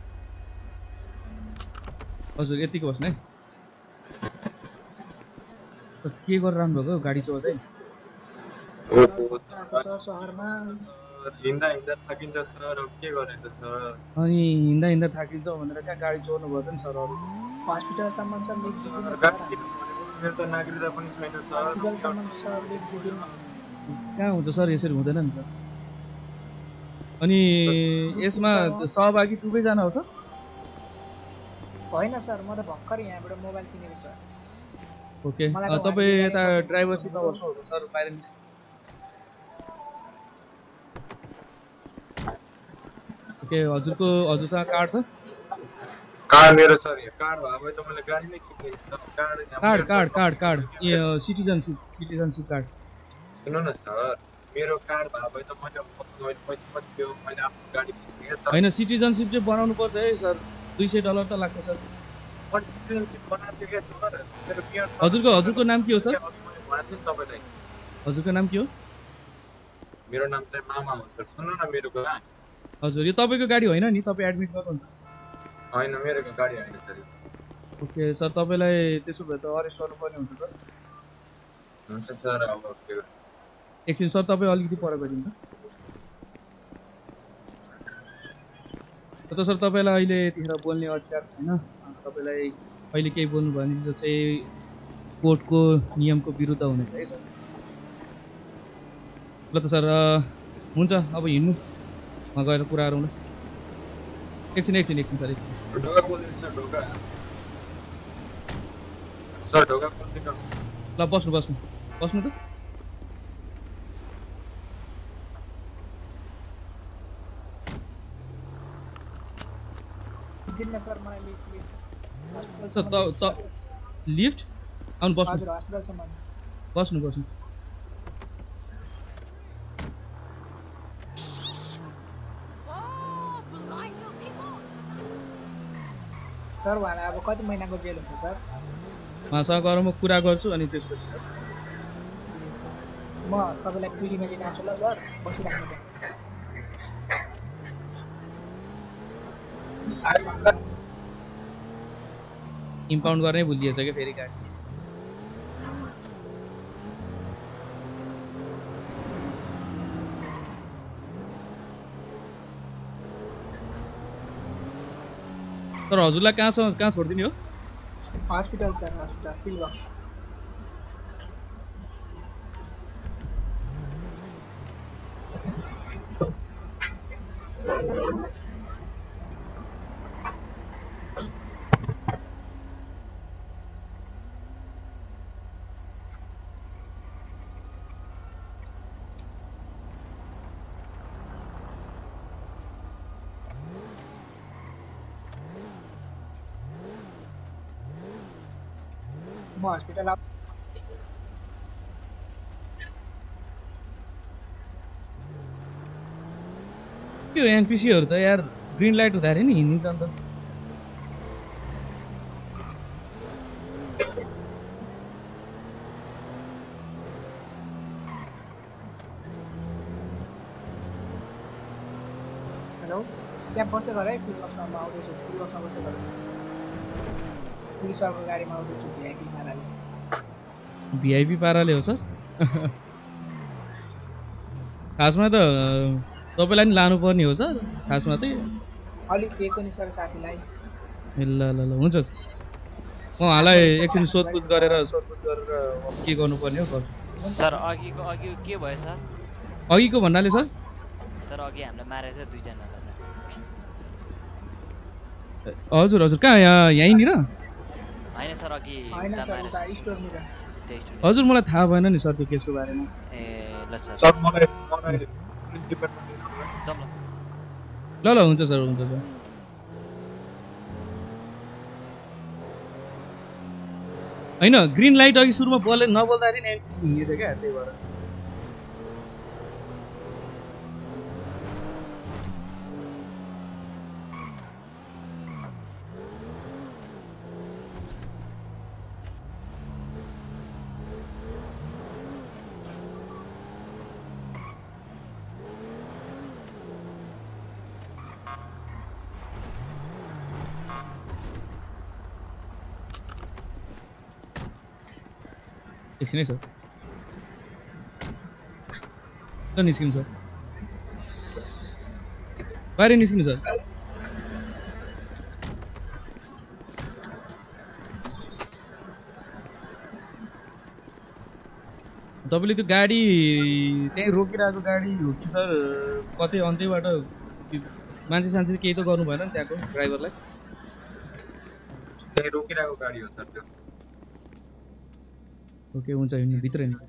हजुर यतिको बस्नु है के गरेर राख्नु भएको गाडी चलाउँदै
हिँड्दा हिँड्दा थाकिन्छ सर अब के गर्ने त सर
अनि हिँड्दा हिँड्दा थाकिन्छ भनेर कहाँ गाडी चलाउनु भयो नि सर अरू
हस्पिटलसम्म सर लेख दिदिनु
मेरो त नागरिकता पनि छैन सर
हस्पिटलसम्म सर लेख दिदिनु
कहाँ हुन्छ सर यसरी हुँदैन नि सर अनि यसमा सहभागी दुवैजना हो सर
होइन सर म त भर्खर यहाँबाट मोबाइल किनेको सर
ओके तपाईँ यता ड्राइभर सिटमा बस्नुहुन्छ सर बाहिर निस्क ओके हजुरको हजुरसँग कार्ड छ
कार्ड मेरो सर कार्ड भए भए त मैले गाडी नै किन्ने sir card
card card card card citizenship citizenship card
सुन्नु न सर मेरो कार्ड भए भए त मैले मैले पैसा पनि दियो मैले आफ्नो गाडी किने सर
हैन सिटिजनसिप चाहिँ बनाउनु पर्छ है सर दुई सय डलर त लाग्छ सर
सिटिजनसिप बनाएको के सर मेरो पियर
हजुरको हजुरको नाम के हो सर
भन्छु तपाईलाई
हजुरको नाम के हो
मेरो नाम चाहिँ मामा हो सर सुन्नु न मेरो कुरा
हजुर यो तपाईको गाडी होइन नि तपाईँ एडमिट गर्नुहुन्छ
हैन मेरो गाडी हैन सर
ओके सर तपाईलाई त्यसो भए त अरेस्ट गर्नुपर्ने हुन्छ सर
हुन्छ सर अब के
एकछिन सर तपाईँ अलिकति पर गरिदिनु त सर तपाईँलाई अहिले यतिखेर बोल्ने अधिकार छैन तपाईँलाई अहिले केही बोल्नु भयो भने त्यो चाहिँ कोर्टको नियमको विरुद्ध हुनेछ है सर ल त सर हुन्छ अब हिँड्नु म गएर कुरा गरौँ न एकछिन एकछिन एकछिन सर एकछिन
ढोका खोल्दिनु सर ढोका सर ढोका खोल्दिनु
ल बस्नु बस्नु बस्नु त
दिनमा सर मलाई लिफ्ट
सर त त लिफ्ट आउनु बस्नु
हजुर हस्पिटलसम्म
बस्नु बस्नु
सर उहाँलाई अब कति महिनाको जेल हुन्छ सर
उहाँसँग गएर म कुरा गर्छु अनि त्यसपछि सर
म तपाईँलाई पिडीमा लिन आउँछु ल सर बसिराख्नु
इम्पाउन्ड गर्नै भुलिएछ क्या फेरि गाडी तर हजुरलाई कहाँसम्म कहाँ छोडिदिने हो
hospital sir hospital pill box म हस्पिटल आउ
यो एनपीसीहरु त यार ग्रीन लाइट हुँदाखेरि नि हिँडिन्छ नि त
हेलो त्यहाँ बस्दै गर है पुलिसमा आउँदैछु पुलिसमा बस्दै गर पुलिसको गाडीमा आउँदैछु भिआइपी पाराले
भिआइपी पाराले हो सर खासमा त तपाईलाई नि लानु पर्ने हो सर खासमा चाहिँ
अलि दिएको नि सर साथीलाई
ल ल ल हुन्छ म उहाँलाई एकछिन सोधपुछ गरेर सोधपुछ गरेर के गर्नुपर्ने हो गर्छु
सर अघिको अघि के भयो सर
अघिको भन्नाले सर
सर अघि हामीले मारेको थियो दुईजनालाई
हजुर हजुर कहाँ यहाँ यहीँनिर
होइन सर अघि
हैन सर उता स्टोरनिर
हजुर मलाई थाहा भएन नि सर त्यो केसको बारेमा
ए ल सर
सर मलाई मलाई पुलिस डिपार्टमेन्ट
जाऊँ
ल ल हुन्छ सर हुन्छ सर हैन ग्रीन लाइट अघि सुरुमा बोले नबोल्दाखेरि नि एनपीसी हिँडेको क्या त्यही भएर एकछिन है सर ल निस्किनु सर बाहिर निस्किनु सर तपाईँले त्यो गाडी त्यहीँ रोकिरहेको गाडी हो कि सर कतै अन्त्यबाट मान्छे सान्छे केही त गर्नु भएन नि त्यहाँको ड्राइभरलाई
त्यही रोकिरहेको गाडी हो सर त्यो
ओके हुन्छ हिँड्नु भित्र हिँड्नु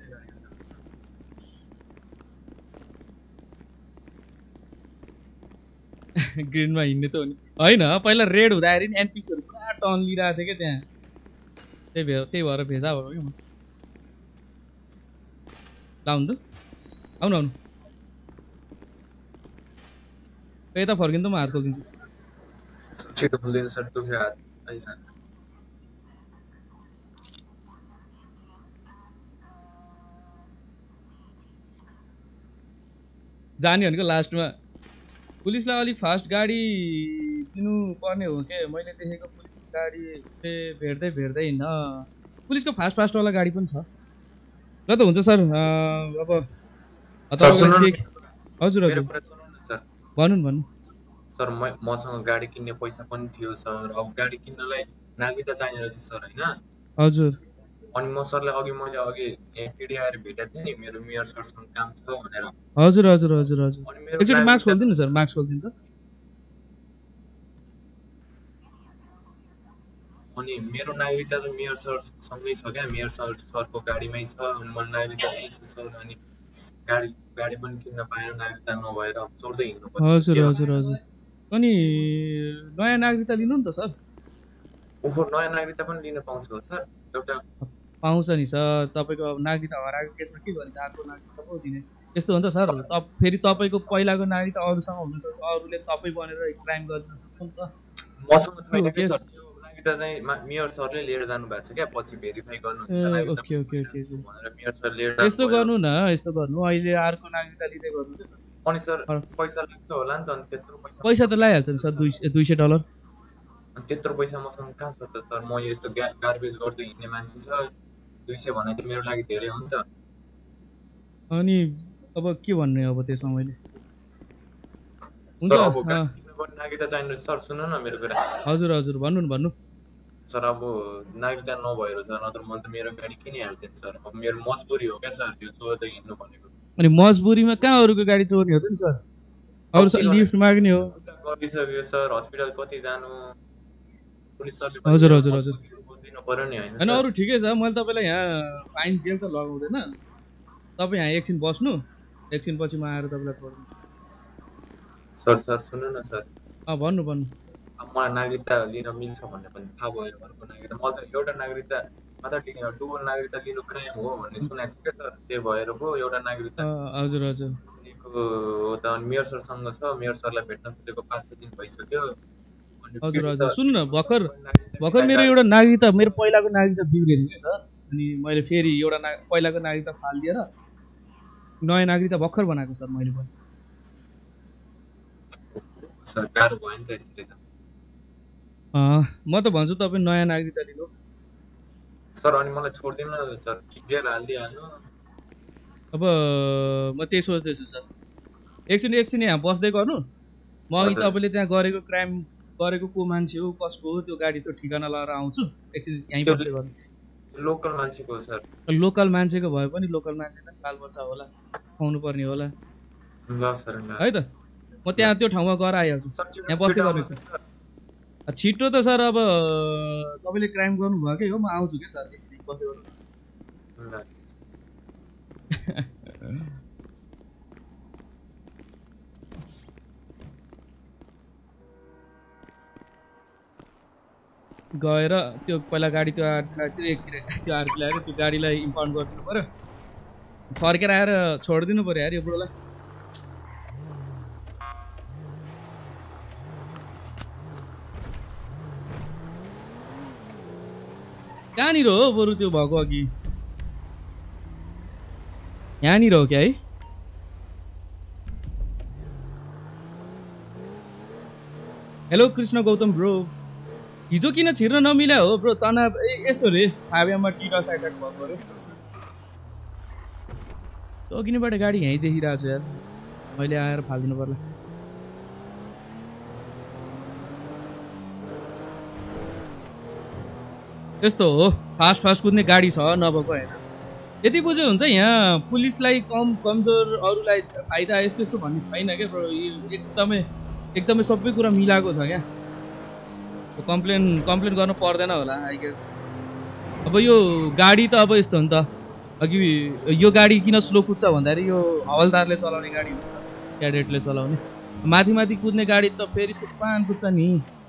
ग्रिनमा हिँड्ने त हो नि होइन पहिला रेड हुँदाखेरि नि एनपिसीहरू पुरा टर्न लिइरहेको थियो क्या त्यहाँ त्यही भएर त्यही भएर भेजा भयो कि म लाउनु त आउनु आउनु यता फर्किनु त म हात खोलिदिन्छु
छिटो खोलिदिनु सर दुख्यो हात
जाने भनेको लास्टमा पुलिसलाई अलिक फास्ट गाडी दिनु पर्ने हो के मैले देखेको पुलिस गाडीले भेट्दै भेट्दै हिँड्न पुलिसको फास्ट फास्टवाला गाडी पनि छ ल त हुन्छ सर अब चेक हजुर हजुर भन्नु भन्नु
सर म मसँग गाडी किन्ने पैसा पनि थियो सर अब गाडी किन्नलाई नागरिकता चाहिने रहेछ सर हैन
हजुर
अनि म सरलाई अघि मैले अघि एपीडी आएर भेटेको थिएँ नि मेरो मेयर सरसँग काम छ भनेर
हजुर हजुर हजुर हजुर एकचोटि मास्क खोलिदिनु सर मास्क खोलिदिनु त
अनि मेरो नागरिकता त मेयर सर सँगै छ क्या मेयर सर सरको गाडीमै छ अनि मलाई नागरिकता नै छ सर अनि गाडी गाडी पनि किन्न पाएन नागरिकता नभएर चोर्दै हिँड्नु पर्छ
हजुर हजुर हजुर अनि नयाँ नागरिकता लिनु नि त सर
ओहो नयाँ नागरिकता पनि लिन पाउँछ हो सर एउटा
पाउँछ नि सर तपाईँको अब नागरिकता हराएको केसमा के गर्ने अर्को नागरिकता पो दिने यस्तो हो नि त सर तप फेरि तपाईँको पहिलाको नागरिकता अरूसँग हुनसक्छ अरूले तपाईँ बनेर क्राइम गरिदिन सक्छ नि त
मसँग छैन के सर त्यो नागरिकता चाहिँ मेयर सरले लिएर जानु भएको छ क्या पछि भेरिफाई गर्नुहुन्छ नागरिकता
ओके ओके ओके
भनेर मेयर सर लिएर
यस्तो गर्नु न यस्तो गर्नु अहिले अर्को नागरिकता लिँदै गर्नु के सर
अनि सर पैसा लाग्छ होला नि त अनि त्यत्रो पैसा
पैसा त लगाइहाल्छ नि सर दुई दुई सय डलर
अनि त्यत्रो पैसा मसँग कहाँ छ त सर म यस्तो गार्बेज गर्दै हिँड्ने मान्छे छ दुई सय भने त मेरो लागि धेरै हो नि त
अनि अब के भन्ने अब त्यसमा मैले
हुन्छ अब नागरिकता चाहिने सर सुन्नु न मेरो कुरा
हजुर हजुर भन्नु न भन्नु
सर अब नागरिकता नभएर सर नत्र मैले त मेरो गाडी किनिहाल्थेँ सर अब मेरो मजबुरी हो क्या सर त्यो चोर्दै हिँड्नु भनेको
अनि मजबुरीमा कहाँ अरूको गाडी चोर्ने हो त नि सर अरू लिफ्ट माग्ने हो
गरिसक्यो सर हस्पिटल कति जानु पुलिस सरले
हजुर हजुर हजुर
दिनु पर्यो नि हैन
अनि अरू ठिकै छ मैले तपाईँलाई यहाँ फाइन जेल त लगाउँदैन तपाईँ यहाँ एकछिन बस्नु एकछिन पछि म आएर तपाईँलाई छोड्नु
सर सर सुन्नु न सर
अँ भन्नु भन्नु
अब मलाई नागरिकता लिन मिल्छ भन्ने पनि थाहा भयो अर्को नागरिकता म त एउटा नागरिकता अन्त डुबल नागरिकता लिनु क्राइम हो भन्ने सुनेको थिएँ सर, त्यो भएर पो एउटा नागरिकता
हजुर हजुर
हो त। अनि मेयर सरसँग छ, मेयर सरलाई भेट्न खोजेको पाँच छ दिन भइसक्यो।
हजुर हजुर सुन्नु न, भर्खर भर्खर मेरो एउटा नागरिकता, मेरो पहिलाको नागरिकता बिग्रेको क्या सर। अनि मैले फेरि एउटा ना पहिलाको नागरिकता फालिदिएर नयाँ नागरिकता भर्खर बनाएको सर मैले पनि।
सर गाह्रो भयो नि त यसरी त।
म त भन्छु तपाईँ नयाँ नागरिकता लिनु
सर। अनि मलाई छोड्दिनु न सर, जेल हालिदिइहाल्नु।
अब म त्यही सोच्दैछु सर। एकछिन एकछिन यहाँ बस्दै गर्नु, म अघि तपाईँले त्यहाँ गरेको क्राइम गरेको को मान्छे हो कसको हो त्यो गाडी त्यो ठिकाना लगाएर आउँछु। एकछिन यहीँ बस्दै गर्नु।
लोकल मान्छेको हो सर।
लोकल मान्छेको भए पनि लोकल मान्छेलाई बालबच्चा होला, खुवाउनु पर्ने होला
ल सर
है त। म त्यहाँ त्यो ठाउँमा गएर आइहाल्छु, यहाँ बस्दै गर्नु छ। छिटो त सर, अब तपाईँले क्राइम गर्नुभएकै हो, म आउँछु क्या सर, एकछिन बस्दै गर्नु। गएर त्यो पहिला गाडी त्यो त्यो एक त्यो आरपी ल्याएर त्यो गाडीलाई इम्पाउन्ड गरिदिनु पऱ्यो, फर्केर आएर छोडिदिनु पऱ्यो यार यो बुढोलाई। कहाँनिर हो बरु त्यो भएको अघि? यहाँनिर हो क्या है? हेलो कृष्ण गौतम ब्रो, हिजो किन छिर्न नमिल्या हो ब्रो? तनाव यस्तो रे, फाबियामा टिटा साइटेड भएको अरे। तकिनेबाट गाडी यहीँ देखिरहेको छु यार, मैले आएर फालिदिनु पर्ला। यस्तो हो, फास्ट फास्ट कुद्ने गाडी छ नभएको होइन। यति बुझ्यो हुन्छ, यहाँ पुलिसलाई कम कमजोर अरूलाई फाइदा यस्तो यस्तो भन्ने छैन क्या ब्रो। एकदमै एकदमै सबै कुरा मिलाएको छ क्या। कम्प्लेन कम्प्लेन गर्न पर्दैन होला आई गेस। अब यो गाडी त अब यस्तो हो नि त, अघि यो गाडी किन स्लो कुद्छ भन्दाखेरि यो हवलदारले चलाउने गाडी हो, क्याडेटले चलाउने। माथि माथि कुद्ने गाडी त फेरि तुफान कुद्छ नि।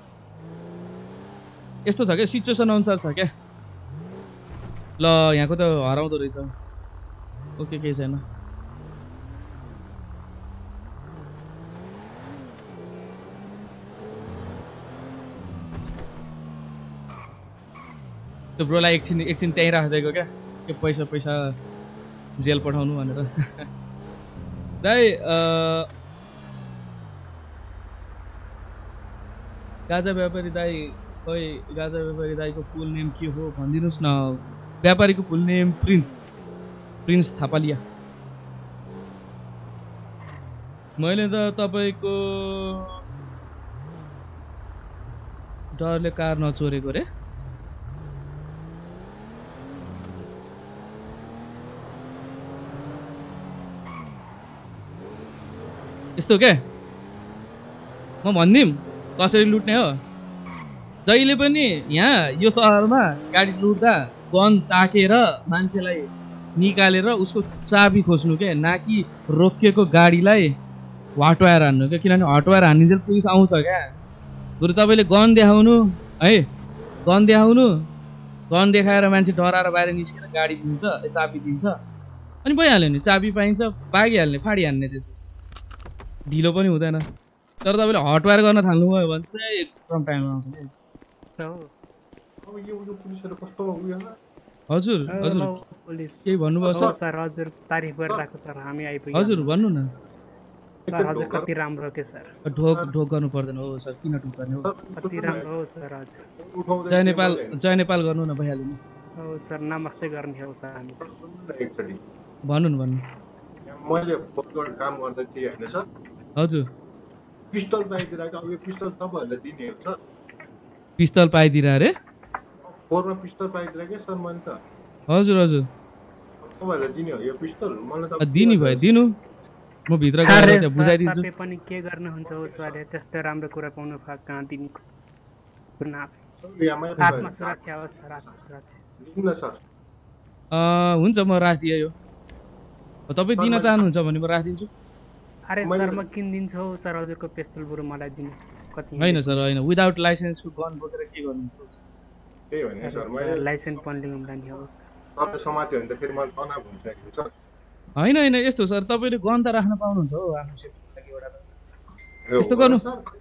यस्तो छ क्या, सिचुएसन अनुसार छ क्या। ल यहाँको त हराउँदो रहेछ। ओके केही छैन। त्यो ब्रोलाई एकछिन एकछिन त्यहीँ राखिदिएको क्या, त्यो पैसा पैसा जेल पठाउनु भनेर। दाइ गाजा व्यापारी दाइ, खोइ गाजा व्यापारी दाइको फुल नेम के हो भनिदिनुहोस् न। व्यापारीको full name Prince Prince Thapaliya. मैले त तपाईँको डरले कार नचोरेको रे। यस्तो क्या, म भनिदिउँ कसरी लुट्ने हो। जहिले पनि यहाँ यो सहरमा गाडी लुट्दा गन ताकेर मान्छेलाई निकालेर उसको चाबी खोज्नु क्या, ना कि रोकिएको गाडीलाई हटवाएर हान्नु क्या। किनभने हटवाएर हान्ने पुलिस आउँछ क्या। बरु तपाईँले गन देखाउनु है, गन देखाउनु, गन देखाएर मान्छे डराएर बाहिर निस्केर गाडी दिन्छ, चाबी दिन्छ, अनि भइहाल्यो नि, चाबी पाइन्छ, भागिहाल्ने, फाडिहाल्ने। त्यो ढिलो पनि हुँदैन। तर तपाईँले हटवायर गर्न थाल्नुभयो भने चाहिँ एकदम टाइम आउँछ नि। हजुर हजुर केही भन्नुभयो सर?
सर हजुर तारिफ गरिरहेको सर, हामी आइपुग्यौँ।
हजुर भन्नु न
सर। हजुर कति राम्रो के सर।
ढोक ढोक गर्नु पर्दैन हो सर, किन ढोक गर्ने हो?
कति राम्रो हो सर। हजुर
जय नेपाल, जय नेपाल गर्नु न, भइहाल्यो नि।
हो सर, नमस्ते गर्ने हो सर हामी।
भन्नु न भन्नु।
मैले फोटोबाट काम गर्दै थिएँ होइन सर।
हजुर
पिस्तल पाइदिरहेको, अब यो पिस्तल तपाईँहरूलाई दिने हो सर।
पिस्तल पाइदिएर अरे?
फोरमा पिस्तल पाइदिरहेको सर मैले त।
हजुर हजुर
तपाईँहरूलाई दिने हो यो पिस्तल, मलाई त
दिनु भयो, दिनु। म भित्र गएर त्यहाँ बुझाइदिन्छु।
तपाईँ पनि के गर्नुहुन्छ हो सर, त्यस्तो राम्रो कुरा पाउनु भयो कहाँ दिनु। आत्मसुरक्षा हो सर, आत्मसुरक्षा
हुन्छ। म राखिदिएँ यो, तपाईँ दिन चाहनुहुन्छ भने म राखिदिन्छु।
अरे सर म किनिदिन्छु हौ सर, हजुरको पिस्तल बरु मलाई दिनु। कति
होइन सर, होइन, विदाउट लाइसेन्सको गन बोकेर के गर्नुहुन्छ?
त्यही भने सर मैले
लाइसेन्स पनि लिनु पर्ने हो
तपाईँ समात्यो भने त फेरि मलाई तनाव हुन्छ नि सर
होइन होइन यस्तो सर तपाईँले गन त राख्न पाउनुहुन्छ हो आफ्नो सेफ्टीको लागि एउटा त यस्तो गर्नु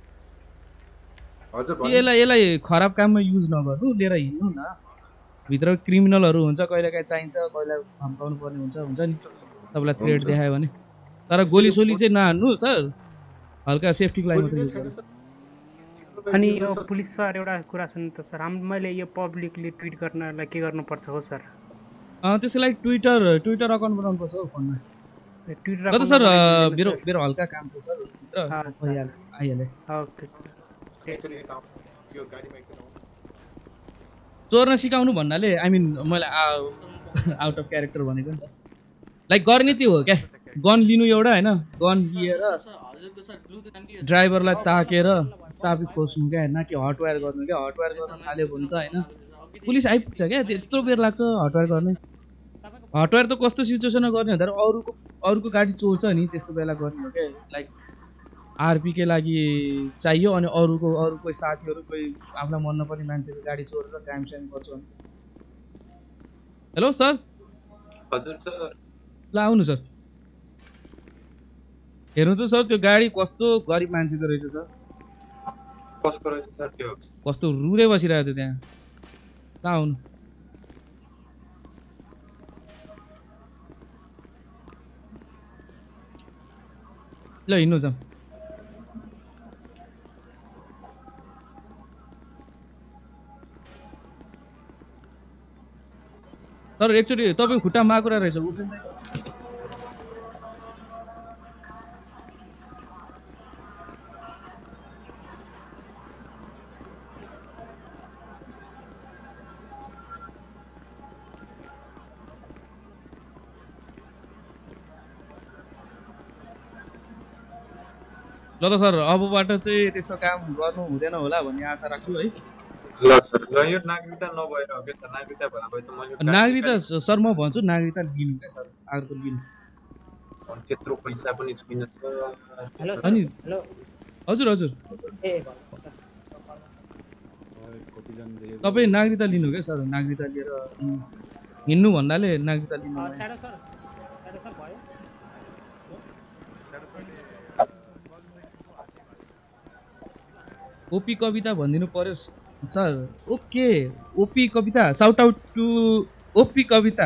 यसलाई यसलाई खराब काममा युज नगर्नु लिएर हिँड्नु न भित्र क्रिमिनलहरू हुन्छ कहिलेकाहीँ चाहिन्छ कहिले धम्काउनु पर्ने हुन्छ हुन्छ नि तपाईँलाई थ्रेट देखायो भने तर गोली सोली चाहिँ नहान्नु सर हल्का सेफ्टीको लागि मात्रै युज गर्नु
अनि यो पुलिस सर एउटा कुरा सुन्नु त सर हाम मैले यो पब्लिकली ट्विट गर्नलाई के गर्नुपर्छ हो सर
त्यसको लागि ट्विटर ट्विटर अकाउन्ट बनाउनुपर्छ हो फोनमा
ट्विटर
ल त सर मेरो मेरो हल्का काम छ सर आइहालेँ
ओके
चोर्न सिकाउनु भन्नाले आई मिन मैले आउट अफ क्यारेक्टर भनेको नि त लाइक गर्ने त्यो हो क्या गन लिनु एउटा होइन गन लिएर ड्राइभरलाई ताकेर चाबी खोज्नु क्या न कि हटवायर गर्नु क्या हटवायर गर्न थाल्यो भने त होइन पुलिस आइपुग्छ क्या त्यत्रो बेर लाग्छ हटवायर गर्ने हटवायर त कस्तो सिचुएसनमा गर्ने भन्दा अरूको अरूको गाडी चोर्छ नि त्यस्तो बेला गर्ने हो क्या लाइक आरपी के लागि चाहियो अनि अरूको अरू कोही साथीहरू कोही आफूलाई मन नपर्ने मान्छेको गाडी चोरेर क्राइम साइम गर्छ भने हेलो सर
हजुर सर
ल आउनु सर हेर्नु त सर त्यो गाडी कस्तो गरिब मान्छेको रहेछ सर
कसको रहेछ सर त्यो
कस्तो रुँदै बसिरहेको थियो त्यहाँ ल आउनु ल हिँड्नु जाउँ तर एकचोटि तपाईँको खुट्टा माकुरा रहेछ उफ्रिँदै ल त सर अबबाट चाहिँ त्यस्तो काम गर्नु हुँदैन होला भन्ने आशा राख्छु है
ल सर ल यो नागरिकता नभएर हो के सर नागरिकता भए भए त मैले
नागरिकता सर म भन्छु नागरिकता लिनु क्या सर अर्को लिनु
त्यत्रो पैसा पनि छैन सर
हेलो
अनि
हेलो
हजुर हजुर
ए
तपाईँ नागरिकता लिनु क्या सर नागरिकता लिएर हिँड्नु भन्नाले नागरिकता लिनु
छाडो सर छाडो सर भयो
ओपी कविता भनिदिनु पर्यो sir okay OP Kavita shout out to OP Kavita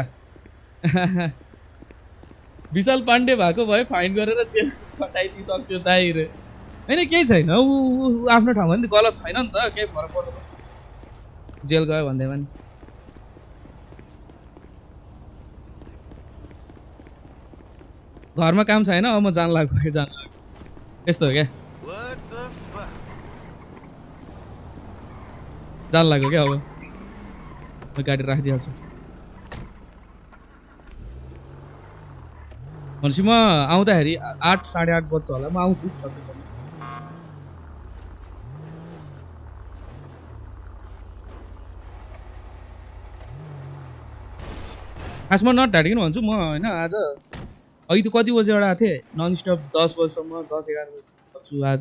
Vishal Pandey भएको भए फाइन गरेर जेल खटाइदिइसक्थ्यो दाइर होइन केही छैन ऊ आफ्नो ठाउँमा नि गलत छैन नि त केही फरक पर्दैन जेल गयो भन्दैमा नि घरमा काम छैन अब म जान लाग्यो जान लाग्यो यस्तो हो क्या जान लाग्यो क्या अब म गाडी राखिदिइहाल्छु भनेपछि म आउँदाखेरि आठ साढे आठ बज्छ होला म आउँछु सकेसम्म खासमा नट ढाँटिकन भन्छु म होइन आज अघि त कति बजीबाट आएको थिएँ नन स्टप दस बजीसम्म दस एघार बजी आज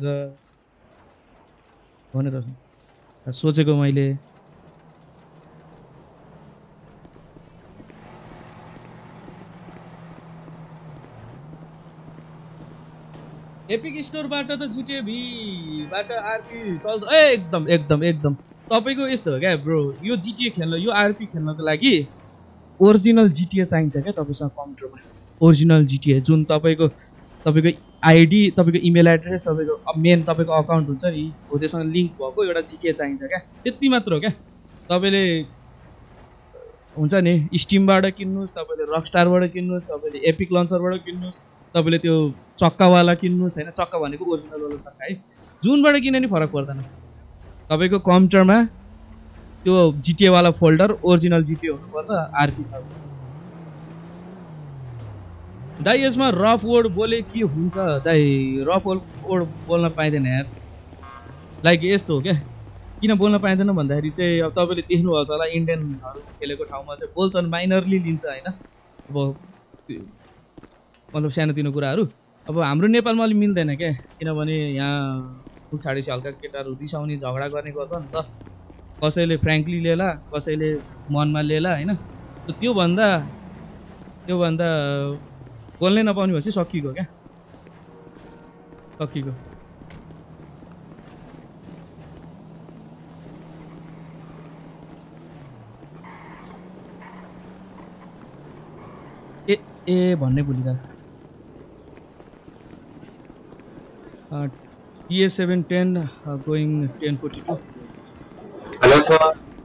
भनेर सोचेको मैले एपिक स्टोरबाट त जिटिए भीबाट आरपी चल्छ ए एकदम एकदम एकदम तपाईँको यस्तो हो क्या ब्रो यो जिटिए खेल्न यो आरपी खेल्नको लागि ओरिजिनल जिटिए चाहिन्छ क्या तपाईँसँग कम्प्युटरमा ओरिजिनल जिटिए जुन तपाईँको तपाईँको आइडी तपाईँको इमेल एड्रेस तपाईँको मेन तपाईँको अकाउन्ट हुन्छ नि हो त्योसँग लिङ्क भएको एउटा जिटिए चाहिन्छ क्या त्यति मात्र हो क्या तपाईँले हुन्छ नि स्टिमबाट किन्नुहोस् तपाईँले रकस्टारबाट किन्नुहोस् तपाईँले एपिक लन्चरबाट किन्नुहोस् तपाईँले त्यो चक्कावाला किन्नुहोस् होइन चक्का भनेको ओरिजिनलवाला चक्का है जुनबाट किने नि फरक पर्दैन तपाईँको कम्प्युटरमा त्यो जिटिएवाला फोल्डर ओरिजिनल जिटिए हुनुपर्छ आरपी छ दाइ यसमा रफ वर्ड बोले के हुन्छ दाइ रफ वर्ड बोल्न पाइँदैन यार लाइक यस्तो हो क्या किन बोल्न पाइँदैन भन्दाखेरि चाहिँ अब तपाईँले देख्नुहुन्छ होला इन्डियनहरू खेलेको ठाउँमा चाहिँ बोल्छन् माइनरली लिन्छ होइन अब मतलब सानोतिनो कुराहरू अब हाम्रो नेपालमा अलिक मिल्दैन क्या किनभने यहाँ फुल छाडेपछि हल्का केटाहरू रिसाउने झगडा गर्ने गर्छ नि त कसैले फ्रेङ्कली लिएला कसैले मनमा लिएला होइन त्योभन्दा त्योभन्दा बोल्नै नपाउने भएपछि सकिएको क्या सकिएको ए ए भन्ने भुलिरहेको TS seven ten going ten forty two
hello sir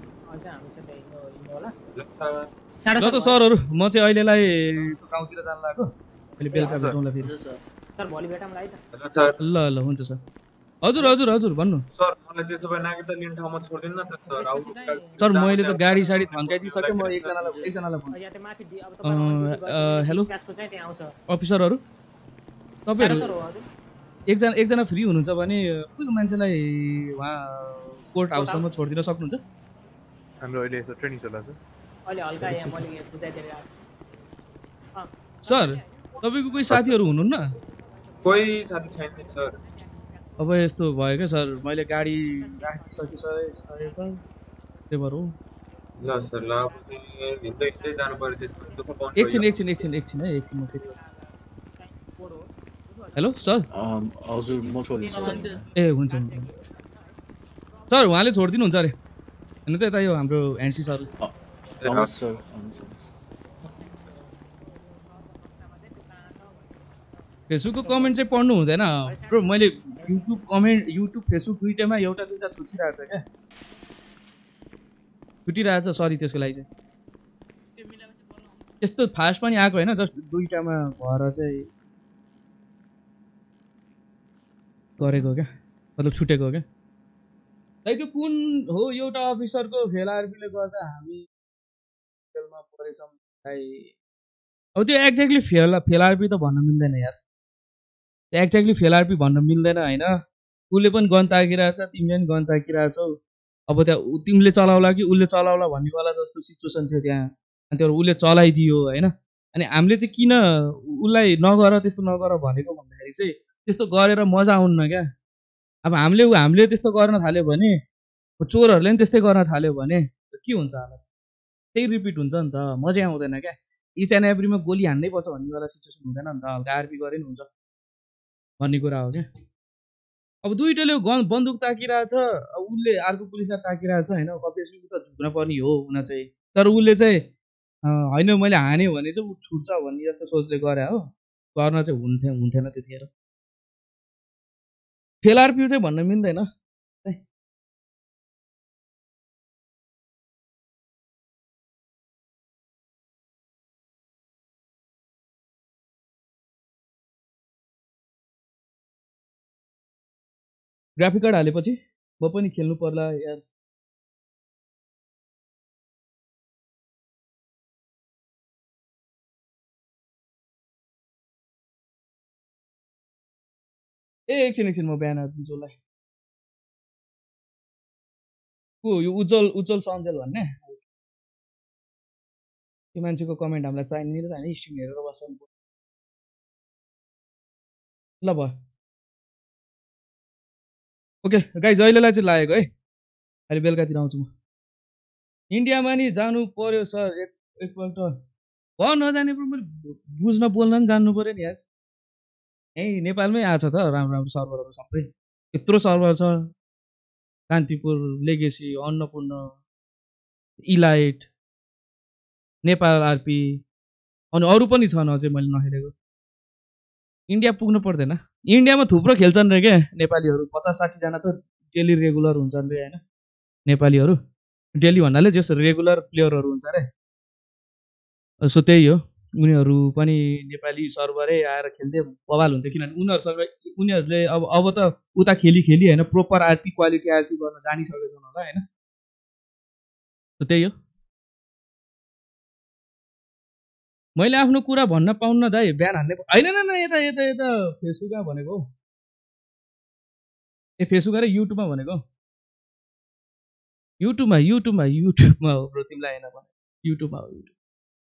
ल त सरहरू म चाहिँ अहिलेलाई यसो गाउँतिर जानु लाग्यो अहिले बेलुका भेटौँला फेरि ल ल हुन्छ सर हजुर हजुर हजुर भन्नु
सर मलाई त्यसो भए नागरिकता लिने ठाउँमा छोडिदिनु न त सर
सर मैले त गाडी साडी थन्काइदिइसकेँ म एकजनालाई एकजनालाई भन्छु हेलो अफिसरहरू तपाईँहरू एकजना एकजना फ्री हुनुहुन्छ भने कोही मान्छेलाई उहाँ कोर्ट हाउससम्म छोडिदिन सक्नुहुन्छ
हाम्रो अहिले यसो ट्रेनिङ चल्ला छ
सर तपाईँको कोही साथीहरू हुनुहुन्न
कोही साथी छैन सर
अब यस्तो भयो क्या सर मैले गाडी राखिसकिसकेँ सर त्यही भएर हो
ल सर ल हिँड्दै हिँड्दै जानु पर्यो त्यसमा दुःख पाउनु
एकछिन एकछिन एकछिन एकछिन है एकछिन म फेरि हेलो सर
हजुर म छोडिदिन्छु
ए हुन्छ हुन्छ सर उहाँले छोडिदिनुहुन्छ अरे होइन त यता यो हाम्रो एनसी सर
सर
फेसबुकको कमेन्ट चाहिँ पढ्नु हुँदैन ब्रो मैले युट्युब कमेन्ट युट्युब फेसबुक दुइटैमा एउटा दुइटा छुटिरहेको छ क्या छुटिरहेको छ सरी त्यसको लागि चाहिँ यस्तो फास्ट पनि आएको होइन जस्ट दुइटामा भएर चाहिँ गरेको क्या मतलब छुटेको क्या है त्यो कुन हो एउटा अफिसरको फेलआरपीले गर्दा हामी जेलमा परेछौँ भाइ अब त्यो एक्ज्याक्टली फेल फेलआरपी त भन्न मिल्दैन यार एक्ज्याक्टली फेलआरपी भन्न मिल्दैन होइन उसले पनि गन ताकिरहेछ तिमीले पनि गन ताकिरहेछौ अब त्यहाँ तिमीले चलाउला कि उसले चलाउला भन्नेवाला जस्तो सिचुएसन थियो त्यहाँ अनि त्यो उसले चलाइदियो होइन अनि हामीले चाहिँ किन उसलाई नगर त्यस्तो नगर भनेको भन्दाखेरि चाहिँ त्यस्तो गरेर मजा आउन्न क्या अब हामीले हामीले त्यस्तो गर्न थाल्यो भने चोरहरूले पनि त्यस्तै गर्न थाल्यो भने के हुन्छ होला त्यही रिपिट हुन्छ नि त मजै आउँदैन क्या इच एन्ड एभ्रीमा गोली हान्नै पर्छ भन्नेवाला सिचुएसन हुँदैन नि त हल्का आरपी गरे नि हुन्छ भन्ने कुरा हो क्या अब दुइटाले गन बन्दुक ताकिरहेछ उसले अर्को पुलिसलाई ताकिरहेछ होइन अभियसली उ त झुक्न पर्ने हो हुन चाहिँ तर उसले चाहिँ होइन मैले हान्यो भने चाहिँ ऊ छुट्छ भन्ने जस्तो सोचले गरे हो गर्न चाहिँ हुन्थ्यो हुन्थेन त्यतिखेर फेलआरपी चाहिँ भन्न मिल्दैन ग्राफिक कार्ड हालेपछि म पनि खेल्नु पर्ला यार ए एकछिन एकछिन म बिहान दिन्छु उसलाई को यो उज्जवल उज्जवल सञ्जेल भन्ने त्यो मान्छेको कमेन्ट हामीलाई चाहिने त होइन स्ट्रिम हेरेर बस्छ ल भयो ओके गाइज अहिलेलाई चाहिँ लागेको है अहिले बेलुकातिर आउँछु म इन्डियामा नि जानु पर्यो सर एक एकपल्ट भयो नजाने पनि बुझ्न बोल्न पनि जान्नु पर्यो नि यार यहीँ नेपालमै आएको छ त राम्रो राम्रो सर्भरहरू सबै यत्रो सर्भर छ Kantipur legacy Annapurna elite Nepal RP अनि अरू पनि छन् अझै मैले नहेरेको इन्डिया पुग्नु पर्दैन इन्डियामा थुप्रो खेल्छन् रे क्या नेपालीहरू पचास साठीजना त डेली रेगुलर हुन्छन् रे होइन नेपालीहरू डेली भन्नाले जस रेगुलर प्लेयरहरू हुन्छ अरे सो त्यही हो उनीहरू पनि नेपाली सर्भरै आएर खेल्थे बवाल हुन्थ्यो किनभने उनीहरूसँग उनीहरूले अब अब त उता खेली खेली होइन प्रोपर आरपी क्वालिटी आरपी गर्न जानिसकेछन् होला होइन त्यही हो मैले आफ्नो कुरा भन्न पाउन्न दाइ बिहान हान्ने होइन न यता यता यता फेसबुकमा भनेको हौ ए फेसबुक र युट्युबमा भनेको युट्युबमा युट्युबमा युट्युबमा हो ब्रो तिमीलाई होइन भने युट्युबमा हो युट्युब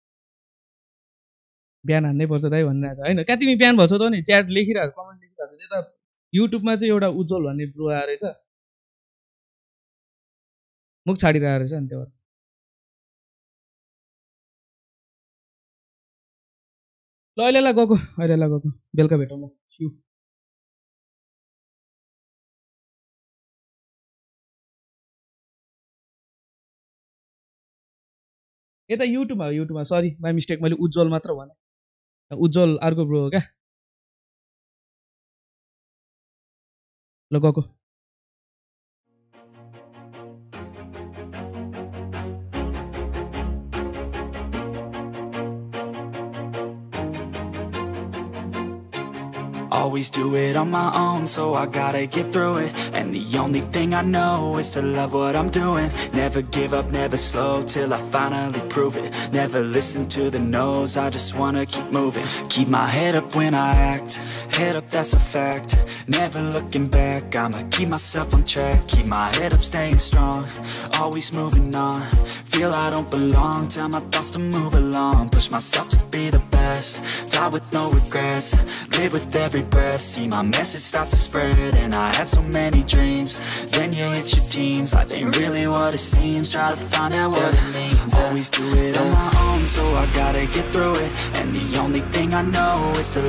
बिहान हान्नै पर्छ दाइ भनिरहेको छ होइन कहाँ तिमी बिहान भन्छौ त नि च्याट लेखिरहेको कमेन्ट लेखिरहेको छ यता युट्युबमा चाहिँ एउटा उज्जवल भन्ने ब्रो आएर छ मुख छाडिरहेको रहेछ नि त्यो ल अहिले गएको अहिले गएको बेलुका भेटौँ ल सिउ यता युट्युबमा हो युट्युबमा सरी बाई मिस्टेक मैले उज्जवल मात्र भने उज्जवल अर्को ब्रो हो क्या ल गएको
Always do it on my own, so I gotta get through it. And the only thing I know is to love what I'm doing. Never give up, never slow, till I finally prove it. Never listen to the no's, I just wanna keep moving. Keep my head up when I act, head up, that's a fact. Never looking back, I'ma keep myself on track. Keep my head up, staying strong, always moving on. Feel I don't belong, tell my thoughts to move along. Push myself to be the best, die with no regrets. Live with every breath, see my message start to spread. And I had so many dreams, then you hit your teens. Life ain't really what it seems, try to find out what it means. Always do it on my own, so I gotta get through it. And the only thing I know is to